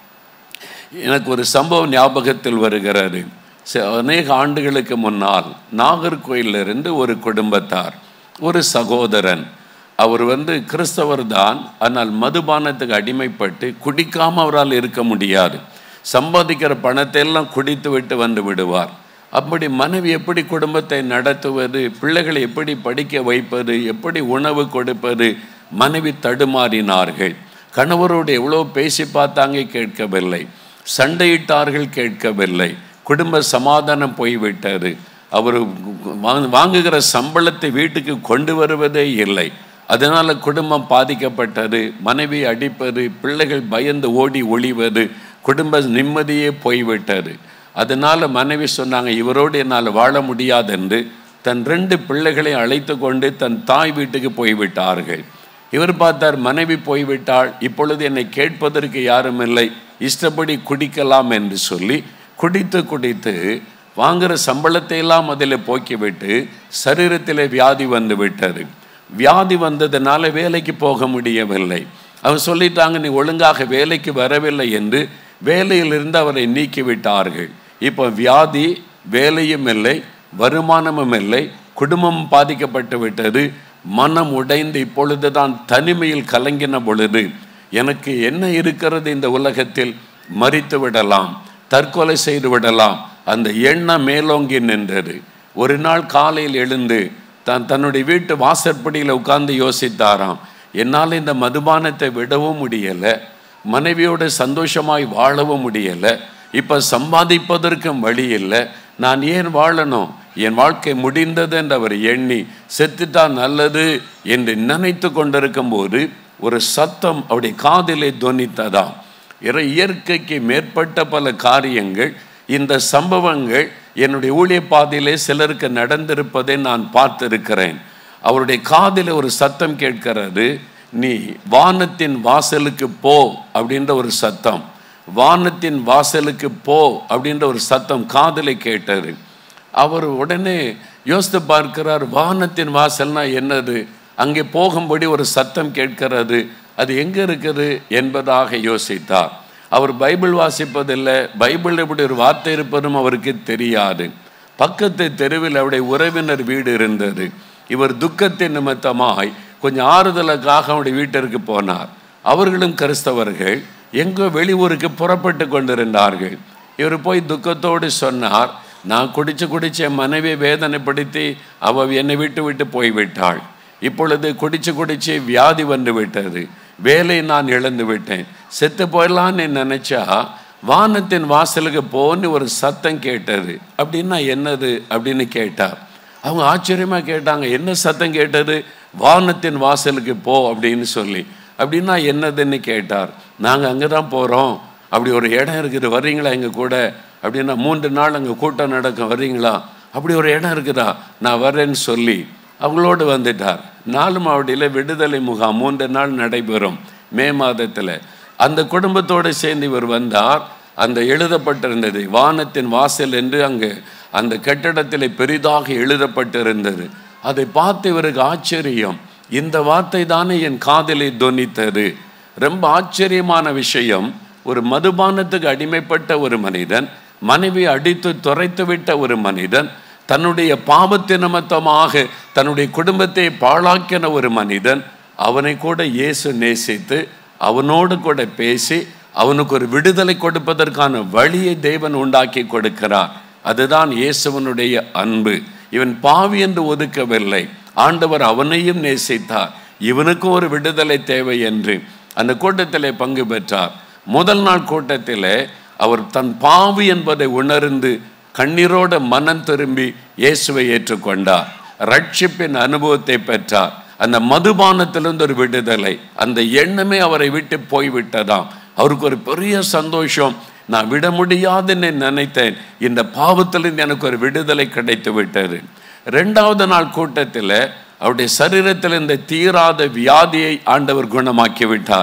Speaker 23: எனக்கு ஒரு சம்பவம் ஞாபகத்தில் வருகிறது. அநேக ஆண்டுகளுக்கு முன்னால் நாகர்கோயிலிருந்து ஒரு குடும்பத்தார், ஒரு சகோதரன், அவர் கிறிஸ்தவர் தான், ஆனால் மதுபானத்துக்கு அடிமைப்பட்டு குடிக்காமல் அவரால் இருக்க முடியாது. சம்பாதிக்கிற பணத்தை எல்லாம் குடித்து விட்டு வந்து விடுவார். அப்படி மனைவி எப்படி குடும்பத்தை நடத்துவது, பிள்ளைகளை எப்படி படிக்க வைப்பது, எப்படி உணவு கொடுப்பது, மனைவி தடுமாறினார்கள். கணவரோடு எவ்வளோ பேசி பார்த்தாங்க, கேட்கவில்லை. சண்டையிட்டார்கள், கேட்கவில்லை. குடும்ப சமாதானம் போய்விட்டது. அவர் வாங்குகிற சம்பளத்தை வீட்டுக்கு கொண்டு வருவதே இல்லை. அதனால் குடும்பம் பாதிக்கப்பட்டது. மனைவி அடிப்பது, பிள்ளைகள் பயந்து ஓடி ஒளிவது, குடும்ப நிம்மதியே போய்விட்டது. அதனால் மனைவி சொன்னாங்க, இவரோடு என்னால் வாழ முடியாதென்று தன் 2 பிள்ளைகளை அழைத்து கொண்டு தன் தாய் வீட்டுக்கு போய்விட்டார்கள். இவர் பார்த்தார், மனைவி போய்விட்டாள், இப்பொழுது என்னை கேட்பதற்கு யாரும் இல்லை, இஷ்டப்படி குடிக்கலாம் என்று சொல்லி குடித்து குடித்து வாங்குகிற சம்பளத்தை எல்லாம் அதில் போக்கிவிட்டு சரீரத்தில் வியாதி வந்து விட்டது. வியாதி வந்ததுனால வேலைக்கு போக முடியவில்லை. அவர் சொல்லிட்டாங்க, நீ ஒழுங்காக வேலைக்கு வரவில்லை என்று வேலையிலிருந்து அவரை நீக்கிவிட்டார்கள். இப்போ வியாதி, வேலையும் இல்லை, வருமானமும் இல்லை, குடும்பமும் பாதிக்கப்பட்டு விட்டது. மனம் உடைந்து இப்பொழுது தான் தனிமையில் கலங்கின பொழுது, எனக்கு என்ன இருக்கிறது இந்த உலகத்தில், மரித்து விடலாம், தற்கொலை செய்து விடலாம், அந்த எண்ணம் மேலோங்கி நின்றது. ஒரு நாள் காலையில் எழுந்து தன்னுடைய வீட்டு வாசற்படியில் உட்கார்ந்து யோசித்தாராம், என்னால் இந்த மதுபானத்தை விடவும் முடியலை, மனைவியோடு சந்தோஷமாய் வாழவும் முடியலை, இப்போ சம்பாதிப்பதற்கும் வழி இல்லை, நான் ஏன் வாழணும், என் வாழ்க்கை முடிந்தது என்று அவர் எண்ணி செத்துட்டா நல்லது என்று நினைத்து கொண்டிருக்கும் போது ஒரு சத்தம் அவருடைய காதிலே துவனித்ததாம். இயற்கைக்கு மேற்பட்ட பல காரியங்கள், இந்த சம்பவங்கள் என்னுடைய ஊழிய பாதையிலே சிலருக்கு நடந்திருப்பதை நான் பார்த்திருக்கிறேன். அவருடைய காதில் ஒரு சத்தம் கேட்கிறது, நீ வானத்தின் வாசலுக்கு போ அப்படின்ற ஒரு சத்தம். வானத்தின் வாசலுக்கு போ அப்படின்ற ஒரு சத்தம் காதில் கேட்டது. அவர் உடனே யோசித்து பார்க்கிறார், வானத்தின் வாசல்னா என்னது, அங்கே போகும்படி ஒரு சத்தம் கேட்கிறது, அது எங்கே இருக்குது என்பதாக யோசித்தார். அவர் பைபிள் வாசிப்பதில்லை, பைபிள் எப்படி ஒரு வார்த்தை இருப்பதும் அவருக்கு தெரியாது. பக்கத்து தெருவில் அவருடைய உறவினர் வீடு இருந்தது. இவர் துக்கத்தின் நிமித்தமாய் கொஞ்சம் ஆறுதலுக்காக அவருடைய வீட்டிற்கு போனார். அவர்களும் கிறிஸ்தவர்கள், எங்கோ வெளியூருக்கு புறப்பட்டு கொண்டிருந்தார்கள். இவர் போய் துக்கத்தோடு சொன்னார், நான் குடிச்சு என் மனைவியை வேதனைப்படுத்தி அவள் என்னை விட்டு போய்விட்டாள். இப்பொழுது குடிச்சு வியாதி வந்து விட்டது, வேலை நான் இழந்து விட்டேன், செத்து போயிடலான்னு நினைச்சா வானத்தின் வாசலுக்கு போன்னு ஒரு சத்தம் கேட்டது. அப்படின்னா என்னது அப்படின்னு கேட்டார். அவங்க ஆச்சரியமாக கேட்டாங்க, என்ன சத்தம் கேட்டது, வானத்தின் வாசலுக்கு போ அப்படின்னு சொல்லி. அப்படின்னா என்னதுன்னு கேட்டார். நாங்கள் அங்கே தான் போகிறோம், அப்படி ஒரு இடம் இருக்குது, வர்றீங்களா எங்கள் கூட அப்படின்னா, 3 நாள் அங்கே கூட்டம் நடக்கும், வர்றீங்களா, அப்படி ஒரு இடம் இருக்குதா, நான் வர்றேன்னு சொல்லி அவங்களோடு வந்துட்டார். 4 மாவட்டத்தில் விடுதலை முகாம் 3 நாள் நடைபெறும் மே மாதத்தில். அந்த குடும்பத்தோடு சேர்ந்து இவர் வந்தார். அந்த எழுதப்பட்டிருந்தது வானத்தின் வாசல் என்று அங்கே அந்த கட்டடத்தில் பெரிதாக எழுதப்பட்டிருந்தது. அதை பார்த்து இவருக்கு ஆச்சரியம், இந்த வார்த்தை தானே என் காதிலே தொனித்தது. ரொம்ப ஆச்சரியமான விஷயம், ஒரு மதுபானத்துக்கு அடிமைப்பட்ட ஒரு மனிதன், மனைவி அடித்து துரைத்து விட்ட ஒரு மனிதன், தன்னுடைய பாவத்தின் நிமித்தமாக தன்னுடைய குடும்பத்தை பாழாக்கின ஒரு மனிதன், அவனை கூட இயேசு நேசித்து அவனோடு கூட பேசி அவனுக்கு ஒரு விடுதலை கொடுப்பதற்கான வழியை தேவன் உண்டாக்கி கொடுக்கிறார். அதுதான் இயேசுவனுடைய அன்பு. இவன் பாவி என்று ஒதுக்கவில்லை, ஆண்டவர் அவனையும் நேசித்தார், இவனுக்கும் ஒரு விடுதலை தேவை என்று அந்த கூட்டத்திலே பங்கு பெற்றார். முதல் நாள் கூட்டத்தில் அவர் தன் பாவி என்பதை உணர்ந்து கண்ணீரோட மனம் திரும்பி இயேசுவை ஏற்றுக்கொண்டார், ரட்சிப்பின் அனுபவத்தை பெற்றார். அந்த மதுபானத்திலிருந்து ஒரு விடுதலை, அந்த எண்ணமே அவரை விட்டு போய்விட்டதாம். அவருக்கு ஒரு பெரிய சந்தோஷம், நான் விட முடியாதுன்னு நினைத்தேன், இந்த பாவத்திலிருந்து எனக்கு ஒரு விடுதலை கிடைத்து விட்டது. 2வது நாள் கூட்டத்தில் அவருடைய சரீரத்தில் இந்த தீராத வியாதியை ஆண்டவர் குணமாக்கி விட்டார்.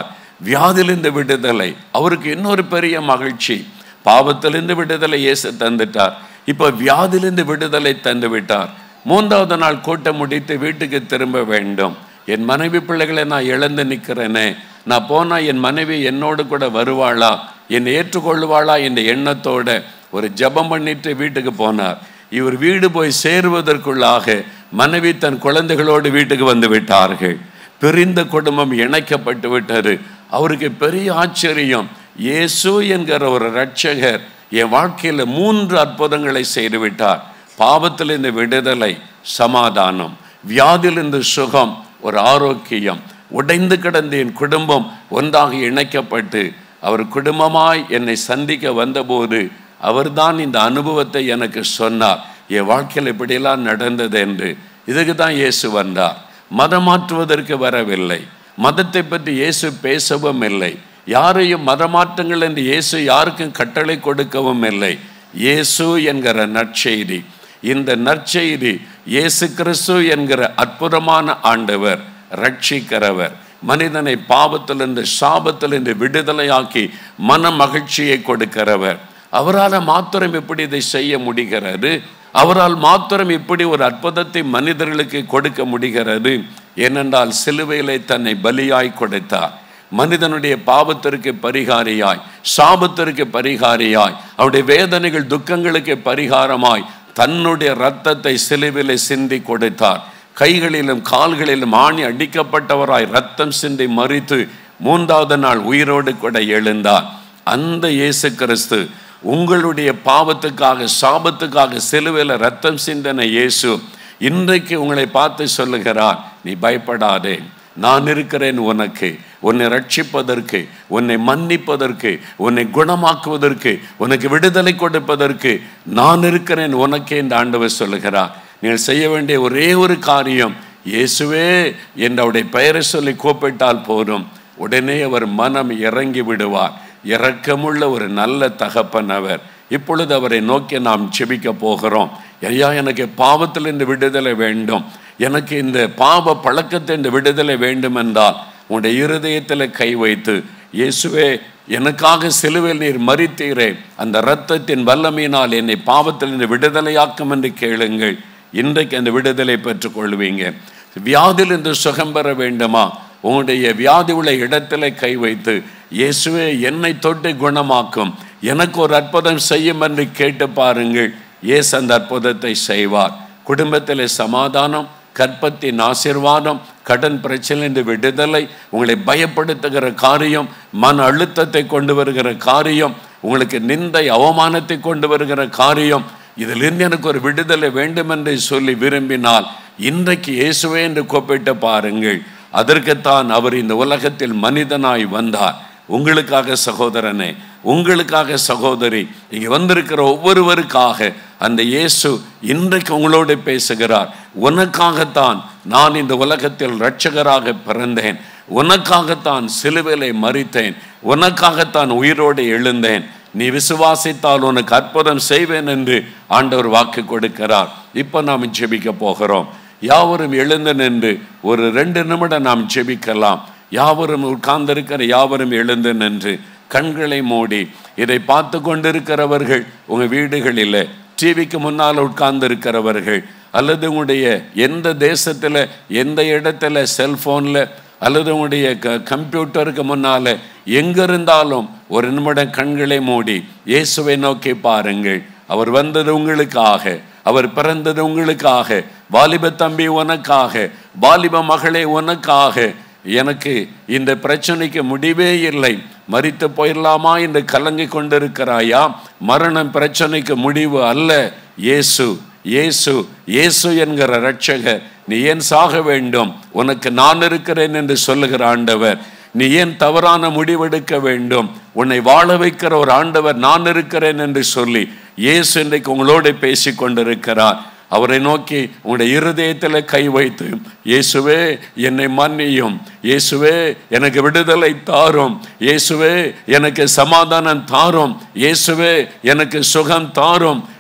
Speaker 23: வியாதிலிருந்து விடுதலை. அவருக்கு இன்னொரு பெரிய மகிழ்ச்சி, பாவத்திலிருந்து விடுதலை இயேசு தந்துட்டார், இப்போ வியாதிலிருந்து விடுதலை தந்து விட்டார். 3வது நாள் கூட்டம் முடித்து வீட்டுக்கு திரும்ப வேண்டும். என் மனைவி பிள்ளைகளை நான் இழந்து நிற்கிறேனே, நான் போனால் என் மனைவி என்னோடு கூட வருவாளா, என்னை ஏற்றுக்கொள்வாளா என்ற எண்ணத்தோட ஒரு ஜெபம் பண்ணிட்டு வீட்டுக்கு போனார். இவர் வீடு போய் சேருவதற்குள்ளாக மனைவி தன் குழந்தைகளோடு வீட்டுக்கு வந்து விட்டார்கள். பிரிந்த குடும்பம் இணைக்கப்பட்டு விட்டது. அவருக்கு பெரிய ஆச்சரியம், இயேசு என்கிற ஒரு இரட்சகர் என் வாழ்க்கையில் 3 அற்புதங்களை செய்து விட்டார். பாவத்திலிருந்து விடுதலை, சமாதானம், வியாதியிலிருந்து சுகம், ஒரு ஆரோக்கியம். உடைந்து கிடந்த என் குடும்பம் ஒன்றாக இணைக்கப்பட்டு அவர் குடும்பமாய் என்னை சந்திக்க வந்தபோது அவர்தான் இந்த அனுபவத்தை எனக்கு சொன்னார். என் வாழ்க்கையில் இப்படியெல்லாம் நடந்தது என்று. இதுக்கு தான் இயேசு வந்தார். மதம் மாற்றுவதற்கு வரவில்லை. மதத்தை பற்றி இயேசு பேசவும் இல்லை. யாரையும் மதமாற்றங்கள் என்று இயேசு யாருக்கும் கட்டளை கொடுக்கவும் இல்லை. இயேசு என்கிற நற்செய்தி, இந்த நற்செய்தி இயேசு கிறிஸ்து என்கிற அற்புதமான ஆண்டவர், ரட்சிக்கிறவர், மனிதனை பாவத்திலிருந்து சாபத்திலிருந்து விடுதலையாக்கி மன மகிழ்ச்சியை கொடுக்கிறவர். அவரால் மாத்திரம் எப்படி இதை செய்ய முடிகிறது? அவரால் மாத்திரம் இப்படி ஒரு அற்புதத்தை மனிதர்களுக்கு கொடுக்க முடிகிறது? ஏனென்றால் சிலுவையிலே தன்னை பலியாய் கொடுத்தார். மனிதனுடைய பாவத்திற்கு பரிகாரியாய், சாபத்திற்கு பரிகாரியாய், அவருடைய வேதனைகள் துக்கங்களுக்கு பரிகாரமாய் தன்னுடைய இரத்தத்தை சிலுவையிலே சிந்தி கொடுத்தார். கைகளிலும் கால்களிலும் ஆணி அடிக்கப்பட்டவராய் இரத்தம் சிந்தி மரித்து 3வது நாள் உயிரோடு கூட எழுந்தார். அந்த இயேசு கிறிஸ்து உங்களுடைய பாவத்துக்காக சாபத்துக்காக சிலுவையில் இரத்தம் சிந்தின இயேசு இன்றைக்கு உங்களை பார்த்து சொல்லுகிறார், நீ பயப்படாதே, நான் இருக்கிறேன் உனக்கு, உன்னை ரட்சிப்பதற்கு, உன்னை மன்னிப்பதற்கு, உன்னை குணமாக்குவதற்கு, உனக்கு விடுதலை கொடுப்பதற்கு நான் இருக்கிறேன் உனக்கே என்று ஆண்டவர் சொல்லுகிறார். நீங்கள் செய்ய வேண்டிய ஒரே ஒரு காரியம், இயேசுவே என்ற அவருடைய பெயரை சொல்லி கூப்பிட்டால் போதும். உடனே அவர் மனம் இறங்கி விடுவார். இரக்கமுள்ள ஒரு நல்ல தகப்பன் அவர். இப்பொழுது அவரை நோக்கி நாம் ஜெபிக்க போகிறோம். ஐயா, எனக்கு பாவத்திலிருந்து விடுதலை வேண்டும், எனக்கு இந்த பாவ பழக்கத்திலிருந்து விடுதலை வேண்டும் என்றால் உங்களுடைய இருதயத்தில் கை வைத்து, இயேசுவே எனக்காக சிலுவையில் நீர் மரித்தீரே, அந்த இரத்தத்தின் வல்லமையினால் என்னை பாவத்திலிருந்து விடுதலையாக்கும் என்று கேளுங்கள். இன்றைக்கு அந்த விடுதலை பெற்றுக்கொள்வீங்க. வியாதியிலிருந்து சுகம் பெற வேண்டுமா? உங்களுடைய வியாதி உள்ள இடத்துல கை வைத்து, இயேசுவே என்னை தொட்டு குணமாக்கும், எனக்கு ஒரு அற்புதம் செய்யும் என்று கேட்டு பாருங்கள். இயேசு அந்த அற்புதத்தை செய்வார். குடும்பத்தில் சமாதானம், கற்பத்தின் ஆசீர்வாதம், கடன் பிரச்சனையிலிருந்து விடுதலை, உங்களை பயப்படுத்துகிற காரியம், மன அழுத்தத்தை கொண்டு வருகிற காரியம், உங்களுக்கு நிந்தை அவமானத்தை கொண்டு வருகிற காரியம், இதிலிருந்து எனக்கு ஒரு விடுதலை வேண்டும் என்று சொல்லி விரும்பினால் இன்றைக்கு இயேசுவே என்று கூப்பிட்டு பாருங்கள். அதற்குத்தான் அவர் இந்த உலகத்தில் மனிதனாய் வந்தார். உங்களுக்காக சகோதரனே, உங்களுக்காக சகோதரி, இங்கே வந்திருக்கிற ஒவ்வொருவருக்காக அந்த இயேசு இன்றைக்கு உங்களோடு பேசுகிறார். உனக்காகத்தான் நான் இந்த உலகத்தில் இரட்சகராக பிறந்தேன், உனக்காகத்தான் சிலுவையிலே மரித்தேன், உனக்காகத்தான் உயிரோடு எழுந்தேன், நீ விசுவாசித்தால் உனக்கு அற்புதம் செய்வேன் என்று ஆண்டவர் வாக்கு கொடுக்கிறார். இப்போ நாம் ஜெபிக்க போகிறோம். யாவரும் எழுந்து நின்று ஒரு 2 நிமிடம் நாம் ஜெபிக்கலாம். யாவரும் உட்கார்ந்திருக்கிற யாவரும் எழுந்து நின்று கண்களை மூடி, இதை பார்த்து கொண்டிருக்கிறவர்கள் உங்கள் வீடுகளில் டிவிக்கு முன்னால் உட்கார்ந்திருக்கிறவர்கள், அல்லது உங்களுடைய எந்த தேசத்தில் எந்த இடத்துல செல்ஃபோனில் அல்லது உங்களுடைய கம்ப்யூட்டருக்கு முன்னால் எங்கிருந்தாலும் ஒரு நிமிடம் கண்களை மூடி இயேசுவை நோக்கி பாருங்கள். அவர் வந்தது உங்களுக்காக, அவர் பிறந்தது உங்களுக்காக. வாலிப தம்பி உனக்காக, வாலிப மகளே உனக்காக. எனக்கு இந்த பிரச்சனைக்கு முடிவே இல்லை, மரித்து போயிடலாமா என்று கலங்கி கொண்டிருக்கிறாயா? மரணம் பிரச்சனைக்கு முடிவு அல்ல. இயேசு இயேசு இயேசு என்கிற இரட்சகர், நீ ஏன் சாக வேண்டும், உனக்கு நான் இருக்கிறேன் என்று சொல்லுகிற ஆண்டவர். நீ ஏன் தவறான முடிவெடுக்க வேண்டும், உன்னை வாழ வைக்கிற ஒரு ஆண்டவர் நான் இருக்கிறேன் என்று சொல்லி இயேசு இன்றைக்கு உங்களோடு பேசி கொண்டிருக்கிறார். அவரை நோக்கி உங்களுடைய இருதயத்தில் கை வைத்து, இயேசுவே என்னை மன்னியும், இயேசுவே எனக்கு விடுதலை தாரும், இயேசுவே எனக்கு சமாதானம் தாரும், இயேசுவே எனக்கு சுகம் தாரும்,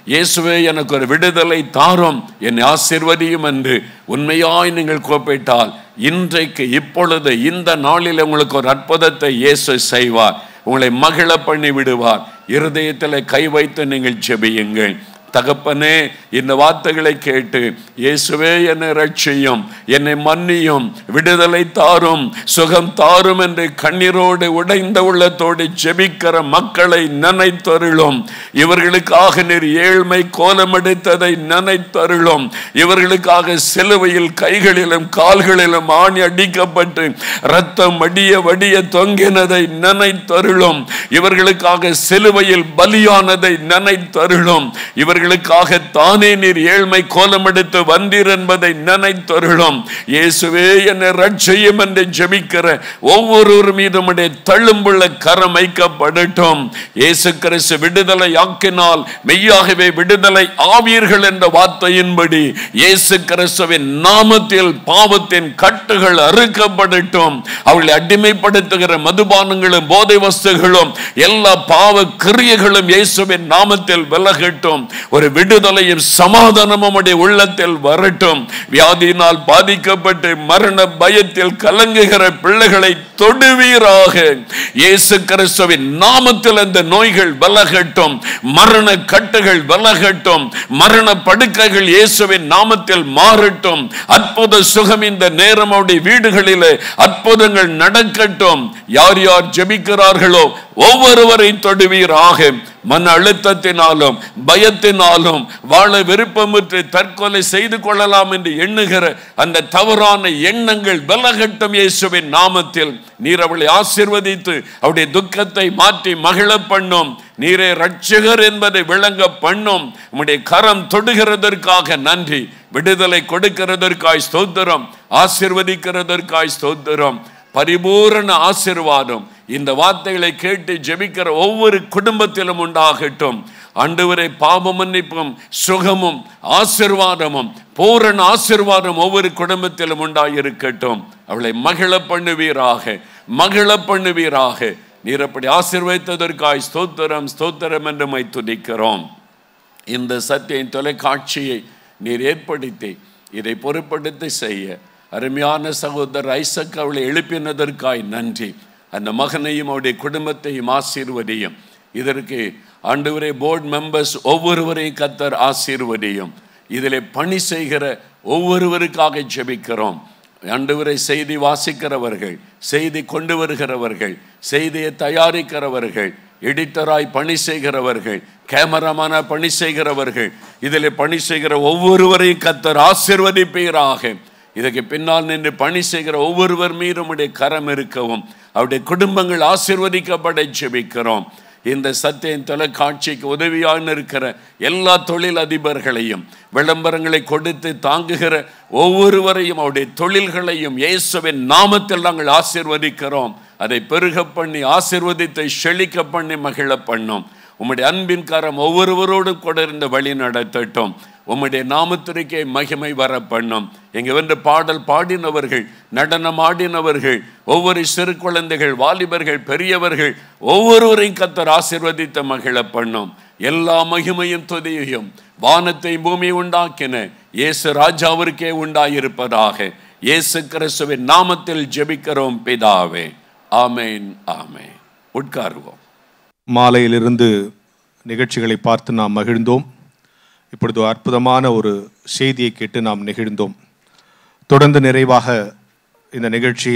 Speaker 23: இயேசுவே எனக்கு ஒரு விடுதலை தாரும், என்னை ஆசீர்வதியும் என்று உண்மையாய் நீங்கள் கூப்பிட்டால் இன்றைக்கு இப்பொழுது இந்த நாளில் உங்களுக்கு ஒரு அற்புதத்தை இயேசு செய்வார். உங்களை மகிழ பண்ணி விடுவார். இருதயத்தில் கை வைத்து நீங்கள் ஜெபியுங்கள். தகப்பனே, இந்த வார்த்தைகளை கேட்டு இயேசுவே என்னை ரட்சியும், என்னை மன்னியும், விடுதலை தாரும், சுகம் தாரும் என்று கண்ணீரோடு உடைந்த உள்ளத்தோடு ஜெபிக்கிற மக்களை நினைத்தருளும். இவர்களுக்காக நீர் ஏழ்மை கோலமெடுத்ததை நினைத்தருளும். இவர்களுக்காக சிலுவையில் கைகளிலும் கால்களிலும் ஆணி அடிக்கப்பட்டு இரத்தம் வடிய தொங்கினதை நினைத்தருளும். இவர்களுக்காக சிலுவையில் பலியானதை நினைத்தருளும். இவர்களுக்காக தானே நீர் ஏழ்மை கோலம் எடுத்து வந்தீர் என்பதை நினைத்தருளும். இயேசுவே என்னை ரட்சியும் என்று ஜெபிக்கிற ஒவ்வொரு மீதும் தள்ளும்புள்ள கரம் வைக்கப்படட்டும். இயேசு கிறிஸ்து விடுதலை ஆக்கினால் மெய்யாகவே விடுதலை ஆவீர்கள் என்ற வார்த்தையின்படி இயேசு கிறிஸ்துவின் நாமத்தில் பாவத்தின் கட்டுகள் அறுக்கப்படட்டும். அவர்களை அடிமைப்படுத்துகிற மதுபானங்களும் போதை வஸ்துகளும் எல்லா பாவ கிரியைகளும் இயேசுவின் நாமத்தில் விலகட்டும். ஒரு விடுதலையும் சமாதானமும் உள்ளத்தில் வரட்டும். வியாதியினால் பாதிக்கப்பட்டு மரண பயத்தில் கலங்குகிற பிள்ளைகளை தொடுவீராக. இயேசு கிறிஸ்துவின் நாமத்தில் அந்த நோய்கள் விலகட்டும், மரண கட்டுகள் விலகட்டும், மரண படுக்கைகள் இயேசுவின் நாமத்தில் மாறட்டும். அற்புத சுகம் இந்த நேரம் அவருடைய வீடுகளிலே அற்புதங்கள் நடக்கட்டும். யார் யார் ஜெபிக்கிறார்களோ ஒவ்வொருவரையும் தொடுவீராக. மன அழுத்தத்தினாலும் பயத்தினாலும் வாழ விருப்பமுற்று தற்கொலை செய்து கொள்ளலாம் என்று எண்ணுகிற அந்த தவறான எண்ணங்கள் விலகட்டும் இயேசுவின் நாமத்தில். நீர் அவளை ஆசீர்வதித்து அவருடைய துக்கத்தை மாற்றி மகிழ பண்ணும். நீரே ரட்சகர் என்பதை விளங்க பண்ணும். உம்முடைய கரம் தொடுகிறதற்காக நன்றி. விடுதலை கொடுக்கிறதற்காய் ஸ்தோத்திரம். ஆசீர்வதிக்கிறதற்காய் ஸ்தோத்திரம். பரிபூரண ஆசீர்வாதம் இந்த வார்த்தைகளை கேட்டு ஜெபிக்கிற ஒவ்வொரு குடும்பத்திலும் உண்டாகட்டும். ஆண்டவரே, பாவ மன்னிப்பும் சுகமும் ஆசீர்வாதமும் பூரண ஆசீர்வாதம் ஒவ்வொரு குடும்பத்திலும் உண்டாயிருக்கட்டும். அவளை மகிழ பண்ணுவீராக, மகிழ பண்ணுவீராக. நீர் அப்படி ஆசீர்வதித்ததற்காய் ஸ்தோத்திரம், ஸ்தோத்திரம் என்று மை துதிக்கிறோம். இந்த சத்திய தொலைக்காட்சியை நீர் ஏற்படுத்தி இதை பொறுப்படுத்தி செய்ய அருமையான சகோதரர் ஐசக் அவளை எழுப்பினதற்காய் நன்றி. அந்த மகனையும் அவருடைய குடும்பத்தையும் ஆசீர்வதியும். இதற்கு ஆண்டவரே போர்டு மெம்பர்ஸ் ஒவ்வொருவரையும் கர்த்தர் ஆசீர்வதியும். இதில் பணி செய்கிற ஒவ்வொருவருக்காக ஜெபிக்கிறோம். ஆண்டவரை செய்தி வாசிக்கிறவர்கள், செய்தி கொண்டு வருகிறவர்கள், செய்தியை தயாரிக்கிறவர்கள், எடிட்டராய் பணி செய்கிறவர்கள், கேமராமேனா பணி செய்கிறவர்கள், இதில் பணி செய்கிற ஒவ்வொருவரையும் கர்த்தர் ஆசீர்வதிப்பீராக. இதற்கு பின்னால் நின்று பணி செய்கிற ஒவ்வொருவர் மீதும் உடைய கரம் இருக்கவும், அவருடைய குடும்பங்கள் ஆசீர்வதிக்கப்பட ஜெபிக்கிறோம். இந்த சத்திய தொலைக்காட்சிக்கு உதவியாக இருக்கிற எல்லா தொழில் அதிபர்களையும், விளம்பரங்களை கொடுத்து தாங்குகிற ஒவ்வொருவரையும், அவருடைய தொழில்களையும் இயேசுவின் நாமத்தில் நாங்கள் ஆசீர்வதிக்கிறோம். அதை பெருக பண்ணி ஆசீர்வதித்தை செழிக்க பண்ணி மகிழ பண்ணும். உம்முடைய அன்பின் கரம் ஒவ்வொருவரோடும் கூட இருந்து வழி நடத்தட்டும். உம்முடைய நாமத்திற்கே மகிமை வர பண்ணும். இங்கே வந்து பாடல் பாடினவர்கள், நடனம் ஆடினவர்கள், ஒவ்வொரு சிறு குழந்தைகள், வாலிபர்கள், பெரியவர்கள் ஒவ்வொருவரையும் கர்த்தர் ஆசீர்வதித்த மகிழ பண்ணும். எல்லா மகிமையும் துதியையும் வானத்தை பூமி உண்டாக்கின இயேசு ராஜாவிற்கே உண்டாயிருப்பதாக. இயேசு கிறிஸ்துவின் நாமத்தில் ஜெபிக்கிறோம் பிதாவே. ஆமேன், ஆமேன். உட்காருவோம்.
Speaker 2: மாலையிலிருந்து நிகழ்ச்சிகளை பார்த்து நாம் மகிழ்ந்தோம். இப்பொழுது அற்புதமான ஒரு செய்தியை கேட்டு நாம் நெகிழ்ந்தோம். தொடர்ந்து நிறைவாக இந்த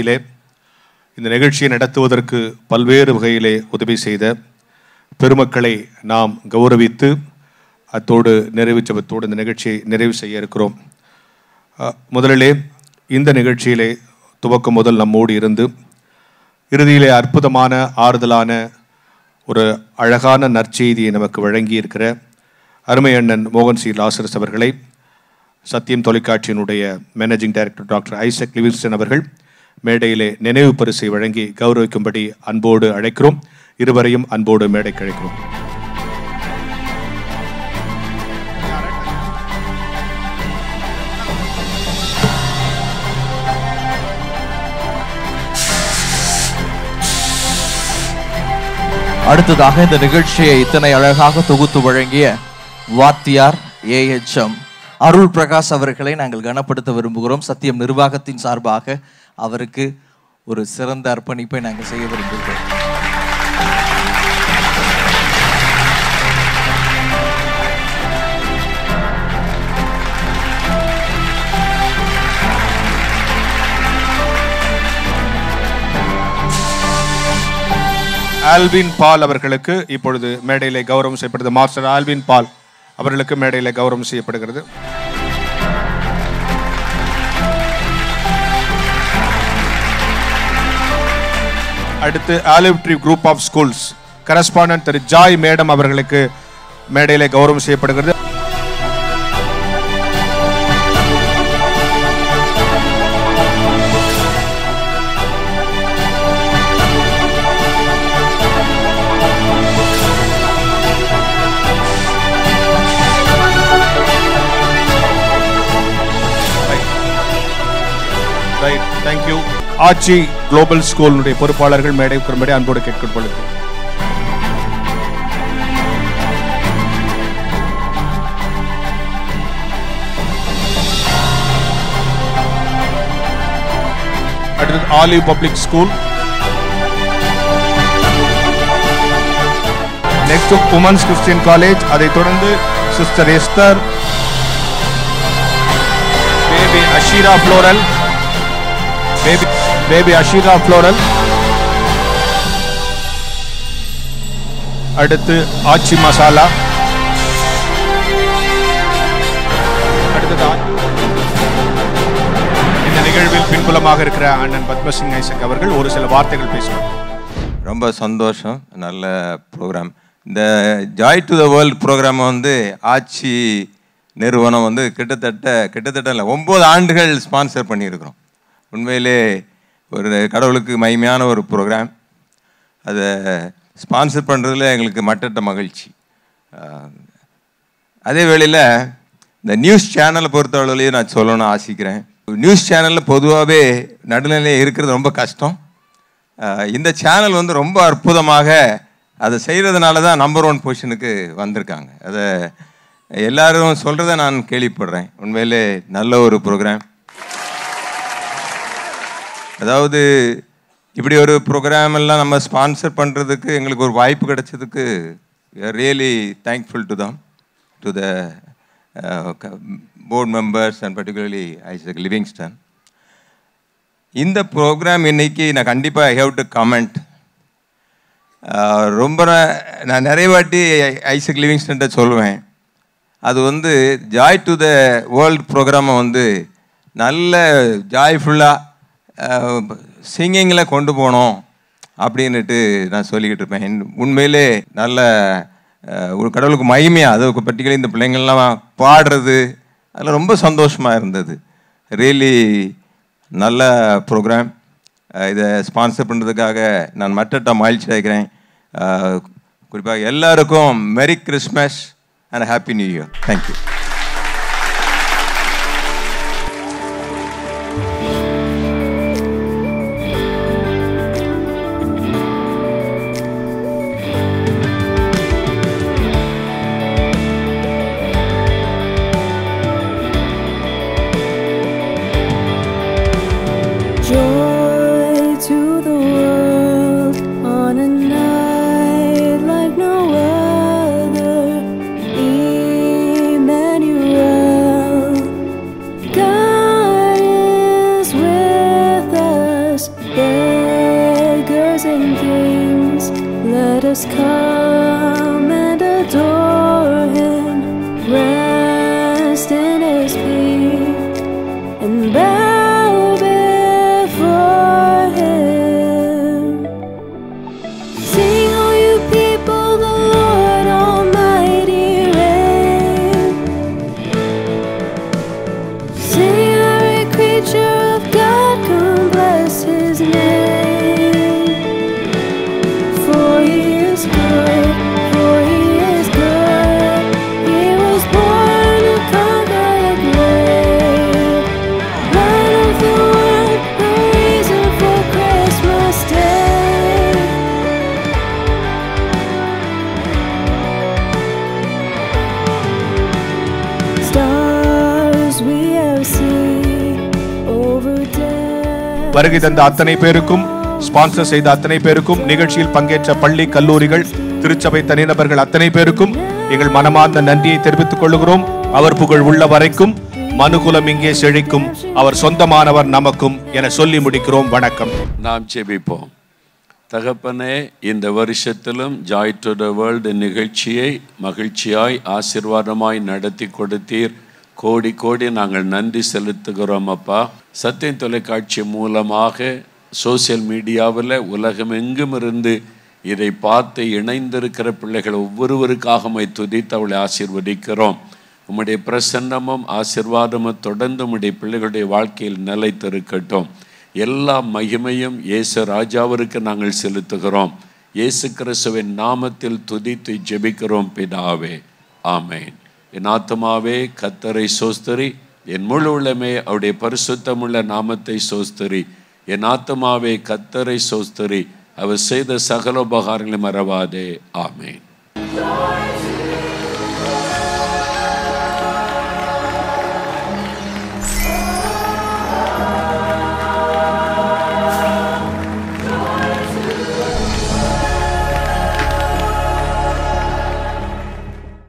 Speaker 2: நிகழ்ச்சியை நடத்துவதற்கு பல்வேறு வகையிலே உதவி செய்த பெருமக்களை நாம் கௌரவித்து அத்தோடு இந்த நிகழ்ச்சியை நிறைவு செய்ய இருக்கிறோம். முதலிலே இந்த நிகழ்ச்சியிலே துவக்கம் முதல் நம்மோடு இருந்து இறுதியிலே அற்புதமான ஆறுதலான ஒரு அழகான நற்செய்தியை நமக்கு வழங்கி இருக்கிற அருமை அண்ணன் மோகன் சி லாசரஸ் அவர்களை சத்தியம் தொலைக்காட்சியினுடைய managing director doctor Isaac Livingston அவர்கள் மேடையிலே நினைவு பரிசை வழங்கி கௌரவிக்கும்படி அன்போடு அழைக்கிறோம். இருவரையும் அன்போடு மேடைக்கு அழைக்கிறோம்.
Speaker 21: அடுத்ததாக இந்த நிகழ்ச்சியை இத்தனை அழகாக தொகுத்து வழங்கிய
Speaker 1: வாத்தியார் AHM அருள் பிரகாஷ் அவர்களை நாங்கள் கனப்படுத்த விரும்புகிறோம். சத்தியம் நிர்வாகத்தின் சார்பாக அவருக்கு ஒரு சிறந்த அர்ப்பணிப்பை நாங்கள் செய்ய விரும்புகிறோம்.
Speaker 2: ஆல்வின் பால் அவர்களுக்கு இப்பொழுது மேடையிலே கௌரவம் செய்யப்படுது. மாஸ்டர் ஆல்வின் பால் அவர்களுக்கு மேடையிலே கௌரவம் செய்யப்படுகிறது. அடுத்து Olive tree group of schools correspondent திரு ஜாய் மேடம் அவர்களுக்கு மேடையிலே கௌரவம் செய்யப்படுகிறது. Right, thank you. ஆச்சி குளோபல் ஸ்கூலுடைய பொறுப்பாளர்கள் மேடைக்கு மேடை அன்போடு கேட்கப்படுது. அடுத்தது Olive public school. Next women's Christian college. அதைத் தொடர்ந்து sister Esther, baby Asheera floral, baby Asheera floral. அடுத்து ஆச்சி மசாலா. அடுத்தது இந்த நிகழ்வில் பின்புலமாக இருக்கிற அண்ணன் பத்மசிங் ஐசக் அவர்கள் ஒரு சில வார்த்தைகள் பேசுவார்.
Speaker 5: ரொம்ப சந்தோஷம். நல்ல ப்ரோக்ராம். இந்த Joy to the world program வந்து ஆச்சி நிறுவனம் வந்து கிட்டத்தட்ட 9 ஆண்டுகள் ஸ்பான்சர் பண்ணியிருக்கிறோம். உண்மையிலே ஒரு கடவுளுக்கு மகிமையான ஒரு ப்ரோக்ராம். அதை ஸ்பான்சர் பண்ணுறதுல எங்களுக்கு மட்டற்ற மகிழ்ச்சி. அதே வேளையில் இந்த நியூஸ் சேனலை பொறுத்தவரையிலையும் நான் சொல்லணும்னு ஆசிக்கிறேன். நியூஸ் சேனலில் பொதுவாகவே நடுநிலையில் இருக்கிறது ரொம்ப கஷ்டம். இந்த சேனல் வந்து ரொம்ப அற்புதமாக அதை செய்கிறதுனால தான் நம்பர் 1 பொசிஷனுக்கு வந்திருக்காங்க. அதை எல்லாரும் சொல்கிறத நான் கேள்விப்படுறேன். உண்மையிலே நல்ல ஒரு ப்ரோக்ராம். அதாவது இப்படி ஒரு ப்ரோக்ராம் எல்லாம் நம்ம ஸ்பான்சர் பண்ணுறதுக்கு எங்களுக்கு ஒரு வாய்ப்பு கிடைச்சதுக்கு really thankful to them, to the board members and particularly Isaac Livingston. இந்த ப்ரோக்ராம் இன்னைக்கு நான் கண்டிப்பாக ஐ ஹேவ் டு கமெண்ட். ரொம்ப நான் நிறைய வாட்டி ஐசக் லிவிங்ஸ்டன்ட்ட சொல்லுவேன். அது வந்து ஜாய் டு த வேர்ல்ட் ப்ரோக்ராமை வந்து நல்ல ஜாய்ஃபுல்லாக சிங்கிங்கில் கொண்டு போனோம் அப்படின்னுட்டு நான் சொல்லிக்கிட்டு இருப்பேன். உண்மையிலே நல்ல ஒரு கடவுளுக்கு மகிமையாக அது பர்டிகுலர் இந்த பிள்ளைங்கள்லாம் பாடுறது அதில் ரொம்ப சந்தோஷமாக இருந்தது. ரியலி நல்ல ப்ரோக்ராம். இதை ஸ்பான்சர் பண்ணுறதுக்காக நான் மட்டற்ற மகிழ்ச்சி அடைக்கிறேன். குறிப்பாக எல்லாருக்கும் merry Christmas and happy new year. Thank you.
Speaker 3: For he is good,
Speaker 2: வருகை தந்த அத்தனை பேருக்கும், ஸ்பான்சர் செய்த அத்தனை பேருக்கும், நிகழ்ச்சியில் பங்கேற்ற பள்ளி கல்லூரிகள், திருச்சபை தனிநபர்கள் அத்தனை பேருக்கும் எங்கள் மனமார்ந்த நன்றியை தெரிவித்துக் கொள்கிறோம். அவர் புகழ் உள்ள வரைக்கும் மனுகுலம் இங்கே செழிக்கும், அவர் சொந்தமானவர் நமக்கும் என சொல்லி முடிக்கிறோம். வணக்கம்.
Speaker 23: நாம் ஜெபிப்போம். தகப்பனே, இந்த வருஷத்திலும் ஜாய் டு த வேர்ல்டு நிகழ்ச்சியை மகிழ்ச்சியாய் ஆசீர்வாதமாய் நடத்தி கொடுத்தீர். கோடி கோடி நாங்கள் நன்றி செலுத்துகிறோம் அப்பா. சத்தியம் தொலைக்காட்சி மூலமாக சோசியல் மீடியாவில் உலகமெங்கும் இருந்து இதை பார்த்து இணைந்திருக்கிற பிள்ளைகள் ஒவ்வொருவருக்காக துதித்து அவளை ஆசீர்வதிக்கிறோம். உம்முடைய பிரசன்னமும் ஆசீர்வாதமும் தொடர்ந்து உம்முடைய பிள்ளைகளுடைய வாழ்க்கையில் நிலைத்திருக்கட்டும். எல்லா மகிமையும் இயேசு ராஜாவிற்கு நாங்கள் செலுத்துகிறோம். இயேசு கிறிஸ்துவின் நாமத்தில் துதித்து ஜெபிக்கிறோம் பிதாவே, ஆமேன். என் ஆத்துமாவே கர்த்தரை சோஸ்தரி, என் முழு உள்ளமே அவருடைய பரிசுத்தமுள்ள நாமத்தை சோஸ்தரி. என் ஆத்துமாவே கர்த்தரை சோஸ்தரி, அவர் செய்த சகல உபகாரங்களை மறவாதே. ஆமேன்.